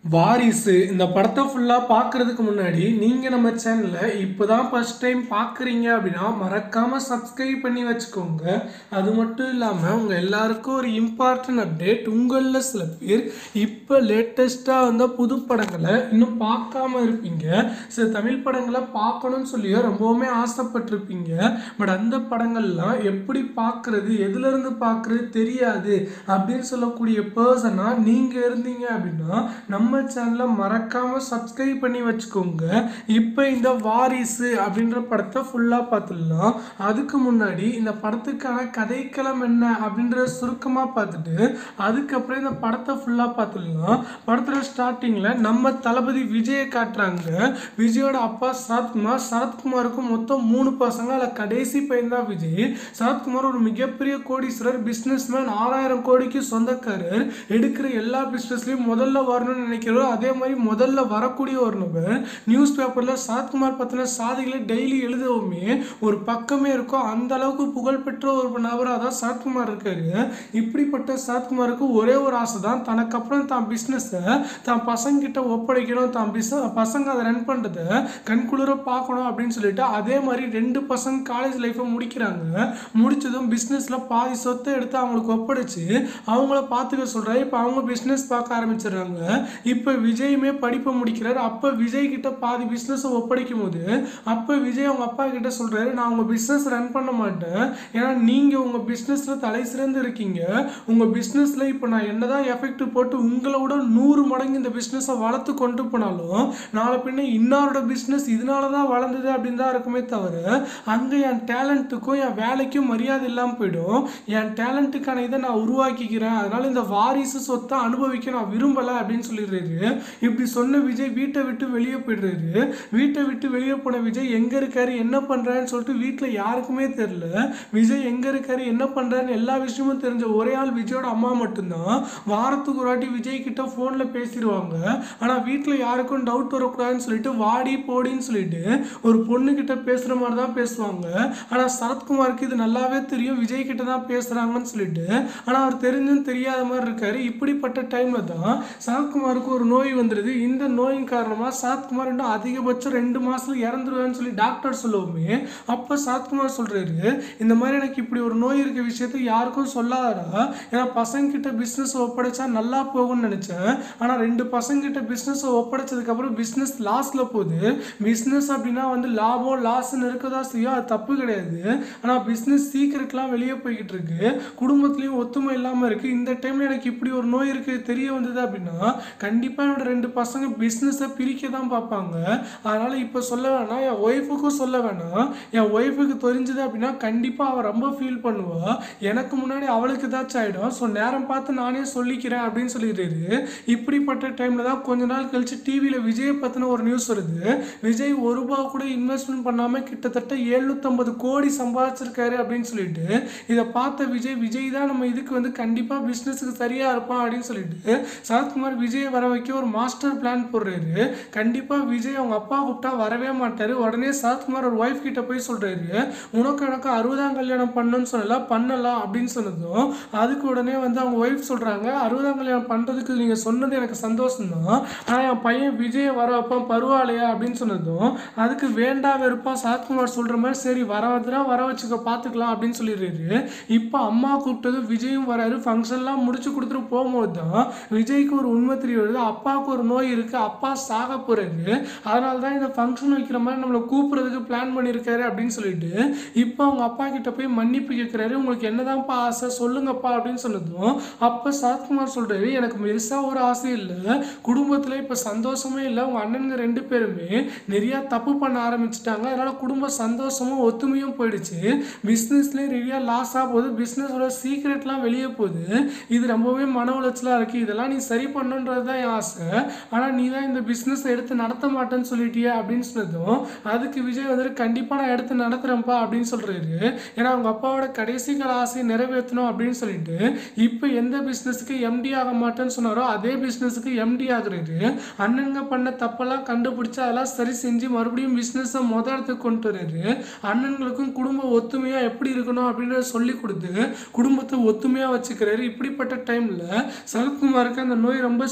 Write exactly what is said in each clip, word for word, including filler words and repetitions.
வாரிசு இந்த படத்தை ஃபுல்லாக பார்க்குறதுக்கு முன்னாடி நீங்கள் நம்ம சேனலை இப்போ தான் ஃபஸ்ட் டைம் பார்க்குறீங்க அப்படின்னா மறக்காமல் சப்ஸ்கிரைப் பண்ணி வச்சுக்கோங்க. அது மட்டும் இல்லாமல் உங்கள் எல்லாருக்கும் ஒரு இம்பார்ட்டன்ட் அப்டேட். உங்களில் சில பேர் இப்போ லேட்டஸ்ட்டாக வந்த புது படங்களை இன்னும் பார்க்காம இருப்பீங்க. சில தமிழ் படங்களை பார்க்கணும்னு சொல்லியோ ரொம்பவுமே ஆசைப்பட்டிருப்பீங்க. பட் அந்த படங்கள்லாம் எப்படி பார்க்குறது, எதுலேருந்து பார்க்குறது தெரியாது அப்படின்னு சொல்லக்கூடிய பர்சனாக நீங்கள் இருந்தீங்க அப்படின்னா நம்ம சேனலை மறக்காம சப்ஸ்கிரைப் பண்ணி வச்சுக்கோங்க. இப்போ இந்த வாரிசு அப்படின்ற படத்தை ஃபுல்லா பார்த்துடலாம். அதுக்கு முன்னாடி இந்த படத்துக்கான கதைக்களம் என்ன அப்படின்றத சுருக்கமாக பார்த்துட்டு அதுக்கப்புறம் இந்த படத்தை ஃபுல்லா பார்த்துடலாம். படத்துல ஸ்டார்டிங்ல நம்ம தளபதி விஜயை காட்டுறாங்க. விஜயோட அப்பா சரத்குமார். சரத்குமாருக்கு மொத்தம் மூணு பசங்க. அதில் கடைசி பையன் தான் விஜய். சரத்குமார் ஒரு மிகப்பெரிய கோடீஸ்வரர், பிஸ்னஸ் மேன், ஆறாயிரம் கோடிக்கு சொந்தக்காரர். எடுக்கிற எல்லா பிஸ்னஸ்லையும் முதல்ல வரணும்னு நினைக்கிறோம். அதே மாதிரி முதல்ல வரக்கூடிய ஒரு நபர். நியூஸ் பேப்பர்ல சரத்குமார் பத்தின சாதிகளை டெய்லி எழுதவுமே ஒரு பக்கமே இருக்கும். அந்த அளவுக்கு புகழ்பெற்ற ஒரு நபராக தான் சரத்குமார் இருக்காரு. இப்படிப்பட்ட சரத்குமாருக்கு ஒரே ஒரு ஆசை தான், தனக்கு அப்புறம் தான் பிஸ்னஸை தான் பசங்க கிட்ட ஒப்படைக்கணும், தான் பிஸ்னஸ் பசங்க அதை ரன் பண்ணுறதை கண்குளிர பார்க்கணும் அப்படின்னு சொல்லிட்டு அதே மாதிரி ரெண்டு பசங்க காலேஜ் லைஃப்பை முடிக்கிறாங்க. முடிச்சதும் பிஸ்னஸில் பாதி சொத்தை எடுத்து அவங்களுக்கு ஒப்படைச்சு அவங்கள பார்த்துக்க சொல்கிறாரு. இப்போ அவங்க பிஸ்னஸ் பார்க்க ஆரம்பிச்சிடுறாங்க. இப்போ விஜயுமே படிப்பை முடிக்கிறார். அப்போ விஜய் கிட்ட பாதி பிஸ்னஸை ஒப்படைக்கும் போது அப்போ விஜய் அவங்க அப்பா கிட்ட சொல்கிறாரு, நான் உங்கள் பிஸ்னஸ் ரன் பண்ண மாட்டேன், ஏன்னா நீங்கள் உங்கள் பிஸ்னஸில் தலை சிறந்து இருக்கீங்க. உங்கள் பிஸ்னஸில் இப்போ நான் என்னதான் எஃபெக்ட் போட்டு உங்களோட நூறு மடங்கு இந்த பிஸ்னஸை வளர்த்து கொண்டு போனாலும் நாளை பின்ன இன்னாரோட பிஸ்னஸ் இதனால தான் வளர்ந்தது அப்படின்னு தான் இருக்குமே தவிர அங்கே என் டேலண்ட்டுக்கும் என் வேலைக்கும் மரியாதை இல்லாமல் போயிடும். என் டேலண்ட்டுக்கான இதை நான் உருவாக்கிக்கிறேன், அதனால இந்த வாரிசு சொத்தை அனுபவிக்க நான் விரும்பலை அப்படின்னு சொல்லிடுறாரு. இப்படி சொன்ன விஜய் வீட்டை விட்டு வெளியே போயிடுறாரு. வீட்டை விட்டு வெளியே போன விஜய் எங்க இருக்காரு, என்ன பண்றாருன்னு சொல்லிட்டு வீட்டில் யாருக்குமே தெரியல. விஜய் எங்க இருக்காரு, என்ன பண்றாருன்னு எல்லா விஷயமும் தெரிஞ்ச ஒரே ஆள் விஜயோட அம்மா மட்டும்தான். வாரத்துக்கு ஒரு வாட்டி விஜய் கிட்ட போன்ல பேசிடுவாங்க. ஆனா வீட்டில் யாருக்கும் டவுட் வரக்கூடாதுன்னு சொல்லிட்டு வாடி போடின்னு சொல்லிட்டு ஒரு பொண்ணு கிட்ட பேசுற மாதிரி தான் பேசுவாங்க. ஆனா சரத்குமாருக்கு இது நல்லாவே தெரியும், விஜய் கிட்ட தான் பேசுறாங்கன்னு சொல்லிட்டு. ஆனா அவர் தெரிஞ்சும் தெரியாத மாதிரி இருக்காரு. இப்படிப்பட்ட டைம்ல தான் சரத்குமாருக்கு ஒரு நோய் வந்துடுது. இந்த நோயின் காரணமாக சரத்குமார் இன்னும் அதிகபட்சம் ரெண்டு மாசத்துல இறந்துருவேன்னு சொல்லி டாக்டர் சொல்லவுமே அப்போ சரத்குமார் சொல்றாரு, இந்த மாதிரி எனக்கு இப்படி ஒரு நோய் இருக்க விஷயத்தை யாருக்கும் சொல்லாதடா, ஏன்னா பசங்க கிட்ட பிஸ்னஸ் ஒப்படைச்சா நல்லா போகும்னு நினைச்சேன். ஆனால் ரெண்டு பசங்க கிட்ட பிஸ்னஸ் ஒப்படைச்சதுக்கு அப்புறம் பிஸ்னஸ் லாஸ்ல போகுது. பிஸ்னஸ் அப்படின்னா வந்து லாபம் லாஸ்ன்னு இருக்கதா செய்யும், அது தப்பு கிடையாது. ஆனால் பிஸ்னஸ் சீக்கிரட்லாம் வெளியே போய்கிட்டு இருக்கு, குடும்பத்திலையும் ஒத்துமை இல்லாமல் இருக்கு. இந்த டைம்ல எனக்கு இப்படி ஒரு நோய் இருக்கு தெரிய வந்தது அப்படின்னா கண்டிப்பாக என்னோட ரெண்டு பசங்க பிஸ்னஸை பிரிக்க தான் பார்ப்பாங்க. அதனால் இப்போ சொல்ல வேணாம், என் ஒய்ஃபுக்கும் சொல்ல வேணாம். என் ஒய்ஃபுக்கு தெரிஞ்சது அப்படின்னா கண்டிப்பாக அவள் ரொம்ப ஃபீல் பண்ணுவா, எனக்கு முன்னாடி அவளுக்கு ஏதாச்சும் ஆகிடும். ஸோ நேரம் பார்த்து நானே சொல்லிக்கிறேன் அப்படின்னு சொல்லிடுறாரு. இப்படிப்பட்ட டைமில் தான் கொஞ்ச நாள் கழிச்சு டிவியில் விஜயை பற்றின ஒரு நியூஸ் வருது. விஜய் ஒரு ரூபா கூட இன்வெஸ்ட்மெண்ட் பண்ணாமல் கிட்டத்தட்ட எழுநூற்றம்பது கோடி சம்பாதிச்சிருக்காரு அப்படின்னு சொல்லிட்டு இதை பார்த்த விஜய் விஜய் தான் நம்ம இதுக்கு வந்து கண்டிப்பாக பிஸ்னஸுக்கு சரியாக இருப்பான் அப்படின்னு சொல்லிட்டு சரத்குமார் விஜயை வர வைக்க ஒரு மாஸ்டர் பிளான் போடுறாரு. கண்டிப்பா விஜய் அவங்க அப்பா கூப்பிட்டா வரவே மாட்டாரு. உடனே சரத்குமார் ஒரு ஒய்ஃப் கிட்ட போய் சொல்றாரு, உனக்கு எனக்கு அறுபதாம் கல்யாணம் பண்ணணும்னு சொல்லல, பண்ணலாம் அப்படின்னு சொன்னதும் அதுக்கு உடனே வந்து அவங்க ஒய்ஃப் சொல்றாங்க, அறுபதாம் கல்யாணம் பண்றதுக்கு நீங்க சொன்னது எனக்கு சந்தோஷம் தான், ஆனா என் பையன் விஜய் வர வைப்பான் பரவாயில்லையா அப்படின்னு சொன்னதும் அதுக்கு வேண்டா வெறுப்பா சரத்குமார் சொல்ற மாதிரி சரி வர வந்துடா வர வச்சுக்க பார்த்துக்கலாம் அப்படின்னு சொல்லிடுறாரு. இப்போ அம்மா கூப்பிட்டது விஜயும் வராரு. ஃபங்க்ஷன்லாம் முடிச்சு கொடுத்துட்டு போகும்போது தான் விஜய்க்கு ஒரு உண்மை தெரிய வருது, அப்பாவுக்கு ஒரு நோய் இருக்கு, அப்பா சாக போறாரு, அதனால தான் இந்த ஃபங்க்ஷன் வைக்கிற மாதிரி நம்மளை கூப்பிடுறதுக்கு பிளான் பண்ணியிருக்காரு அப்படின்னு சொல்லிட்டு இப்போ அவங்க அப்பா கிட்ட போய் மன்னிப்பு கேட்குறாரு. உங்களுக்கு என்னதான்ப்பா ஆசை சொல்லுங்கப்பா அப்படின்னு சொன்னதும் அப்போ சரத்குமார் சொல்றாரு, எனக்கு பெருசா ஒரு ஆசை இல்லை, குடும்பத்தில் இப்போ சந்தோஷமே இல்லை, உங்க அண்ணனுங்க ரெண்டு பேருமே நிறைய தப்பு பண்ண ஆரம்பிச்சுட்டாங்க, அதனால குடும்ப சந்தோஷமும் ஒத்துமையும் போயிடுச்சு, பிஸ்னஸ்லேயே நிறைய லாஸ் ஆக போகுது, பிஸ்னஸோட சீக்ரெட்லாம் வெளியே போகுது, இது ரொம்பவே மன உளைச்சலாக இருக்கு, இதெல்லாம் நீ சரி பண்ணுன்றது தான் என் ஆசை, ஆனால் நீ தான் இந்த பிஸ்னஸ் எடுத்து நடத்த மாட்டேன்னு சொல்லிட்டியே அப்படின்னு சொன்னதும் அதுக்கு விஜய் வந்துட்டு கண்டிப்பாக நான் எடுத்து நடத்துகிறேன்ப்பா அப்படின்னு சொல்கிறாரு. ஏன்னா அவங்க அப்பாவோட கடைசி கால ஆசையை நிறைவேற்றணும் அப்படின்னு சொல்லிட்டு இப்போ எந்த பிஸ்னஸுக்கு எம்டி ஆக மாட்டேன்னு சொன்னாரோ அதே பிஸ்னஸுக்கு எம்டி ஆகுறாரு. அண்ணனுங்க பண்ண தப்பெல்லாம் கண்டுபிடிச்சு அதெல்லாம் சரி செஞ்சு மறுபடியும் பிஸ்னஸை மொதல் இடத்துக்கு கொண்டு வர்றாரு. அண்ணன்களுக்கும் குடும்ப ஒத்துமையாக எப்படி இருக்கணும் அப்படின்றத சொல்லி கொடுத்து குடும்பத்தை ஒத்துமையாக வச்சுக்கிறாரு. இப்படிப்பட்ட டைமில் சரத்குமாருக்கு அந்த நோய் ரொம்ப சிவியர்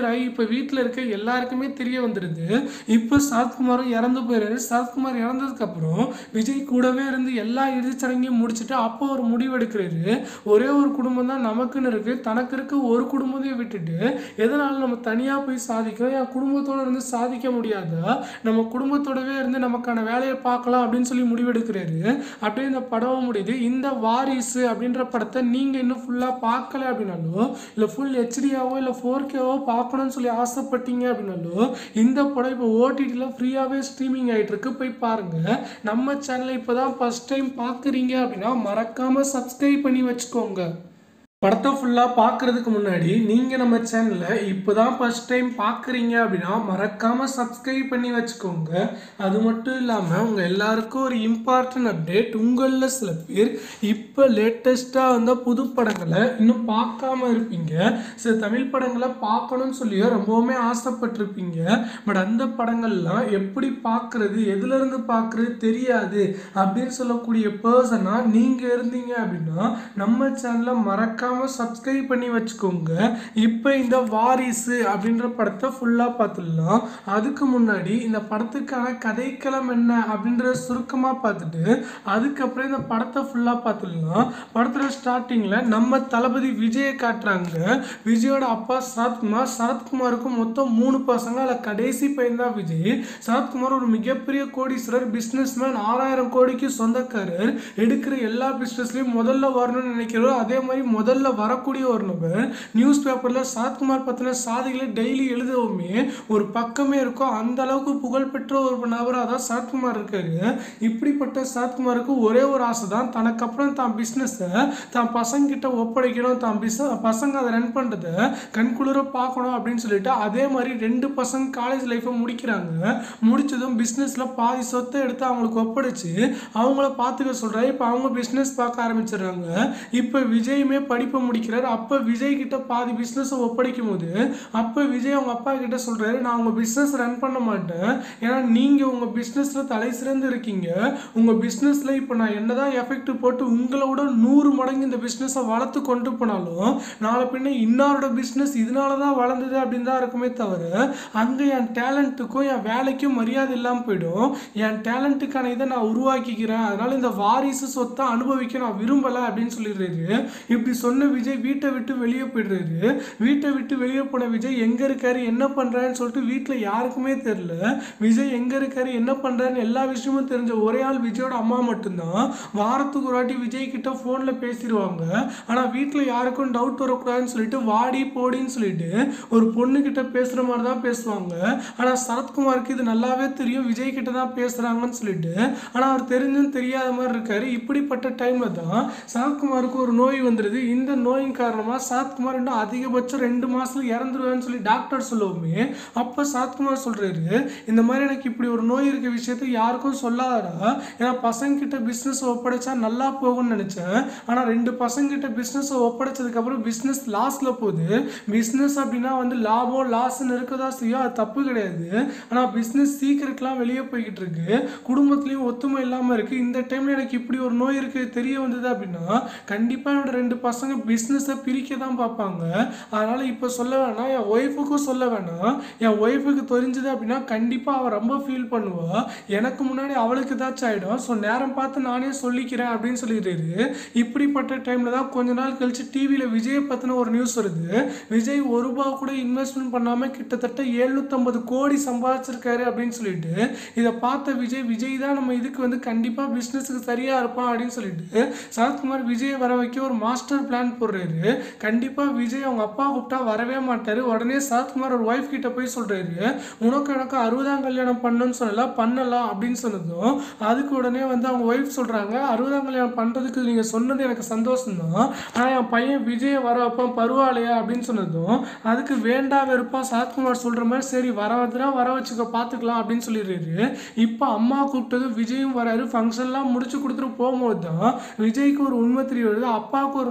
கிளியர் ஆகி இப்போ வீட்டில் இருக்க எல்லாருக்குமே தெரிய வந்துடுது. இப்போ சரத்குமாரும் இறந்து போயிடுறாரு. சரத்குமார் இறந்ததுக்கப்புறம் விஜய் கூடவே இருந்து எல்லா இறுதிச்சடங்கையும் முடிச்சுட்டு அப்போ ஒரு முடிவு எடுக்கிறாரு. ஒரே ஒரு குடும்பம் தான் நமக்குன்னு இருக்குது, தனக்கு இருக்க ஒரு குடும்பத்தையும் விட்டுட்டு எதனால நம்ம தனியாக போய் சாதிக்கிறோம், என் குடும்பத்தோடு இருந்து சாதிக்க முடியாதா, நம்ம குடும்பத்தோடவே இருந்து நமக்கான வேலையை பார்க்கலாம் அப்படின்னு சொல்லி முடிவெடுக்கிறாரு. அப்படியே இந்த படம் முடியுது. இந்த வாரிசு அப்படின்ற படத்தை நீங்கள் இன்னும் ஃபுல்லாக பார்க்கல அப்படின்னாலும், இல்லை ஃபுல் ஹெச்டியாவோ இல்லை ஃபோர் கேவோ பார்க்கணும்னு சொல்லி ஆசைப்பட்டீங்க அப்படின்னாலும், இந்த படம் இப்போ ஓடிடியில் ஃப்ரீயாகவே ஸ்ட்ரீமிங் ஆகிட்டு இருக்கு, போய் பாருங்கள். நம்ம சேனலை இப்போ தான் ஃபஸ்ட் டைம் பார்க்குறீங்க அப்படின்னா மறக்காமல் சப்ஸ்கிரைப் பண்ணி வச்சுக்கோங்க. படத்தை ஃபுல்லாக பார்க்குறதுக்கு முன்னாடி நீங்கள் நம்ம சேனலை இப்போ தான் ஃபஸ்ட் டைம் பார்க்குறீங்க அப்படின்னா மறக்காமல் சப்ஸ்கிரைப் பண்ணி வச்சுக்கோங்க. அது மட்டும் இல்லாமல் உங்கள் எல்லாருக்கும் ஒரு இம்பார்ட்டன்ட் அப்டேட். உங்களில் சில பேர் இப்போ லேட்டஸ்ட்டாக வந்த புது படங்களை இன்னும் பார்க்காம இருப்பீங்க. சில தமிழ் படங்களை பார்க்கணும்னு சொல்லியோ ரொம்பவுமே ஆசைப்பட்டிருப்பீங்க. பட் அந்த படங்கள்லாம் எப்படி பார்க்குறது, எதுலேருந்து பார்க்குறது தெரியாது அப்படின்னு சொல்லக்கூடிய பர்சனாக நீங்கள் இருந்தீங்க அப்படின்னா நம்ம சேனலை மறக்காம சப்ஸ்கிரைப் பண்ணி வச்சுக்கோங்க. இப்போ இந்த வாரிசு அப்படின்ற படத்தை ஃபுல்லாக பார்த்துடலாம். அதுக்கு முன்னாடி இந்த படத்துக்கான கதைக்களம் என்ன அப்படின்றத சுருக்கமாக பார்த்துட்டு அதுக்கப்புறம் இந்த படத்தை ஃபுல்லாக பார்த்துடலாம். படத்தில் ஸ்டார்டிங்கில் நம்ம தளபதி விஜயை காட்டுறாங்க. விஜயோட அப்பா சரத்குமார். சரத்குமாருக்கு மொத்தம் மூணு பசங்க, அதில் கடைசி பையன் தான் விஜய். சரத்குமார் ஒரு மிகப்பெரிய கோடீஸ்வரர், பிஸ்னஸ் மேன், ஆறாயிரம் கோடிக்கு சொந்தக்காரர். எடுக்கிற எல்லா பிஸ்னஸ்லையும் முதல்ல வரணும்னு நினைக்கிறோம். அதே மாதிரி முதல்ல வரக்கூடிய ஒரு நபர். நியூஸ் பேப்பரில் சரத்குமார் பற்றின சாதிகளை டெய்லி எழுதவுமே ஒரு பக்கமே இருக்கும். அந்த அளவுக்கு புகழ்பெற்ற ஒரு நபராக தான் சரத்குமார் இருக்காரு. இப்படிப்பட்ட சரத்குமாருக்கு ஒரே ஒரு ஆசை தான், தனக்கு அப்புறம் தான் பிஸ்னஸை தான் பசங்க கிட்ட ஒப்படைக்கணும், தான் பிஸ் பசங்க அதை ரன் பண்ணுறதை கண்குளிர பார்க்கணும் அப்படின்னு சொல்லிட்டு அதே மாதிரி ரெண்டு பசங்க காலேஜ் லைஃப்பை முடிக்கிறாங்க. முடிச்சதும் பிஸ்னஸில் பாதி சொத்தை எடுத்து அவங்களுக்கு ஒப்படைச்சு அவங்கள பார்த்துக்க சொல்கிறாரு. இப்போ அவங்க பிஸ்னஸ் பார்க்க ஆரம்பிச்சிடுறாங்க. இப்போ விஜயுமே படிப்பு முடிக்கிறார். அப்போ விஜய் கிட்ட பாதி பிஸ்னஸை ஒப்படைக்கும் போது அப்போ விஜய் அவங்க அப்பா கிட்ட சொல்றாரு, நான் உங்க பிஸ்னஸ் ரன் பண்ண மாட்டேன், ஏன்னா நீங்க உங்க பிஸ்னஸ்ல தலை சிறந்து இருக்கீங்க. உங்க பிஸ்னஸ்ல இப்போ நான் என்னதான் எஃபெக்ட் போட்டு உங்களோட நூறு மடங்கு இந்த பிஸ்னஸை வளர்த்து கொண்டு போனாலும் நாளை பின்ன இன்னாரோட பிஸ்னஸ் இதனால தான் வளர்ந்தது அப்படின்னு தான் இருக்குமே தவிர அங்கே என் டேலண்ட்டுக்கும் என் வேலைக்கும் மரியாதை இல்லாமல் போயிடும். என் டேலண்ட்டுக்கான இதை நான் உருவாக்கிக்கிறேன், அதனால இந்த வாரிசு சொத்தை அனுபவிக்க நான் விரும்பலை அப்படின்னு சொல்லிடுறாரு. இப்படி சொன்ன விஜய் வீட்டை விட்டு வெளியே போயிடுறாரு. வீட்டை விட்டு வெளியே போன விஜய் எங்க இருக்காரு, என்ன பண்றாருன்னு சொல்லிட்டு வீட்டில் யாருக்குமே தெரியல. விஜய் எங்க இருக்காரு, என்ன பண்றாருன்னு எல்லா விஷயமும் தெரிஞ்ச ஒரே ஆள் விஜயோட அம்மா மட்டும்தான். வாரத்துக்கு ஒரு வாட்டி விஜய் கிட்ட போன்ல பேசிடுவாங்க. ஆனா வீட்டில் யாருக்கும் டவுட் வரக்கூடாதுன்னு சொல்லிட்டு வாடி போடின்னு சொல்லிட்டு ஒரு பொண்ணு கிட்ட பேசுற மாதிரி தான் பேசுவாங்க. ஆனா சரத்குமாருக்கு இது நல்லாவே தெரியும் விஜய் கிட்ட தான் பேசுறாங்கன்னு சொல்லிட்டு. ஆனா அவர் தெரிஞ்சும் தெரியாத மாதிரி இருக்காரு. இப்படிப்பட்ட டைம்ல தான் சரத்குமாருக்கு ஒரு நோய் வந்துடுது. இந்த நோயின் காரணமாக சரத்குமார் இன்னும் அதிகபட்சம் ரெண்டு மாதத்துல இறந்துருவேன்னு சொல்லி டாக்டர் சொல்லுவோமே. அப்போ சரத்குமார் சொல்கிறாரு, இந்த மாதிரி எனக்கு இப்படி ஒரு நோய் இருக்க விஷயத்தை யாருக்கும் சொல்லாதடா, ஏன்னா பசங்கிட்ட பிஸ்னஸ் ஒப்படைச்சா நல்லா போகும்னு நினச்சேன். ஆனால் ரெண்டு பசங்கிட்ட பிஸ்னஸை ஒப்படைச்சதுக்கப்புறம் பிஸ்னஸ் லாஸில் போகுது. பிஸ்னஸ் அப்படின்னா வந்து லாபம் லாஸ்ன்னு இருக்கதா செய்யும், அது தப்பு கிடையாது. ஆனால் பிஸ்னஸ் சீக்கிரட்லாம் வெளியே போய்கிட்டு இருக்கு, குடும்பத்துலேயும் ஒத்துமை இல்லாமல் இருக்குது. இந்த டைமில் எனக்கு இப்படி ஒரு நோய் இருக்குது தெரிய வந்தது அப்படின்னா கண்டிப்பாக என்னோட ரெண்டு பசங்க பிஸ்னஸை பிரிக்க தான் பார்ப்பாங்க. அதனால் இப்போ சொல்ல வேணாம், என் ஒய்ஃபுக்கும் சொல்ல வேணாம். என் ஒய்ஃபுக்கு தெரிஞ்சது அப்படின்னா கண்டிப்பாக அவள் ரொம்ப ஃபீல் பண்ணுவா. எனக்கு முன்னாடி அவளுக்கு ஏதாச்சும் ஆகிடும். ஸோ நேரம் பார்த்து நானே சொல்லிக்கிறேன் அப்படின்னு சொல்லிடுறாரு. இப்படிப்பட்ட டைமில் தான் கொஞ்ச நாள் கழிச்சு டிவியில் விஜயை பற்றின ஒரு நியூஸ் வருது. விஜய் ஒரு ரூபா கூட இன்வெஸ்ட்மெண்ட் பண்ணாமல் கிட்டத்தட்ட எழுநூற்றம்பது கோடி சம்பாதிச்சிருக்காரு அப்படின்னு சொல்லிட்டு இதை பார்த்த விஜய் விஜய் தான் நம்ம இதுக்கு வந்து கண்டிப்பாக பிஸ்னஸுக்கு சரியாக இருப்பான் அப்படின்னு சொல்லிட்டு சரத்குமார் விஜயை வர வைக்க ஒரு மாஸ்டர் பிளான் போடுறாரு. கண்டிப்பாக விஜய் அவங்க அப்பா கூப்பிட்டா வரவே மாட்டார். உடனே சரத்குமார் ஒரு ஒய்ஃப் கிட்ட போய் சொல்கிறாரு, உனக்கு எனக்கு அறுபதாம் கல்யாணம் பண்ணணும்னு சொல்லலாம், பண்ணலாம் அப்படின்னு சொன்னதும் அதுக்கு உடனே வந்து அவங்க ஒய்ஃப் சொல்கிறாங்க, அறுபதாம் கல்யாணம் பண்ணுறதுக்கு நீங்கள் சொன்னது எனக்கு சந்தோஷம் தான், ஆனால் என் பையன் விஜயை வர வைப்பான் பரவாயில்லையா அப்படின்னு சொன்னதும் அதுக்கு வேண்டா வெறுப்பா சரத்குமார் சொல்கிற மாதிரி சரி வர வந்துடா வர வச்சுக்க பார்த்துக்கலாம் அப்படின்னு சொல்லிடுறாரு. இப்போ அம்மா கூப்பிட்டது விஜயும் வராரு. ஃபங்க்ஷன்லாம் முடிச்சு கொடுத்துட்டு போகும்போது தான் விஜய்க்கு ஒரு உண்மை தெரிய வருது, அப்பாவுக்கு ஒரு நோய் இருக்குது,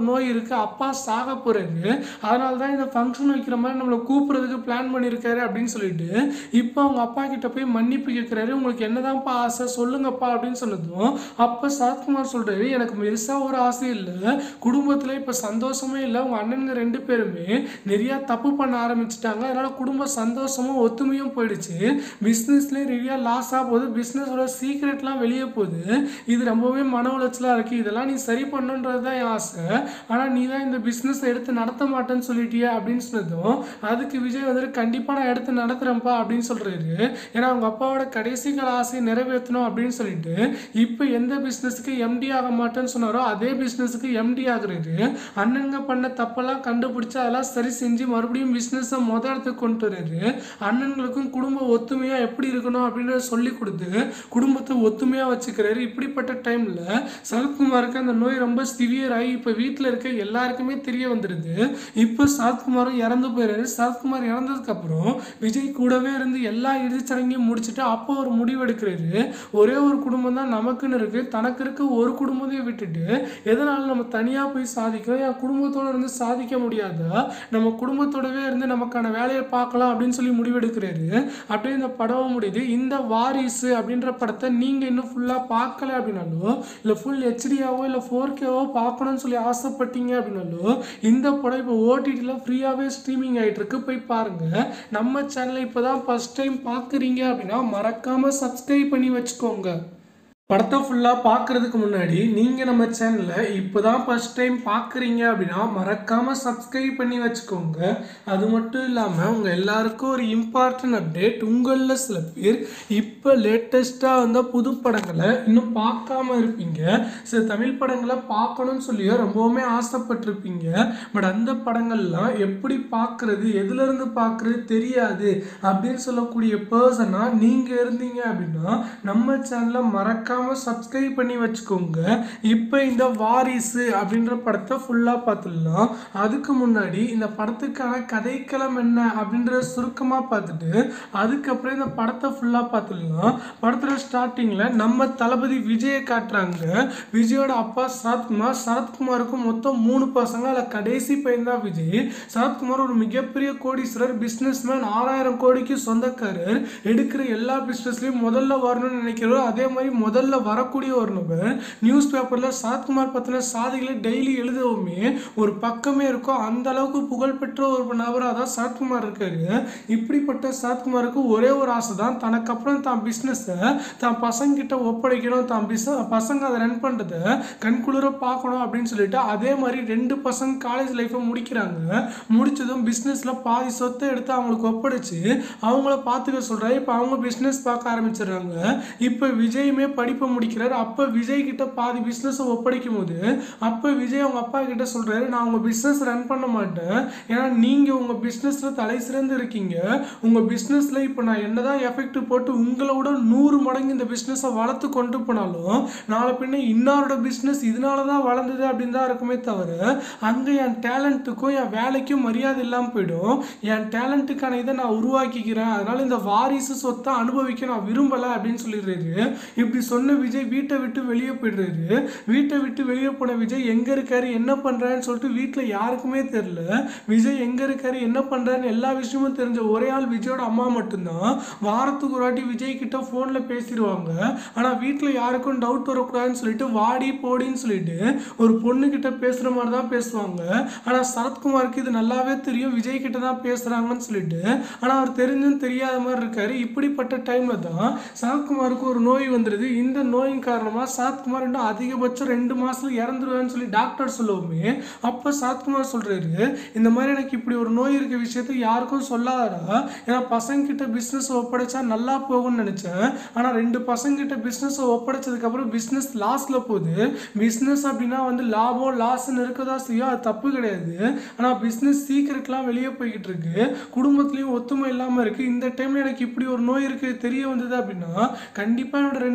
இருக்கு, அப்பா சாக போறாரு, அதனால தான் இந்த ஃபங்க்ஷன் வைக்கிற மாதிரி நம்மளை கூப்பிடுறதுக்கு பிளான் பண்ணியிருக்காரு அப்படின்னு சொல்லிட்டு இப்போ அவங்க அப்பா கிட்ட போய் மன்னிப்பு கேட்குறாரு. உங்களுக்கு என்னதான்ப்பா ஆசை சொல்லுங்கப்பா அப்படின்னு சொன்னதும் அப்போ சரத்குமார் சொல்றாரு, எனக்கு பெருசா ஒரு ஆசை இல்லை, குடும்பத்தில் இப்போ சந்தோஷமே இல்லை, உங்க அண்ணனுங்க ரெண்டு பேருமே நிறைய தப்பு பண்ண ஆரம்பிச்சிட்டாங்க, அதனால குடும்ப சந்தோஷமும் ஒத்துமையும் போயிடுச்சு, பிஸ்னஸ்லேயும் நிறைய லாஸ் ஆக போகுது, பிஸ்னஸோட சீக்ரெட்லாம் வெளியே போகுது, இது ரொம்பவே மன உளைச்சலாக இருக்குது, இதெல்லாம் நீ சரி பண்ணுன்றது தான் என் ஆசை, ஆனால் நீ தான் இந்த பிஸ்னஸ் எடுத்து நடத்த மாட்டேன்னு சொல்லிட்டியா அப்படின்னு சொன்னதும் அதுக்கு விஜய் வந்துட்டு கண்டிப்பாக நான் எடுத்து நடத்துகிறேன்ப்பா அப்படின்னு சொல்கிறாரு. ஏன்னா அவங்க அப்பாவோட கடைசி கால ஆசையை நிறைவேற்றணும் அப்படின்னு சொல்லிட்டு இப்போ எந்த பிஸ்னஸுக்கு எம்டி ஆக மாட்டேன்னு சொன்னாரோ அதே பிஸ்னஸுக்கு எம்டி ஆகுறாரு. அண்ணனுங்க பண்ண தப்பெல்லாம் கண்டுபிடிச்சு அதெல்லாம் சரி செஞ்சு மறுபடியும் பிஸ்னஸை மொதல் இடத்துக்கு கொண்டு வர்றாரு. அண்ணன்களுக்கும் குடும்ப ஒத்துமையாக எப்படி இருக்கணும் அப்படின்னு சொல்லி கொடுத்து குடும்பத்தை ஒத்துமையாக வச்சுக்கிறாரு. இப்படிப்பட்ட டைமில் சரத்குமாருக்கு அந்த நோய் ரொம்ப சிவியர் ஆகி இப்போ வீட்டில் இருக்க எல்லாருக்குமே தெரிய வந்துடுது. இப்போ சரத்குமாரும் இறந்து போயிடுறாரு. சரத்குமார் இறந்ததுக்கப்புறம் விஜய் கூடவே இருந்து எல்லா இறுதிச்சடங்கையும் முடிச்சுட்டு அப்போ ஒரு முடிவு எடுக்கிறாரு. ஒரே ஒரு குடும்பம் தான் நமக்குன்னு இருக்கு, தனக்கு இருக்க ஒரு குடும்பத்தையும் விட்டுட்டு எதனால நம்ம தனியாக போய் சாதிக்கிறோம், என் குடும்பத்தோடு இருந்து சாதிக்க முடியாதா, நம்ம குடும்பத்தோடவே இருந்து நமக்கான வேலையை பார்க்கலாம் அப்படின்னு சொல்லி முடிவெடுக்கிறாரு. அப்படியே இந்த படம் முடியுது. இந்த வாரிசு அப்படின்ற படத்தை நீங்கள் இன்னும் ஃபுல்லாக பார்க்கல அப்படின்னாலும் இல்லை ஃபுல் ஹெச்டியாவோ இல்லை ஃபோர் கேவோ பார்க்கணும்னு சொல்லி ஆசைப்பட்டீங்க அப்படின்னாலும் இந்த படம் இப்போ ஓடிடியில் ஃப்ரீயாகவே ஸ்ட்ரீமிங் ஆகிட்டு இருக்கு, போய் பாருங்கள். நம்ம சேனலை இப்போ தான் ஃபஸ்ட் டைம் பார்க்குறீங்க அப்படின்னா மறக்காமல் சப்ஸ்கிரைப் பண்ணி வச்சுக்கோங்க. படத்தை ஃபுல்லாக பார்க்குறதுக்கு முன்னாடி நீங்கள் நம்ம சேனலை இப்போ தான் ஃபஸ்ட் டைம் பார்க்குறீங்க அப்படின்னா மறக்காமல் சப்ஸ்கிரைப் பண்ணி வச்சுக்கோங்க. அது மட்டும் இல்லாமல் உங்கள் எல்லாருக்கும் ஒரு இம்பார்ட்டன்ட் அப்டேட், உங்களில் சில பேர் இப்போ லேட்டஸ்ட்டாக வந்த புது படங்களை இன்னும் பார்க்காம இருப்பீங்க, சில தமிழ் படங்களை பார்க்கணும்னு சொல்லியோ ரொம்பவுமே ஆசைப்பட்டிருப்பீங்க. பட் அந்த படங்கள்லாம் எப்படி பார்க்குறது, எதுலேருந்து பார்க்குறது தெரியாது அப்படின்னு சொல்லக்கூடிய பர்சனாக நீங்கள் இருந்தீங்க அப்படின்னா நம்ம சேனலை மறக்க சப்ஸ்கிரைப் பண்ணி வச்சுக்கோங்க. இப்போ இந்த வாரிசு அப்படின்ற படத்தை ஃபுல்லாக பார்த்துடலாம். அதுக்கு முன்னாடி இந்த படத்துக்கான கதைக்களம் என்ன அப்படின்ற சுருக்கமாக பார்த்துட்டு அதுக்கப்புறம் இந்த படத்தை ஃபுல்லாக பார்த்துடலாம். படத்தில் ஸ்டார்டிங்கில் நம்ம தளபதி விஜயை காட்டுறாங்க. விஜயோட அப்பா சரத்குமார், சரத்குமாருக்கு மொத்தம் மூணு பசங்க, அதில் கடைசி பையன் தான் விஜய். சரத்குமார் ஒரு மிகப்பெரிய கோடீஸ்வரர், பிஸ்னஸ் மேன், ஆறாயிரம் கோடிக்கு சொந்தக்காரர், எடுக்கிற எல்லா பிஸ்னஸ்லையும் முதல்ல வரணும்னு நினைக்கிறோம். அதே மாதிரி முதல்ல வரக்கூடிய ஒரு நபர். நியூஸ் பேப்பரில் சரத்குமார் பற்றின சாதிகளை டெய்லி எழுதவுமே ஒரு பக்கமே இருக்கும், அந்த அளவுக்கு புகழ்பெற்ற ஒரு நபராக தான் சரத்குமார் இருக்காரு. இப்படிப்பட்ட சரத்குமாருக்கு ஒரே ஒரு ஆசை தான், தனக்கு அப்புறம் தான் பிஸ்னஸை தான் பசங்க கிட்ட ஒப்படைக்கணும், தான் பிஸ் பசங்க அதை ரன் பண்ணுறதை கண்குளிர பார்க்கணும் அப்படின்னு சொல்லிட்டு அதே மாதிரி ரெண்டு பசங்க காலேஜ் லைஃப்பை முடிக்கிறாங்க. முடிச்சதும் பிஸ்னஸில் பாதி சொத்தை எடுத்து அவங்களுக்கு ஒப்படைச்சு அவங்கள பார்த்துக்க சொல்கிறாரு. இப்போ அவங்க பிஸ்னஸ் பார்க்க ஆரம்பிச்சிடுறாங்க. இப்போ விஜயுமே படிப்பு முடிக்கிறார். அப்போ விஜய் கிட்ட பாதி பிஸ்னஸை ஒப்படைக்கும் போது அப்போ விஜய் அவங்க அப்பா கிட்ட சொல்றாரு, நான் உங்க பிஸ்னஸ் ரன் பண்ண மாட்டேன், ஏன்னா நீங்க உங்க பிஸ்னஸ்ல தலை சிறந்து இருக்கீங்க, உங்க பிஸ்னஸ்ல இப்போ நான் என்னதான் எஃபெக்ட் போட்டு உங்களோட நூறு மடங்கு இந்த பிஸ்னஸை வளர்த்து கொண்டு போனாலும் நாளை பின்ன இன்னொரு பிஸ்னஸ் இதனால தான் வளர்ந்தது அப்படின்னு தான் இருக்குமே தவிர அங்கே என் டேலண்ட்டுக்கும் என் வேலைக்கும் மரியாதை இல்லாமல் போயிடும். என் டேலண்ட்டுக்கான இதை நான் உருவாக்கிக்கிறேன், அதனால இந்த வாரிசு சொத்தை அனுபவிக்க நான் விரும்பலை அப்படின்னு சொல்லிடுறாரு. இப்படி சொன்ன விஜய் வீட்டை விட்டு வெளியே போயிடுறாரு. வீட்டை விட்டு வெளியே போன விஜய் எங்க இருக்காரு என்ன பண்றாருன்னு சொல்லிட்டு வீட்டில் யாருக்குமே தெரியல. விஜய் எங்க இருக்காரு என்ன பண்றாருன்னு எல்லா விஷயமும் தெரிஞ்ச ஒரே ஆள் விஜயோட அம்மா மட்டும்தான். வாரத்துக்கு ஒரு வாட்டி விஜய் கிட்ட போன்ல பேசிடுவாங்க. ஆனா வீட்டில் யாருக்கும் டவுட் வரக்கூடாதுன்னு சொல்லிட்டு வாடி போடின்னு சொல்லிட்டு ஒரு பொண்ணு கிட்ட பேசுற மாதிரி தான் பேசுவாங்க. ஆனா சரத்குமாருக்கு இது நல்லாவே தெரியும் விஜய் கிட்ட தான் பேசுறாங்கன்னு சொல்லிட்டு, ஆனா அவர் தெரிஞ்சும் தெரியாத மாதிரி இருக்காரு. இப்படிப்பட்ட டைம்ல தான் சரத்குமாருக்கு ஒரு நோய் வந்துடுது. இந்த நோயின் காரணமாக சரத்குமார் இன்னும் அதிகபட்சம் ரெண்டு மாசத்துல இறந்துருவேன்னு சொல்லி டாக்டர் சொல்லுவோமே, அப்போ சரத்குமார் சொல்றாரு, இந்த மாதிரி எனக்கு இப்படி ஒரு நோய் இருக்க விஷயத்தை யாருக்கும் சொல்லாதடா, ஏன்னா பசங்க கிட்ட பிஸ்னஸ் ஒப்படைச்சா நல்லா போகும்னு நினைச்சேன், ஆனா ரெண்டு பசங்க கிட்ட பிஸ்னஸ் ஒப்படைச்சதுக்கு அப்புறம் பிஸ்னஸ் லாஸ்ல போகுது. பிஸ்னஸ் அப்படின்னா வந்து லாபம் லாஸ்ன்னு இருக்கதா செய்யும், அது தப்பு கிடையாது. ஆனா பிஸ்னஸ் சீக்கிரட்லாம் வெளியே போய்கிட்டு இருக்கு, குடும்பத்திலையும் ஒத்துமை இல்லாம இருக்கு. இந்த டைம்ல எனக்கு இப்படி ஒரு நோய் இருக்கு தெரிய வந்தது அப்படின்னா கண்டிப்பா என்னோட ரெண்டு பசங்க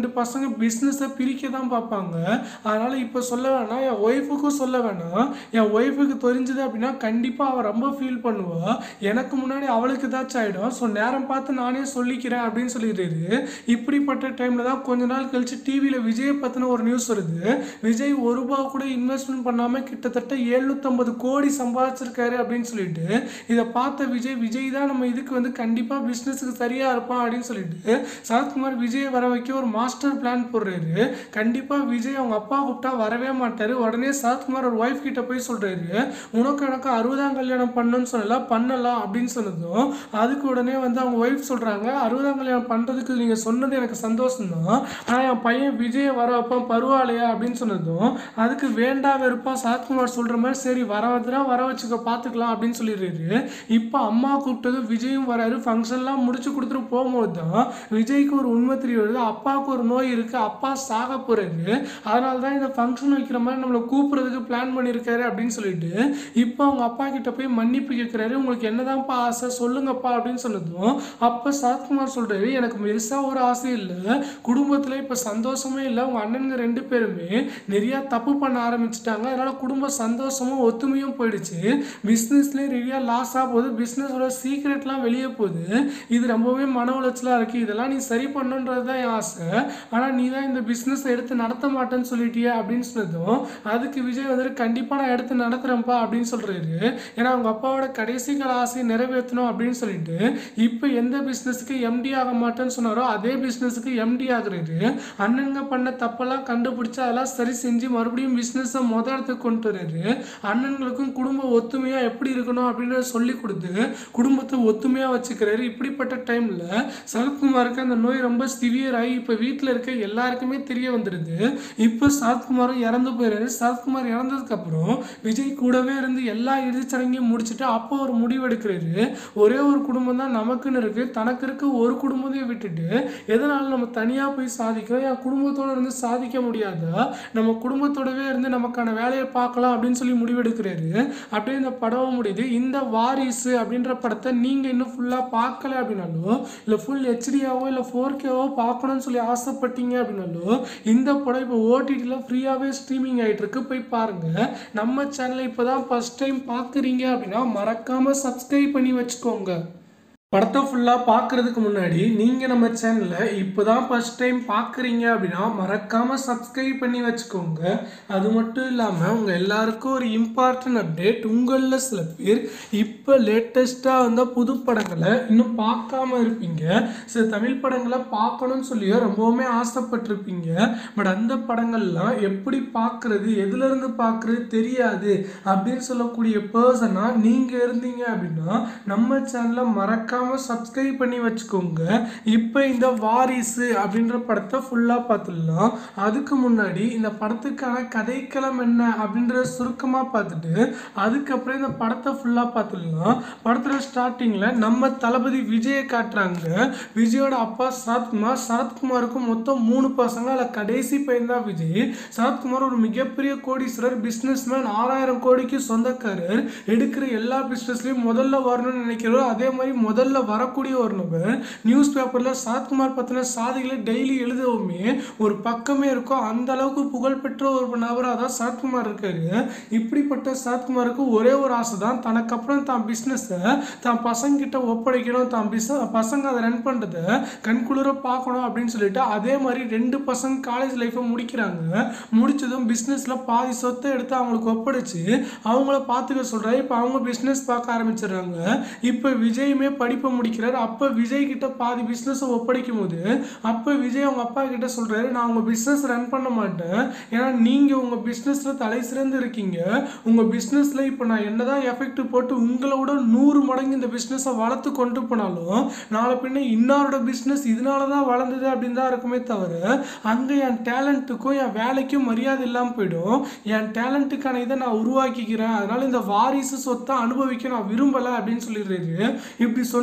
பிஸ்னஸை பிரிக்க தான் பார்ப்பாங்க. அதனால் இப்போ சொல்ல வேணாம், என் ஒய்ஃபுக்கும் சொல்ல வேணாம். என் ஒய்ஃபுக்கு தெரிஞ்சுது அப்படின்னா கண்டிப்பாக அவள் ரொம்ப ஃபீல் பண்ணுவாள். எனக்கு முன்னாடி அவளுக்கு ஏதாச்சும் ஆகிடும். ஸோ நேரம் பார்த்து நானே சொல்லிக்கிறேன் அப்படின்னு சொல்லிடுறாரு. இப்படிப்பட்ட டைமில் தான் கொஞ்ச நாள் கழிச்சு டிவியில் விஜயை பற்றின ஒரு நியூஸ் வருது. விஜய் ஒரு ரூபா கூட இன்வெஸ்ட்மெண்ட் பண்ணாமல் கிட்டத்தட்ட எழுநூற்றம்பது கோடி சம்பாதிச்சிருக்காரு அப்படின்னு சொல்லிட்டு இதை பார்த்த விஜய் விஜய் தான் நம்ம இதுக்கு வந்து கண்டிப்பாக பிஸ்னஸுக்கு சரியாக இருப்பான் அப்படின்னு சொல்லிட்டு சரத்குமார் விஜயை வர வைக்க ஒரு மாஸ்டர் பிளான் போடுறாரு. கண்டிப்பாக விஜய் அவங்க அப்பா கூப்பிட்டா வரவே மாட்டார். உடனே சரத்குமார் ஒரு ஒய்ஃப் கிட்ட போய் சொல்கிறாரு, உனக்கு எனக்கு அறுபதாம் கல்யாணம் பண்ணணும்னு சொல்லலாம், பண்ணலாம் அப்படின்னு சொன்னதும் அதுக்கு உடனே வந்து அவங்க ஒய்ஃப் சொல்கிறாங்க, அறுபதாம் கல்யாணம் பண்ணுறதுக்கு நீங்கள் சொன்னது எனக்கு சந்தோஷம் தான், ஆனால் என் பையன் விஜயை வர வைப்பான் பரவாயில்லையா அப்படின்னு சொன்னதும் அதுக்கு வேண்டா வெறுப்பா சரத்குமார் சொல்கிற மாதிரி சரி வர வந்துடா வர வச்சுக்க பார்த்துக்கலாம் அப்படின்னு சொல்லிடுறாரு. இப்போ அம்மா கூப்பிட்டதும் விஜயும் வராரு. ஃபங்க்ஷன்லாம் முடிச்சு கொடுத்துட்டு போகும்போது தான் விஜய்க்கு ஒரு உண்மை தெரிய வருது, அப்பாவுக்கு ஒரு நோய் இருக்குது, அப்பா சாக போகிறாரு, அதனால தான் இந்த ஃபங்க்ஷன் வைக்கிற மாதிரி நம்மளை கூப்பிட்றதுக்கு பிளான் பண்ணியிருக்காரு அப்படின்னு சொல்லிட்டு இப்போ அவங்க அப்பா கிட்ட போய் மன்னிப்பு கேட்குறாரு. உங்களுக்கு என்னதான்ப்பா ஆசை சொல்லுங்கப்பா அப்படின்னு சொன்னதும் அப்போ சரத்குமார் சொல்கிறாரு, எனக்கு பெருசாக ஒரு ஆசை இல்லை, குடும்பத்தில் இப்போ சந்தோஷமே இல்லை, உங்கள் அண்ணனுங்க ரெண்டு பேருமே நிறையா தப்பு பண்ண ஆரம்பிச்சிட்டாங்க, அதனால் குடும்ப சந்தோஷமும் ஒத்துமையும் போயிடுச்சு, பிஸ்னஸ்லேயும் நிறையா லாஸாக போகுது, பிஸ்னஸோட சீக்ரெட்லாம் வெளியே போகுது, இது ரொம்பவே மன உளைச்சலாக இருக்குது, இதெல்லாம் நீ சரி பண்ணுன்றது தான் என் ஆசை, ஆனால் நீ தான் இந்த பிஸ்னஸை எடுத்து நடத்த மாட்டேன்னு சொல்லிட்டியா அப்படின்னு சொன்னதும் அதுக்கு விஜய் வந்துட்டு கண்டிப்பாக நான் எடுத்து நடத்துகிறேன்ப்பா அப்படின்னு சொல்கிறாரு. ஏன்னா அவங்க அப்பாவோட கடைசி கால ஆசையை நிறைவேற்றணும் அப்படின்னு சொல்லிட்டு இப்போ எந்த பிஸ்னஸுக்கு எம்டி ஆக மாட்டேன்னு சொன்னாரோ அதே பிஸ்னஸுக்கு எம்டி ஆகுறாரு. அண்ணனுங்க பண்ண தப்பெல்லாம் கண்டுபிடிச்சா அதெல்லாம் சரி செஞ்சு மறுபடியும் பிஸ்னஸை மொதல் இடத்துக்கு கொண்டு வர்றாரு. அண்ணன்களுக்கும் குடும்ப ஒத்துமையாக எப்படி இருக்கணும் அப்படின்னு சொல்லி கொடுத்து குடும்பத்தை ஒத்துமையாக வச்சுக்கிறாரு. இப்படிப்பட்ட டைமில் சரத்குமாருக்கு அந்த நோய் ரொம்ப சிவியர் ஆகி இப்போ வீட்டில் இருக்க எல்லாருக்குமே தெரிய வந்துடுது. இப்போ சரத்குமாரும் இறந்து போயிடுறாரு. சரத்குமார் இறந்ததுக்கப்புறம் விஜய் கூடவே இருந்து எல்லா இறுதிச்சடங்கையும் முடிச்சுட்டு அப்போ ஒரு முடிவு எடுக்கிறாரு, ஒரே ஒரு குடும்பம் தான் நமக்குன்னு இருக்குது, தனக்கு இருக்க ஒரு குடும்பத்தையும் விட்டுட்டு எதனால நம்ம தனியாக போய் சாதிக்கிறோம், என் குடும்பத்தோடு இருந்து சாதிக்க முடியாதா, நம்ம குடும்பத்தோடவே இருந்து நமக்கான வேலையை பார்க்கலாம் அப்படின்னு சொல்லி முடிவெடுக்கிறாரு. அப்படியே இந்த படம் முடியுது. இந்த வாரிசு அப்படின்ற படத்தை நீங்கள் இன்னும் ஃபுல்லாக பார்க்கல அப்படின்னாலும் இல்லை ஃபுல் ஹெச்டியாவோ இல்லை ஃபோர் கேவோ பார்க்கணும்னு சொல்லி ஆசைப்பட்டீங்க அப்படின்னாலும் இந்த படம் இப்போ ஓடிடியில் ஃப்ரீயாகவே ஸ்ட்ரீமிங் ஆகிட்டு இருக்கு, போய் பாருங்கள். நம்ம சேனலை இப்போ தான் ஃபஸ்ட் டைம் பார்க்குறீங்க அப்படின்னா மறக்காமல் சப்ஸ்கிரைப் பண்ணி வச்சுக்கோங்க. படத்தை ஃபுல்லாக பார்க்குறதுக்கு முன்னாடி நீங்கள் நம்ம சேனலில் இப்போ தான் ஃபஸ்ட் டைம் பார்க்குறீங்க அப்படின்னா மறக்காமல் சப்ஸ்கிரைப் பண்ணி வச்சுக்கோங்க. அது மட்டும் இல்லாமல் உங்கள் எல்லாருக்கும் ஒரு இம்பார்ட்டன்ட் அப்டேட், உங்களில் சில பேர் இப்போ லேட்டஸ்ட்டாக வந்த புது படங்களை இன்னும் பார்க்காம இருப்பீங்க, சில தமிழ் படங்களை பார்க்கணும்னு சொல்லியோ ரொம்பவுமே ஆசைப்பட்டிருப்பீங்க. பட் அந்த படங்கள்லாம் எப்படி பார்க்குறது, எதுலேருந்து பார்க்குறது தெரியாது அப்படின்னு சொல்லக்கூடிய பர்சனாக நீங்கள் இருந்தீங்க அப்படின்னா நம்ம சேனலை மறக்காம சப்ஸ்கிரைப் பண்ணி வச்சுக்கோங்க. இப்போ இந்த வாரிசு அப்படின்ற படத்தை ஃபுல்லாக பார்த்துடலாம். அதுக்கு முன்னாடி இந்த படத்துக்கான கதைக்களம் என்ன அப்படின்றத சுருக்கமாக பார்த்துட்டு அதுக்கப்புறம் இந்த படத்தை ஃபுல்லாக பார்த்துடலாம். படத்தில் ஸ்டார்டிங்கில் நம்ம தளபதி விஜயை காட்டுறாங்க. விஜயோட அப்பா சரத்குமார், சரத்குமாருக்கு மொத்தம் மூணு பசங்க, அதில் கடைசி பையன் தான் விஜய். சரத்குமார் ஒரு மிகப்பெரிய கோடீஸ்வரர், பிஸ்னஸ் மேன், ஆறாயிரம் கோடிக்கு சொந்தக்காரர், எடுக்கிற எல்லா பிஸ்னஸ்லையும் முதல்ல வரணும்னு நினைக்கிறவர், அதே மாதிரி முதல்ல வரக்கூடிய ஒரு நபர். நியூஸ் பேப்பரில் சரத்குமார் பற்றின சாதிகளை டெய்லி எழுதவுமே ஒரு பக்கமே இருக்கும், அந்த அளவுக்கு புகழ்பெற்ற ஒரு நபராக தான் சரத்குமார் இருக்காரு. இப்படிப்பட்ட சரத்குமாருக்கு ஒரே ஒரு ஆசை தான், தனக்கு அப்புறம் தான் பிஸ்னஸை தான் பசங்கிட்ட ஒப்படைக்கணும், தான் பிஸ் பசங்க அதை ரன் பண்ணுறதை கண்குளிர பார்க்கணும் அப்படின்னு சொல்லிட்டு அதே மாதிரி ரெண்டு பசங்க காலேஜ் லைஃப்பை முடிக்கிறாங்க. முடிச்சதும் பிஸ்னஸில் பாதி சொத்தை எடுத்து அவங்களுக்கு ஒப்படைச்சு அவங்கள பார்த்துக்க சொல்கிறாரு. இப்போ அவங்க பிஸ்னஸ் பார்க்க ஆரம்பிச்சிடுறாங்க. இப்போ விஜயுமே படிப்பு முடிக்கிறார். அப்போ விஜய் கிட்ட பாதி பிஸ்னஸை ஒப்படைக்கும் போது அப்போ விஜய் அவங்க அப்பா கிட்ட சொல்றாரு, நான் உங்க பிஸ்னஸ் ரன் பண்ண மாட்டேன், ஏன்னா நீங்க உங்க பிஸ்னஸ்ல தலை சிறந்து இருக்கீங்க, உங்க பிஸ்னஸ்ல இப்போ நான் என்னதான் எஃபெக்ட் போட்டு உங்களோட நூறு மடங்கு இந்த பிஸ்னஸை வளர்த்து கொண்டு போனாலும் நாளை பின்ன இன்னொருட பிஸ்னஸ் இதனால தான் வளர்ந்தது அப்படின்னு தான் இருக்குமே தவிர அங்கே என் டேலண்ட்டுக்கும் என் வேலைக்கும் மரியாதை இல்லாமல் போயிடும். என் டேலண்ட்டுக்கான இதை நான் உருவாக்கிக்கிறேன், அதனால இந்த வாரிசு சொத்தை அனுபவிக்க நான் விரும்பலை அப்படின்னு சொல்லிடுறாரு. இப்படி சொன்ன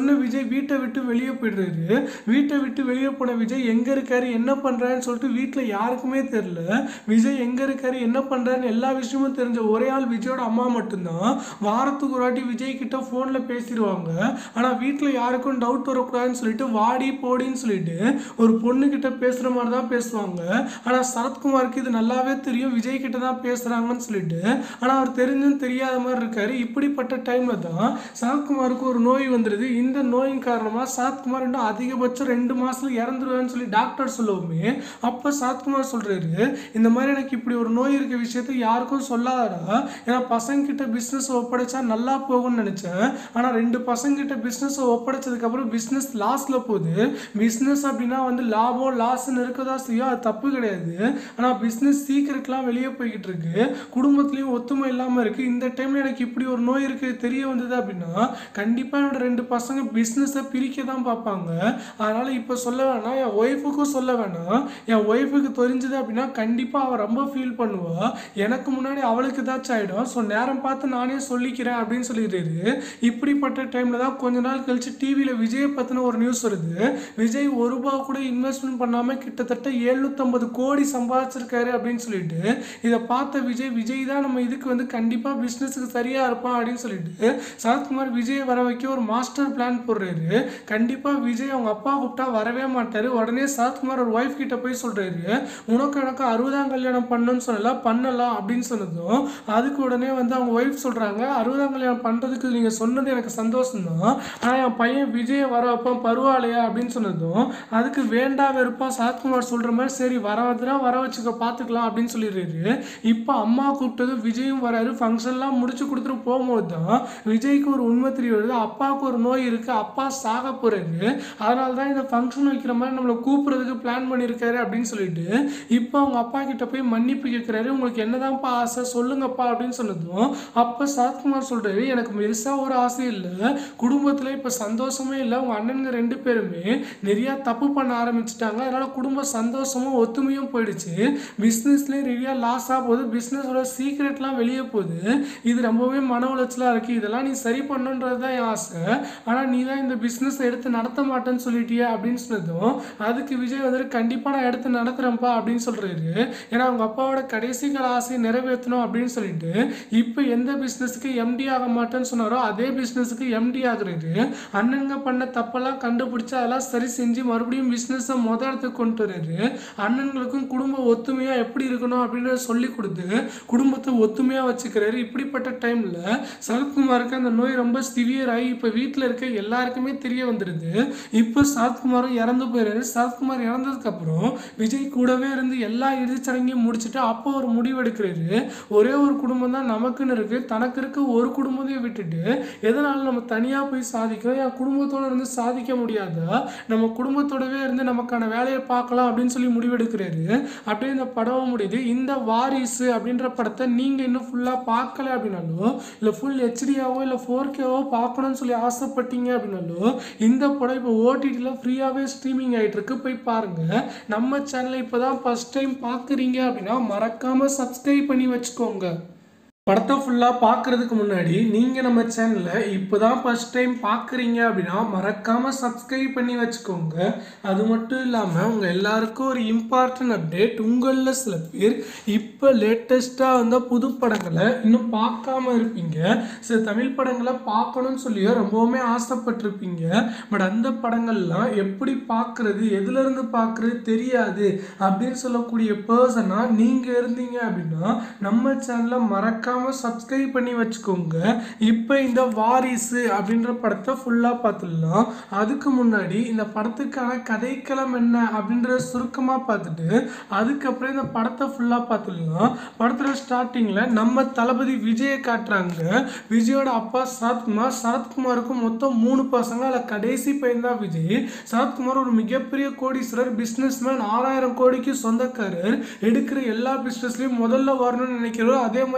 சொன்ன விஜய் வீட்டை விட்டு வெளியே போயிடுறாரு. வீட்டை விட்டு வெளியே போன விஜய் எங்கே இருக்காரு என்ன பண்ணுறாருன்னு சொல்லிட்டு வீட்டில் யாருக்குமே தெரியல. விஜய் எங்கே இருக்காரு என்ன பண்ணுறாருன்னு எல்லா விஷயமும் தெரிஞ்ச ஒரே ஆள் விஜயோட அம்மா மட்டும்தான். வாரத்துக்கு ஒரு வாட்டி விஜய் கிட்ட ஃபோனில் பேசிடுவாங்க. ஆனால் வீட்டில் யாருக்கும் டவுட் வரக்கூடாதுன்னு சொல்லிட்டு வாடி போடின்னு சொல்லிட்டு ஒரு பொண்ணு கிட்ட பேசுகிற மாதிரி தான் பேசுவாங்க. ஆனால் சரத்குமாருக்கு இது நல்லாவே தெரியும் விஜய் கிட்ட தான் பேசுகிறாங்கன்னு சொல்லிட்டு. ஆனால் அவர் தெரிஞ்சும் தெரியாத மாதிரி இருக்காரு. இப்படிப்பட்ட டைமில் தான் சரத்குமாருக்கு ஒரு நோய் வந்துடுது. இந்த நோயின் காரணமாக சரத்குமார் இன்னும் அதிகபட்சம் ரெண்டு மாதத்துல இறந்துருவேன்னு சொல்லி டாக்டர் சொல்லவுமே அப்போ சரத்குமார் சொல்கிறாரு, இந்த மாதிரி எனக்கு இப்படி ஒரு நோய் இருக்க விஷயத்த யாருக்கும் சொல்லாதடா, ஏன்னா பசங்க கிட்ட பிஸ்னஸ் ஒப்படைச்சா நல்லா போகும்னு நினச்சேன். ஆனால் ரெண்டு பசங்க கிட்ட பிஸ்னஸ் ஒப்படைச்சதுக்கப்புறம் பிஸ்னஸ் லாஸில் போகுது. பிஸ்னஸ் அப்படின்னா வந்து லாபம் லாஸ்ன்னு இருக்கதான் செய்யும், அது தப்பு கிடையாது. ஆனால் பிஸ்னஸ் சீக்கிரட்லாம் வெளியே போய்கிட்டு இருக்கு, குடும்பத்துலேயும் ஒத்துமை இல்லாமல் இருக்குது. இந்த டைமில் எனக்கு இப்படி ஒரு நோய் இருக்குது தெரிய வந்தது அப்படின்னா கண்டிப்பாக என்னோட ரெண்டு பசங்க பிஸ்னஸை பிரிக்க தான் பார்ப்பாங்க. அதனால் இப்போ சொல்ல வேணாம், என் ஒய்ஃபுக்கும் சொல்ல வேணாம். என் ஒய்ஃபுக்கு தெரிஞ்சது அப்படின்னா கண்டிப்பாக அவள் ரொம்ப ஃபீல் பண்ணுவாள். எனக்கு முன்னாடி அவளுக்கு ஏதாச்சும் ஆகிடும். ஸோ நேரம் பார்த்து நானே சொல்லிக்கிறேன் அப்படின்னு சொல்லிடுறாரு. இப்படிப்பட்ட டைமில் தான் கொஞ்ச நாள் கழிச்சு டிவியில் விஜயை பற்றின ஒரு நியூஸ் வருது. விஜய் ஒரு ரூபா கூட இன்வெஸ்ட்மெண்ட் பண்ணாமல் கிட்டத்தட்ட எழுநூற்றம்பது கோடி சம்பாதிச்சிருக்காரு அப்படின்னு சொல்லிட்டு இதை பார்த்த விஜய் விஜய் தான் நம்ம இதுக்கு வந்து கண்டிப்பாக பிஸ்னஸுக்கு சரியாக இருப்பான் அப்படின்னு சொல்லிட்டு சரத்குமார் விஜயை வர வைக்க ஒரு மாஸ்டர் பிளான் போடுறாரு. கண்டிப்பாக விஜய் அவங்க அப்பா கூப்பிட்டா வரவே மாட்டார். உடனே சரத்குமார் ஒரு ஒய்ஃப் கிட்ட போய் சொல்கிறாரு, உனக்கு எனக்கு அறுபதாம் கல்யாணம் பண்ணணும்னு சொல்லலாம் பண்ணலாம் அப்படின்னு சொன்னதும் அதுக்கு உடனே வந்து அவங்க ஒய்ஃப் சொல்கிறாங்க, அறுபதாம் கல்யாணம் பண்ணுறதுக்கு நீங்கள் சொன்னது எனக்கு சந்தோஷம் தான், ஆனால் என் பையன் விஜயை வர வைப்பான் பரவாயில்லையா அப்படின்னு சொன்னதும் அதுக்கு வேண்டா வெறுப்பா சரத்குமார் சொல்கிற மாதிரி சரி வர வந்துனா வர வச்சுக்க பார்த்துக்கலாம் அப்படின்னு சொல்லிடுறாரு. இப்போ அம்மா கூப்பிட்டது விஜயும் வராரு. ஃபங்க்ஷன்லாம் முடிச்சு கொடுத்துட்டு போகும்போது தான் விஜய்க்கு ஒரு உண்மை தெரிய வருது, அப்பாவுக்கு ஒரு நோய் இருக்குது, அப்பா சாக போகிறாரு, அதனால தான் இந்த ஃபங்க்ஷன் வைக்கிற மாதிரி நம்மளை கூப்பிட்றதுக்கு பிளான் பண்ணியிருக்காரு அப்படின்னு சொல்லிட்டு இப்போ அவங்க அப்பா கிட்ட போய் மன்னிப்பு கேட்குறாரு. உங்களுக்கு என்னதான்ப்பா ஆசை சொல்லுங்கப்பா அப்படின்னு சொன்னதும் அப்போ சரத்குமார் சொல்கிறாரு, எனக்கு பெருசாக ஒரு ஆசை இல்லை, குடும்பத்தில் இப்போ சந்தோஷமே இல்லை, உங்கள் அண்ணனுங்க ரெண்டு பேருமே நிறையா தப்பு பண்ண ஆரம்பிச்சிட்டாங்க, அதனால் குடும்ப சந்தோஷமும் ஒத்துமையும் போயிடுச்சு, பிஸ்னஸ்லேயே நிறையா லாஸ் ஆக போகுது, பிஸ்னஸோட சீக்ரெட்லாம் வெளியே போகுது, இது ரொம்பவே மன உளைச்சலாக இருக்குது, இதெல்லாம் நீ சரி பண்ணுன்றது தான் என் ஆசை, ஆனால் நீ தான் இந்த பிஸ்னஸை எடுத்து நடத்த மாட்டேன்னு சொல்லிட்டியா அப்படின்னு சொன்னதும் அதுக்கு விஜய் வந்துட்டு கண்டிப்பாக நான் எடுத்து நடத்துகிறேன்ப்பா அப்படின்னு சொல்கிறாரு. ஏன்னா அவங்க அப்பாவோட கடைசி கால ஆசையை நிறைவேற்றணும் அப்படின்னு சொல்லிட்டு இப்போ எந்த பிஸ்னஸுக்கு எம்டி ஆக மாட்டேன்னு சொன்னாரோ அதே பிஸ்னஸுக்கு எம்டி ஆகுறாரு. அண்ணனுங்க பண்ண தப்பெல்லாம் கண்டுபிடிச்சு அதெல்லாம் சரி செஞ்சு மறுபடியும் பிஸ்னஸை மொத இடத்துக்கு கொண்டு வர்றாரு. அண்ணன்களுக்கும் குடும்ப ஒத்துமையாக எப்படி இருக்கணும் அப்படின்றத சொல்லி கொடுத்து குடும்பத்தை ஒத்துமையாக வச்சுக்கிறாரு. இப்படிப்பட்ட டைமில் சரத்குமாருக்கு அந்த நோய் ரொம்ப சிவியர் ஆகி இப்போ வீட்டில் இருக்க எல்லாருக்குமே தெரிய வந்துடுது. இப்போ சரத்குமாரும் இறந்து போயிடுறாரு. சரத்குமார் இறந்ததுக்கப்புறம் விஜய் கூடவே இருந்து எல்லா இறுதிச்சடங்கையும் முடிச்சுட்டு அப்போ ஒரு முடிவு எடுக்கிறாரு. ஒரே ஒரு குடும்பம் தான் நமக்குன்னு இருக்குது, தனக்கு இருக்க ஒரு குடும்பத்தையும் விட்டுட்டு எதனால நம்ம தனியாக போய் சாதிக்கிறோம், என் குடும்பத்தோடு இருந்து சாதிக்க முடியாதா, நம்ம குடும்பத்தோடவே இருந்து நமக்கான வேலையை பார்க்கலாம் அப்படின்னு சொல்லி முடிவெடுக்கிறாரு. அப்படியே இந்த படம் முடியுது. இந்த வாரிசு அப்படின்ற படத்தை நீங்கள் இன்னும் ஃபுல்லாக பார்க்கல அப்படின்னாலும் இல்லை ஃபுல் ஹெச்டியாவோ இல்லை ஃபோர் கேவோ பார்க்கணும்னு சொல்லி ஆசைப்பட்டீங்க அப்படின்னாலும் இந்த படம் இப்போ ஓடிடியில் ஃப்ரீயாகவே ஸ்ட்ரீமிங் ஆகிட்டு இருக்கு, போய் பாருங்கள். நம்ம சேனலை இப்போ தான் ஃபஸ்ட் டைம் பார்க்குறீங்க அப்படின்னா மறக்காமல் சப்ஸ்கிரைப் பண்ணி வச்சுக்கோங்க. படத்தை ஃபுல்லாக பார்க்குறதுக்கு முன்னாடி நீங்கள் நம்ம சேனலில் இப்போ தான் ஃபஸ்ட் டைம் பார்க்குறீங்க அப்படின்னா மறக்காமல் சப்ஸ்கிரைப் பண்ணி வச்சுக்கோங்க. அது மட்டும் இல்லாமல் உங்கள் எல்லாருக்கும் ஒரு இம்பார்ட்டன்ட் அப்டேட், உங்களில் சில பேர் இப்போ லேட்டஸ்ட்டாக வந்த புது படங்களை இன்னும் பார்க்காம இருப்பீங்க, சில தமிழ் படங்களை பார்க்கணும்னு சொல்லியோ ரொம்பவுமே ஆசைப்பட்டிருப்பீங்க. பட் அந்த படங்கள்லாம் எப்படி பார்க்குறது எதுலேருந்து பார்க்குறது தெரியாது அப்படின்னு சொல்லக்கூடிய பர்சனாக நீங்கள் இருந்தீங்க அப்படின்னா நம்ம சேனலில் மறக்காம சப்ஸ்கிரைப் பண்ணி வச்சுக்கோங்க. இப்போ இந்த வாரிசு அப்படின்ற படத்தை ஃபுல்லாக பார்த்துடலாம். அதுக்கு முன்னாடி இந்த படத்துக்கான கதைக்களம் என்ன அப்படின்றத சுருக்கமாக பார்த்துட்டு அதுக்கப்புறம் இந்த படத்தை ஃபுல்லாக பார்த்துடலாம். படத்தில் ஸ்டார்டிங்கில் நம்ம தளபதி விஜயை காட்டுறாங்க. விஜயோட அப்பா சரத்குமார். சரத்குமாருக்கு மொத்தம் மூணு பசங்க, அதில் கடைசி பையன் தான் விஜய். சரத்குமார் ஒரு மிகப்பெரிய கோடீஸ்வரர், பிஸ்னஸ் மேன், ஆறாயிரம் கோடிக்கு சொந்தக்காரர், எடுக்கிற எல்லா பிஸ்னஸ்லையும் முதல்ல வரணும்னு நினைக்கிறோம். அதே மாதிரி முதல்ல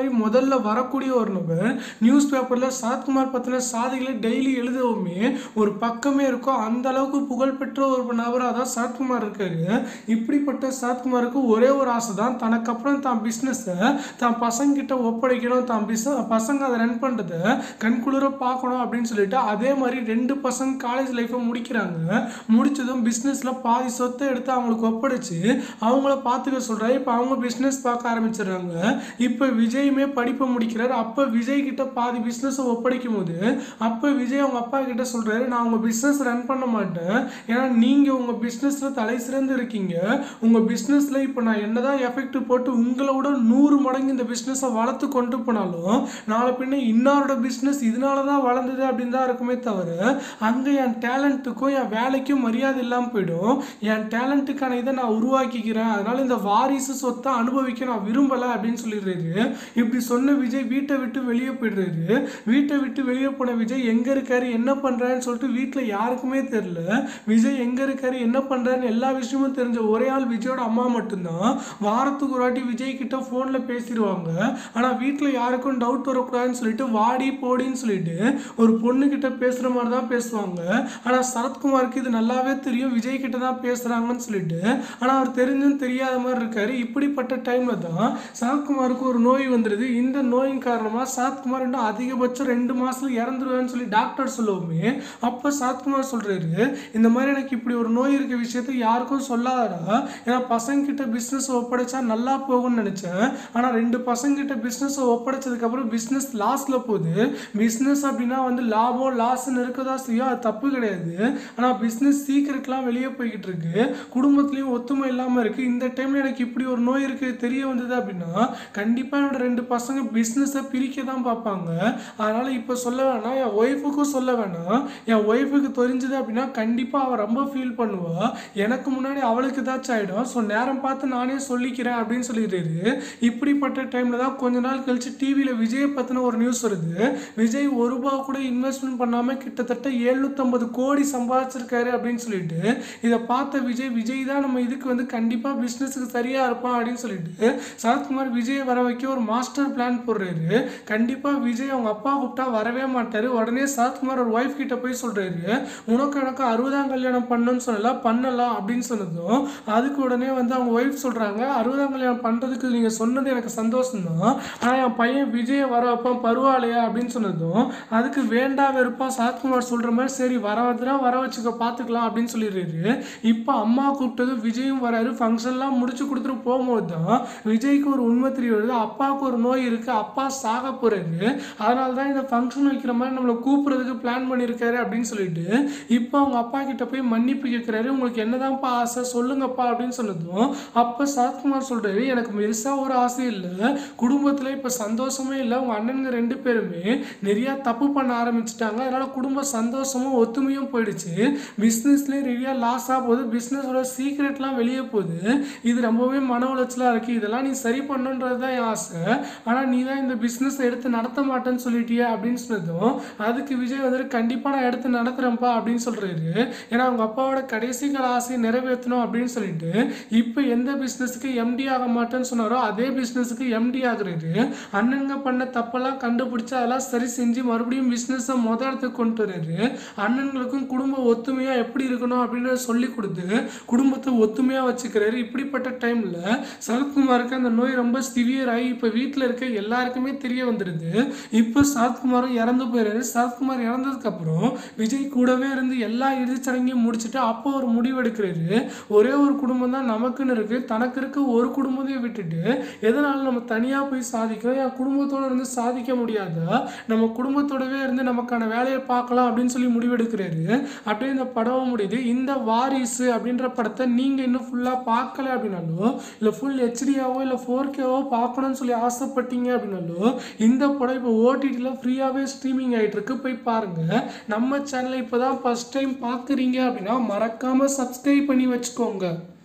முதல்ல வரக்கூடிய ஒரு நபர். நியூஸ் பேப்பரில் சரத்குமார் பற்றின சாதிகளை டெய்லி எழுதவுமே ஒரு பக்கமே இருக்கும். அந்த அளவுக்கு புகழ்பெற்ற ஒரு நபராக தான் சரத்குமார் இருக்காரு. இப்படிப்பட்ட சரத்குமாருக்கு ஒரே ஒரு ஆசை தான், தனக்கு அப்புறம் தான் பிஸ்னஸை தான் பசங்கிட்ட ஒப்படைக்கணும், தான் பிஸ் பசங்க அதை ரன் பண்ணுறதை கண்குளிர பார்க்கணும் அப்படின்னு சொல்லிட்டு அதே மாதிரி ரெண்டு பசங்க காலேஜ் லைஃப்பை முடிக்கிறாங்க. முடிச்சதும் பிஸ்னஸில் பாதி சொத்தை எடுத்து அவங்களுக்கு ஒப்படைச்சு அவங்கள பார்த்துக்க சொல்கிறாரு. இப்போ அவங்க பிஸ்னஸ் பார்க்க ஆரம்பிச்சிடுறாங்க. இப்போ விஜயுமே படிப்பை முடிக்கிறார். அப்போ விஜய் கிட்ட பாதி பிஸ்னஸை ஒப்படைக்கும் போது அப்போ விஜய் அவங்க அப்பா கிட்ட சொல்கிறாரு, நான் உங்கள் பிஸ்னஸ் ரன் பண்ண மாட்டேன், ஏன்னா நீங்கள் உங்கள் பிஸ்னஸில் தலை சிறந்து இருக்கீங்க. உங்கள் பிஸ்னஸில் இப்போ நான் என்னதான் எஃபெக்ட் போட்டு உங்களோட நூறு மடங்கு இந்த பிஸ்னஸை வளர்த்து கொண்டு போனாலும் நாளை பின்ன இன்னொரு பிஸ்னஸ் இதனால தான் வளர்ந்தது அப்படின்னு தான் இருக்குமே தவிர அங்கே என் டேலண்ட்டுக்கும் என் வேலைக்கும் மரியாதை இல்லாமல் போயிடும். என் டேலண்ட்டுக்கான இதை நான் உருவாக்கிக்கிறேன், அதனால இந்த வாரிசு சொத்தை அனுபவிக்க நான் விரும்பலை அப்படின்னு சொல்லிடுறாரு. இப்படி சொன்ன விஜய் வீட்டை விட்டு வெளியே போயிடுறாரு. வீட்டை விட்டு வெளியே போன விஜய் எங்கே இருக்காரு என்ன பண்ணுறாருன்னு சொல்லிட்டு வீட்டில் யாருக்குமே தெரியல. விஜய் எங்கே இருக்காரு என்ன பண்ணுறாருன்னு எல்லா விஷயமும் தெரிஞ்ச ஒரே ஆள் விஜயோட அம்மா மட்டும்தான். வாரத்துக்கு ஒரு வாட்டி விஜய் கிட்ட ஃபோனில் பேசிடுவாங்க. ஆனால் வீட்டில் யாருக்கும் டவுட் வரக்கூடாதுன்னு சொல்லிட்டு வாடி போடின்னு சொல்லிட்டு ஒரு பொண்ணு கிட்ட பேசுகிற மாதிரி தான் பேசுவாங்க. ஆனால் சரத்குமாருக்கு இது நல்லாவே தெரியும் விஜய் கிட்ட தான் பேசுகிறாங்கன்னு சொல்லிட்டு. ஆனால் அவர் தெரிஞ்சும் தெரியாத மாதிரி இருக்காரு. இப்படிப்பட்ட டைமில் தான் சரத்குமாருக்கு ஒரு நோய் வந்துடுது. இந்த நோயின் காரணமாக சரத்குமார் இன்னும் அதிகபட்சம் ரெண்டு மாதத்துல இறந்துருவேன்னு சொல்லி டாக்டர் சொல்லவுமே அப்போ சரத்குமார் சொல்கிறாரு, இந்த மாதிரி எனக்கு இப்படி ஒரு நோய் இருக்க விஷயத்தை யாருக்கும் சொல்லாதடா, ஏன்னா பசங்கிட்ட பிஸ்னஸ் ஒப்படைச்சா நல்லா போகும்னு நினச்சேன். ஆனால் ரெண்டு பசங்கிட்ட பிஸ்னஸை ஒப்படைச்சதுக்கப்புறம் பிஸ்னஸ் லாஸில் போகுது. பிஸ்னஸ் அப்படின்னா வந்து லாபம் லாஸ்ன்னு இருக்கதா செய்யும், அது தப்பு கிடையாது. ஆனால் பிஸ்னஸ் சீக்கிரட்லாம் வெளியே போய்கிட்டு இருக்கு, குடும்பத்துலேயும் ஒத்துமை இல்லாமல் இருக்குது. இந்த டைமில் எனக்கு இப்படி ஒரு நோய் இருக்குது தெரிய வந்தது அப்படின்னா கண்டிப்பாக என்னோட ரெண்டு பசங்க பிஸ்னஸை பிரிக்க தான் பார்ப்பாங்க. அதனால் இப்போ சொல்ல வேணாம், என் ஒய்ஃபுக்கும் சொல்ல வேணாம். என் ஒய்ஃபுக்கு தெரிஞ்சது அப்படின்னா கண்டிப்பாக அவள் ரொம்ப ஃபீல் பண்ணுவாள், எனக்கு முன்னாடி அவளுக்கு ஏதாச்சும் ஆகிடும். ஸோ நேரம் பார்த்து நானே சொல்லிக்கிறேன் அப்படின்னு சொல்லிடுறாரு. இப்படிப்பட்ட டைமில் தான் கொஞ்ச நாள் கழிச்சு டிவியில் விஜயை பற்றின ஒரு நியூஸ் வருது. விஜய் ஒரு ரூபா கூட இன்வெஸ்ட்மெண்ட் பண்ணாமல் கிட்டத்தட்ட எழுநூற்றம்பது கோடி சம்பாதிச்சிருக்காரு அப்படின்னு சொல்லிட்டு இதை பார்த்த விஜய் விஜய் தான் நம்ம இதுக்கு வந்து கண்டிப்பாக பிஸ்னஸுக்கு சரியாக இருப்பான் அப்படின்னு சொல்லிட்டு சரத்குமார் விஜயை வர வைக்க ஒரு மாஸ்டர் பிளான் போடுறாரு. கண்டிப்பாக விஜய் அவங்க அப்பா கூப்பிட்டா வரவே மாட்டார். உடனே சரத்குமார் ஒரு ஒய்ஃப் கிட்ட போய் சொல்கிறாரு, உனக்கு எனக்கு அறுபதாம் கல்யாணம் பண்ணணும்னு சொல்லலாம் பண்ணலாம் அப்படின்னு சொன்னதும் அதுக்கு உடனே வந்து அவங்க ஒய்ஃப் சொல்கிறாங்க, அறுபதாம் கல்யாணம் பண்ணுறதுக்கு நீங்கள் சொன்னது எனக்கு சந்தோஷம் தான், ஆனால் என் பையன் விஜயை வர வைப்பான் பரவாயில்லையா அப்படின்னு சொன்னதும் அதுக்கு வேண்டா வெறுப்பா சரத்குமார் சொல்கிற மாதிரி சரி வர வந்துடா வர வச்சுக்க பார்த்துக்கலாம் அப்படின்னு சொல்லிடுறாரு. இப்போ அம்மா கூப்பிட்டது விஜயும் வராரு. ஃபங்க்ஷன்லாம் முடிச்சு கொடுத்துட்டு போகும்போது தான் விஜய்க்கு ஒரு உண்மை தெரிய வருது, அப்பாவுக்கு ஒரு நோய் இருக்குது, அப்பா சாக போகிறாரு, அதனால தான் இந்த ஃபங்க்ஷன் வைக்கிற மாதிரி நம்மளை கூப்பிட்றதுக்கு பிளான் பண்ணியிருக்காரு அப்படின்னு சொல்லிட்டு இப்போ அவங்க அப்பா கிட்ட போய் மன்னிப்பு கேட்குறாரு. உங்களுக்கு என்னதான்ப்பா ஆசை சொல்லுங்கப்பா அப்படின்னு சொன்னதும் அப்போ சரத்குமார் சொல்கிறாரு, எனக்கு பெருசாக ஒரு ஆசை இல்லை, குடும்பத்தில் இப்போ சந்தோஷமே இல்லை, உங்கள் அண்ணனுங்க ரெண்டு பேருமே நிறையா தப்பு பண்ண ஆரம்பிச்சிட்டாங்க, அதனால் குடும்ப சந்தோஷமும் ஒத்துமையும் போயிடுச்சு, பிஸ்னஸ்லேயும் நிறையா லாஸ் ஆக போகுது, பிஸ்னஸோட சீக்ரெட்லாம் வெளியே போகுது, இது ரொம்பவே மன உளைச்சலாக இருக்குது, இதெல்லாம் நீ சரி பண்ணுன்றது தான் என் ஆசை, ஆனால் நீ தான் இந்த பிஸ்னஸை எடுத்து நடத்த மாட்டேன்னு சொல்லிட்டியே அப்படின்னு சொன்னதும் அதுக்கு விஜய் வந்துட்டு கண்டிப்பாக நான் எடுத்து நடத்துகிறேன்ப்பா அப்படின்னு சொல்கிறாரு. ஏன்னா அவங்க அப்பாவோட கடைசி கால ஆசையை நிறைவேற்றணும் அப்படின்னு சொல்லிட்டு இப்போ எந்த பிஸ்னஸுக்கு எம்டி ஆக மாட்டேன்னு சொன்னாரோ அதே பிஸ்னஸுக்கு எம்டி ஆகுறாரு. அண்ணனுங்க பண்ண தப்பெல்லாம் கண்டுபிடிச்சு அதெல்லாம் சரி செஞ்சு மறுபடியும் பிஸ்னஸை மொதல் இடத்துக்கு கொண்டு வர்றாரு. அண்ணன்களுக்கும் குடும்ப ஒத்துமையாக எப்படி இருக்கணும் அப்படின்னு சொல்லி கொடுத்து குடும்பத்தை ஒத்துமையாக வச்சுக்கிறாரு. இப்படிப்பட்ட டைமில் சரத்குமாருக்கு அந்த நோய் ரொம்ப சிவியர் ஆகி இப்போ வீட்டில் இருக்க எல்லாருக்குமே தெரிய வந்துடுது. இப்போ சரத்குமாரும் இறந்து போயிடுறாரு. சரத்குமார் இறந்ததுக்கப்புறம் விஜய் கூடவே இருந்து எல்லா இறுதிச்சடங்கையும் முடிச்சுட்டு அப்போ ஒரு முடிவு எடுக்கிறாரு. ஒரே ஒரு குடும்பம் தான் நமக்குன்னு இருக்குது, தனக்கு இருக்க ஒரு குடும்பத்தையும் விட்டுட்டு எதனால நம்ம தனியாக போய் சாதிக்கிறோம், என் குடும்பத்தோடு இருந்து சாதிக்க முடியாதா, நம்ம குடும்பத்தோடவே இருந்து நமக்கான வேலையை பார்க்கலாம் அப்படின்னு சொல்லி முடிவெடுக்கிறாரு. அப்படியே இந்த படம் முடியுது. இந்த வாரிசு அப்படின்ற படத்தை நீங்கள் இன்னும் ஃபுல்லாக பார்க்கல அப்படின்னாலும் இல்லை ஃபுல் ஹெச்டியாவோ இல்லை ஃபோர் கேவோ பார்க்கணும்னு சொல்லி ஆசைப்பட்டீங்க அப்படின்னாலும் இந்த படம் இப்போ ஓடிடியில் ஃப்ரீயாகவே ஸ்ட்ரீமிங் ஆகிட்டு இருக்கு, போய் பாருங்கள். நம்ம சேனலை இப்போ தான் ஃபஸ்ட் டைம் பார்க்குறீங்க அப்படின்னா மறக்காமல் சப்ஸ்கிரைப் பண்ணி வச்சுக்கோங்க.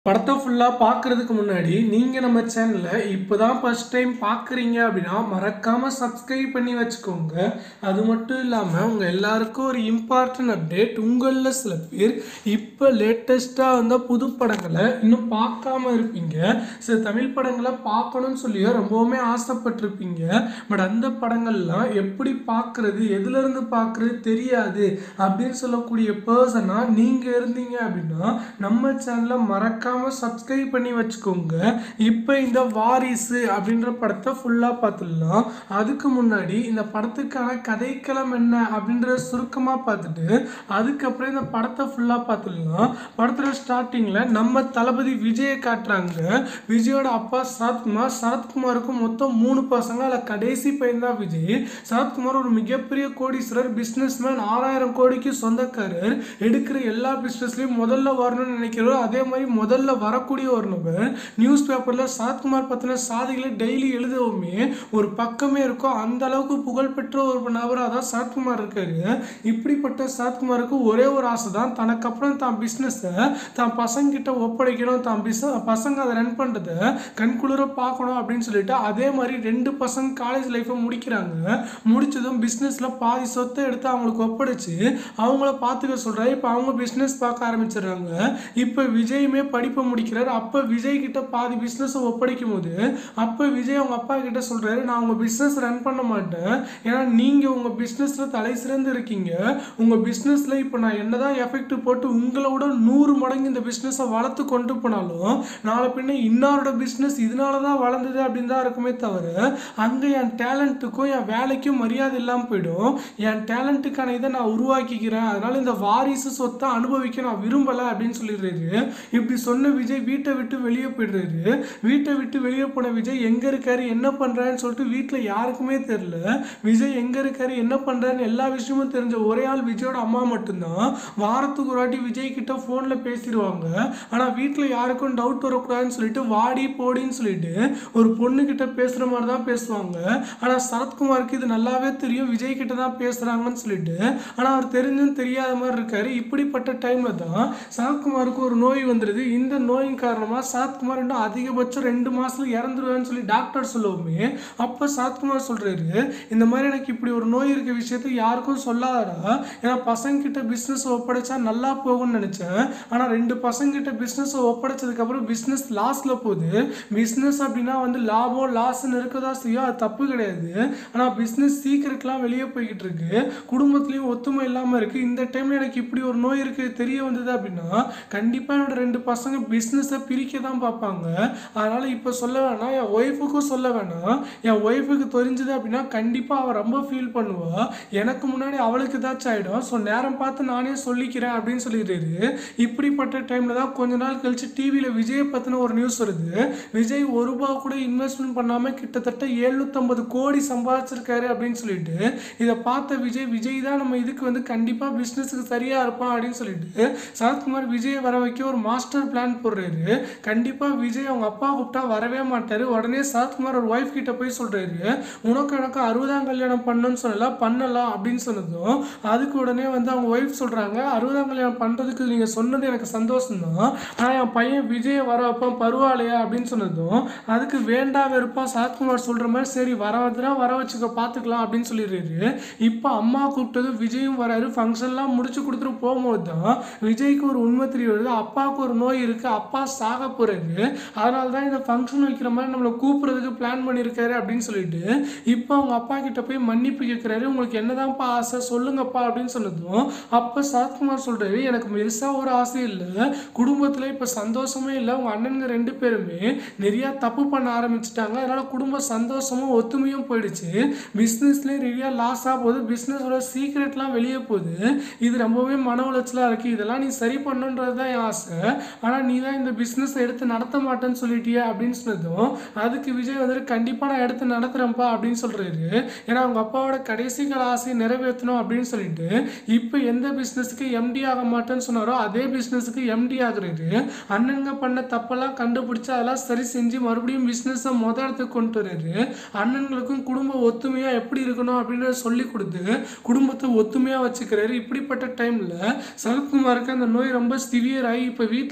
படத்தை ஃபுல்லாக பார்க்குறதுக்கு முன்னாடி நீங்கள் நம்ம சேனலை இப்போ தான் ஃபஸ்ட் டைம் பார்க்குறீங்க அப்படின்னா மறக்காமல் சப்ஸ்கிரைப் பண்ணி வச்சுக்கோங்க. அது மட்டும் இல்லாமல் உங்கள் எல்லாருக்கும் ஒரு இம்பார்ட்டன்ட் அப்டேட். உங்களில் சில பேர் இப்போ லேட்டஸ்ட்டாக வந்த புது படங்களை இன்னும் பார்க்காம இருப்பீங்க. சில தமிழ் படங்களை பார்க்கணும்னு சொல்லியோ ரொம்பவுமே ஆசைப்பட்டிருப்பீங்க. பட் அந்த படங்கள்லாம் எப்படி பார்க்குறது, எதுலேருந்து பார்க்குறது தெரியாது அப்படின்னு சொல்லக்கூடிய பர்சனாக நீங்கள் இருந்தீங்க அப்படின்னா நம்ம சேனலை மறக்காம சப்ஸ்கிரைப் பண்ணி வச்சுக்கோங்க. இப்போ இந்த வாரிசு அப்படின்ற படத்தை ஃபுல்லாக பார்த்துடலாம். அதுக்கு முன்னாடி இந்த படத்துக்கான கதைக்களம் என்ன அப்படின்றத சுருக்கமாக பார்த்துட்டு அதுக்கப்புறம் இந்த படத்தை ஃபுல்லாக பார்த்துடலாம். படத்தில் ஸ்டார்டிங்கில் நம்ம தளபதி விஜயை காட்டுறாங்க. விஜயோட அப்பா சரத்குமார். சரத்குமாருக்கு மொத்தம் மூணு பசங்க. அதில் கடைசி பையன் தான் விஜய். சரத்குமார் ஒரு மிகப்பெரிய கோடீஸ்வரர், பிஸ்னஸ் மேன், ஆறாயிரம் கோடிக்கு சொந்தக்காரர். எடுக்கிற எல்லா பிஸ்னஸ்லையும் முதல்ல வரணும்னு நினைக்கிறோம். அதே மாதிரி முதல்ல வரக்கூடிய ஒரு நபர். நியூஸ் பேப்பரில் சரத்குமார் பற்றின சாதிகளை டெய்லி எழுதவுமே ஒரு பக்கமே இருக்கும். அந்த அளவுக்கு புகழ்பெற்ற ஒரு நபராக தான் சரத்குமார் இருக்காரு. இப்படிப்பட்ட சரத்குமாருக்கு ஒரே ஒரு ஆசை தான், தனக்கு அப்புறம் தான் பிஸ்னஸை தான் பசங்க கிட்ட ஒப்படைக்கணும், தான் பிஸ் பசங்க அதை ரன் பண்ணுறதை கண்குளிர பார்க்கணும் அப்படின்னு சொல்லிட்டு அதே மாதிரி ரெண்டு பசங்க காலேஜ் லைஃப்பை முடிக்கிறாங்க. முடிச்சதும் பிஸ்னஸில் பாதி சொத்தை எடுத்து அவங்களுக்கு ஒப்படைச்சு அவங்கள பார்த்துக்க சொல்கிறாரு. இப்போ அவங்க பிஸ்னஸ் பார்க்க ஆரம்பிச்சிடுறாங்க. இப்போ விஜயுமே படிப்பை முடிக்கிறார். அப்போ விஜய் கிட்ட பாதி பிஸ்னஸை ஒப்படைக்கும் போது அப்போ விஜய் அவங்க அப்பா கிட்ட சொல்கிறாரு, நான் உங்கள் பிஸ்னஸ் ரன் பண்ண மாட்டேன். ஏன்னா நீங்கள் உங்கள் பிஸ்னஸில் தலை சிறந்து இருக்கீங்க. உங்கள் பிஸ்னஸில் இப்போ நான் என்னதான் எஃபெக்ட் போட்டு உங்களோட நூறு மடங்கு இந்த பிஸ்னஸை வளர்த்து கொண்டு போனாலும் நாளை பின்ன இன்னாரோட பிஸ்னஸ் இதனால தான் வளர்ந்தது அப்படின்னு தான் இருக்குமே தவிர அங்கே என் டேலண்ட்டுக்கும் என் வேலைக்கும் மரியாதை இல்லாமல் போயிடும். என் டேலண்ட்டுக்கான இதை நான் உருவாக்கிக்கிறேன். அதனால் இந்த வாரிசு சொத்தை அனுபவிக்க நான் விரும்பலை அப்படின்னு சொல்லிடுறாரு. இப்படி சொன்ன விஜய் வீட்டை விட்டு வெளியே போயிடுறாரு. வீட்டை விட்டு வெளியே போன விஜய் எங்கே இருக்காரு, என்ன பண்ணுறாருன்னு சொல்லிட்டு வீட்டில் யாருக்குமே தெரியல. விஜய் எங்கே இருக்காரு, என்ன பண்ணுறாருன்னு எல்லா விஷயமும் தெரிஞ்ச ஒரே ஆள் விஜயோட அம்மா மட்டும்தான். வாரத்துக்கு ஒரு வாட்டி விஜய் கிட்ட ஃபோனில் பேசிடுவாங்க. ஆனால் வீட்டில் யாருக்கும் டவுட் வரக்கூடாதுன்னு சொல்லிட்டு வாடி போடின்னு சொல்லிட்டு ஒரு பொண்ணு கிட்ட பேசுகிற மாதிரி தான் பேசுவாங்க. ஆனால் சரத்குமாருக்கு இது நல்லாவே தெரியும் விஜய் கிட்ட தான் பேசுகிறாங்கன்னு சொல்லிட்டு. ஆனால் அவர் தெரிஞ்சும் தெரியாத மாதிரி இருக்காரு. இப்படிப்பட்ட டைமில் தான் சரத்குமாருக்கு ஒரு நோய் வந்துடுது. இந்த நோயின் காரணமாக சரத்குமார் இன்னும் அதிகபட்சம் ரெண்டு மாதத்தில் இறந்துருவேன்னு சொல்லி டாக்டர் சொல்லுவோமே. அப்போ சரத்குமார் சொல்கிறாரு, இந்த மாதிரி எனக்கு இப்படி ஒரு நோய் இருக்க விஷயத்தை யாருக்கும் சொல்லாதடா. ஏன்னா பசங்க கிட்ட பிஸ்னஸ் ஒப்படைச்சா நல்லா போகும்னு நினச்சேன். ஆனால் ரெண்டு பசங்க கிட்ட பிஸ்னஸ் ஒப்படைச்சதுக்கப்புறம் பிஸ்னஸ் லாஸில் போகுது. பிஸ்னஸ் அப்படின்னா வந்து லாபம் லாஸ்ன்னு இருக்கதா செய்யும், அது தப்பு கிடையாது. ஆனால் பிஸ்னஸ் சீக்கிரட்லாம் வெளியே போய்கிட்டு இருக்கு. குடும்பத்துலேயும் ஒத்துமை இல்லாமல் இருக்குது. இந்த டைமில் எனக்கு இப்படி ஒரு நோய் இருக்குது தெரிய வந்தது அப்படின்னா கண்டிப்பாக என்னோட ரெண்டு பசங்க பிஸ்னஸை பிரிக்க தான் பார்ப்பாங்க. அதனால் இப்போ சொல்ல வேணாம், என் ஒய்ஃபுக்கும் சொல்ல வேணாம். என் ஒய்ஃபுக்கு தெரிஞ்சது அப்படின்னா கண்டிப்பாக அவள் ரொம்ப ஃபீல் பண்ணுவா. எனக்கு முன்னாடி அவளுக்கு ஏதாச்சும் ஆகிடும். ஸோ நேரம் பார்த்து நானே சொல்லிக்கிறேன் அப்படின்னு சொல்லிடுறாரு. இப்படிப்பட்ட டைமில் தான் கொஞ்ச நாள் கழிச்சு டிவியில் விஜயை பற்றின ஒரு நியூஸ் வருது. விஜய் ஒரு ரூபா கூட இன்வெஸ்ட்மெண்ட் பண்ணாமல் கிட்டத்தட்ட எழுநூற்றம்பது கோடி சம்பாதிச்சிருக்காரு அப்படின்னு சொல்லிட்டு இதை பார்த்த விஜய் விஜய் தான் நம்ம இதுக்கு வந்து கண்டிப்பாக பிஸ்னஸுக்கு சரியாக இருப்பான் அப்படின்னு சொல்லிட்டு சரத்குமார் விஜயை வர வைக்க ஒரு மாஸ்டர் பிளான் போடுறாரு. கண்டிப்பாக விஜய் அவங்க அப்பா கூப்பிட்டா வரவே மாட்டார். உடனே சரத்குமார் ஒரு ஒய்ஃப் கிட்ட போய் சொல்கிறாரு, உனக்கு எனக்கு அறுபதாம் கல்யாணம் பண்ணணும்னு சொல்லலாம், பண்ணலாம் அப்படின்னு சொன்னதும் அதுக்கு உடனே வந்து அவங்க ஒய்ஃப் சொல்கிறாங்க, அறுபதாம் கல்யாணம் பண்ணுறதுக்கு நீங்கள் சொன்னது எனக்கு சந்தோஷம் தான், ஆனால் என் பையன் விஜயை வர வைப்பான் பரவாயில்லையா அப்படின்னு சொன்னதும் அதுக்கு வேண்டா வெறுப்பாக சரத்குமார் சொல்கிற மாதிரி சரி வர வந்துனா வர வச்சுக்க பார்த்துக்கலாம் அப்படின்னு சொல்லிடுறாரு. இப்போ அம்மா கூப்பிட்டது விஜயும் வராரு. ஃபங்க்ஷன்லாம் முடிச்சு கொடுத்துட்டு போகும்போது தான் விஜய்க்கு ஒரு உண்மை தெரிய வருது. அப்பாவுக்கு ஒரு நோய் இருக்குது, அப்பா சாக போகிறாரு. அதனால தான் இந்த ஃபங்க்ஷன் வைக்கிற மாதிரி நம்மளை கூப்பிட்றதுக்கு பிளான் பண்ணியிருக்காரு அப்படின்னு சொல்லிட்டு இப்போ அவங்க அப்பா கிட்ட போய் மன்னிப்பு கேட்குறாரு. உங்களுக்கு என்னதான்ப்பா ஆசை சொல்லுங்கப்பா அப்படின்னு சொன்னதும் அப்போ சரத்குமார் சொல்கிறாரு, எனக்கு பெருசாக ஒரு ஆசை இல்லை, குடும்பத்தில் இப்போ சந்தோஷமே இல்லை, உங்கள் அண்ணனுங்க ரெண்டு பேருமே நிறையா தப்பு பண்ண ஆரம்பிச்சிட்டாங்க. அதனால் குடும்ப சந்தோஷமும் ஒத்துமையும் போயிடுச்சு. பிஸ்னஸ்லேயும் நிறையா லாஸாக போகுது, பிஸ்னஸோட சீக்ரெட்லாம் வெளியே போகுது. இது ரொம்பவே மன உளைச்சலாக இருக்குது. இதெல்லாம் நீ சரி பண்ணுன்றது தான் என் ஆசை. ஆனால் நீ தான் இந்த பிஸ்னஸை எடுத்து நடத்த மாட்டேன்னு சொல்லிட்டியா அப்படின்னு சொன்னதும் அதுக்கு விஜய் வந்துட்டு கண்டிப்பாக நான் எடுத்து நடத்துகிறேன்ப்பா அப்படின்னு சொல்கிறாரு. ஏன்னா அவங்க அப்பாவோட கடைசி கால ஆசையை நிறைவேற்றணும் அப்படின்னு சொல்லிட்டு இப்போ எந்த பிஸ்னஸுக்கு எம்டி ஆக மாட்டேன்னு சொன்னாரோ அதே பிஸ்னஸுக்கு எம்டி ஆகுறாரு. அண்ணனுங்க பண்ண தப்பெல்லாம் கண்டுபிடிச்சு அதெல்லாம் சரி செஞ்சு மறுபடியும் பிஸ்னஸை மொதல் இடத்துக்கு கொண்டு வர்றாரு. அண்ணன்களுக்கும் குடும்ப ஒத்துமையாக எப்படி இருக்கணும் அப்படின்னு சொல்லி கொடுத்து குடும்பத்தை ஒத்துமையாக வச்சுக்கிறாரு. இப்படிப்பட்ட டைமில் சரத்குமாருக்கு அந்த நோய் ரொம்ப சிவியர் ஆகி இப்போ வீட்டில் இருக்க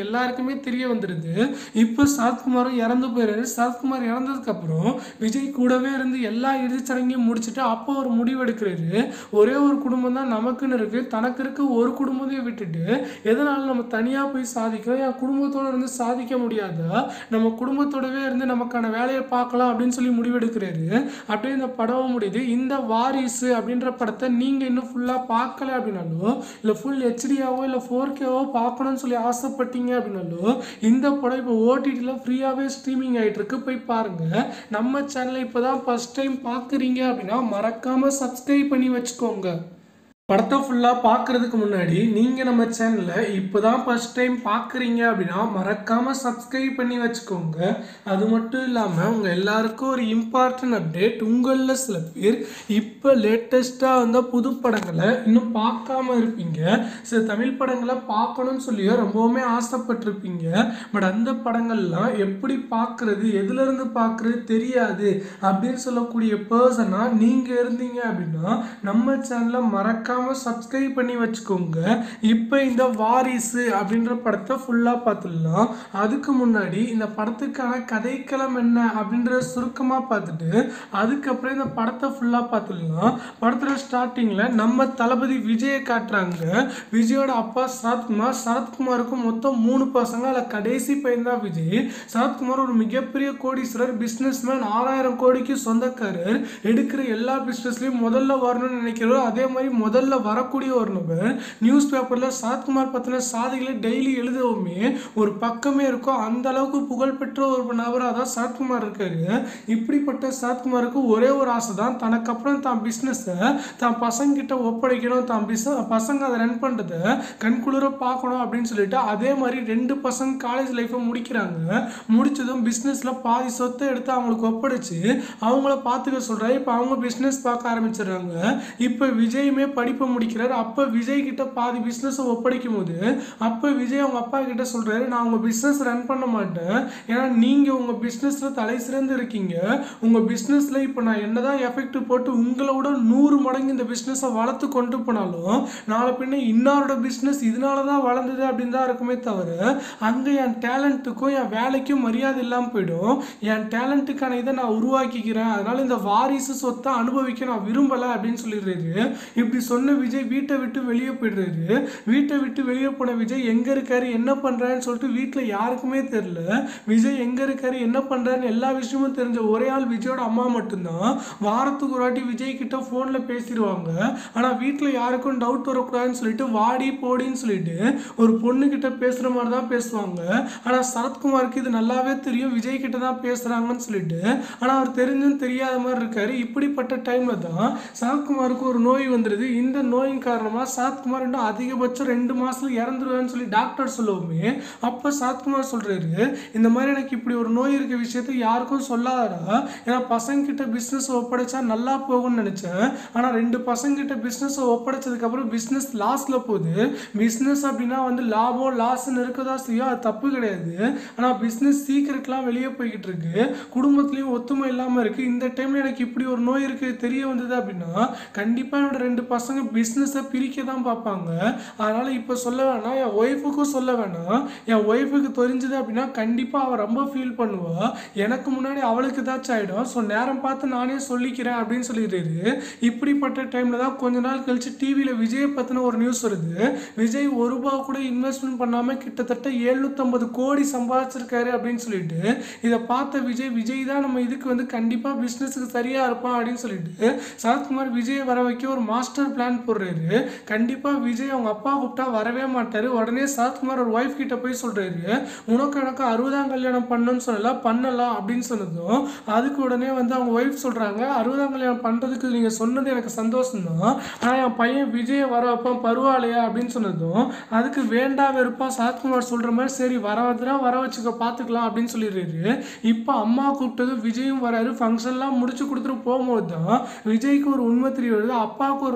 எல்லாருக்குமே தெரிய வந்துடுது. இப்போ சரத்குமாரும் இறந்து போயிடுறாரு. சரத்குமார் இறந்ததுக்கு அப்புறம் விஜய் கூடவே இருந்து எல்லா இறுதிச்சடங்கையும் முடிச்சுட்டு அப்போ ஒரு முடிவு எடுக்கிறாரு. ஒரே ஒரு குடும்பம் தான் நமக்குன்னு இருக்கு, தனக்கு இருக்க ஒரு குடும்பத்தையும் விட்டுட்டு எதனால நம்ம தனியாக போய் சாதிக்கிறோம், என் குடும்பத்தோடு இருந்து சாதிக்க முடியாதா, நம்ம குடும்பத்தோடவே இருந்து நமக்கான வேலையை பார்க்கலாம் அப்படின்னு சொல்லி முடிவெடுக்கிறாரு. அப்படியே இந்த படம் முடியுது. இந்த வாரிசு அப்படின்ற படத்தை நீங்கள் இன்னும் ஃபுல்லாக பார்க்கல அப்படின்னாலும், இல்லை ஃபுல் ஹெச்டியாவோ இல்லை ஃபோர் கேவோ பார்க்கணும்னு சொல்லி ஆசைப்பட்டீங்க அப்படின்னாலும், இந்த படம் இப்போ ஓடிடியில் ஃப்ரீயாகவே ஸ்ட்ரீமிங் ஆகிட்டு இருக்கு, போய் பாருங்கள். நம்ம சேனலை இப்போ தான் ஃபஸ்ட் டைம் பார்க்குறீங்க அப்படின்னா மறக்காமல் சப்ஸ்கிரைப் பண்ணி வச்சுக்கோங்க. படத்தை ஃபுல்லாக பார்க்குறதுக்கு முன்னாடி நீங்கள் நம்ம சேனலை இப்போ தான் ஃபஸ்ட் டைம் பார்க்குறீங்க அப்படின்னா மறக்காமல் சப்ஸ்கிரைப் பண்ணி வச்சுக்கோங்க. அது மட்டும் இல்லாமல் உங்கள் எல்லாருக்கும் ஒரு இம்பார்ட்டன்ட் அப்டேட். உங்களில் சில பேர் இப்போ லேட்டஸ்ட்டாக வந்த புது படங்களை இன்னும் பார்க்காம இருப்பீங்க. சில தமிழ் படங்களை பார்க்கணும்னு சொல்லியோ ரொம்பவுமே ஆசைப்பட்டிருப்பீங்க. பட் அந்த படங்கள்லாம் எப்படி பார்க்குறது, எதுலேருந்து பார்க்குறது தெரியாது அப்படின்னு சொல்லக்கூடிய பர்சனாக நீங்கள் இருந்தீங்க அப்படின்னா நம்ம சேனலை மறக்க சப்ஸ்கிரைப் பண்ணி வச்சுக்கோங்க. இப்போ இந்த வாரிசு அப்படின்ற படத்தை ஃபுல்லாக பார்த்துடலாம். அதுக்கு முன்னாடி இந்த படத்துக்கான கதைக்களம் என்ன அப்படின்ற சுருக்கமாக பார்த்துட்டு அதுக்கப்புறம் இந்த படத்தை ஃபுல்லாக பார்த்துடலாம். படத்தில் ஸ்டார்டிங்கில் நம்ம தளபதி விஜயை காட்டுறாங்க. விஜயோட அப்பா சரத்குமார். சரத்குமாருக்கு மொத்தம் மூணு பசங்க. அதில் கடைசி பையன் தான் விஜய். சரத்குமார் ஒரு மிகப்பெரிய கோடீஸ்வரர், பிஸ்னஸ் மேன், ஆறாயிரம் கோடிக்கு சொந்தக்காரர். எடுக்கிற எல்லா பிஸ்னஸ்லையும் முதல்ல வரணும்னு நினைக்கிறோம். அதே மாதிரி முதல்ல வரக்கூடிய ஒரு நபர். நியூஸ் பேப்பரில் சரத்குமார் பற்றின சாதிகளை டெய்லி எழுதவுமே ஒரு பக்கமே இருக்கும். அந்த அளவுக்கு புகழ்பெற்ற ஒரு நபராக தான் சரத்குமார் இருக்காரு. இப்படிப்பட்ட சரத்குமாருக்கு ஒரே ஒரு ஆசை தான், தனக்கு அப்புறம் தான் பிஸ்னஸை தான் பசங்க கிட்ட ஒப்படைக்கணும், தான் பிஸ் பசங்க அதை ரன் பண்ணுறதை கண்குளிர பார்க்கணும் அப்படின்னு சொல்லிட்டு அதே மாதிரி ரெண்டு பசங்க காலேஜ் லைஃப்பை முடிக்கிறாங்க. முடிச்சதும் பிஸ்னஸில் பாதி சொத்தை எடுத்து அவங்களுக்கு ஒப்படைச்சு அவங்கள பார்த்துக்க சொல்கிறாரு. இப்போ அவங்க பிஸ்னஸ் பார்க்க ஆரம்பிச்சிடுறாங்க. இப்போ விஜயுமே படிப்பு முடிக்கிறார். அப்போ விஜய் கிட்ட பாதி பிஸ்னஸ் ஒப்படைக்கும் போது அப்போ விஜய் அவங்க அப்பா கிட்ட சொல்றாரு, நான் உங்க பிஸ்னஸ் ரன் பண்ண மாட்டேன், ஏன்னா நீங்க உங்க பிஸ்னஸ்ல தலை சிறந்து இருக்கீங்க. உங்க பிஸ்னஸ்ல இப்போ நான் என்னதான் எஃபெக்ட் போட்டு உங்களோட நூறு மடங்கு இந்த பிஸ்னஸை வளர்த்து கொண்டு போனாலும் நாளை பின்ன இன்னொரு பிஸ்னஸ் இதனாலதான் வளர்ந்தது அப்படின்னு தான் இருக்குமே தவிர அங்க என் டேலண்ட்டுக்கும் என் வேலைக்கும் மரியாதை இல்லாமல் போயிடும். என் டேலண்ட்டுக்கான இதை நான் உருவாக்கிக்கிறேன், அதனால இந்த வாரிசு சொத்தை அனுபவிக்க நான் விரும்பல அப்படின்னு சொல்லிடுறாரு. இப்படி சொன்ன விஜய் வீட்டை விட்டு வெளியே போயிடுறாரு. வீட்டை விட்டு வெளியே போன விஜய் எங்க இருக்காரு, என்ன பண்றாருன்னு சொல்லிட்டு வீட்டில் யாருக்குமே தெரியல. விஜய் எங்க இருக்காரு, என்ன பண்றாருன்னு எல்லா விஷயமும் தெரிஞ்ச ஒரே ஆள் விஜயோட அம்மா மட்டும்தான். வாரத்துக்கு ஒரு வாட்டி விஜய் கிட்ட போன்ல பேசிடுவாங்க. ஆனா வீட்டில் யாருக்கும் டவுட் வரக்கூடாதுன்னு சொல்லிட்டு வாடி போடின்னு சொல்லிட்டு ஒரு பொண்ணு கிட்ட பேசுற மாதிரி தான் பேசுவாங்க. ஆனா சரத்குமாருக்கு இது நல்லாவே தெரியும் விஜய் கிட்ட தான் பேசுறாங்கன்னு சொல்லிட்டு. ஆனா அவர் தெரிஞ்சும் தெரியாத மாதிரி இருக்காரு. இப்படிப்பட்ட டைம்ல தான் சரத்குமாருக்கு ஒரு நோய் வந்துடுது. இந்த நோயின் காரணமாக சரத்குமார் இன்னும் அதிகபட்சம் ரெண்டு மாசத்துல இறந்துருவேன்னு சொல்லி டாக்டர் சொல்லுவோமே. அப்போ சரத்குமார் சொல்றாரு, இந்த மாதிரி எனக்கு இப்படி ஒரு நோய் இருக்க விஷயத்தை யாருக்கும் சொல்லாதடா, ஏன்னா பசங்க கிட்ட பிஸ்னஸ் ஒப்படைச்சா நல்லா போகும்னு நினைச்சேன். ஆனா ரெண்டு பசங்க கிட்ட பிஸ்னஸ் ஒப்படைச்சதுக்கு அப்புறம் பிஸ்னஸ் லாஸ்ல போகுது. பிஸ்னஸ் அப்படின்னா வந்து லாபம் லாஸ்ன்னு இருக்கதா செய்யும், அது தப்பு கிடையாது. ஆனா பிஸ்னஸ் சீக்கிரட்லாம் வெளியே போய்கிட்டு இருக்கு, குடும்பத்திலையும் ஒத்துமை இல்லாம இருக்கு. இந்த டைம்ல எனக்கு இப்படி ஒரு நோய் இருக்கு தெரிய வந்தது அப்படின்னா கண்டிப்பா என்னோட ரெண்டு பசங்க பிஸ்னஸை பிரிக்க தான் பார்ப்பாங்க. அதனால இப்போ சொல்ல வேணாம், என் ஒய்ஃபுக்கும் சொல்ல வேணாம். என் ஒய்ஃபுக்கு தெரிஞ்சது அப்படின்னா கண்டிப்பாக அவள் ரொம்ப ஃபீல் பண்ணுவா. எனக்கு முன்னாடி அவளுக்கு ஏதாச்சும் ஆகிடும். ஸோ நேரம் பார்த்து நானே சொல்லிக்கிறேன் அப்படின்னு சொல்லிடுறாரு. இப்படிப்பட்ட டைமில் தான் கொஞ்ச நாள் கழிச்சு டிவியில் விஜயை பற்றின ஒரு நியூஸ் வருது. விஜய் ஒரு ரூபா கூட இன்வெஸ்ட்மெண்ட் பண்ணாமல் கிட்டத்தட்ட எழுநூற்றம்பது கோடி சம்பாதிச்சிருக்காரு அப்படின்னு சொல்லிட்டு இதை பார்த்த விஜய் விஜய் தான் நம்ம இதுக்கு வந்து கண்டிப்பாக பிஸ்னஸுக்கு சரியாக இருப்பான் அப்படின்னு சொல்லிட்டு சரத்குமார் விஜயை வர வைக்க ஒரு மாஸ்டர் பிளான் போடுறாரு. கண்டிப்பாக விஜய் அவங்க அப்பா கூப்பிட்டா வரவே மாட்டார். உடனே சரத்குமார் ஒரு ஒய்ஃப் கிட்ட போய் சொல்றாரு, உனக்கு எனக்கு அறுபதாம் கல்யாணம் பண்ணணும்னு சொல்லலாம், பண்ணலாம் அப்படின்னு சொன்னதும் அதுக்கு உடனே வந்து அவங்க ஒய்ஃப் சொல்றாங்க, அறுபதாம் கல்யாணம் பண்றதுக்கு நீங்க சொன்னது எனக்கு சந்தோஷம் தான், ஆனால் என் பையன் விஜய் வர வைப்பான் பரவாயில்லையா அப்படின்னு சொன்னதும் அதுக்கு வேண்டா வெறுப்பா சரத்குமார் சொல்ற மாதிரி சரி வர வந்துடா வர வச்சுக்க பார்த்துக்கலாம் அப்படின்னு சொல்லிடுறாரு. இப்போ அம்மா கூப்பிட்டது விஜயும் வராரு. ஃபங்க்ஷன்லாம் முடிச்சு கொடுத்துட்டு போகும்போது தான் விஜய்க்கு ஒரு உண்மை தெரிய வருது, அப்பாவுக்கு ஒரு நோய் இருக்கு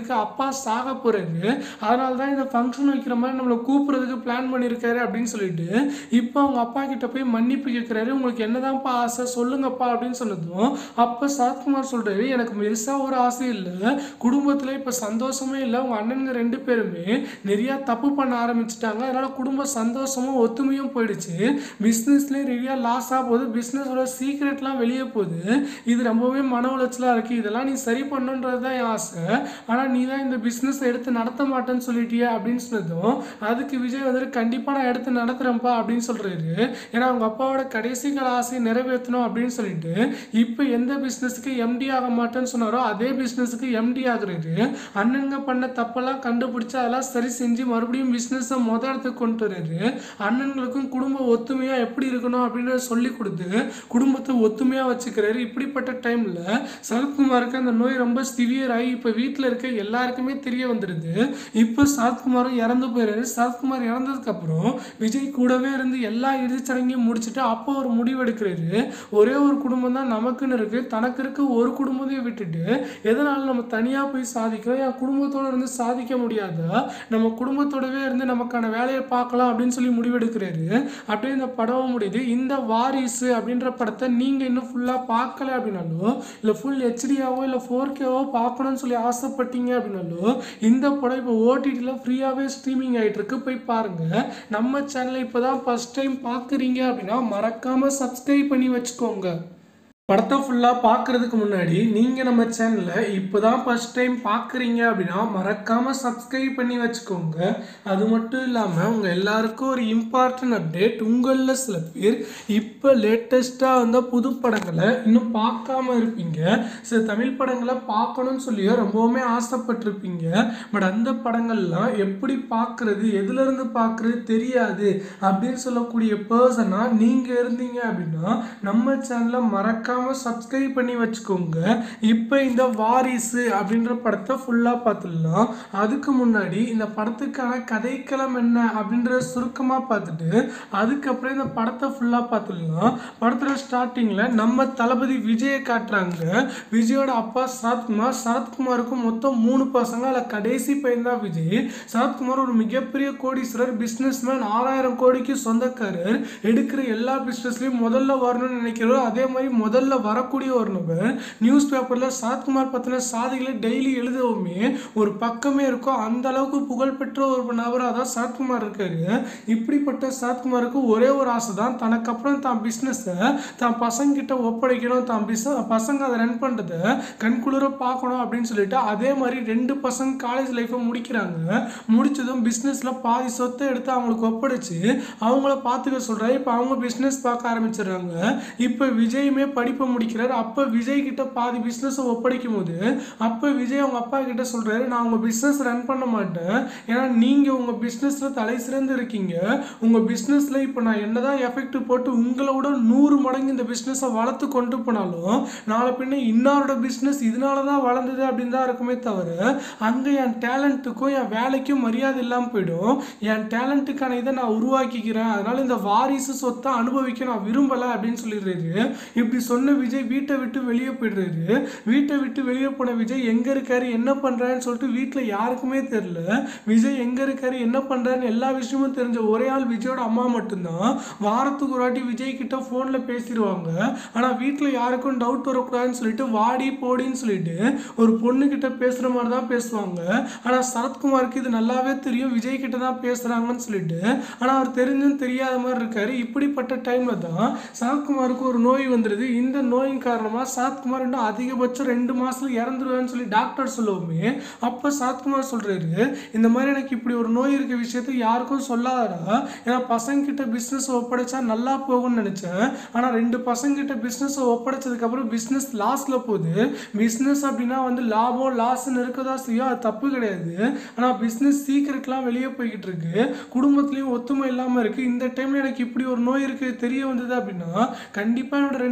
இருக்கு, அப்பா சாக போறாரு, அதனால தான் இந்த ஃபங்க்ஷன் வைக்கிற மாதிரி நம்மளை கூப்பிடுறதுக்கு பிளான் பண்ணியிருக்காரு அப்படின்னு சொல்லிட்டு இப்போ அவங்க அப்பா கிட்ட போய் மன்னிப்பு கேட்குறாரு. உங்களுக்கு என்னதான்ப்பா ஆசை சொல்லுங்கப்பா அப்படின்னு சொன்னதும் அப்போ சரத்குமார் சொல்றாரு, எனக்கு பெருசாக ஒரு ஆசை இல்லை, குடும்பத்தில் இப்போ சந்தோஷமே இல்லை, உங்கள் அண்ணனுங்க ரெண்டு பேருமே நிறையா தப்பு பண்ண ஆரம்பிச்சிட்டாங்க, அதனால குடும்ப சந்தோஷமும் ஒத்துமையும் போயிடுச்சு, பிஸ்னஸ்லேயும் நிறையா லாஸ் ஆக போகுது, பிஸ்னஸோட சீக்ரெட்லாம் வெளியே போகுது, இது ரொம்பவே மன உளைச்சலாக இருக்குது, இதெல்லாம் நீ சரி பண்ணுன்றது தான் என் ஆசை, ஆனால் நீ தான் இந்த பிஸ்னஸ் எடுத்து நடத்த மாட்டேன்னு சொல்லிட்டியா அப்படின்னு சொன்னதும் அதுக்கு விஜய் வந்துட்டு கண்டிப்பாக நான் எடுத்து நடத்துகிறேன்ப்பா அப்படின்னு சொல்கிறாரு. ஏன்னா அவங்க அப்பாவோட கடைசி கால ஆசையை நிறைவேற்றணும் அப்படின்னு சொல்லிட்டு இப்போ எந்த பிஸ்னஸுக்கு எம்டி ஆக மாட்டேன்னு சொன்னாரோ அதே பிஸ்னஸுக்கு எம்டி ஆகுறாரு. அண்ணனுங்க பண்ண தப்பெல்லாம் கண்டுபிடிச்சு அதெல்லாம் சரி செஞ்சு மறுபடியும் பிஸ்னஸை மொதல் இடத்துக்கு கொண்டு வர்றாரு. அண்ணன்களுக்கும் குடும்ப ஒத்துமையாக எப்படி இருக்கணும் அப்படின்னு சொல்லி கொடுத்து குடும்பத்தை ஒத்துமையாக வச்சுக்கிறாரு. இப்படிப்பட்ட டைமில் சரத்குமாருக்கு அந்த நோய் ரொம்ப சிவியர் ஆகி இப்போ வீட்டில் இருக்க எல்லாருக்குமே தெரிய வந்துடுது. இப்போ சரத்குமாரும் இறந்து போயிடுறாரு. சரத்குமார் இறந்ததுக்கப்புறம் விஜய் கூடவே இருந்து எல்லா இறுதிச்சடங்கையும் முடிச்சுட்டு அப்போ ஒரு முடிவு எடுக்கிறாரு. ஒரே ஒரு குடும்பம் தான் நமக்குன்னு இருக்கு, தனக்கு இருக்க ஒரு குடும்பத்தையும் விட்டுட்டு எதனால நம்ம தனியாக போய் சாதிக்கிறோம், என் குடும்பத்தோடு இருந்து சாதிக்க முடியாதா, நம்ம குடும்பத்தோடவே இருந்து நமக்கான வேலையை பார்க்கலாம் அப்படின்னு சொல்லி முடிவெடுக்கிறாரு. அப்படியே இந்த படம் முடியுது. இந்த வாரிசு அப்படின்ற படத்தை நீங்கள் இன்னும் ஃபுல்லாக பார்க்கல அப்படின்னாலோ இல்லை ஃபுல் ஹெச்டியாவோ இல்லை ஃபோர் கேவோ பார்க்கணும்னு சொல்லி ஆசைப்பட்டீங்க அப்படின்னாலோ இந்த படம் இப்போ ஓடிடியில் ஃப்ரீயாகவே ஸ்ட்ரீமிங் ஆகிட்டு இருக்கு, போய் பாருங்கள். நம்ம சேனலை இப்போ தான் ஃபஸ்ட் டைம் பார்க்குறீங்க அப்படின்னா மறக்காமல் சப்ஸ்கிரைப் பண்ணி வச்சுக்கோங்க. படத்தை ஃபுல்லாக பார்க்குறதுக்கு முன்னாடி நீங்கள் நம்ம சேனலில் இப்போ தான் ஃபஸ்ட் டைம் பார்க்குறீங்க அப்படின்னா மறக்காமல் சப்ஸ்கிரைப் பண்ணி வச்சுக்கோங்க. அது மட்டும் இல்லாமல் உங்கள் எல்லாருக்கும் ஒரு இம்பார்ட்டன்ட் அப்டேட், உங்களில் சில பேர் இப்போ லேட்டஸ்ட்டாக வந்த புது படங்களை இன்னும் பார்க்காம இருப்பீங்க, சில தமிழ் படங்களை பார்க்கணும்னு சொல்லியோ ரொம்பவுமே ஆசைப்பட்டிருப்பீங்க. பட் அந்த படங்கள்லாம் எப்படி பார்க்குறது, எதுலேருந்து பார்க்குறது தெரியாது அப்படின்னு சொல்லக்கூடிய பர்சனாக நீங்கள் இருந்தீங்க அப்படின்னா நம்ம சேனலில் மறக்க சப்ஸ்கிரைப் பண்ணி வச்சுக்கோங்க. இப்போ இந்த வாரிசு அப்படின்ற படத்தை ஃபுல்லாக பார்த்துடலாம். அதுக்கு முன்னாடி இந்த படத்துக்கான கதைக்களம் என்ன அப்படின்ற சுருக்கமாக பார்த்துட்டு அதுக்கப்புறம் இந்த படத்தை ஃபுல்லாக பார்த்துடலாம். படத்தில் ஸ்டார்டிங்கில் நம்ம தளபதி விஜயை காட்டுறாங்க. விஜயோட அப்பா சரத்குமார், சரத்குமாருக்கு மொத்தம் மூணு பசங்க, அதில் கடைசி பையன் தான் விஜய். சரத்குமார் ஒரு மிகப்பெரிய கோடீஸ்வரர், பிஸ்னஸ் மேன், ஆறாயிரம் கோடிக்கு சொந்தக்காரர், எடுக்கிற எல்லா பிஸ்னஸ்லையும் முதல்ல வரணும்னு நினைக்கிறோம். அதே மாதிரி முதல்ல வரக்கூடிய ஒரு நபர், நியூஸ் பேப்பர்ல சரத்குமார் பத்தின சாதிகளை டெய்லி எழுதவுமே ஒரு பக்கமே இருக்கும், அந்த அளவுக்கு புகழ்பெற்ற ஒரு நபராக தான் சரத்குமார் இருக்காரு. இப்படிப்பட்ட சரத்குமாருக்கு ஒரே ஒரு ஆசை தான், தனக்கு அப்புறம் தான் பிஸ்னஸை தான் பசங்க கிட்ட ஒப்படைக்கணும், தான் பிஸ் பசங்க அதை ரன் பண்ணுறதை கண்குளிர பார்க்கணும் அப்படின்னு சொல்லிட்டு அதே மாதிரி ரெண்டு பசங்க காலேஜ் லைஃப்பை முடிக்கிறாங்க. முடிச்சதும் பிஸ்னஸில் பாதி சொத்தை எடுத்து அவங்களுக்கு ஒப்படைச்சு அவங்கள பார்த்துக்க சொல்கிறாரு. இப்போ அவங்க பிஸ்னஸ் பார்க்க ஆரம்பிச்சிடுறாங்க. இப்போ விஜயுமே படிப்பு முடிக்கிறார். அப்போ விஜய் கிட்ட பாதி பிஸ்னஸை ஒப்படைக்கும் போது அப்போ விஜய் அவங்க அப்பா கிட்ட சொல்றாரு, நான் உங்க பிஸ்னஸ் ரன் பண்ண மாட்டேன், ஏன்னா நீங்க உங்க பிஸ்னஸ்ல தலை சிறந்து இருக்கீங்க, உங்க பிஸ்னஸ்ல இப்போ நான் என்னதான் எஃபெக்ட் போட்டு உங்களோட நூறு மடங்கு இந்த பிஸ்னஸை வளர்த்து கொண்டு போனாலும் நாளை பின்ன இன்னொருட பிஸ்னஸ் இதனால தான் வளர்ந்தது அப்படின்னு தான் இருக்குமே தவிர அங்கே என் டேலண்ட்டுக்கும் என் வேலைக்கும் மரியாதை இல்லாமல் போயிடும். என் டேலண்ட்டுக்கான இதை நான் உருவாக்கிக்கிறேன், அதனால இந்த வாரிசு சொத்தை அனுபவிக்க நான் விரும்பலை அப்படின்னு சொல்லிடுறாரு. இப்படி சொன்ன விஜய் வீட்டை விட்டு வெளியே போயிடுறாரு. வீட்டை விட்டு வெளியே போன விஜய் எங்க இருக்காரு, என்ன பண்றாருன்னு சொல்லிட்டு வீட்டில் யாருக்குமே தெரியல. விஜய் எங்க இருக்காரு, என்ன பண்றாருன்னு எல்லா விஷயமும் தெரிஞ்ச ஒரே ஆள் விஜயோட அம்மா மட்டும்தான். வாரத்துக்கு ஒரு வாட்டி விஜய் கிட்ட போன்ல பேசிடுவாங்க. ஆனா வீட்டில் யாருக்கும் டவுட் வரக்கூடாதுன்னு சொல்லிட்டு வாடி போடின்னு சொல்லிட்டு ஒரு பொண்ணு கிட்ட பேசுற மாதிரி தான் பேசுவாங்க. ஆனா சரத்குமாருக்கு இது நல்லாவே தெரியும், விஜய் கிட்ட தான் பேசுறாங்கன்னு சொல்லிட்டு. ஆனா அவர் தெரிஞ்சும் தெரியாத மாதிரி இருக்காரு. இப்படிப்பட்ட டைம்ல தான் சரத்குமாருக்கு ஒரு நோய் வந்துடுது. இந்த நோயின் காரணமாக சரத்குமார் இன்னும் அதிகபட்சம் ரெண்டு மாசத்துல இறந்துருவேன்னு சொல்லி டாக்டர் சொல்லுவோமே, அப்போ சரத்குமார் சொல்றாரு, இந்த மாதிரி எனக்கு இப்படி ஒரு நோய் இருக்க விஷயத்தை யாருக்கும் சொல்லாதடா, ஏன்னா பசங்க கிட்ட பிஸ்னஸ் ஒப்படைச்சா நல்லா போகும்னு நினைச்சேன், ஆனா ரெண்டு பசங்க கிட்ட பிஸ்னஸ் ஒப்படைச்சதுக்கு அப்புறம் பிஸ்னஸ் லாஸ்ல போகுது. பிஸ்னஸ் அப்படின்னா வந்து லாபம் லாஸ்ன்னு இருக்கதா செய்யும், அது தப்பு கிடையாது. ஆனா பிஸ்னஸ் சீக்கிரட்லாம் வெளியே போய்கிட்டு இருக்கு, குடும்பத்திலையும் ஒத்துமை இல்லாம இருக்கு. இந்த டைம்ல எனக்கு இப்படி ஒரு நோய் இருக்கு தெரிய வந்தது அப்படின்னா கண்டிப்பா என்னோட ரெண்டு பசங்க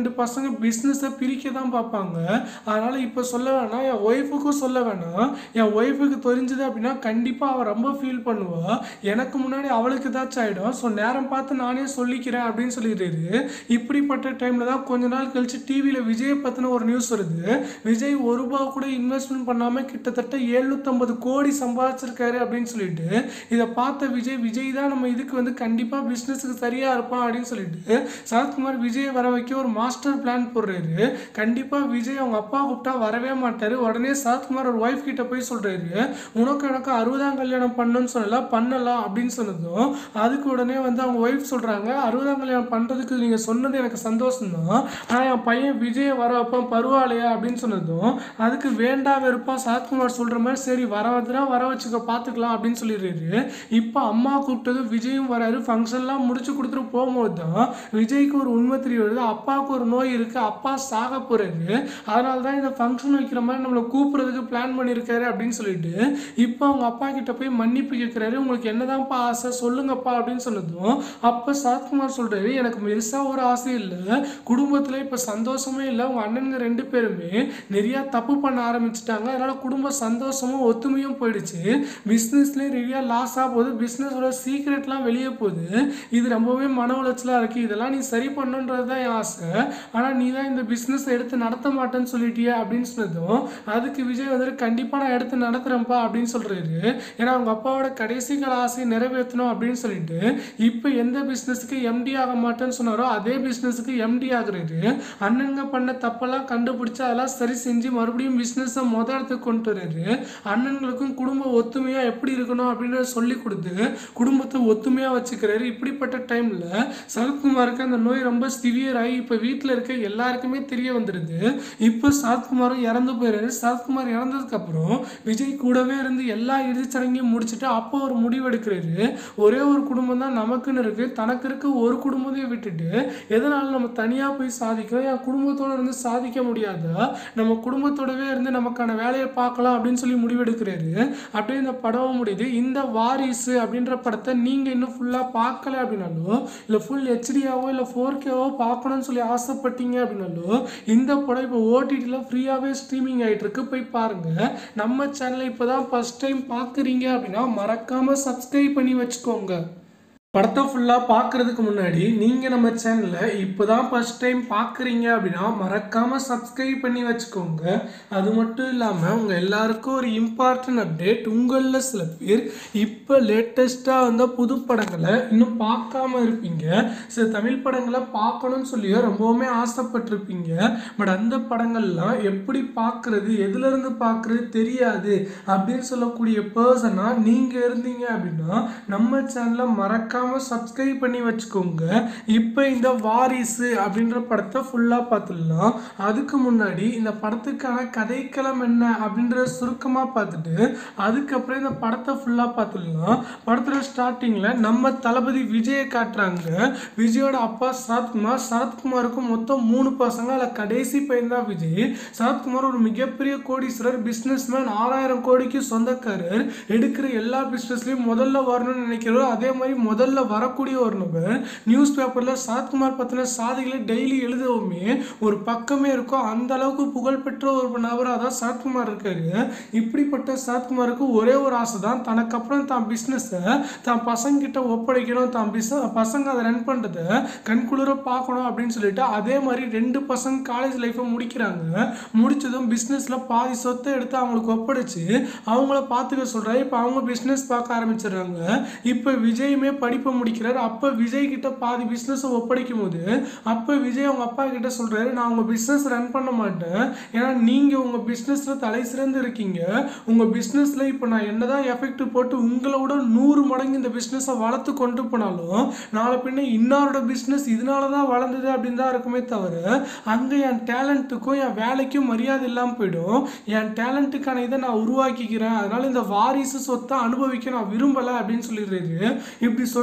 பசங்க பிஸ்னஸை பிரிக்க தான் பார்ப்பாங்க. அதனால் இப்போ சொல்ல வேணாம், என் ஒய்ஃபுக்கும் சொல்ல வேணாம். என் ஒய்ஃபுக்கு தெரிஞ்சுது அப்படின்னா கண்டிப்பாக அவள் ரொம்ப ஃபீல் பண்ணுவாள். எனக்கு முன்னாடி அவளுக்கு ஏதாச்சும் ஆகிடும். ஸோ நேரம் பார்த்து நானே சொல்லிக்கிறேன் அப்படின்னு சொல்லிடுறாரு. இப்படிப்பட்ட டைமில் தான் கொஞ்ச நாள் கழிச்சு டிவியில் விஜயை பற்றின ஒரு நியூஸ் வருது. விஜய் ஒரு ரூபா கூட இன்வெஸ்ட்மெண்ட் பண்ணாமல் கிட்டத்தட்ட எழுநூற்றம்பது கோடி சம்பாதிச்சிருக்காரு அப்படின்னு சொல்லிட்டு இதை பார்த்த விஜய் விஜய் தான் நம்ம இதுக்கு வந்து கண்டிப்பாக பிஸ்னஸுக்கு சரியாக இருப்பான் அப்படின்னு சொல்லிட்டு சரத்குமார் விஜயை வர வைக்க ஒரு மாஸ்டர் பிளான் போடுறாரு. கண்டிப்பாக விஜய் அவங்க அப்பா கூப்பிட்டா வரவே மாட்டார். உடனே சரத்குமார் ஒரு ஒய்ஃப் கிட்ட போய் சொல்கிறாரு, உனக்கு எனக்கு அறுபதாம் கல்யாணம் பண்ணணும்னு சொல்லலாம், பண்ணலாம் அப்படின்னு சொன்னதும் அதுக்கு உடனே வந்து அவங்க ஒய்ஃப் சொல்கிறாங்க, அறுபதாம் கல்யாணம் பண்ணுறதுக்கு நீங்கள் சொன்னது எனக்கு சந்தோஷம் தான், ஆனால் என் பையன் விஜயை வர வைப்பான் பரவாயில்லையா அப்படின்னு சொன்னதும் அதுக்கு வேண்டா வெறுப்பா சரத்குமார் சொல்கிற மாதிரி சரி வர வந்துனா வர வச்சுக்க பார்த்துக்கலாம் அப்படின்னு சொல்லிடுறாரு. இப்போ அம்மா கூப்பிட்டது விஜயும் வராரு. ஃபங்க்ஷன்லாம் முடிச்சு கொடுத்துட்டு போகும்போது தான் விஜய்க்கு ஒரு உண்மை தெரிய வருது, அப்பாவுக்கு ஒரு நோய் இருக்குது, அப்பா சாக போகிறாரு, அதனால தான் இந்த ஃபங்க்ஷன் வைக்கிற மாதிரி நம்மளை கூப்பிட்றதுக்கு பிளான் பண்ணியிருக்காரு அப்படின்னு சொல்லிட்டு இப்போ அவங்க அப்பா கிட்ட போய் மன்னிப்பு கேட்குறாரு. உங்களுக்கு என்னதான்ப்பா ஆசை சொல்லுங்கப்பா அப்படின்னு சொன்னதும் அப்போ சரத்குமார் சொல்கிறாரு, எனக்கு பெருசாக ஒரு ஆசை இல்லை, குடும்பத்தில் இப்போ சந்தோஷமே இல்லை, உங்கள் அண்ணனுங்க ரெண்டு பேருமே நிறையா தப்பு பண்ண ஆரம்பிச்சிட்டாங்க, அதனால் குடும்ப சந்தோஷமும் ஒத்துமையும் போயிடுச்சு, பிஸ்னஸ்லேயே நிறையா லாஸ் ஆக போகுது, பிஸ்னஸோட சீக்ரெட்லாம் வெளியே போகுது, இது ரொம்பவே மன உளைச்சலாக இருக்குது, இதெல்லாம் நீ சரி பண்ணுன்றது தான் என் ஆசை, ஆனால் நீ தான் இந்த பிஸ்னஸை எடுத்து நடத்த மாட்டேன்னு சொல்லிட்டியா அப்படின்னு சொன்னதும் அதுக்கு விஜய் வந்துட்டு கண்டிப்பாக நான் எடுத்து நடத்துகிறேன்ப்பா அப்படின்னு சொல்கிறாரு. ஏன்னா அவங்க அப்பாவோட கடைசி கால ஆசையை நிறைவேற்றணும் அப்படின்னு சொல்லிட்டு இப்போ எந்த பிஸ்னஸுக்கு எம்டி ஆக மாட்டேன்னு சொன்னாரோ அதே பிஸ்னஸுக்கு எம்டி ஆகுறாரு. அண்ணனுங்க பண்ண தப்பெல்லாம் கண்டுபிடிச்சு அதெல்லாம் சரி செஞ்சு மறுபடியும் பிஸ்னஸை மொத இடத்துக்கு கொண்டு வர்றாரு. அண்ணன்களுக்கும் குடும்ப ஒத்துமையாக எப்படி இருக்கணும் அப்படின்றத சொல்லி கொடுத்து குடும்பத்தை ஒத்துமையாக வச்சுக்கிறாரு. இப்படிப்பட்ட டைமில் சரத்குமாருக்கு அந்த நோய் ரொம்ப சிவியர் ஆகி இப்போ வீட்டில் இருக்க எல்லாருக்குமே தெரிய வந்துடுது. இப்போ சரத்குமாரும் இறந்து போயிடுறாரு. சரத்குமார் இறந்ததுக்கப்புறம் விஜய் கூடவே இருந்து எல்லா இறுதிச்சடங்கையும் முடிச்சுட்டு அப்போ ஒரு முடிவு எடுக்கிறாரு. ஒரே ஒரு குடும்பம் தான் நமக்குன்னு இருக்குது, தனக்கு இருக்க ஒரு குடும்பத்தையும் விட்டுட்டு எதனால நம்ம தனியாக போய் சாதிக்கிறோம், என் குடும்பத்தோடு இருந்து சாதிக்க முடியாதா, நம்ம குடும்பத்தோடவே இருந்து நமக்கான வேலையை பார்க்கலாம் அப்படின்னு சொல்லி முடிவெடுக்கிறாரு. அப்படியே இந்த படம் முடியுது. இந்த வாரிசு அப்படின்ற படத்தை நீங்கள் இன்னும் ஃபுல்லாக பார்க்கல அப்படின்னாலும் இல்லை ஃபுல் ஹெச்டியாவோ இல்லை ஃபோர் கேவோ பார்க்கணும்னு சொல்லி ஆசைப்பட்டீங்க அப்படின்னாலும் இந்த படம் இப்போ ஓடிடியில் ஃப்ரீயாகவே ஸ்ட்ரீமிங் ஆகிட்டு இருக்கு, போய் பாருங்கள். நம்ம சேனலை இப்போ தான் ஃபஸ்ட் டைம் பார்க்குறீங்க அப்படின்னா மறக்காமல் சப்ஸ்கிரைப் பண்ணி வச்சுக்கோங்க. படத்தை ஃபுல்லாக பார்க்குறதுக்கு முன்னாடி நீங்கள் நம்ம சேனலில் இப்போ தான் ஃபஸ்ட் டைம் பார்க்குறீங்க அப்படின்னா மறக்காமல் சப்ஸ்கிரைப் பண்ணி வச்சுக்கோங்க. அது மட்டும் இல்லாமல் உங்கள் எல்லாருக்கும் ஒரு இம்பார்ட்டன்ட் அப்டேட், உங்களில் சில பேர் இப்போ லேட்டஸ்ட்டாக வந்த புது படங்களை இன்னும் பார்க்காம இருப்பீங்க, சில தமிழ் படங்களை பார்க்கணும்னு சொல்லியோ ரொம்பவுமே ஆசைப்பட்டிருப்பீங்க. பட் அந்த படங்கள்லாம் எப்படி பார்க்குறது, எதுலேருந்து பார்க்குறது தெரியாது அப்படின்னு சொல்லக்கூடிய பர்சனாக நீங்கள் இருந்தீங்க அப்படின்னா நம்ம சேனலை மறக்காம சப்ஸ்கிரைப் பண்ணி வச்சுக்கோங்க. இப்போ இந்த வாரிசு அப்படின்ற படத்தை ஃபுல்லாக பார்த்துடலாம். அதுக்கு முன்னாடி இந்த படத்துக்கான கதைக்களம் என்ன அப்படின்றத சுருக்கமாக பார்த்துட்டு அதுக்கப்புறம் இந்த படத்தை ஃபுல்லாக பார்த்துடலாம். படத்தில் ஸ்டார்டிங்கில் நம்ம தளபதி விஜயை காட்டுறாங்க. விஜயோட அப்பா சரத்குமார். சரத்குமாருக்கு மொத்தம் மூணு பசங்க, அதில் கடைசி பையன் தான் விஜய். சரத்குமார் ஒரு மிகப்பெரிய கோடீஸ்வரர், பிஸ்னஸ் மேன், ஆறாயிரம் கோடிக்கு சொந்தக்காரர், எடுக்கிற எல்லா பிஸ்னஸ்லையும் முதல்ல வரணும்னு நினைக்கிறவர், அதே மாதிரி முதல்ல வரக்கூடிய ஒரு நபர். நியூஸ் பேப்பரில் சரத்குமார் பற்றின சாதிகளை டெய்லி எழுதவுமே ஒரு பக்கமே இருக்கும், அந்த அளவுக்கு புகழ்பெற்ற ஒரு நபராக தான் சரத்குமார் இருக்காரு. இப்படிப்பட்ட சரத்குமாருக்கு ஒரே ஒரு ஆசை தான், தனக்கு அப்புறம் தான் பிஸ்னஸை தான் பசங்க கிட்ட ஒப்படைக்கணும், தான் பிஸ் பசங்க அதை ரன் பண்ணுறதை கண்குளிர பார்க்கணும் அப்படின்னு சொல்லிட்டு அதே மாதிரி ரெண்டு பசங்க காலேஜ் லைஃப்பை முடிக்கிறாங்க. முடிச்சதும் பிஸ்னஸில் பாதி சொத்தை எடுத்து அவங்களுக்கு ஒப்படைச்சு அவங்கள பார்த்துக்க சொல்கிறாரு. இப்போ அவங்க பிஸ்னஸ் பார்க்க ஆரம்பிச்சிடுறாங்க. இப்போ விஜயுமே படிப்பு முடிக்கிறார். அப்போ விஜய் கிட்ட பாதி பிஸ்னஸை ஒப்படைக்கும் போது அப்போ விஜய் அவங்க அப்பா கிட்ட சொல்றாரு, நான் உங்க பிஸ்னஸ் ரன் பண்ண மாட்டேன், ஏன்னா நீங்க உங்க பிஸ்னஸ்ல தலை சிறந்து இருக்கீங்க, உங்க பிஸ்னஸ்ல இப்போ நான் என்னதான் எஃபெக்ட் போட்டு உங்களோட நூறு மடங்கு இந்த பிஸ்னஸை வளர்த்து கொண்டு போனாலும் நாளை பின்ன இன்னொருட பிஸ்னஸ் இதனால தான் வளர்ந்தது அப்படின்னு தான் இருக்குமே தவிர அங்கே என் டேலண்ட்டுக்கும் என் வேலைக்கும் மரியாதை இல்லாமல் போயிடும். என் டேலண்ட்டுக்கான இதை நான் உருவாக்கிக்கிறேன், அதனால இந்த வாரிசு சொத்தை அனுபவிக்க நான் விரும்பலை அப்படின்னு சொல்லிடுறாரு. இப்படி சொன்ன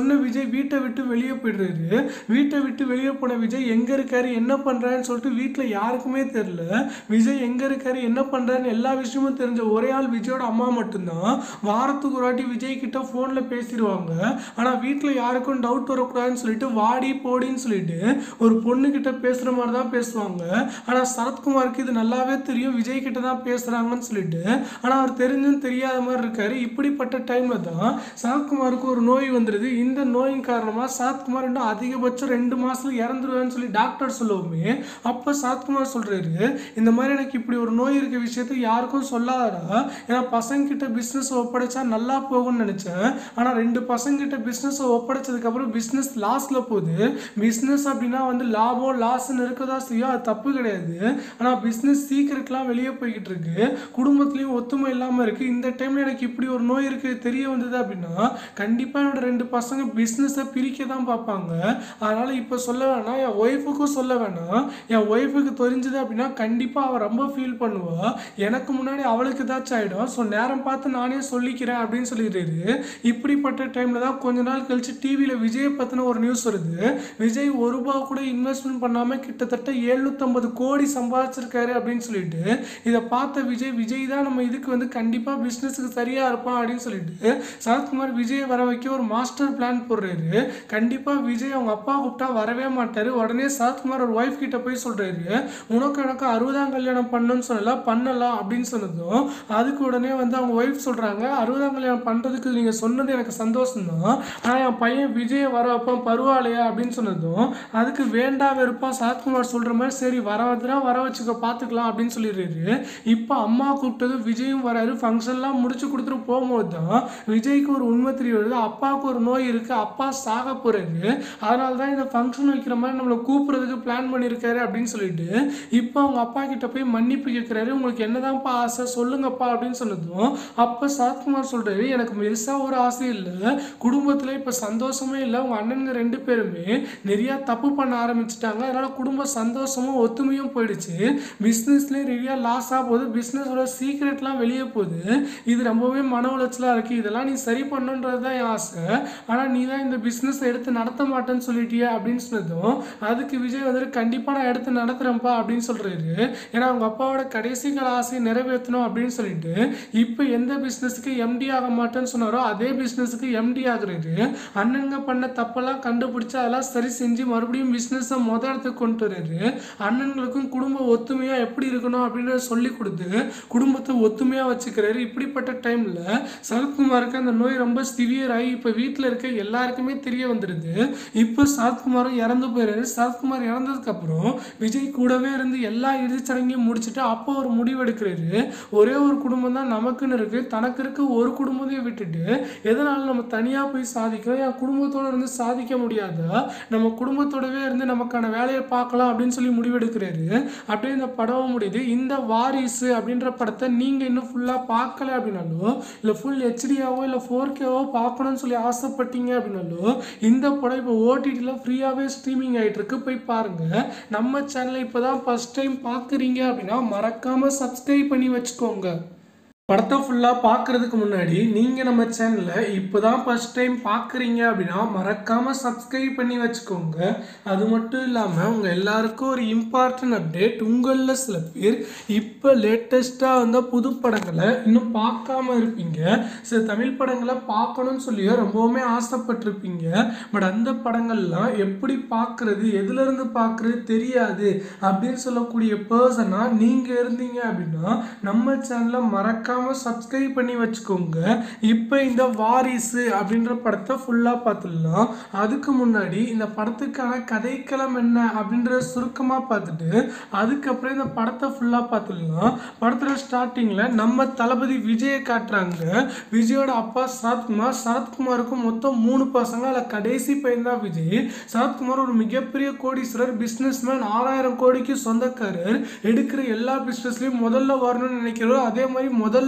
சொன்ன விஜய் வீட்டை விட்டு வெளியே போயிடுறாரு. வீட்டை விட்டு வெளியே போன விஜய் எங்கே இருக்காரு என்ன பண்ணுறாருன்னு சொல்லிட்டு வீட்டில் யாருக்குமே தெரியல. விஜய் எங்கே இருக்காரு என்ன பண்ணுறாருன்னு எல்லா விஷயமும் தெரிஞ்ச ஒரே ஆள் விஜயோட அம்மா மட்டும்தான். வாரத்துக்கு ஒரு வாட்டி விஜய் கிட்ட ஃபோனில் பேசிடுவாங்க. ஆனால் வீட்டில் யாருக்கும் டவுட் வரக்கூடாதுன்னு சொல்லிட்டு வாடி போடின்னு சொல்லிட்டு ஒரு பொண்ணு கிட்ட பேசுகிற மாதிரி தான் பேசுவாங்க. ஆனால் சரத்குமாருக்கு இது நல்லாவே தெரியும் விஜய் கிட்ட தான் பேசுகிறாங்கன்னு சொல்லிட்டு. ஆனால் அவர் தெரிஞ்சும் தெரியாத மாதிரி இருக்காரு. இப்படிப்பட்ட டைமில் தான் சரத்குமாருக்கு ஒரு நோய் வந்துடுது. இந்த நோயின் காரணமாக சரத்குமார் இன்னும் அதிகபட்சம் ரெண்டு மாதத்துல இறந்துருவேன்னு சொல்லி டாக்டர் சொல்லவுமே அப்போ சரத்குமார் சொல்கிறாரு, இந்த மாதிரி எனக்கு இப்படி ஒரு நோய் இருக்க விஷயத்தை யாருக்கும் சொல்லாதடா, ஏன்னா பசங்கிட்ட பிஸ்னஸ் ஒப்படைச்சா நல்லா போகும்னு நினச்சேன். ஆனால் ரெண்டு பசங்கிட்ட பிஸ்னஸை ஒப்படைச்சதுக்கப்புறம் பிஸ்னஸ் லாஸில் போகுது. பிஸ்னஸ் அப்படின்னா வந்து லாபம் லாஸ்ன்னு இருக்கதா செய்யும், அது தப்பு கிடையாது. ஆனால் பிஸ்னஸ் சீக்கிரட்லாம் வெளியே போய்கிட்டு இருக்கு, குடும்பத்துலேயும் ஒத்துமை இல்லாமல் இருக்குது. இந்த டைமில் எனக்கு இப்படி ஒரு நோய் இருக்குது தெரிய வந்தது அப்படின்னா கண்டிப்பாக என்னோட ரெண்டு பசங்க பிஸ்னஸை பிரிக்க தான் பார்ப்பாங்க. அதனால் இப்போ சொல்ல வேணாம், என் ஒய்ஃபுக்கும் சொல்ல வேணாம். என் ஒய்ஃபுக்கு தெரிஞ்சது அப்படின்னா கண்டிப்பாக அவள் ரொம்ப ஃபீல் பண்ணுவாள். எனக்கு முன்னாடி அவளுக்கு ஏதாச்சும் ஆகிடும். ஸோ நேரம் பார்த்து நானே சொல்லிக்கிறேன் அப்படின்னு சொல்லிடுறாரு. இப்படிப்பட்ட டைமில் தான் கொஞ்ச நாள் கழிச்சு டிவியில் விஜய் பற்றின ஒரு நியூஸ் வருது. விஜய் ஒரு ரூபா கூட இன்வெஸ்ட்மெண்ட் பண்ணாமல் கிட்டத்தட்ட எழுநூற்றம்பது கோடி சம்பாதிச்சிருக்காரு அப்படின்னு சொல்லிட்டு இதை பார்த்த விஜய் விஜய் தான் நம்ம இதுக்கு வந்து கண்டிப்பாக பிஸ்னஸுக்கு சரியாக இருப்பான் அப்படின்னு சொல்லிட்டு சரத்குமார் விஜய் வர வைக்க ஒரு மாஸ்டர் பிளான் போடுறாரு. கண்டிப்பாக விஜய் அவங்க அப்பா கூப்பிட்டா வரவே மாட்டார். உடனே சரத்குமார் ஒரு ஒய்ஃப் கிட்ட போய் சொல்கிறாரு, உனக்கு எனக்கு அறுபதாம் கல்யாணம் பண்ணணும்னு சொல்லலாம் பண்ணலாம் அப்படின்னு சொன்னதும் அதுக்கு உடனே வந்து அவங்க ஒய்ஃப் சொல்கிறாங்க, அறுபதாம் கல்யாணம் பண்ணுறதுக்கு நீங்கள் சொன்னது எனக்கு சந்தோஷம் தான், ஆனால் என் பையன் விஜயை வர வைப்பான் பரவாயில்லையா அப்படின்னு சொன்னதும் அதுக்கு வேண்டா வெறுப்பான் சரத்குமார் சொல்கிற மாதிரி சரி வர வந்துனா வர வச்சுக்க பார்த்துக்கலாம் அப்படின்னு சொல்லிடுறாரு. இப்போ அம்மா கூப்பிட்டது விஜயும் வராரு. ஃபங்க்ஷன்லாம் முடிச்சு கொடுத்துட்டு போகும்போது தான் விஜய்க்கு ஒரு உண்மை தெரிய வருது, அப்பாவுக்கு ஒரு நோய் இருக்குது, அப்பா சாக போகிறாரு, அதனால தான் இந்த ஃபங்க்ஷன் வைக்கிற மாதிரி நம்மளை கூப்பிட்றதுக்கு பிளான் பண்ணியிருக்காரு அப்படின்னு சொல்லிட்டு இப்போ அவங்க அப்பா கிட்ட போய் மன்னிப்பு கேட்குறாரு. உங்களுக்கு என்னதான்ப்பா ஆசை சொல்லுங்கப்பா அப்படின்னு சொன்னதும் அப்போ சரத்குமார் சொல்கிறாரு, எனக்கு பெருசாக ஒரு ஆசை இல்லை, குடும்பத்தில் இப்போ சந்தோஷமே இல்லை, உங்கள் அண்ணனுங்க ரெண்டு பேருமே நிறையா தப்பு பண்ண ஆரம்பிச்சிட்டாங்க, அதனால் குடும்ப சந்தோஷமும் ஒத்துமையும் போயிடுச்சு, பிஸ்னஸ்லேயே நிறையா லாஸ் ஆக போகுது, பிஸ்னஸோட சீக்ரெட்லாம் வெளியே போகுது, இது ரொம்பவே மன உளைச்சலாக இருக்குது, இதெல்லாம் நீ சரி பண்ணுன்றது தான் என் ஆசை, ஆனால் நீ தான் இந்த பிஸ்னஸை எடுத்து நடத்த மாட்டேன்னு சொல்லிட்டியே அப்படின்னு சொன்னதும் அதுக்கு விஜய் வந்துட்டு கண்டிப்பாக நான் எடுத்து நடத்துகிறேன்ப்பா அப்படின்னு சொல்கிறாரு. ஏன்னா அவங்க அப்பாவோட கடைசி கால ஆசையை நிறைவேற்றணும் அப்படின்னு சொல்லிட்டு இப்போ எந்த பிஸ்னஸுக்கு எம்டி ஆக மாட்டேன்னு சொன்னாரோ அதே பிஸ்னஸுக்கு எம்டி ஆகுறாரு. அண்ணனுங்க பண்ண தப்பெல்லாம் கண்டுபிடிச்சு அதெல்லாம் சரி செஞ்சு மறுபடியும் பிஸ்னஸை மொதல் இடத்துக்கு கொண்டு வர்றாரு. அண்ணன்களுக்கும் குடும்ப ஒத்துமையாக எப்படி இருக்கணும் அப்படின்னு சொல்லி கொடுத்து குடும்பத்தை ஒத்துமையாக வச்சுக்கிறாரு. இப்படிப்பட்ட டைமில் சரத்குமாருக்கு அந்த நோய் ரொம்ப சிவியர் ஆகி இப்போ வீட்டில் இருக்க எல்லாருக்குமே தெரிய வந்துடுது. இப்போ சரத்குமாரும் இறந்து போயிடுறாரு. சரத்குமார் இறந்ததுக்கப்புறம் விஜய் கூடவே இருந்து எல்லா இறுதிச்சடங்கையும் முடிச்சுட்டு அப்போ ஒரு முடிவு எடுக்கிறாரு. ஒரே ஒரு குடும்பம் தான் நமக்குன்னு இருக்குது, தனக்கு இருக்க ஒரு குடும்பத்தையும் விட்டுட்டு எதனால நம்ம தனியாக போய் சாதிக்கிறோம், என் குடும்பத்தோடு இருந்து சாதிக்க முடியாதா, நம்ம குடும்பத்தோடவே இருந்து நமக்கான வேலையை பார்க்கலாம் அப்படின்னு சொல்லி முடிவெடுக்கிறாரு. அப்படியே இந்த படம் முடியுது. இந்த வாரிசு அப்படின்ற படத்தை நீங்கள் இன்னும் ஃபுல்லாக பார்க்கல அப்படின்னாலும் இல்லை ஃபுல் ஹெச்டியாவோ இல்லை ஃபோர் கேவோ பார்க்கணும்னு சொல்லி ஆசைப்பட்டீங்க அப்படின்னாலும் இந்த படம் இப்போ ஓடிடியில் ஃப்ரீயாகவே ஸ்ட்ரீமிங் ஆகிட்டு இருக்கு, போய் பாருங்கள். நம்ம சேனலை இப்போ தான் ஃபஸ்ட் டைம் பார்க்குறீங்க அப்படின்னா மறக்காமல் சப்ஸ்கிரைப் பண்ணி வச்சுக்கோங்க. படத்தை ஃபுல்லாக பார்க்குறதுக்கு முன்னாடி நீங்கள் நம்ம சேனலை இப்போ தான் ஃபஸ்ட் டைம் பார்க்குறீங்க அப்படின்னா மறக்காமல் சப்ஸ்கிரைப் பண்ணி வச்சுக்கோங்க. அது மட்டும் இல்லாமல் உங்கள் எல்லாருக்கும் ஒரு இம்பார்ட்டன்ட் அப்டேட், உங்களில் சில பேர் இப்போ லேட்டஸ்ட்டாக வந்த புது படங்களை இன்னும் பார்க்காம இருப்பீங்க, சில தமிழ் படங்களை பார்க்கணும்னு சொல்லியோ ரொம்பவுமே ஆசைப்பட்டிருப்பீங்க. பட் அந்த படங்கள்லாம் எப்படி பார்க்குறது எதுலேருந்து பார்க்குறது தெரியாது அப்படின்னு சொல்லக்கூடிய பர்சனாக நீங்கள் இருந்தீங்க அப்படின்னா நம்ம சேனலை மறக்காம சப்ஸ்கிரைப் பண்ணி வச்சுக்கோங்க. இப்போ இந்த வாரிசு அப்படின்ற படத்தை ஃபுல்லாக பார்த்துடலாம். அதுக்கு முன்னாடி இந்த படத்துக்கான கதைக்களம் என்ன அப்படின்றத சுருக்கமாக பார்த்துட்டு அதுக்கப்புறம் இந்த படத்தை ஃபுல்லாக பார்த்துடலாம். படத்தில் ஸ்டார்டிங்கில் நம்ம தளபதி விஜயை காட்டுறாங்க. விஜயோட அப்பா சரத்குமார், சரத்குமாருக்கு மொத்தம் மூணு பசங்க, அதில் கடைசி பையன் தான் விஜய். சரத்குமார் ஒரு மிகப்பெரிய கோடீஸ்வரர், பிஸ்னஸ்மேன், ஆறாயிரம் கோடிக்கு சொந்தக்காரர், எடுக்கிற எல்லா பிஸ்னஸ்லையும் முதல்ல வரணும்னு நினைக்கிறோம். அதே மாதிரி முதல்ல